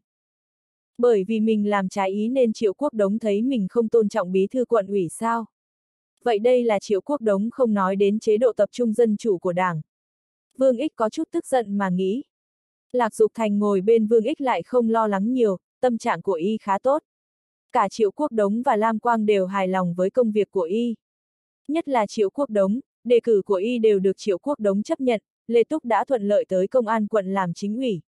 Bởi vì mình làm trái ý nên Triệu Quốc Đống thấy mình không tôn trọng bí thư quận ủy sao? Vậy đây là Triệu Quốc Đống không nói đến chế độ tập trung dân chủ của Đảng. Vương Ích có chút tức giận mà nghĩ. Lạc Dục Thành ngồi bên Vương Ích lại không lo lắng nhiều, tâm trạng của y khá tốt. Cả Triệu Quốc Đống và Lam Quang đều hài lòng với công việc của y. Nhất là Triệu Quốc Đống, đề cử của y đều được Triệu Quốc Đống chấp nhận, Lê Túc đã thuận lợi tới công an quận làm chính ủy.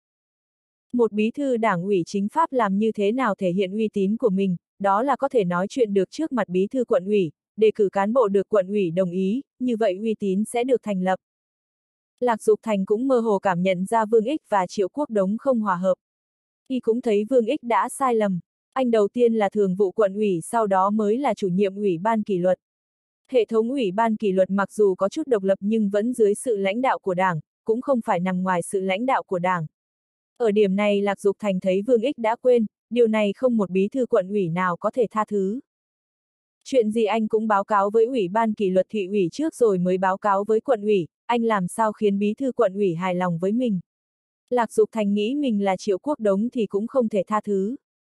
Một bí thư đảng ủy chính pháp làm như thế nào thể hiện uy tín của mình, đó là có thể nói chuyện được trước mặt bí thư quận ủy, đề cử cán bộ được quận ủy đồng ý, như vậy uy tín sẽ được thành lập. Lạc Dục Thành cũng mơ hồ cảm nhận ra Vương Ích và Triệu Quốc Đống không hòa hợp. Y cũng thấy Vương Ích đã sai lầm. Anh đầu tiên là thường vụ quận ủy, sau đó mới là chủ nhiệm ủy ban kỷ luật. Hệ thống ủy ban kỷ luật mặc dù có chút độc lập nhưng vẫn dưới sự lãnh đạo của Đảng, cũng không phải nằm ngoài sự lãnh đạo của Đảng. Ở điểm này Lạc Dục Thành thấy Vương Ích đã quên, điều này không một bí thư quận ủy nào có thể tha thứ. Chuyện gì anh cũng báo cáo với ủy ban kỷ luật thị ủy trước rồi mới báo cáo với quận ủy, anh làm sao khiến bí thư quận ủy hài lòng với mình. Lạc Dục Thành nghĩ mình là Triệu Quốc Đống thì cũng không thể tha thứ.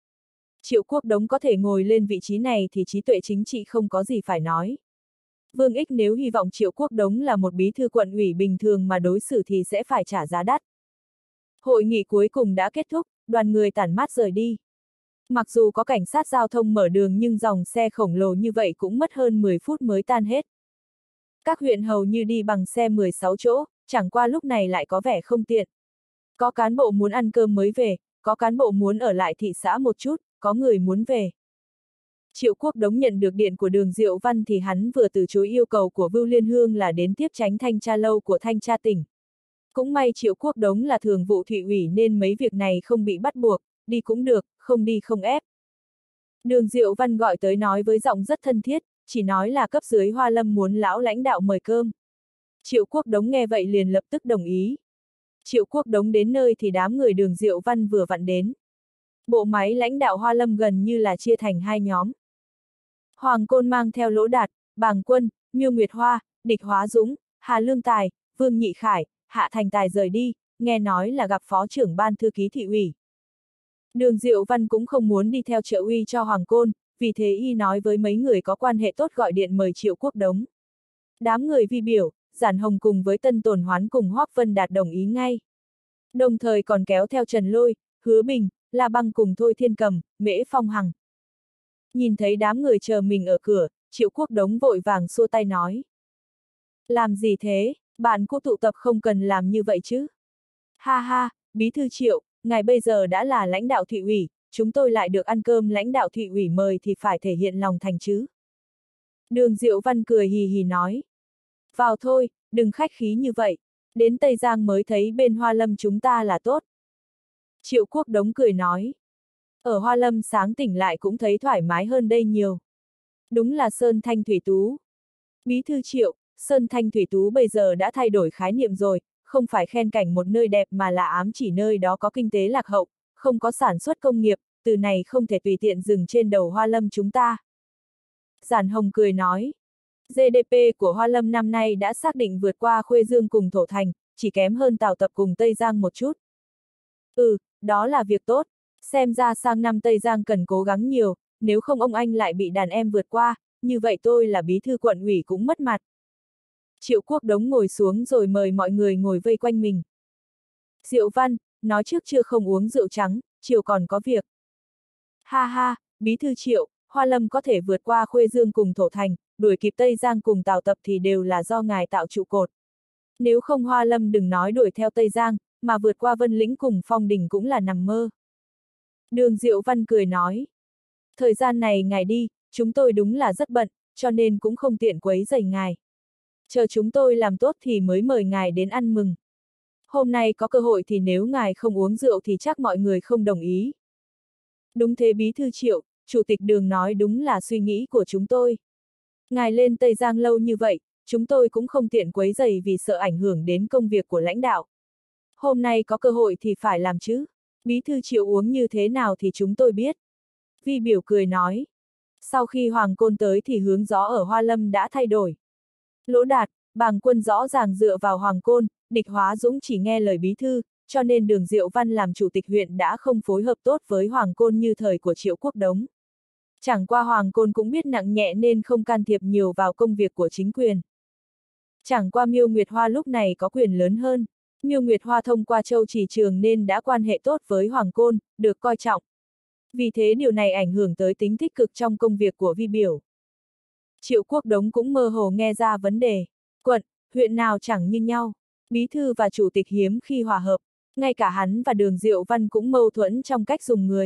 Triệu Quốc Đống có thể ngồi lên vị trí này thì trí tuệ chính trị không có gì phải nói. Vương Ích nếu hy vọng Triệu Quốc Đống là một bí thư quận ủy bình thường mà đối xử thì sẽ phải trả giá đắt. Hội nghị cuối cùng đã kết thúc, đoàn người tản mát rời đi. Mặc dù có cảnh sát giao thông mở đường nhưng dòng xe khổng lồ như vậy cũng mất hơn 10 phút mới tan hết. Các huyện hầu như đi bằng xe 16 chỗ, chẳng qua lúc này lại có vẻ không tiện. Có cán bộ muốn ăn cơm mới về, có cán bộ muốn ở lại thị xã một chút, có người muốn về. Triệu Quốc Đống nhận được điện của Đường Diệu Văn thì hắn vừa từ chối yêu cầu của Vưu Liên Hương là đến tiếp tránh thanh tra lâu của thanh tra tỉnh. Cũng may Triệu Quốc Đống là thường vụ thị ủy nên mấy việc này không bị bắt buộc, đi cũng được, không đi không ép. Đường Diệu Văn gọi tới nói với giọng rất thân thiết, chỉ nói là cấp dưới Hoa Lâm muốn lão lãnh đạo mời cơm. Triệu Quốc Đống nghe vậy liền lập tức đồng ý. Triệu Quốc Đống đến nơi thì đám người Đường Diệu Văn vừa vặn đến. Bộ máy lãnh đạo Hoa Lâm gần như là chia thành hai nhóm. Hoàng Côn mang theo Lỗ Đạt, Bàng Quân, Miêu Nguyệt Hoa, Địch Hóa Dũng, Hà Lương Tài, Vương Nhị Khải, Hạ Thành Tài rời đi, nghe nói là gặp phó trưởng ban thư ký thị ủy. Đường Diệu Văn cũng không muốn đi theo trợ uy cho Hoàng Côn, vì thế y nói với mấy người có quan hệ tốt gọi điện mời Triệu Quốc Đống. Đám người vi biểu, Giản Hồng cùng với Tân Tồn Hoán cùng Hoắc Vân Đạt đồng ý ngay. Đồng thời còn kéo theo Trần Lôi, Hứa Bình, La Băng cùng Thôi Thiên Cầm, Mễ Phong Hằng. Nhìn thấy đám người chờ mình ở cửa, Triệu Quốc Đống vội vàng xua tay nói. Làm gì thế, bạn cũ tụ tập không cần làm như vậy chứ. Ha ha, Bí thư Triệu, ngài bây giờ đã là lãnh đạo thị ủy, chúng tôi lại được ăn cơm lãnh đạo thị ủy mời thì phải thể hiện lòng thành chứ. Đường Diệu Văn cười hì hì nói. Vào thôi, đừng khách khí như vậy, đến Tây Giang mới thấy bên Hoa Lâm chúng ta là tốt. Triệu Quốc Đống cười nói. Ở Hoa Lâm sáng tỉnh lại cũng thấy thoải mái hơn đây nhiều. Đúng là sơn thanh thủy tú. Bí thư Triệu, Sơn Thanh Thủy Tú bây giờ đã thay đổi khái niệm rồi, không phải khen cảnh một nơi đẹp mà là ám chỉ nơi đó có kinh tế lạc hậu, không có sản xuất công nghiệp, từ này không thể tùy tiện dừng trên đầu Hoa Lâm chúng ta. Giản Hồng cười nói, GDP của Hoa Lâm năm nay đã xác định vượt qua Khuê Dương cùng Thổ Thành, chỉ kém hơn Tào Tập cùng Tây Giang một chút. Đó là việc tốt, xem ra sang năm Tây Giang cần cố gắng nhiều, nếu không ông anh lại bị đàn em vượt qua, như vậy tôi là bí thư quận ủy cũng mất mặt. Triệu Quốc Đống ngồi xuống rồi mời mọi người ngồi vây quanh mình. Diệu Văn, nói trước chưa không uống rượu trắng, chiều còn có việc. Ha ha, bí thư Triệu, Hoa Lâm có thể vượt qua Khuê Dương cùng Thổ Thành, đuổi kịp Tây Giang cùng Tào Tập thì đều là do ngài tạo trụ cột. Nếu không Hoa Lâm đừng nói đuổi theo Tây Giang, mà vượt qua Vân Lĩnh cùng Phong Đình cũng là nằm mơ. Đường Diệu Văn cười nói. Thời gian này ngài đi, chúng tôi đúng là rất bận, cho nên cũng không tiện quấy rầy ngài. Chờ chúng tôi làm tốt thì mới mời ngài đến ăn mừng. Hôm nay có cơ hội thì nếu ngài không uống rượu thì chắc mọi người không đồng ý. Đúng thế bí thư Triệu, chủ tịch Đường nói đúng là suy nghĩ của chúng tôi. Ngài lên Tây Giang lâu như vậy, chúng tôi cũng không tiện quấy rầy vì sợ ảnh hưởng đến công việc của lãnh đạo. Hôm nay có cơ hội thì phải làm chứ. Bí thư Triệu uống như thế nào thì chúng tôi biết. Vi Biểu cười nói. Sau khi Hoàng Côn tới thì hướng gió ở Hoa Lâm đã thay đổi. Lỗ Đạt, Bàng Quân rõ ràng dựa vào Hoàng Côn, Địch Hóa Dũng chỉ nghe lời bí thư, cho nên Đường Diệu Văn làm chủ tịch huyện đã không phối hợp tốt với Hoàng Côn như thời của Triệu Quốc Đống. Chẳng qua Hoàng Côn cũng biết nặng nhẹ nên không can thiệp nhiều vào công việc của chính quyền. Chẳng qua Miêu Nguyệt Hoa lúc này có quyền lớn hơn. Miêu Nguyệt Hoa thông qua Châu Chỉ Trường nên đã quan hệ tốt với Hoàng Côn, được coi trọng. Vì thế điều này ảnh hưởng tới tính tích cực trong công việc của Vi Biểu. Triệu Quốc Đống cũng mơ hồ nghe ra vấn đề. Quận, huyện nào chẳng như nhau. Bí thư và chủ tịch hiếm khi hòa hợp. Ngay cả hắn và Đường Diệu Văn cũng mâu thuẫn trong cách dùng người.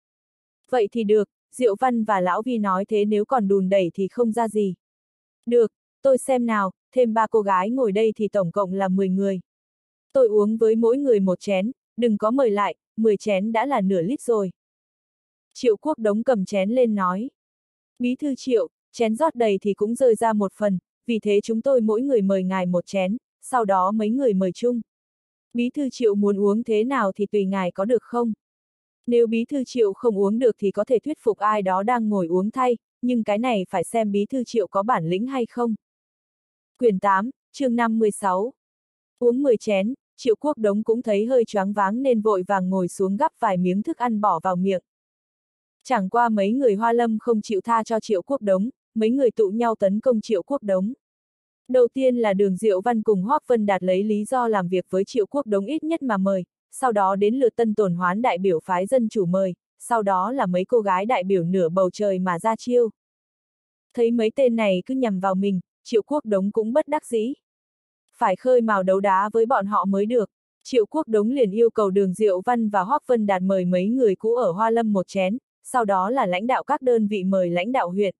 Vậy thì được, Diệu Văn và Lão Vi nói thế nếu còn đùn đẩy thì không ra gì. Được, tôi xem nào, thêm 3 cô gái ngồi đây thì tổng cộng là 10 người. Tôi uống với mỗi người một chén, đừng có mời lại, 10 chén đã là nửa lít rồi. Triệu Quốc Đống cầm chén lên nói. Bí thư Triệu, chén rót đầy thì cũng rơi ra một phần, vì thế chúng tôi mỗi người mời ngài một chén, sau đó mấy người mời chung. Bí thư Triệu muốn uống thế nào thì tùy ngài có được không? Nếu bí thư Triệu không uống được thì có thể thuyết phục ai đó đang ngồi uống thay, nhưng cái này phải xem bí thư Triệu có bản lĩnh hay không. Quyển 8, chương 56. Uống 10 chén, Triệu Quốc Đống cũng thấy hơi choáng váng nên vội vàng ngồi xuống gắp vài miếng thức ăn bỏ vào miệng. Chẳng qua mấy người Hoa Lâm không chịu tha cho Triệu Quốc Đống, mấy người tụ nhau tấn công Triệu Quốc Đống. Đầu tiên là Đường Diệu Văn cùng Hoắc Vân Đạt lấy lý do làm việc với Triệu Quốc Đống ít nhất mà mời, sau đó đến lượt Tân Tồn Hoán đại biểu phái dân chủ mời, sau đó là mấy cô gái đại biểu nửa bầu trời mà ra chiêu. Thấy mấy tên này cứ nhằm vào mình, Triệu Quốc Đống cũng bất đắc dĩ. Phải khơi mào đấu đá với bọn họ mới được. Triệu Quốc Đống liền yêu cầu Đường Diệu Văn và Hoắc Vân Đạt mời mấy người cũ ở Hoa Lâm một chén, sau đó là lãnh đạo các đơn vị mời lãnh đạo huyện.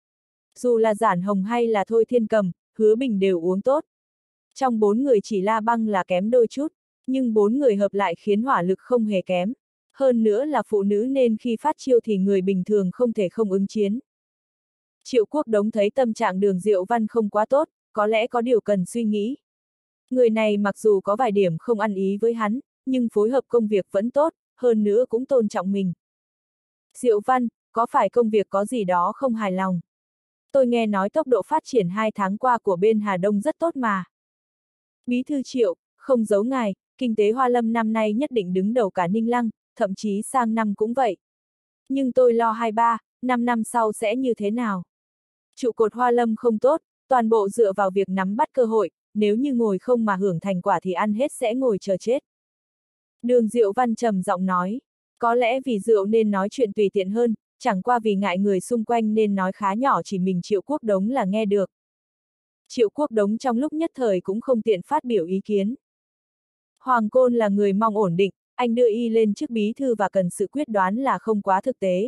Dù là Giản Hồng hay là Thôi Thiên Cầm, Hứa Bình đều uống tốt. Trong 4 người chỉ La Băng là kém đôi chút, nhưng 4 người hợp lại khiến hỏa lực không hề kém. Hơn nữa là phụ nữ nên khi phát chiêu thì người bình thường không thể không ứng chiến. Triệu Quốc Đống thấy tâm trạng Đường Diệu Văn không quá tốt, có lẽ có điều cần suy nghĩ. Người này mặc dù có vài điểm không ăn ý với hắn, nhưng phối hợp công việc vẫn tốt, hơn nữa cũng tôn trọng mình. Diệu Văn, có phải công việc có gì đó không hài lòng? Tôi nghe nói tốc độ phát triển 2 tháng qua của bên Hà Đông rất tốt mà. Bí thư Triệu, không giấu ngài, kinh tế Hoa Lâm năm nay nhất định đứng đầu cả Ninh Lăng, thậm chí sang năm cũng vậy. Nhưng tôi lo 2-3, 5 năm sau sẽ như thế nào? Trụ cột Hoa Lâm không tốt, toàn bộ dựa vào việc nắm bắt cơ hội, nếu như ngồi không mà hưởng thành quả thì ăn hết sẽ ngồi chờ chết. Đường Diệu Văn trầm giọng nói, có lẽ vì rượu nên nói chuyện tùy tiện hơn, chẳng qua vì ngại người xung quanh nên nói khá nhỏ chỉ mình Triệu Quốc Đống là nghe được. Triệu Quốc Đống trong lúc nhất thời cũng không tiện phát biểu ý kiến. Hoàng Côn là người mong ổn định, anh đưa y lên chức bí thư và cần sự quyết đoán là không quá thực tế.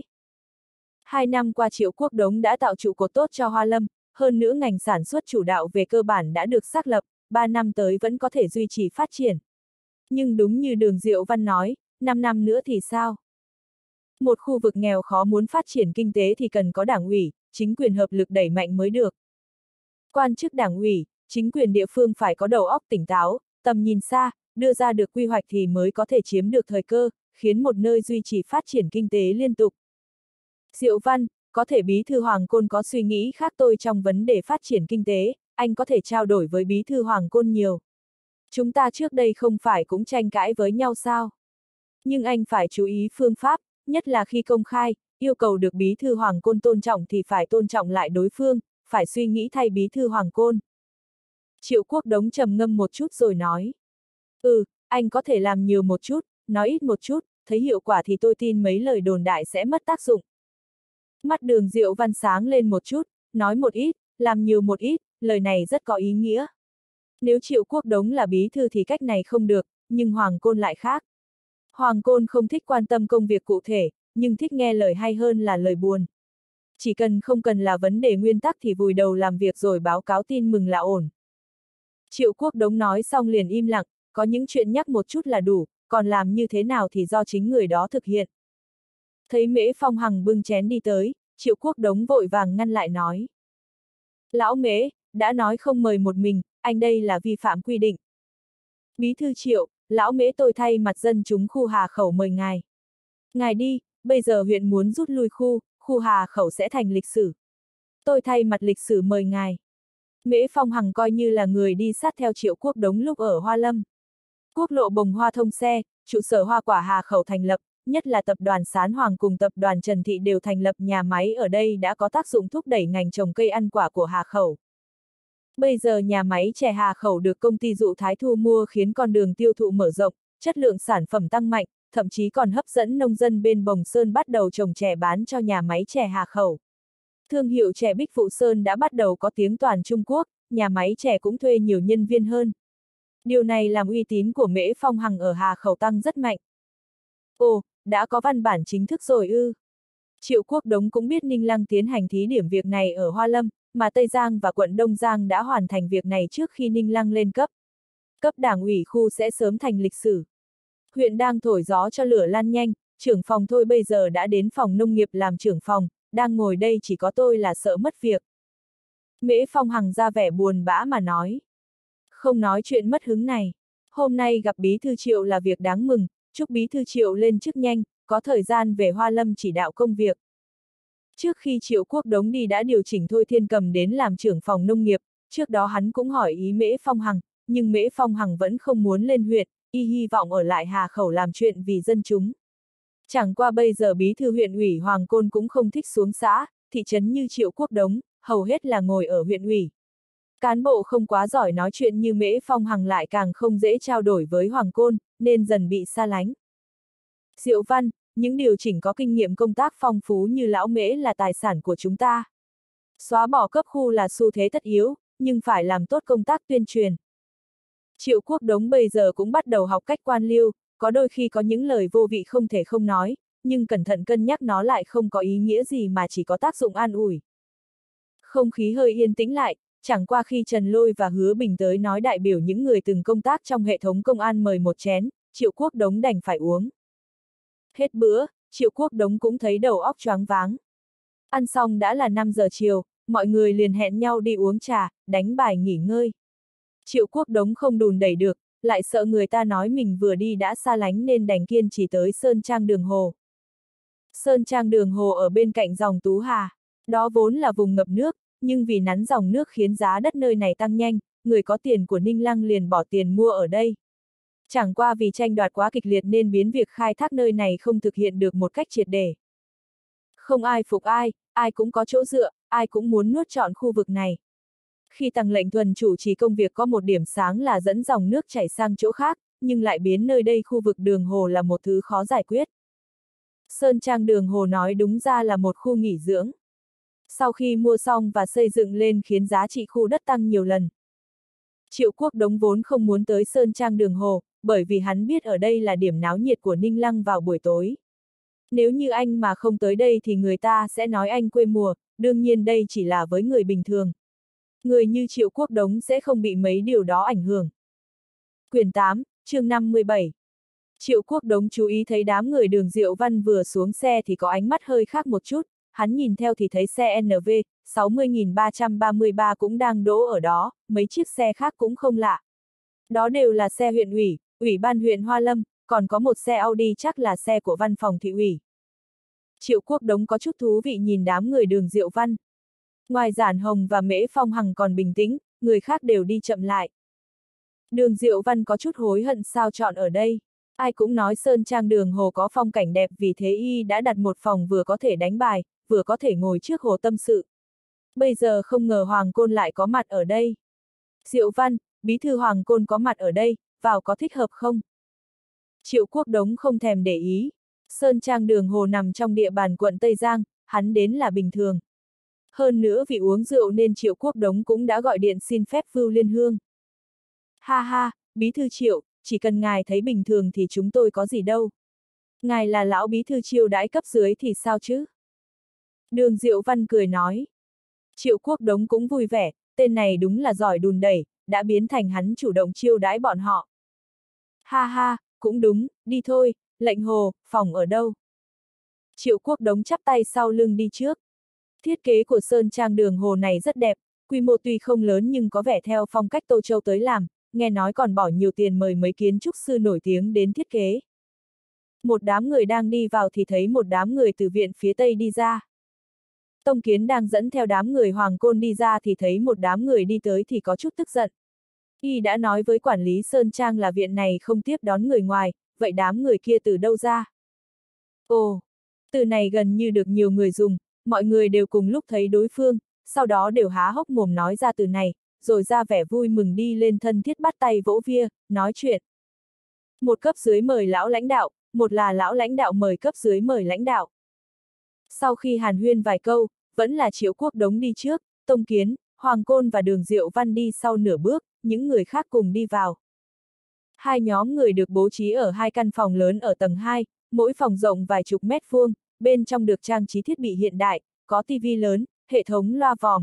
2 năm qua Triệu Quốc Đống đã tạo trụ cột tốt cho Hoa Lâm, hơn nữa ngành sản xuất chủ đạo về cơ bản đã được xác lập, 3 năm tới vẫn có thể duy trì phát triển. Nhưng đúng như Đường Diệu Văn nói, 5 năm nữa thì sao? Một khu vực nghèo khó muốn phát triển kinh tế thì cần có đảng ủy, chính quyền hợp lực đẩy mạnh mới được. Quan chức đảng ủy, chính quyền địa phương phải có đầu óc tỉnh táo, tầm nhìn xa, đưa ra được quy hoạch thì mới có thể chiếm được thời cơ, khiến một nơi duy trì phát triển kinh tế liên tục. Diệu Văn, có thể bí thư Hoàng Côn có suy nghĩ khác tôi trong vấn đề phát triển kinh tế, anh có thể trao đổi với bí thư Hoàng Côn nhiều. Chúng ta trước đây không phải cũng tranh cãi với nhau sao? Nhưng anh phải chú ý phương pháp, nhất là khi công khai, yêu cầu được bí thư Hoàng Côn tôn trọng thì phải tôn trọng lại đối phương, phải suy nghĩ thay bí thư Hoàng Côn. Triệu Quốc Đống trầm ngâm một chút rồi nói. Anh có thể làm nhiều một chút, nói ít một chút, thấy hiệu quả thì tôi tin mấy lời đồn đại sẽ mất tác dụng. Mắt Đường Diệu Văn sáng lên một chút, nói một ít, làm nhiều một ít, lời này rất có ý nghĩa. Nếu Triệu Quốc Đống là bí thư thì cách này không được, nhưng Hoàng Côn lại khác. Hoàng Côn không thích quan tâm công việc cụ thể, nhưng thích nghe lời hay hơn là lời buồn. Chỉ cần không cần là vấn đề nguyên tắc thì vùi đầu làm việc rồi báo cáo tin mừng là ổn. Triệu Quốc Đống nói xong liền im lặng, có những chuyện nhắc một chút là đủ, còn làm như thế nào thì do chính người đó thực hiện. Thấy Mễ Phong Hằng bưng chén đi tới, Triệu Quốc Đống vội vàng ngăn lại nói. Lão Mễ, đã nói không mời một mình, anh đây là vi phạm quy định. Bí thư Triệu, lão Mễ tôi thay mặt dân chúng khu Hà Khẩu mời ngài. Ngài đi, bây giờ huyện muốn rút lui khu Hà Khẩu sẽ thành lịch sử. Tôi thay mặt lịch sử mời ngài. Mễ Phong Hằng coi như là người đi sát theo Triệu Quốc Đống lúc ở Hoa Lâm. Quốc lộ Bồng Hoa thông xe, trụ sở hoa quả Hà Khẩu thành lập, nhất là tập đoàn Sán Hoàng cùng tập đoàn Trần Thị đều thành lập nhà máy ở đây đã có tác dụng thúc đẩy ngành trồng cây ăn quả của Hà Khẩu. Bây giờ nhà máy chè Hà Khẩu được công ty Dụ Thái thu mua khiến con đường tiêu thụ mở rộng, chất lượng sản phẩm tăng mạnh, thậm chí còn hấp dẫn nông dân bên Bồng Sơn bắt đầu trồng chè bán cho nhà máy chè Hà Khẩu. Thương hiệu chè Bích Phụ Sơn đã bắt đầu có tiếng toàn Trung Quốc, nhà máy chè cũng thuê nhiều nhân viên hơn. Điều này làm uy tín của Mễ Phong Hằng ở Hà Khẩu tăng rất mạnh. Ồ, đã có văn bản chính thức rồi ư? Triệu Quốc Đống cũng biết Ninh Lăng tiến hành thí điểm việc này ở Hoa Lâm, mà Tây Giang và quận Đông Giang đã hoàn thành việc này trước khi Ninh Lăng lên cấp. Cấp đảng ủy khu sẽ sớm thành lịch sử. Huyện đang thổi gió cho lửa lan nhanh, trưởng phòng thôi bây giờ đã đến phòng nông nghiệp làm trưởng phòng, đang ngồi đây chỉ có tôi là sợ mất việc. Mễ Phong Hằng ra vẻ buồn bã mà nói. Không nói chuyện mất hứng này. Hôm nay gặp bí thư Triệu là việc đáng mừng, chúc bí thư Triệu lên chức nhanh, có thời gian về Hoa Lâm chỉ đạo công việc. Trước khi Triệu Quốc Đống đi đã điều chỉnh Thôi Thiên Cầm đến làm trưởng phòng nông nghiệp, trước đó hắn cũng hỏi ý Mễ Phong Hằng, nhưng Mễ Phong Hằng vẫn không muốn lên huyện, y hy vọng ở lại Hà Khẩu làm chuyện vì dân chúng. Chẳng qua bây giờ bí thư huyện ủy Hoàng Côn cũng không thích xuống xã, thị trấn như Triệu Quốc Đống, hầu hết là ngồi ở huyện ủy. Cán bộ không quá giỏi nói chuyện như Mễ Phong Hằng lại càng không dễ trao đổi với Hoàng Côn, nên dần bị xa lánh. Diệu Văn, những điều chỉnh có kinh nghiệm công tác phong phú như lão Mễ là tài sản của chúng ta. Xóa bỏ cấp khu là xu thế tất yếu, nhưng phải làm tốt công tác tuyên truyền. Triệu Quốc Đống bây giờ cũng bắt đầu học cách quan liêu, có đôi khi có những lời vô vị không thể không nói, nhưng cẩn thận cân nhắc nó lại không có ý nghĩa gì mà chỉ có tác dụng an ủi. Không khí hơi yên tĩnh lại, chẳng qua khi Trần Lôi và Hứa Bình tới nói đại biểu những người từng công tác trong hệ thống công an mời một chén, Triệu Quốc Đống đành phải uống. Hết bữa, Triệu Quốc Đống cũng thấy đầu óc choáng váng. Ăn xong đã là 5 giờ chiều, mọi người liền hẹn nhau đi uống trà, đánh bài nghỉ ngơi. Triệu Quốc Đống không đùn đẩy được, lại sợ người ta nói mình vừa đi đã xa lánh nên đành kiên trì tới Sơn Trang Đường Hồ. Sơn Trang Đường Hồ ở bên cạnh dòng Tú Hà, đó vốn là vùng ngập nước, nhưng vì nắn dòng nước khiến giá đất nơi này tăng nhanh, người có tiền của Ninh Lăng liền bỏ tiền mua ở đây. Chẳng qua vì tranh đoạt quá kịch liệt nên biến việc khai thác nơi này không thực hiện được một cách triệt để. Không ai phục ai, ai cũng có chỗ dựa, ai cũng muốn nuốt trọn khu vực này. Khi Tằng Lệnh Thuần chủ trì công việc có một điểm sáng là dẫn dòng nước chảy sang chỗ khác, nhưng lại biến nơi đây khu vực Đường Hồ là một thứ khó giải quyết. Sơn Trang Đường Hồ nói đúng ra là một khu nghỉ dưỡng. Sau khi mua xong và xây dựng lên khiến giá trị khu đất tăng nhiều lần. Triệu Quốc Đống vốn không muốn tới Sơn Trang Đường Hồ, bởi vì hắn biết ở đây là điểm náo nhiệt của Ninh Lăng vào buổi tối. Nếu như anh mà không tới đây thì người ta sẽ nói anh quê mùa, đương nhiên đây chỉ là với người bình thường. Người như Triệu Quốc Đống sẽ không bị mấy điều đó ảnh hưởng. Quyển 8, chương 57. Triệu Quốc Đống chú ý thấy đám người Đường Diệu Văn vừa xuống xe thì có ánh mắt hơi khác một chút, hắn nhìn theo thì thấy xe NV 60.333 cũng đang đỗ ở đó, mấy chiếc xe khác cũng không lạ. Đó đều là xe huyện ủy, ủy ban huyện Hoa Lâm, còn có một xe Audi chắc là xe của văn phòng thị ủy. Triệu Quốc Đống có chút thú vị nhìn đám người Đường Diệu Văn. Ngoài Giản Hồng và Mễ Phong Hằng còn bình tĩnh, người khác đều đi chậm lại. Đường Diệu Văn có chút hối hận sao chọn ở đây. Ai cũng nói Sơn Trang Đường Hồ có phong cảnh đẹp, vì thế y đã đặt một phòng vừa có thể đánh bài, vừa có thể ngồi trước hồ tâm sự. Bây giờ không ngờ Hoàng Côn lại có mặt ở đây. Diệu Văn, bí thư Hoàng Côn có mặt ở đây, vào có thích hợp không? Triệu Quốc Đống không thèm để ý. Sơn Trang Đường Hồ nằm trong địa bàn quận Tây Giang, hắn đến là bình thường. Hơn nữa vì uống rượu nên Triệu Quốc Đống cũng đã gọi điện xin phép Vưu Liên Hương. Ha ha, bí thư Triệu, chỉ cần ngài thấy bình thường thì chúng tôi có gì đâu. Ngài là lão bí thư chiêu đãi cấp dưới thì sao chứ? Đường Diệu Văn cười nói. Triệu Quốc Đống cũng vui vẻ, tên này đúng là giỏi đùn đẩy, đã biến thành hắn chủ động chiêu đãi bọn họ. Ha ha, cũng đúng, đi thôi, lệnh Hồ, phòng ở đâu? Triệu Quốc Đống chắp tay sau lưng đi trước. Thiết kế của Sơn Trang Đường Hồ này rất đẹp, quy mô tuy không lớn nhưng có vẻ theo phong cách Tô Châu tới làm, nghe nói còn bỏ nhiều tiền mời mấy kiến trúc sư nổi tiếng đến thiết kế. Một đám người đang đi vào thì thấy một đám người từ viện phía Tây đi ra. Tông Kiến đang dẫn theo đám người Hoàng Côn đi ra thì thấy một đám người đi tới thì có chút tức giận. Y đã nói với quản lý Sơn Trang là viện này không tiếp đón người ngoài, vậy đám người kia từ đâu ra? Ồ, từ này gần như được nhiều người dùng, mọi người đều cùng lúc thấy đối phương, sau đó đều há hốc mồm nói ra từ này, rồi ra vẻ vui mừng đi lên thân thiết bắt tay vỗ via, nói chuyện. Một cấp dưới mời lão lãnh đạo, một là lão lãnh đạo mời cấp dưới mời lãnh đạo. Sau khi hàn huyên vài câu, vẫn là Triệu Quốc Đống đi trước, Tông Kiến, Hoàng Côn và Đường Diệu Văn đi sau nửa bước, những người khác cùng đi vào. Hai nhóm người được bố trí ở hai căn phòng lớn ở tầng 2, mỗi phòng rộng vài chục mét vuông, bên trong được trang trí thiết bị hiện đại, có tivi lớn, hệ thống loa vòm.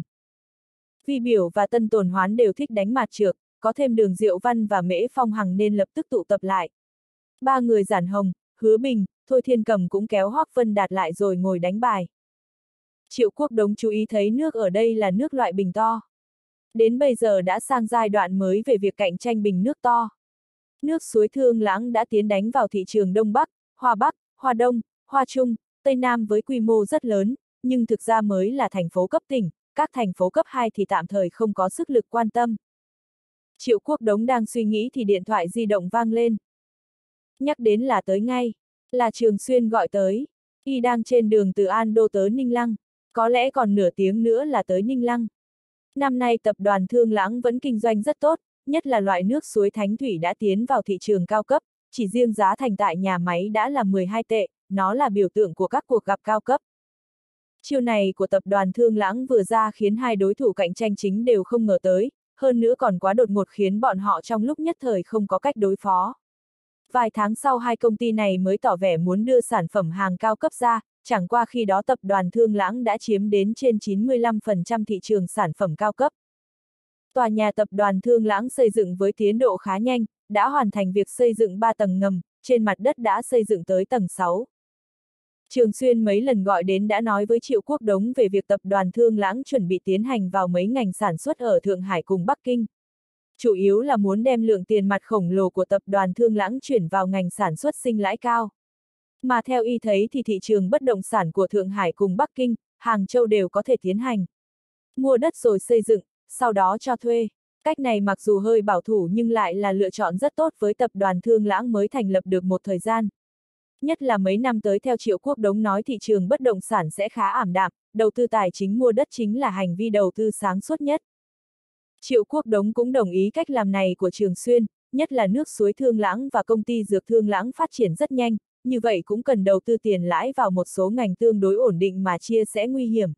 Vi Biểu và Tân Tồn Hoán đều thích đánh mạt trược, có thêm Đường Diệu Văn và Mễ Phong Hằng nên lập tức tụ tập lại. Ba người Giản Hồng, Hứa Bình, Thôi Thiên Cầm cũng kéo Hoắc Vân Đạt lại rồi ngồi đánh bài. Triệu Quốc Đống chú ý thấy nước ở đây là nước loại bình to. Đến bây giờ đã sang giai đoạn mới về việc cạnh tranh bình nước to. Nước suối Thương Lãng đã tiến đánh vào thị trường Đông Bắc, Hoa Đông, Hoa Trung, Tây Nam với quy mô rất lớn, nhưng thực ra mới là thành phố cấp tỉnh, các thành phố cấp 2 thì tạm thời không có sức lực quan tâm. Triệu Quốc Đống đang suy nghĩ thì điện thoại di động vang lên. Nhắc đến là tới ngay, là Trường Xuyên gọi tới, y đang trên đường từ An Đô tới Ninh Lăng, có lẽ còn nửa tiếng nữa là tới Ninh Lăng. Năm nay tập đoàn Thương Lãng vẫn kinh doanh rất tốt, nhất là loại nước suối Thánh Thủy đã tiến vào thị trường cao cấp, chỉ riêng giá thành tại nhà máy đã là 12 tệ, nó là biểu tượng của các cuộc gặp cao cấp. Chiêu này của tập đoàn Thương Lãng vừa ra khiến hai đối thủ cạnh tranh chính đều không ngờ tới, hơn nữa còn quá đột ngột khiến bọn họ trong lúc nhất thời không có cách đối phó. Vài tháng sau hai công ty này mới tỏ vẻ muốn đưa sản phẩm hàng cao cấp ra, chẳng qua khi đó tập đoàn Thương Lãng đã chiếm đến trên 95% thị trường sản phẩm cao cấp. Tòa nhà tập đoàn Thương Lãng xây dựng với tiến độ khá nhanh, đã hoàn thành việc xây dựng 3 tầng ngầm, trên mặt đất đã xây dựng tới tầng 6. Trường Xuyên mấy lần gọi đến đã nói với Triệu Quốc Đống về việc tập đoàn Thương Lãng chuẩn bị tiến hành vào mấy ngành sản xuất ở Thượng Hải cùng Bắc Kinh. Chủ yếu là muốn đem lượng tiền mặt khổng lồ của tập đoàn Thương Lãng chuyển vào ngành sản xuất sinh lãi cao. Mà theo y thấy thì thị trường bất động sản của Thượng Hải cùng Bắc Kinh, Hàng Châu đều có thể tiến hành. Mua đất rồi xây dựng, sau đó cho thuê. Cách này mặc dù hơi bảo thủ nhưng lại là lựa chọn rất tốt với tập đoàn Thương Lãng mới thành lập được một thời gian. Nhất là mấy năm tới theo Triệu Quốc Đống nói thị trường bất động sản sẽ khá ảm đạm, đầu tư tài chính mua đất chính là hành vi đầu tư sáng suốt nhất. Triệu Quốc Đống cũng đồng ý cách làm này của Trường Xuyên, nhất là nước suối Thương Lãng và công ty dược Thương Lãng phát triển rất nhanh, như vậy cũng cần đầu tư tiền lãi vào một số ngành tương đối ổn định mà chia sẻ nguy hiểm.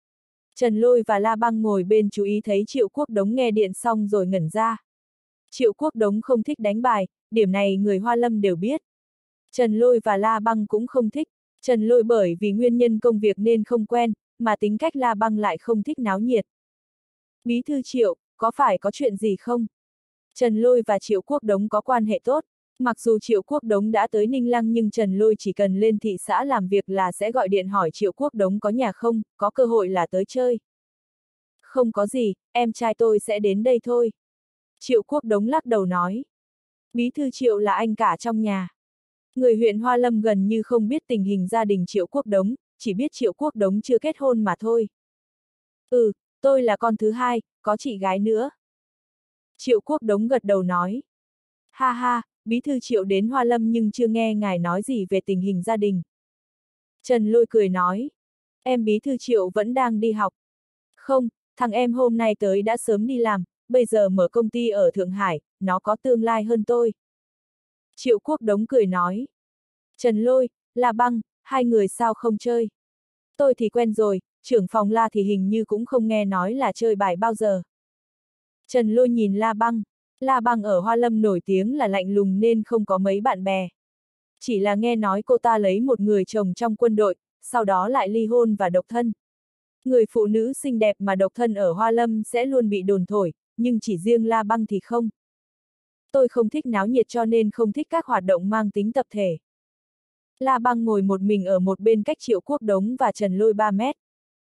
Trần Lôi và La Băng ngồi bên chú ý thấy Triệu Quốc Đống nghe điện xong rồi ngẩn ra. Triệu Quốc Đống không thích đánh bài, điểm này người Hoa Lâm đều biết. Trần Lôi và La Băng cũng không thích, Trần Lôi bởi vì nguyên nhân công việc nên không quen, mà tính cách La Băng lại không thích náo nhiệt. Bí thư Triệu, có phải có chuyện gì không? Trần Lôi và Triệu Quốc Đống có quan hệ tốt, Mặc dù Triệu Quốc Đống đã tới Ninh Lăng nhưng Trần Lôi chỉ cần lên thị xã làm việc là sẽ gọi điện hỏi Triệu Quốc Đống có nhà không, có cơ hội là tới chơi. Không có gì, em trai tôi sẽ đến đây thôi. Triệu Quốc Đống lắc đầu nói. Bí thư Triệu là anh cả trong nhà. Người huyện Hoa Lâm gần như không biết tình hình gia đình Triệu Quốc Đống, chỉ biết Triệu Quốc Đống chưa kết hôn mà thôi. Ừ, tôi là con thứ hai, có chị gái nữa. Triệu Quốc Đống gật đầu nói. Ha ha, bí thư Triệu đến Hoa Lâm nhưng chưa nghe ngài nói gì về tình hình gia đình. Trần Lôi cười nói. Em bí thư Triệu vẫn đang đi học. Không, thằng em hôm nay tới đã sớm đi làm, bây giờ mở công ty ở Thượng Hải, nó có tương lai hơn tôi. Triệu Quốc Đống cười nói. Trần Lôi, La Băng, hai người sao không chơi? Tôi thì quen rồi, trưởng phòng La thì hình như cũng không nghe nói là chơi bài bao giờ. Trần Lôi nhìn La Băng ở Hoa Lâm nổi tiếng là lạnh lùng nên không có mấy bạn bè. Chỉ là nghe nói cô ta lấy một người chồng trong quân đội, sau đó lại ly hôn và độc thân. Người phụ nữ xinh đẹp mà độc thân ở Hoa Lâm sẽ luôn bị đồn thổi, nhưng chỉ riêng La Băng thì không. Tôi không thích náo nhiệt cho nên không thích các hoạt động mang tính tập thể. La Băng ngồi một mình ở một bên cách Triệu Quốc Đống và Trần Lôi 3 mét.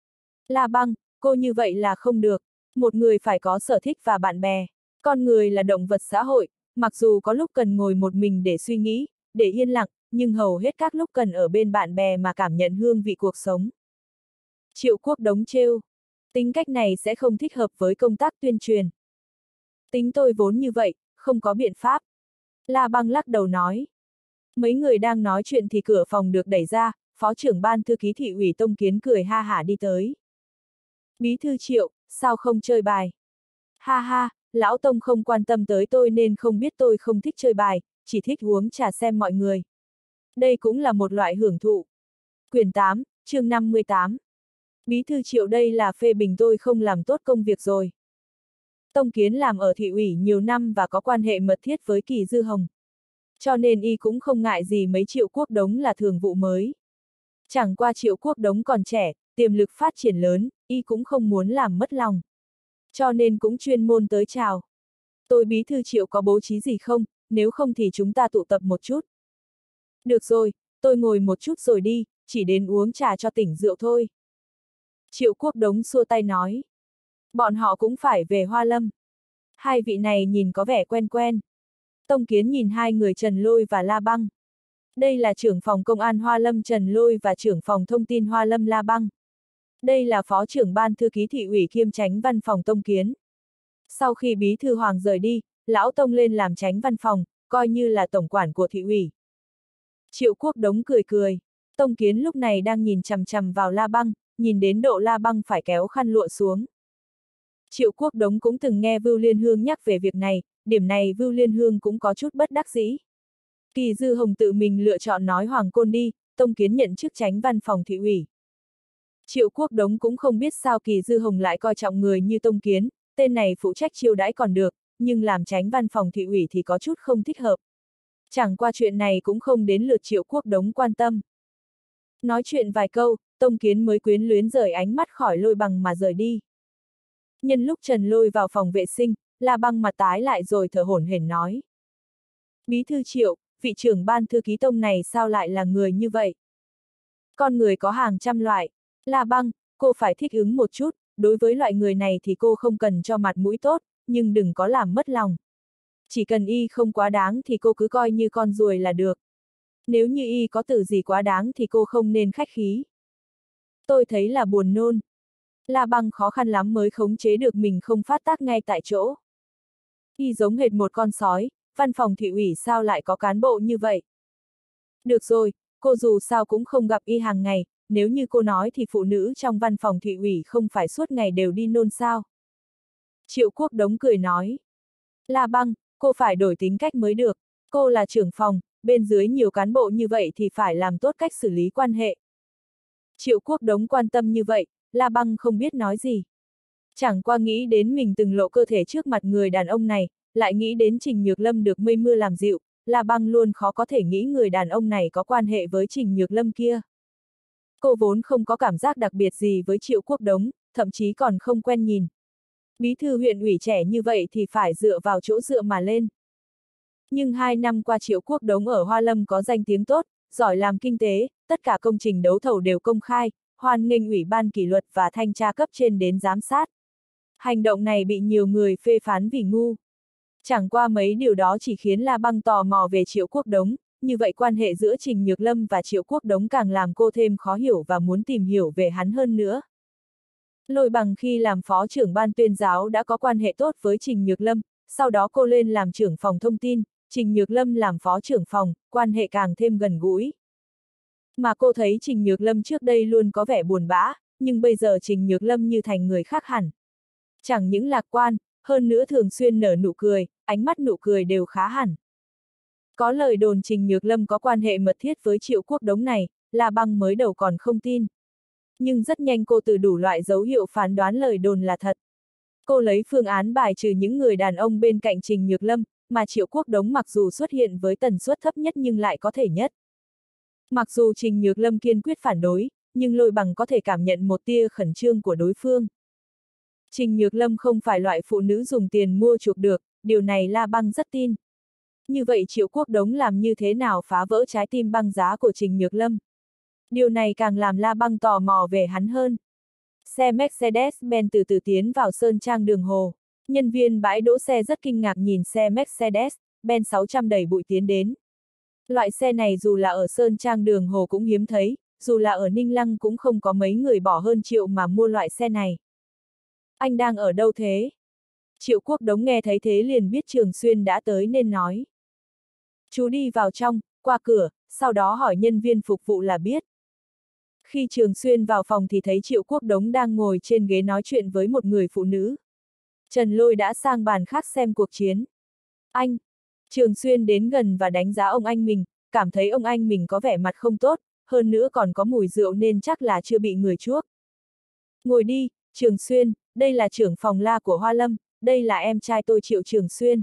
La Băng, cô như vậy là không được, một người phải có sở thích và bạn bè. Con người là động vật xã hội, mặc dù có lúc cần ngồi một mình để suy nghĩ, để yên lặng, nhưng hầu hết các lúc cần ở bên bạn bè mà cảm nhận hương vị cuộc sống. Triệu Quốc Đống trêu, tính cách này sẽ không thích hợp với công tác tuyên truyền. Tính tôi vốn như vậy, không có biện pháp. La Băng lắc đầu nói. Mấy người đang nói chuyện thì cửa phòng được đẩy ra, phó trưởng ban thư ký thị ủy Tông Kiến cười ha hả đi tới. Bí thư Triệu, sao không chơi bài? Ha ha, lão Tông không quan tâm tới tôi nên không biết tôi không thích chơi bài, chỉ thích uống trà xem mọi người. Đây cũng là một loại hưởng thụ. Quyển 8, chương 58. Bí thư Triệu đây là phê bình tôi không làm tốt công việc rồi. Tông Kiến làm ở thị ủy nhiều năm và có quan hệ mật thiết với Kỳ Dư Hồng. Cho nên y cũng không ngại gì mấy Triệu Quốc Đống là thường vụ mới. Chẳng qua Triệu Quốc Đống còn trẻ, tiềm lực phát triển lớn, y cũng không muốn làm mất lòng. Cho nên cũng chuyên môn tới chào. Tôi bí thư Triệu có bố trí gì không, nếu không thì chúng ta tụ tập một chút. Được rồi, tôi ngồi một chút rồi đi, chỉ đến uống trà cho tỉnh rượu thôi. Triệu Quốc Đống xua tay nói. Bọn họ cũng phải về Hoa Lâm. Hai vị này nhìn có vẻ quen quen. Tông Kiến nhìn hai người Trần Lôi và La Băng. Đây là trưởng phòng công an Hoa Lâm Trần Lôi và trưởng phòng thông tin Hoa Lâm La Băng. Đây là phó trưởng ban thư ký thị ủy kiêm chánh văn phòng Tông Kiến. Sau khi bí thư Hoàng rời đi, lão Tông lên làm chánh văn phòng, coi như là tổng quản của thị ủy. Triệu Quốc Đống cười cười. Tông Kiến lúc này đang nhìn chằm chằm vào La Băng, nhìn đến độ La Băng phải kéo khăn lụa xuống. Triệu Quốc Đống cũng từng nghe Vưu Liên Hương nhắc về việc này, điểm này Vưu Liên Hương cũng có chút bất đắc dĩ. Kỳ Dư Hồng tự mình lựa chọn nói Hoàng Côn đi, Tông Kiến nhận chức chánh văn phòng thị ủy. Triệu Quốc Đống cũng không biết sao Kỳ Dư Hồng lại coi trọng người như Tông Kiến, tên này phụ trách chiêu đãi còn được, nhưng làm chánh văn phòng thị ủy thì có chút không thích hợp. Chẳng qua chuyện này cũng không đến lượt Triệu Quốc Đống quan tâm. Nói chuyện vài câu, Tông Kiến mới quyến luyến rời ánh mắt khỏi Lôi Bằng mà rời đi. Nhân lúc Trần Lôi vào phòng vệ sinh, La Băng mặt tái lại rồi thở hổn hển nói. Bí thư Triệu, vị trưởng ban thư ký Tông này sao lại là người như vậy? Con người có hàng trăm loại. La Băng, cô phải thích ứng một chút, đối với loại người này thì cô không cần cho mặt mũi tốt, nhưng đừng có làm mất lòng. Chỉ cần y không quá đáng thì cô cứ coi như con ruồi là được. Nếu như y có từ gì quá đáng thì cô không nên khách khí. Tôi thấy là buồn nôn. La Băng khó khăn lắm mới khống chế được mình không phát tác ngay tại chỗ. Y giống hệt một con sói, văn phòng thị ủy sao lại có cán bộ như vậy? Được rồi, cô dù sao cũng không gặp y hàng ngày, nếu như cô nói thì phụ nữ trong văn phòng thị ủy không phải suốt ngày đều đi nôn sao? Triệu Quốc Đống cười nói. La Băng, cô phải đổi tính cách mới được. Cô là trưởng phòng, bên dưới nhiều cán bộ như vậy thì phải làm tốt cách xử lý quan hệ. Triệu Quốc Đống quan tâm như vậy, La Băng không biết nói gì. Chẳng qua nghĩ đến mình từng lộ cơ thể trước mặt người đàn ông này, lại nghĩ đến Trình Nhược Lâm được mây mưa làm dịu, La Băng luôn khó có thể nghĩ người đàn ông này có quan hệ với Trình Nhược Lâm kia. Cô vốn không có cảm giác đặc biệt gì với Triệu Quốc Đống, thậm chí còn không quen nhìn. Bí thư huyện ủy trẻ như vậy thì phải dựa vào chỗ dựa mà lên. Nhưng 2 năm qua Triệu Quốc Đống ở Hoa Lâm có danh tiếng tốt, giỏi làm kinh tế, tất cả công trình đấu thầu đều công khai, hoan nghênh Ủy ban kỷ luật và thanh tra cấp trên đến giám sát. Hành động này bị nhiều người phê phán vì ngu. Chẳng qua mấy điều đó chỉ khiến La Băng tò mò về Triệu Quốc Đống, như vậy quan hệ giữa Trình Nhược Lâm và Triệu Quốc Đống càng làm cô thêm khó hiểu và muốn tìm hiểu về hắn hơn nữa. Lôi Bằng khi làm phó trưởng ban tuyên giáo đã có quan hệ tốt với Trình Nhược Lâm, sau đó cô lên làm trưởng phòng thông tin, Trình Nhược Lâm làm phó trưởng phòng, quan hệ càng thêm gần gũi. Mà cô thấy Trình Nhược Lâm trước đây luôn có vẻ buồn bã, nhưng bây giờ Trình Nhược Lâm như thành người khác hẳn. Chẳng những lạc quan, hơn nữa thường xuyên nở nụ cười, ánh mắt nụ cười đều khá hẳn. Có lời đồn Trình Nhược Lâm có quan hệ mật thiết với Triệu Quốc Đống này, La Băng mới đầu còn không tin. Nhưng rất nhanh cô từ đủ loại dấu hiệu phán đoán lời đồn là thật. Cô lấy phương án bài trừ những người đàn ông bên cạnh Trình Nhược Lâm, mà Triệu Quốc Đống mặc dù xuất hiện với tần suất thấp nhất nhưng lại có thể nhất. Mặc dù Trình Nhược Lâm kiên quyết phản đối, nhưng Lôi Bằng có thể cảm nhận một tia khẩn trương của đối phương. Trình Nhược Lâm không phải loại phụ nữ dùng tiền mua chuộc được, điều này La Băng rất tin. Như vậy Triệu Quốc Đống làm như thế nào phá vỡ trái tim băng giá của Trình Nhược Lâm? Điều này càng làm La Băng tò mò về hắn hơn. Xe Mercedes-Benz từ từ tiến vào Sơn Trang Đường Hồ. Nhân viên bãi đỗ xe rất kinh ngạc nhìn xe Mercedes-Benz 600 đẩy bụi tiến đến. Loại xe này dù là ở Sơn Trang Đường Hồ cũng hiếm thấy, dù là ở Ninh Lăng cũng không có mấy người bỏ hơn triệu mà mua loại xe này. Anh đang ở đâu thế? Triệu Quốc Đống nghe thấy thế liền biết Trường Xuyên đã tới nên nói. Chú đi vào trong, qua cửa, sau đó hỏi nhân viên phục vụ là biết. Khi Trường Xuyên vào phòng thì thấy Triệu Quốc Đống đang ngồi trên ghế nói chuyện với một người phụ nữ. Trần Lôi đã sang bàn khác xem cuộc chiến. Anh! Trường Xuyên đến gần và đánh giá ông anh mình, cảm thấy ông anh mình có vẻ mặt không tốt, hơn nữa còn có mùi rượu nên chắc là chưa bị người chuốc. Ngồi đi, Trường Xuyên, đây là trưởng phòng La của Hoa Lâm, đây là em trai tôi Triệu Trường Xuyên.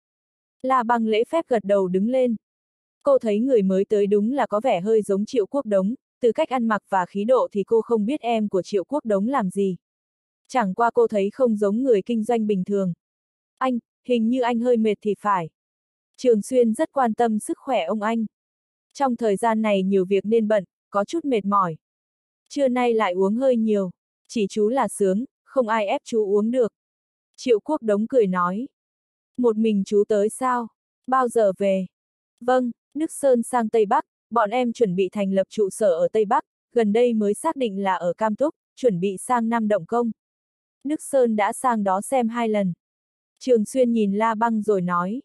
La Băng lễ phép gật đầu đứng lên. Cô thấy người mới tới đúng là có vẻ hơi giống Triệu Quốc Đống, từ cách ăn mặc và khí độ thì cô không biết em của Triệu Quốc Đống làm gì. Chẳng qua cô thấy không giống người kinh doanh bình thường. Anh, hình như anh hơi mệt thì phải. Trường Xuyên rất quan tâm sức khỏe ông anh. Trong thời gian này nhiều việc nên bận, có chút mệt mỏi. Trưa nay lại uống hơi nhiều, chỉ chú là sướng, không ai ép chú uống được. Triệu Quốc Đống cười nói. Một mình chú tới sao? Bao giờ về? Vâng, Đức Sơn sang Tây Bắc, bọn em chuẩn bị thành lập trụ sở ở Tây Bắc, gần đây mới xác định là ở Cam Túc, chuẩn bị sang Nam Động Công. Đức Sơn đã sang đó xem 2 lần. Trường Xuyên nhìn La Băng rồi nói.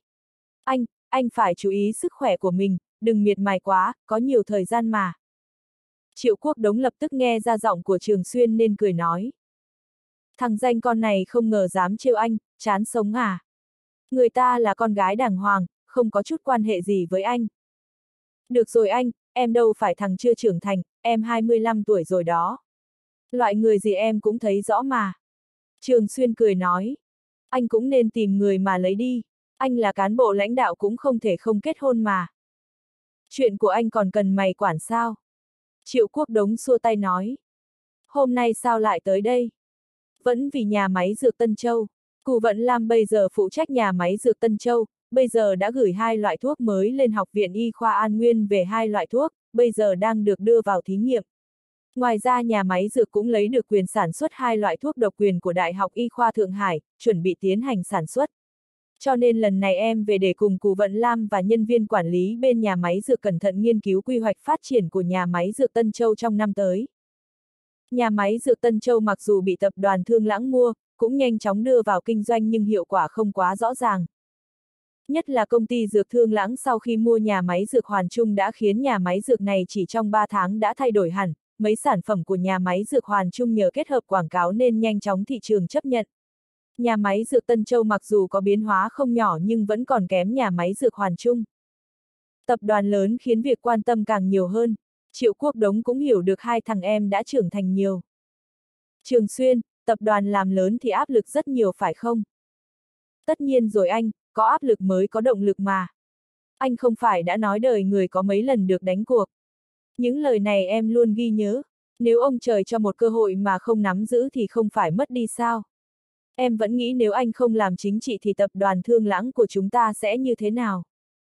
Anh phải chú ý sức khỏe của mình, đừng miệt mài quá, có nhiều thời gian mà. Triệu Quốc Đống lập tức nghe ra giọng của Trường Xuyên nên cười nói. Thằng danh con này không ngờ dám trêu anh, chán sống à. Người ta là con gái đàng hoàng, không có chút quan hệ gì với anh. Được rồi anh, em đâu phải thằng chưa trưởng thành, em 25 tuổi rồi đó. Loại người gì em cũng thấy rõ mà. Trường Xuyên cười nói. Anh cũng nên tìm người mà lấy đi. Anh là cán bộ lãnh đạo cũng không thể không kết hôn mà. Chuyện của anh còn cần mày quản sao? Triệu Quốc Đống xua tay nói. Hôm nay sao lại tới đây? Vẫn vì nhà máy dược Tân Châu. Cù Vận Lam bây giờ phụ trách nhà máy dược Tân Châu, bây giờ đã gửi 2 loại thuốc mới lên Học viện Y khoa An Nguyên về 2 loại thuốc, bây giờ đang được đưa vào thí nghiệm. Ngoài ra nhà máy dược cũng lấy được quyền sản xuất 2 loại thuốc độc quyền của Đại học Y khoa Thượng Hải, chuẩn bị tiến hành sản xuất. Cho nên lần này em về để cùng Cù Vận Lam và nhân viên quản lý bên nhà máy dược cẩn thận nghiên cứu quy hoạch phát triển của nhà máy dược Tân Châu trong năm tới. Nhà máy dược Tân Châu mặc dù bị tập đoàn Thương Lãng mua, cũng nhanh chóng đưa vào kinh doanh nhưng hiệu quả không quá rõ ràng. Nhất là công ty dược Thương Lãng sau khi mua nhà máy dược Hoàn Trung đã khiến nhà máy dược này chỉ trong 3 tháng đã thay đổi hẳn, mấy sản phẩm của nhà máy dược Hoàn Trung nhờ kết hợp quảng cáo nên nhanh chóng thị trường chấp nhận. Nhà máy dược Tân Châu mặc dù có biến hóa không nhỏ nhưng vẫn còn kém nhà máy dược Hoàn Trung. Tập đoàn lớn khiến việc quan tâm càng nhiều hơn, Triệu Quốc Đống cũng hiểu được 2 thằng em đã trưởng thành nhiều. Trường Xuyên, tập đoàn làm lớn thì áp lực rất nhiều phải không? Tất nhiên rồi anh, có áp lực mới có động lực mà. Anh không phải đã nói đời người có mấy lần được đánh cuộc. Những lời này em luôn ghi nhớ, nếu ông trời cho một cơ hội mà không nắm giữ thì không phải mất đi sao? Em vẫn nghĩ nếu anh không làm chính trị thì tập đoàn Thương Lãng của chúng ta sẽ như thế nào?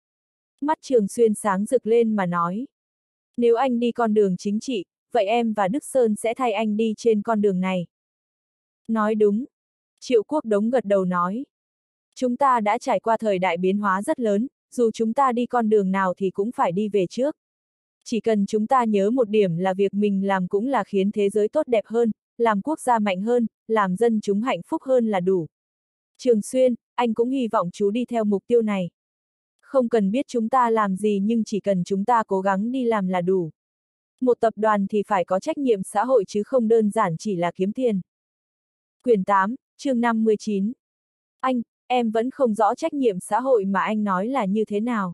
Mắt Trường Xuyên sáng rực lên mà nói. Nếu anh đi con đường chính trị, vậy em và Đức Sơn sẽ thay anh đi trên con đường này. Nói đúng. Triệu Quốc Đống gật đầu nói. Chúng ta đã trải qua thời đại biến hóa rất lớn, dù chúng ta đi con đường nào thì cũng phải đi về trước. Chỉ cần chúng ta nhớ một điểm là việc mình làm cũng là khiến thế giới tốt đẹp hơn, làm quốc gia mạnh hơn, làm dân chúng hạnh phúc hơn là đủ. Trường Xuyên, anh cũng hy vọng chú đi theo mục tiêu này. Không cần biết chúng ta làm gì nhưng chỉ cần chúng ta cố gắng đi làm là đủ. Một tập đoàn thì phải có trách nhiệm xã hội chứ không đơn giản chỉ là kiếm tiền. Quyển 8, chương 59. Anh, em vẫn không rõ trách nhiệm xã hội mà anh nói là như thế nào.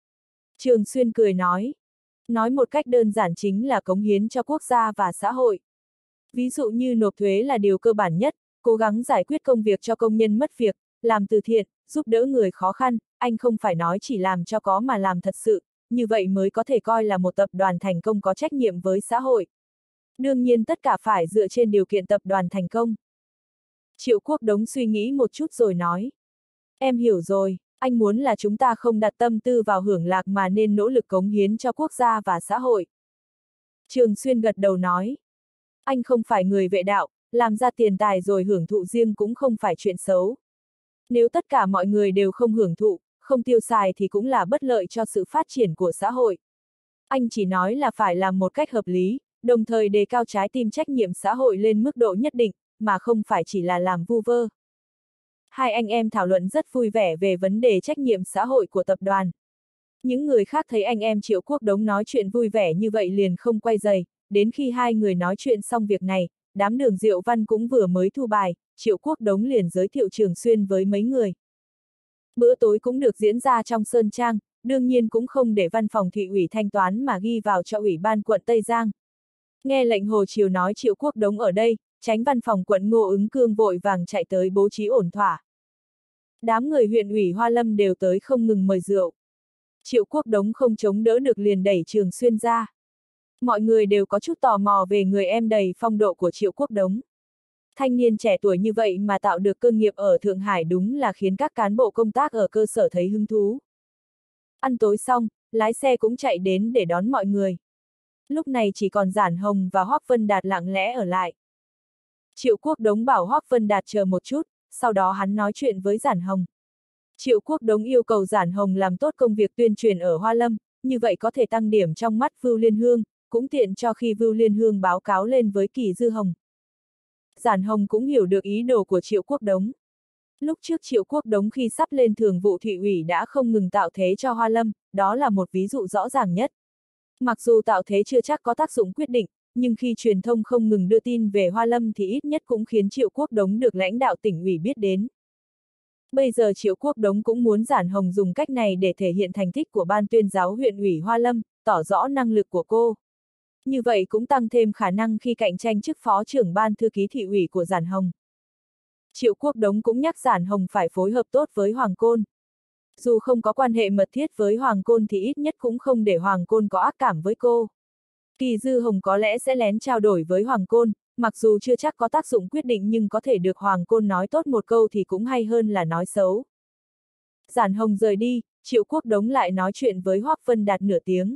Trường Xuyên cười nói. Nói một cách đơn giản chính là cống hiến cho quốc gia và xã hội. Ví dụ như nộp thuế là điều cơ bản nhất, cố gắng giải quyết công việc cho công nhân mất việc, làm từ thiện, giúp đỡ người khó khăn, anh không phải nói chỉ làm cho có mà làm thật sự, như vậy mới có thể coi là một tập đoàn thành công có trách nhiệm với xã hội. Đương nhiên tất cả phải dựa trên điều kiện tập đoàn thành công. Triệu Quốc Đống suy nghĩ một chút rồi nói. Em hiểu rồi, anh muốn là chúng ta không đặt tâm tư vào hưởng lạc mà nên nỗ lực cống hiến cho quốc gia và xã hội. Trường Xuyên gật đầu nói. Anh không phải người vệ đạo, làm ra tiền tài rồi hưởng thụ riêng cũng không phải chuyện xấu. Nếu tất cả mọi người đều không hưởng thụ, không tiêu xài thì cũng là bất lợi cho sự phát triển của xã hội. Anh chỉ nói là phải làm một cách hợp lý, đồng thời đề cao trái tim trách nhiệm xã hội lên mức độ nhất định, mà không phải chỉ là làm vu vơ. Hai anh em thảo luận rất vui vẻ về vấn đề trách nhiệm xã hội của tập đoàn. Những người khác thấy anh em Triệu Quốc Đống nói chuyện vui vẻ như vậy liền không quay giày, đến khi hai người nói chuyện xong việc này, đám Đường Diệu Văn cũng vừa mới thu bài, Triệu Quốc Đống liền giới thiệu Trường Xuyên với mấy người. Bữa tối cũng được diễn ra trong Sơn Trang, đương nhiên cũng không để văn phòng thị ủy thanh toán mà ghi vào cho ủy ban quận Tây Giang. Nghe lệnh Hồ Triều nói Triệu Quốc Đống ở đây, chánh văn phòng quận Ngô Ứng Cương vội vàng chạy tới bố trí ổn thỏa. Đám người huyện ủy Hoa Lâm đều tới không ngừng mời rượu. Triệu Quốc Đống không chống đỡ được liền đẩy Trường Xuyên ra. Mọi người đều có chút tò mò về người em đầy phong độ của Triệu Quốc Đống. Thanh niên trẻ tuổi như vậy mà tạo được cơ nghiệp ở Thượng Hải đúng là khiến các cán bộ công tác ở cơ sở thấy hứng thú. Ăn tối xong, lái xe cũng chạy đến để đón mọi người. Lúc này chỉ còn Giản Hồng và Hoắc Vân Đạt lặng lẽ ở lại. Triệu Quốc Đống bảo Hoắc Vân Đạt chờ một chút, sau đó hắn nói chuyện với Giản Hồng. Triệu Quốc Đống yêu cầu Giản Hồng làm tốt công việc tuyên truyền ở Hoa Lâm, như vậy có thể tăng điểm trong mắt Vưu Liên Hương, cũng tiện cho khi Vưu Liên Hương báo cáo lên với Kỳ Dư Hồng. Giản Hồng cũng hiểu được ý đồ của Triệu Quốc Đống. Lúc trước Triệu Quốc Đống khi sắp lên thường vụ thị ủy đã không ngừng tạo thế cho Hoa Lâm, đó là một ví dụ rõ ràng nhất. Mặc dù tạo thế chưa chắc có tác dụng quyết định, nhưng khi truyền thông không ngừng đưa tin về Hoa Lâm thì ít nhất cũng khiến Triệu Quốc Đống được lãnh đạo tỉnh ủy biết đến. Bây giờ Triệu Quốc Đống cũng muốn Giản Hồng dùng cách này để thể hiện thành tích của ban tuyên giáo huyện ủy Hoa Lâm, tỏ rõ năng lực của cô. Như vậy cũng tăng thêm khả năng khi cạnh tranh chức phó trưởng ban thư ký thị ủy của Giản Hồng. Triệu Quốc Đống cũng nhắc Giản Hồng phải phối hợp tốt với Hoàng Côn. Dù không có quan hệ mật thiết với Hoàng Côn thì ít nhất cũng không để Hoàng Côn có ác cảm với cô. Kỳ Dư Hồng có lẽ sẽ lén trao đổi với Hoàng Côn, mặc dù chưa chắc có tác dụng quyết định nhưng có thể được Hoàng Côn nói tốt một câu thì cũng hay hơn là nói xấu. Giản Hồng rời đi, Triệu Quốc Đống lại nói chuyện với Hoắc Vân Đạt nửa tiếng.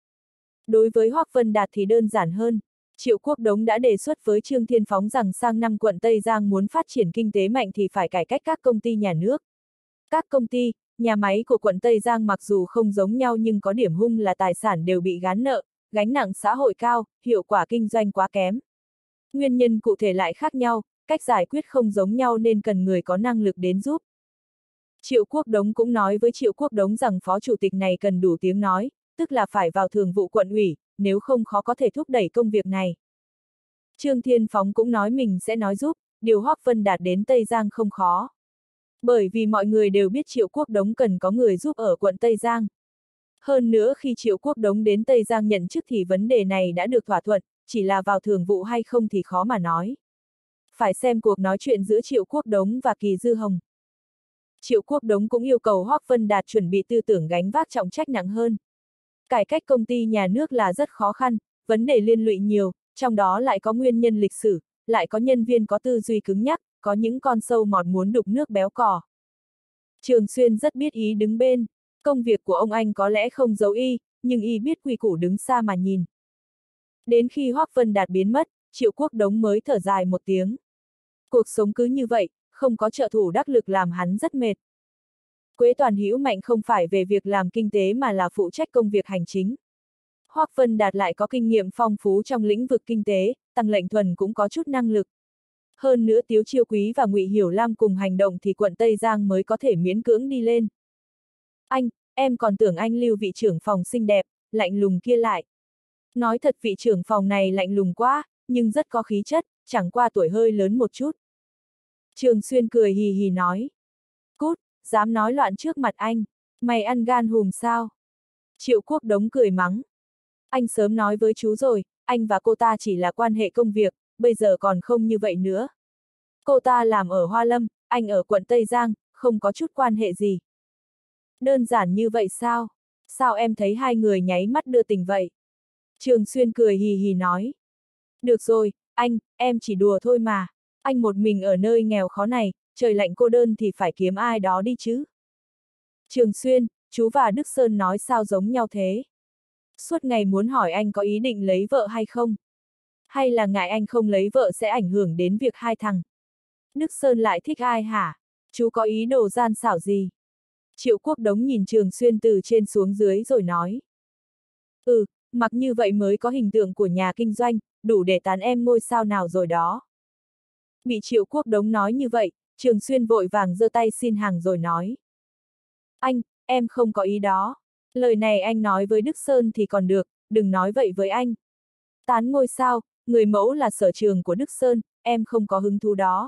Đối với Hoắc Vân Đạt thì đơn giản hơn. Triệu Quốc Đống đã đề xuất với Trương Thiên Phóng rằng sang năm quận Tây Giang muốn phát triển kinh tế mạnh thì phải cải cách các công ty nhà nước. Các công ty, nhà máy của quận Tây Giang mặc dù không giống nhau nhưng có điểm hung là tài sản đều bị gán nợ, gánh nặng xã hội cao, hiệu quả kinh doanh quá kém. Nguyên nhân cụ thể lại khác nhau, cách giải quyết không giống nhau nên cần người có năng lực đến giúp. Triệu Quốc Đống cũng nói với Triệu Quốc Đống rằng phó chủ tịch này cần đủ tiếng nói, tức là phải vào thường vụ quận ủy, nếu không khó có thể thúc đẩy công việc này. Trương Thiên Phóng cũng nói mình sẽ nói giúp, điều Hoắc Vân Đạt đến Tây Giang không khó. Bởi vì mọi người đều biết Triệu Quốc Đống cần có người giúp ở quận Tây Giang. Hơn nữa khi Triệu Quốc Đống đến Tây Giang nhận chức thì vấn đề này đã được thỏa thuận, chỉ là vào thường vụ hay không thì khó mà nói. Phải xem cuộc nói chuyện giữa Triệu Quốc Đống và Kỳ Dư Hồng. Triệu Quốc Đống cũng yêu cầu Hoắc Vân Đạt chuẩn bị tư tưởng gánh vác trọng trách nặng hơn. Cải cách công ty nhà nước là rất khó khăn, vấn đề liên lụy nhiều, trong đó lại có nguyên nhân lịch sử, lại có nhân viên có tư duy cứng nhắc, có những con sâu mọt muốn đục nước béo cò. Trường Xuyên rất biết ý đứng bên. Công việc của ông anh có lẽ không giấu y, nhưng y biết quy củ đứng xa mà nhìn. Đến khi Hoắc Vân Đạt biến mất, Triệu Quốc Đống mới thở dài một tiếng. Cuộc sống cứ như vậy, không có trợ thủ đắc lực làm hắn rất mệt. Quế Toàn hữu mạnh không phải về việc làm kinh tế mà là phụ trách công việc hành chính. Hoắc Vân Đạt lại có kinh nghiệm phong phú trong lĩnh vực kinh tế, Tăng Lệnh Thuần cũng có chút năng lực. Hơn nữa Tiếu Chiêu Quý và Ngụy Hiểu Lam cùng hành động thì quận Tây Giang mới có thể miễn cưỡng đi lên. Anh, em còn tưởng anh lưu vị trưởng phòng xinh đẹp, lạnh lùng kia lại. Nói thật vị trưởng phòng này lạnh lùng quá, nhưng rất có khí chất, chẳng qua tuổi hơi lớn một chút. Trường Xuyên cười hì hì nói. Cút, dám nói loạn trước mặt anh, mày ăn gan hùm sao? Triệu Quốc Đống cười mắng. Anh sớm nói với chú rồi, anh và cô ta chỉ là quan hệ công việc, bây giờ còn không như vậy nữa. Cô ta làm ở Hoa Lâm, anh ở quận Tây Giang, không có chút quan hệ gì. Đơn giản như vậy sao? Sao em thấy hai người nháy mắt đưa tình vậy? Trường Xuyên cười hì hì nói. Được rồi, anh, em chỉ đùa thôi mà. Anh một mình ở nơi nghèo khó này, trời lạnh cô đơn thì phải kiếm ai đó đi chứ. Trường Xuyên, chú và Đức Sơn nói sao giống nhau thế? Suốt ngày muốn hỏi anh có ý định lấy vợ hay không? Hay là ngại anh không lấy vợ sẽ ảnh hưởng đến việc hai thằng? Đức Sơn lại thích ai hả? Chú có ý đồ gian xảo gì? Triệu Quốc Đống nhìn Trường Xuyên từ trên xuống dưới rồi nói. Mặc như vậy mới có hình tượng của nhà kinh doanh, đủ để tán em ngôi sao nào rồi đó. Bị Triệu Quốc Đống nói như vậy, Trường Xuyên vội vàng giơ tay xin hàng rồi nói. Anh, em không có ý đó. Lời này anh nói với Đức Sơn thì còn được, đừng nói vậy với anh. Tán ngôi sao, người mẫu là sở trường của Đức Sơn, em không có hứng thú đó.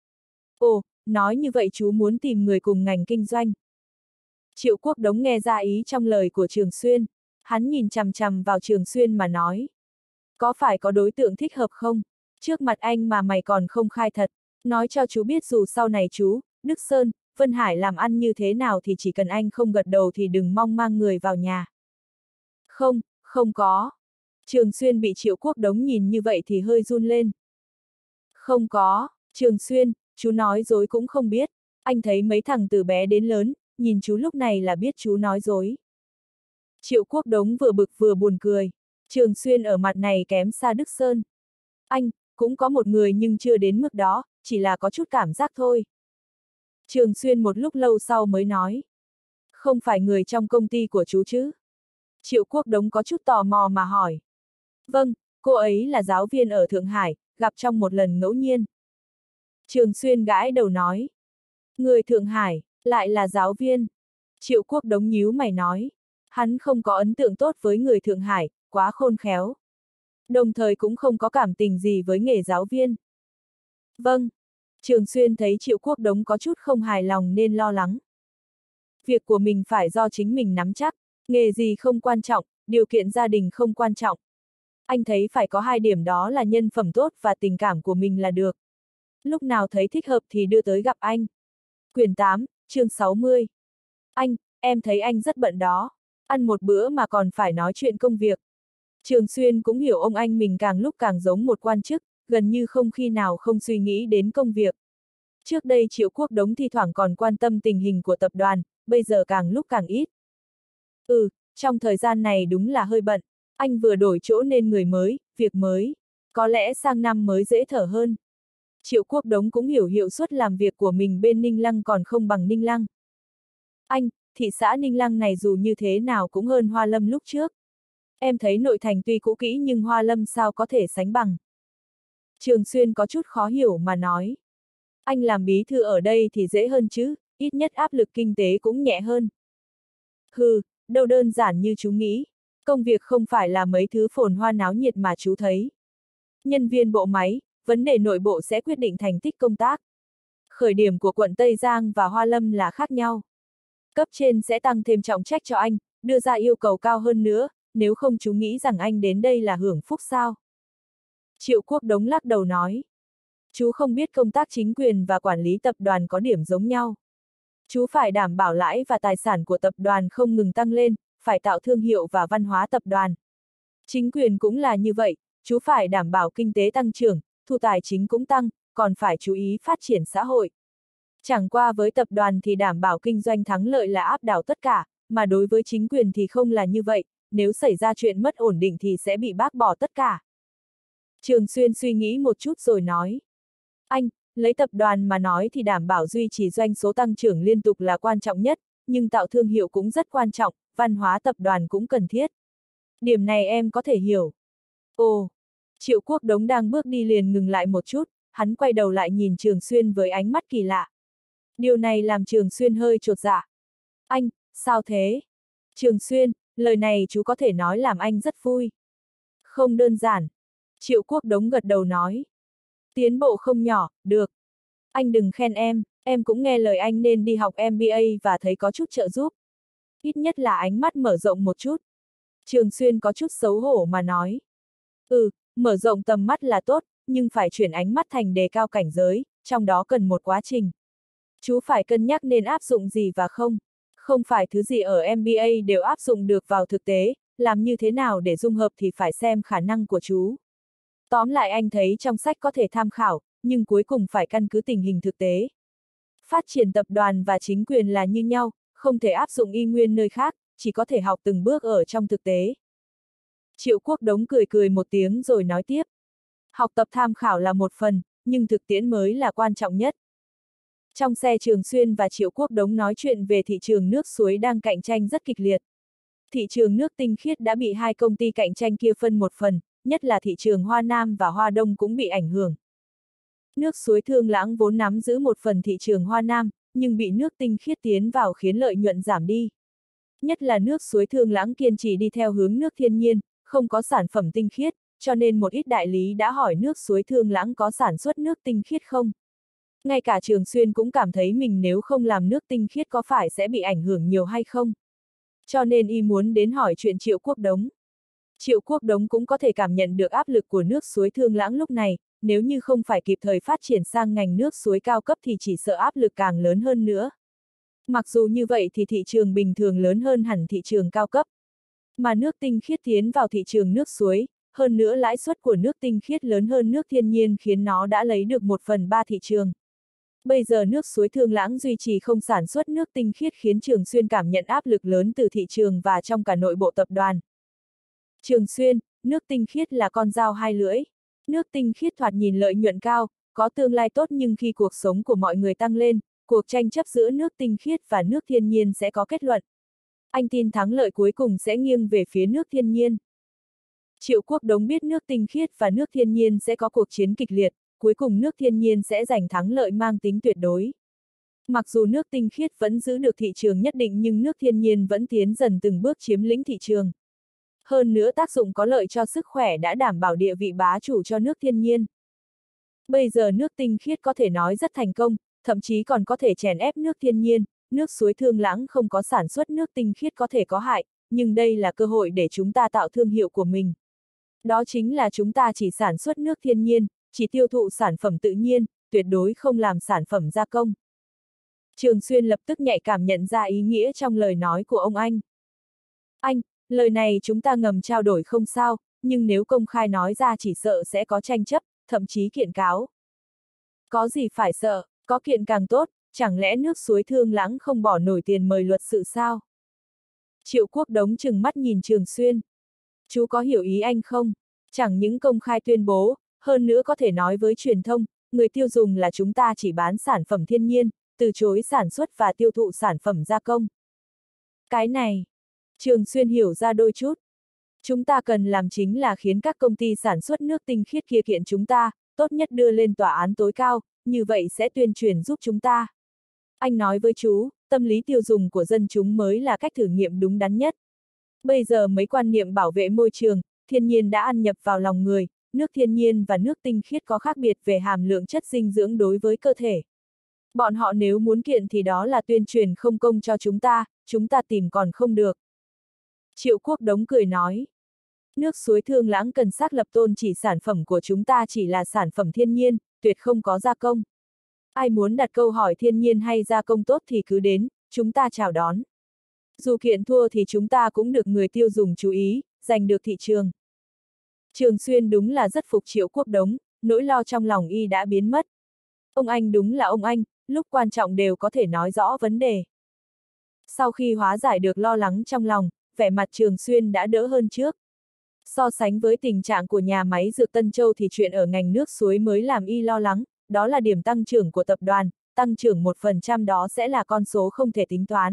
Ồ, nói như vậy chú muốn tìm người cùng ngành kinh doanh. Triệu Quốc Đống nghe ra ý trong lời của Trường Xuyên. Hắn nhìn chằm chằm vào Trường Xuyên mà nói. Có phải có đối tượng thích hợp không? Trước mặt anh mà mày còn không khai thật. Nói cho chú biết dù sau này chú, Đức Sơn, Vân Hải làm ăn như thế nào thì chỉ cần anh không gật đầu thì đừng mong mang người vào nhà. Không, không có. Trường Xuyên bị Triệu Quốc Đống nhìn như vậy thì hơi run lên. Không có, Trường Xuyên, chú nói dối cũng không biết. Anh thấy mấy thằng từ bé đến lớn, nhìn chú lúc này là biết chú nói dối. Triệu Quốc Đống vừa bực vừa buồn cười. Trường Xuyên ở mặt này kém xa Đức Sơn. Anh, cũng có một người nhưng chưa đến mức đó, chỉ là có chút cảm giác thôi. Trường Xuyên một lúc lâu sau mới nói. Không phải người trong công ty của chú chứ? Triệu Quốc Đống có chút tò mò mà hỏi. Vâng, cô ấy là giáo viên ở Thượng Hải, gặp trong một lần ngẫu nhiên. Trường Xuyên gãi đầu nói. Người Thượng Hải, lại là giáo viên. Triệu Quốc Đống nhíu mày nói. Hắn không có ấn tượng tốt với người Thượng Hải, quá khôn khéo. Đồng thời cũng không có cảm tình gì với nghề giáo viên. Vâng. Trường Xuyên thấy Triệu Quốc Đống có chút không hài lòng nên lo lắng. Việc của mình phải do chính mình nắm chắc, nghề gì không quan trọng, điều kiện gia đình không quan trọng. Anh thấy phải có hai điểm đó là nhân phẩm tốt và tình cảm của mình là được. Lúc nào thấy thích hợp thì đưa tới gặp anh. Quyển 8, chương 60. Anh, em thấy anh rất bận đó. Ăn một bữa mà còn phải nói chuyện công việc. Trường Xuyên cũng hiểu ông anh mình càng lúc càng giống một quan chức, gần như không khi nào không suy nghĩ đến công việc. Trước đây Triệu Quốc Đống thi thoảng còn quan tâm tình hình của tập đoàn, bây giờ càng lúc càng ít. Trong thời gian này đúng là hơi bận. Anh vừa đổi chỗ nên người mới, việc mới. Có lẽ sang năm mới dễ thở hơn. Triệu Quốc Đống cũng hiểu hiệu suất làm việc của mình bên Ninh Lăng còn không bằng Ninh Lăng. Anh, thị xã Ninh Lăng này dù như thế nào cũng hơn Hoa Lâm lúc trước. Em thấy nội thành tuy cũ kỹ nhưng Hoa Lâm sao có thể sánh bằng. Trường Xuyên có chút khó hiểu mà nói. Anh làm bí thư ở đây thì dễ hơn chứ, ít nhất áp lực kinh tế cũng nhẹ hơn. Đâu đơn giản như chú nghĩ. Công việc không phải là mấy thứ phồn hoa náo nhiệt mà chú thấy. Nhân viên bộ máy, vấn đề nội bộ sẽ quyết định thành tích công tác. Khởi điểm của quận Tây Giang và Hoa Lâm là khác nhau. Cấp trên sẽ tăng thêm trọng trách cho anh, đưa ra yêu cầu cao hơn nữa, nếu không chú nghĩ rằng anh đến đây là hưởng phúc sao? Triệu Quốc Đống lắc đầu nói. Chú không biết công tác chính quyền và quản lý tập đoàn có điểm giống nhau. Chú phải đảm bảo lãi và tài sản của tập đoàn không ngừng tăng lên, phải tạo thương hiệu và văn hóa tập đoàn. Chính quyền cũng là như vậy, chú phải đảm bảo kinh tế tăng trưởng, thu tài chính cũng tăng, còn phải chú ý phát triển xã hội. Chẳng qua với tập đoàn thì đảm bảo kinh doanh thắng lợi là áp đảo tất cả, mà đối với chính quyền thì không là như vậy, nếu xảy ra chuyện mất ổn định thì sẽ bị bác bỏ tất cả. Trường Xuyên suy nghĩ một chút rồi nói. Anh, lấy tập đoàn mà nói thì đảm bảo duy trì doanh số tăng trưởng liên tục là quan trọng nhất, nhưng tạo thương hiệu cũng rất quan trọng, văn hóa tập đoàn cũng cần thiết. Điểm này em có thể hiểu. Ồ, Triệu Quốc Đống đang bước đi liền ngừng lại một chút, hắn quay đầu lại nhìn Trường Xuyên với ánh mắt kỳ lạ. Điều này làm Trường Xuyên hơi chột dạ. Anh, sao thế? Trường Xuyên, lời này chú có thể nói làm anh rất vui. Không đơn giản. Triệu Quốc Đống gật đầu nói. Tiến bộ không nhỏ, được. Anh đừng khen em cũng nghe lời anh nên đi học MBA và thấy có chút trợ giúp. Ít nhất là ánh mắt mở rộng một chút. Trường Xuyên có chút xấu hổ mà nói. Mở rộng tầm mắt là tốt, nhưng phải chuyển ánh mắt thành đề cao cảnh giới, trong đó cần một quá trình. Chú phải cân nhắc nên áp dụng gì và không. Không phải thứ gì ở MBA đều áp dụng được vào thực tế, làm như thế nào để dung hợp thì phải xem khả năng của chú. Tóm lại anh thấy trong sách có thể tham khảo, nhưng cuối cùng phải căn cứ tình hình thực tế. Phát triển tập đoàn và chính quyền là như nhau, không thể áp dụng y nguyên nơi khác, chỉ có thể học từng bước ở trong thực tế. Triệu Quốc Đống cười cười một tiếng rồi nói tiếp. Học tập tham khảo là một phần, nhưng thực tiễn mới là quan trọng nhất. Trong xe Trường Xuyên và Triệu Quốc Đống nói chuyện về thị trường nước suối đang cạnh tranh rất kịch liệt. Thị trường nước tinh khiết đã bị hai công ty cạnh tranh kia phân một phần, nhất là thị trường Hoa Nam và Hoa Đông cũng bị ảnh hưởng. Nước suối Thương Lãng vốn nắm giữ một phần thị trường Hoa Nam, nhưng bị nước tinh khiết tiến vào khiến lợi nhuận giảm đi. Nhất là nước suối Thương Lãng kiên trì đi theo hướng nước thiên nhiên, không có sản phẩm tinh khiết, cho nên một ít đại lý đã hỏi nước suối Thương Lãng có sản xuất nước tinh khiết không. Ngay cả Trường Xuyên cũng cảm thấy mình nếu không làm nước tinh khiết có phải sẽ bị ảnh hưởng nhiều hay không. Cho nên y muốn đến hỏi chuyện Triệu Quốc Đống. Triệu Quốc Đống cũng có thể cảm nhận được áp lực của nước suối Thương Lãng lúc này, nếu như không phải kịp thời phát triển sang ngành nước suối cao cấp thì chỉ sợ áp lực càng lớn hơn nữa. Mặc dù như vậy thì thị trường bình thường lớn hơn hẳn thị trường cao cấp. Mà nước tinh khiết tiến vào thị trường nước suối, hơn nữa lãi suất của nước tinh khiết lớn hơn nước thiên nhiên khiến nó đã lấy được 1/3 thị trường. Bây giờ nước suối Thương Lãng duy trì không sản xuất nước tinh khiết khiến Trường Xuyên cảm nhận áp lực lớn từ thị trường và trong cả nội bộ tập đoàn. Trường Xuyên, nước tinh khiết là con dao hai lưỡi. Nước tinh khiết thoạt nhìn lợi nhuận cao, có tương lai tốt nhưng khi cuộc sống của mọi người tăng lên, cuộc tranh chấp giữa nước tinh khiết và nước thiên nhiên sẽ có kết luận. Anh tin thắng lợi cuối cùng sẽ nghiêng về phía nước thiên nhiên. Triệu Quốc Đống biết nước tinh khiết và nước thiên nhiên sẽ có cuộc chiến kịch liệt, cuối cùng nước thiên nhiên sẽ giành thắng lợi mang tính tuyệt đối. Mặc dù nước tinh khiết vẫn giữ được thị trường nhất định nhưng nước thiên nhiên vẫn tiến dần từng bước chiếm lĩnh thị trường. Hơn nữa tác dụng có lợi cho sức khỏe đã đảm bảo địa vị bá chủ cho nước thiên nhiên. Bây giờ nước tinh khiết có thể nói rất thành công, thậm chí còn có thể chèn ép nước thiên nhiên, nước suối Thương Lãng không có sản xuất nước tinh khiết có thể có hại, nhưng đây là cơ hội để chúng ta tạo thương hiệu của mình. Đó chính là chúng ta chỉ sản xuất nước thiên nhiên, chỉ tiêu thụ sản phẩm tự nhiên, tuyệt đối không làm sản phẩm gia công. Trường Xuyên lập tức nhạy cảm nhận ra ý nghĩa trong lời nói của ông anh. Anh, lời này chúng ta ngầm trao đổi không sao, nhưng nếu công khai nói ra chỉ sợ sẽ có tranh chấp, thậm chí kiện cáo. Có gì phải sợ, có kiện càng tốt, chẳng lẽ nước suối Thương Lãng không bỏ nổi tiền mời luật sự sao? Triệu Quốc Đống trừng mắt nhìn Trường Xuyên. Chú có hiểu ý anh không? Chẳng những công khai tuyên bố, hơn nữa có thể nói với truyền thông, người tiêu dùng là chúng ta chỉ bán sản phẩm thiên nhiên, từ chối sản xuất và tiêu thụ sản phẩm gia công. Cái này, Trường Xuyên hiểu ra đôi chút. Chúng ta cần làm chính là khiến các công ty sản xuất nước tinh khiết kia kiện chúng ta, tốt nhất đưa lên tòa án tối cao, như vậy sẽ tuyên truyền giúp chúng ta. Anh nói với chú, tâm lý tiêu dùng của dân chúng mới là cách thử nghiệm đúng đắn nhất. Bây giờ mấy quan niệm bảo vệ môi trường, thiên nhiên đã ăn nhập vào lòng người, nước thiên nhiên và nước tinh khiết có khác biệt về hàm lượng chất dinh dưỡng đối với cơ thể. Bọn họ nếu muốn kiện thì đó là tuyên truyền không công cho chúng ta tìm còn không được. Triệu Quốc Đống cười nói. Nước suối Thương Lãng cần xác lập tôn chỉ sản phẩm của chúng ta chỉ là sản phẩm thiên nhiên, tuyệt không có gia công. Ai muốn đặt câu hỏi thiên nhiên hay gia công tốt thì cứ đến, chúng ta chào đón. Dù kiện thua thì chúng ta cũng được người tiêu dùng chú ý, giành được thị trường. Trường Xuyên đúng là rất phục Triệu Quốc Đống, nỗi lo trong lòng y đã biến mất. Ông anh đúng là ông anh, lúc quan trọng đều có thể nói rõ vấn đề. Sau khi hóa giải được lo lắng trong lòng, vẻ mặt Trường Xuyên đã đỡ hơn trước. So sánh với tình trạng của nhà máy dược Tân Châu thì chuyện ở ngành nước suối mới làm y lo lắng, đó là điểm tăng trưởng của tập đoàn, tăng trưởng 1% đó sẽ là con số không thể tính toán.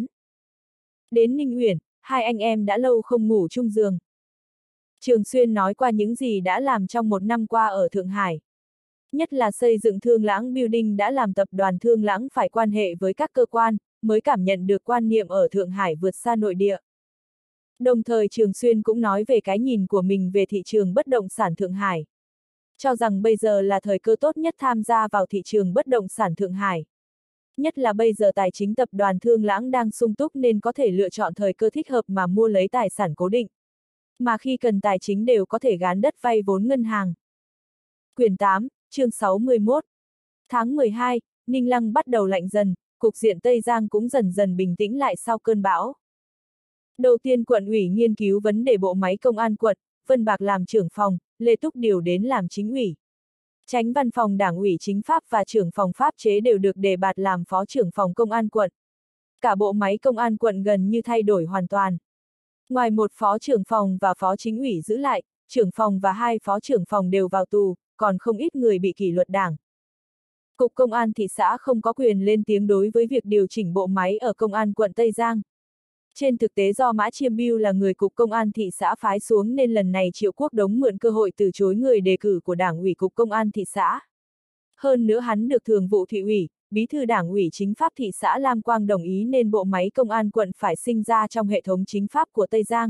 Đến Ninh Uyển, hai anh em đã lâu không ngủ chung giường. Trường Xuyên nói qua những gì đã làm trong một năm qua ở Thượng Hải. Nhất là xây dựng Thương Lãng Building đã làm tập đoàn Thương Lãng phải quan hệ với các cơ quan, mới cảm nhận được quan niệm ở Thượng Hải vượt xa nội địa. Đồng thời Trường Xuyên cũng nói về cái nhìn của mình về thị trường bất động sản Thượng Hải. Cho rằng bây giờ là thời cơ tốt nhất tham gia vào thị trường bất động sản Thượng Hải. Nhất là bây giờ tài chính tập đoàn Thương Lãng đang sung túc nên có thể lựa chọn thời cơ thích hợp mà mua lấy tài sản cố định. Mà khi cần tài chính đều có thể gán đất vay vốn ngân hàng. Quyển 8, chương 61. Tháng 12, Ninh Lăng bắt đầu lạnh dần, cục diện Tây Giang cũng dần dần bình tĩnh lại sau cơn bão. Đầu tiên quận ủy nghiên cứu vấn đề bộ máy công an quận, Vân Bạc làm trưởng phòng, Lê Túc điều đến làm chính ủy. Chánh văn phòng đảng ủy chính pháp và trưởng phòng pháp chế đều được đề bạt làm phó trưởng phòng công an quận. Cả bộ máy công an quận gần như thay đổi hoàn toàn. Ngoài một phó trưởng phòng và phó chính ủy giữ lại, trưởng phòng và hai phó trưởng phòng đều vào tù, còn không ít người bị kỷ luật đảng. Cục Công an thị xã không có quyền lên tiếng đối với việc điều chỉnh bộ máy ở Công an quận Tây Giang. Trên thực tế do Mã Chiêm Bưu là người Cục Công an thị xã phái xuống nên lần này Triệu Quốc Đống mượn cơ hội từ chối người đề cử của Đảng ủy Cục Công an thị xã. Hơn nữa hắn được Thường vụ Thị ủy, Bí thư Đảng ủy chính pháp thị xã Lam Quang đồng ý nên bộ máy công an quận phải sinh ra trong hệ thống chính pháp của Tây Giang.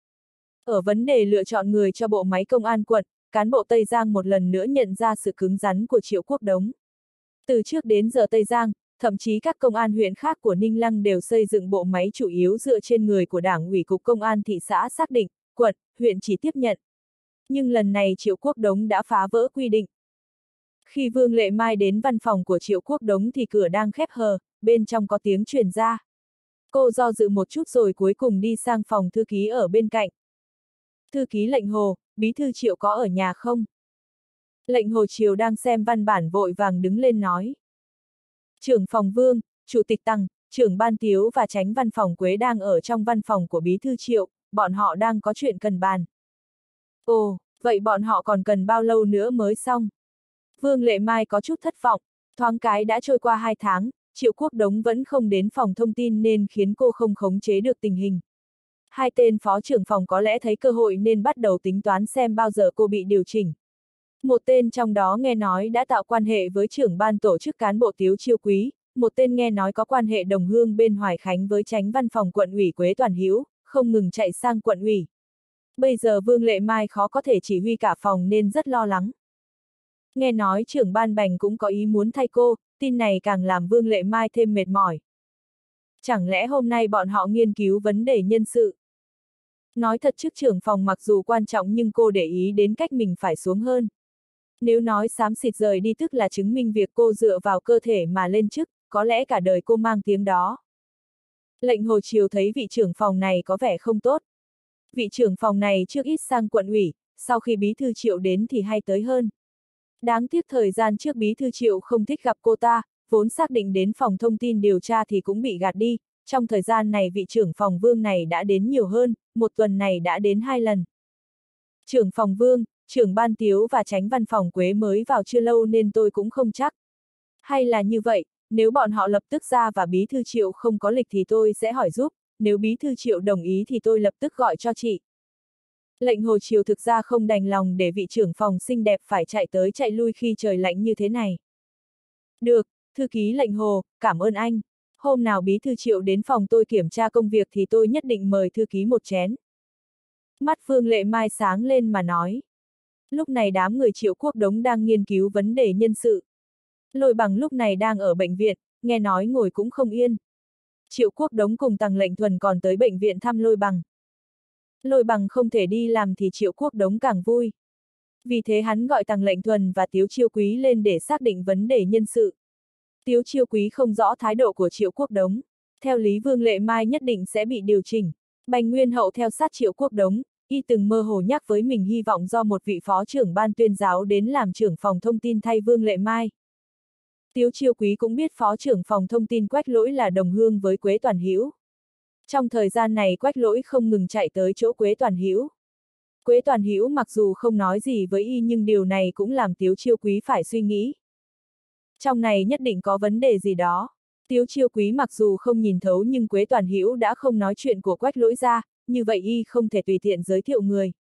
Ở vấn đề lựa chọn người cho bộ máy công an quận, cán bộ Tây Giang một lần nữa nhận ra sự cứng rắn của Triệu Quốc Đống. Từ trước đến giờ Tây Giang, thậm chí các công an huyện khác của Ninh Lăng đều xây dựng bộ máy chủ yếu dựa trên người của Đảng ủy Cục Công an thị xã xác định, quận, huyện chỉ tiếp nhận. Nhưng lần này Triệu Quốc Đống đã phá vỡ quy định. Khi Vương Lệ Mai đến văn phòng của Triệu Quốc Đống thì cửa đang khép hờ, bên trong có tiếng truyền ra. Cô do dự một chút rồi cuối cùng đi sang phòng thư ký ở bên cạnh. Thư ký Lệnh Hồ, bí thư Triệu có ở nhà không? Lệnh Hồ Triều đang xem văn bản vội vàng đứng lên nói. Trưởng phòng Vương, chủ tịch Tăng, trưởng ban Tiếu và chánh văn phòng Quế đang ở trong văn phòng của bí thư Triệu, bọn họ đang có chuyện cần bàn. Ồ, vậy bọn họ còn cần bao lâu nữa mới xong? Vương Lệ Mai có chút thất vọng, thoáng cái đã trôi qua 2 tháng, Triệu Quốc Đống vẫn không đến phòng thông tin nên khiến cô không khống chế được tình hình. Hai tên phó trưởng phòng có lẽ thấy cơ hội nên bắt đầu tính toán xem bao giờ cô bị điều chỉnh. Một tên trong đó nghe nói đã tạo quan hệ với trưởng ban tổ chức cán bộ Tiếu Chiêu Quý, một tên nghe nói có quan hệ đồng hương bên Hoài Khánh với chánh văn phòng quận ủy Quế Toàn Hữu, không ngừng chạy sang quận ủy. Bây giờ Vương Lệ Mai khó có thể chỉ huy cả phòng nên rất lo lắng. Nghe nói trưởng ban bành cũng có ý muốn thay cô, tin này càng làm Vương Lệ Mai thêm mệt mỏi. Chẳng lẽ hôm nay bọn họ nghiên cứu vấn đề nhân sự? Nói thật chức trưởng phòng mặc dù quan trọng nhưng cô để ý đến cách mình phải xuống hơn. Nếu nói xám xịt rời đi tức là chứng minh việc cô dựa vào cơ thể mà lên chức, có lẽ cả đời cô mang tiếng đó. Lệnh Hồ Triều thấy vị trưởng phòng này có vẻ không tốt. Vị trưởng phòng này trước ít sang quận ủy, sau khi bí thư Triệu đến thì hay tới hơn. Đáng tiếc thời gian trước bí thư Triệu không thích gặp cô ta, vốn xác định đến phòng thông tin điều tra thì cũng bị gạt đi. Trong thời gian này vị trưởng phòng Vương này đã đến nhiều hơn, một tuần này đã đến 2 lần. Trưởng phòng Vương, trưởng ban Tiếu và chánh văn phòng Quế mới vào chưa lâu nên tôi cũng không chắc. Hay là như vậy, nếu bọn họ lập tức ra và bí thư Triệu không có lịch thì tôi sẽ hỏi giúp, nếu bí thư Triệu đồng ý thì tôi lập tức gọi cho chị. Lệnh Hồ Triều thực ra không đành lòng để vị trưởng phòng xinh đẹp phải chạy tới chạy lui khi trời lạnh như thế này. Được, thư ký Lệnh Hồ, cảm ơn anh. Hôm nào bí thư Triệu đến phòng tôi kiểm tra công việc thì tôi nhất định mời thư ký một chén. Mắt Vương Lệ Mai sáng lên mà nói. Lúc này đám người Triệu Quốc Đống đang nghiên cứu vấn đề nhân sự. Lôi Bằng lúc này đang ở bệnh viện, nghe nói ngồi cũng không yên. Triệu Quốc Đống cùng Tằng Lệnh Thuần còn tới bệnh viện thăm Lôi Bằng. Lôi Bằng không thể đi làm thì Triệu Quốc Đống càng vui. Vì thế hắn gọi Tằng Lệnh Thuần và Tiếu Chiêu Quý lên để xác định vấn đề nhân sự. Tiếu Chiêu Quý không rõ thái độ của Triệu Quốc Đống. Theo lý Vương Lệ Mai nhất định sẽ bị điều chỉnh. Bành Nguyên Hậu theo sát Triệu Quốc Đống, y từng mơ hồ nhắc với mình hy vọng do một vị phó trưởng ban tuyên giáo đến làm trưởng phòng thông tin thay Vương Lệ Mai. Tiếu Chiêu Quý cũng biết phó trưởng phòng thông tin Quách Lỗi là đồng hương với Quế Toàn Hữu. Trong thời gian này Quách Lỗi không ngừng chạy tới chỗ Quế Toàn Hữu. Quế Toàn Hữu mặc dù không nói gì với y nhưng điều này cũng làm Tiếu Chiêu Quý phải suy nghĩ. Trong này nhất định có vấn đề gì đó. Tiếu Chiêu Quý mặc dù không nhìn thấu nhưng Quế Toàn Hữu đã không nói chuyện của Quách Lỗi ra, như vậy y không thể tùy tiện giới thiệu người.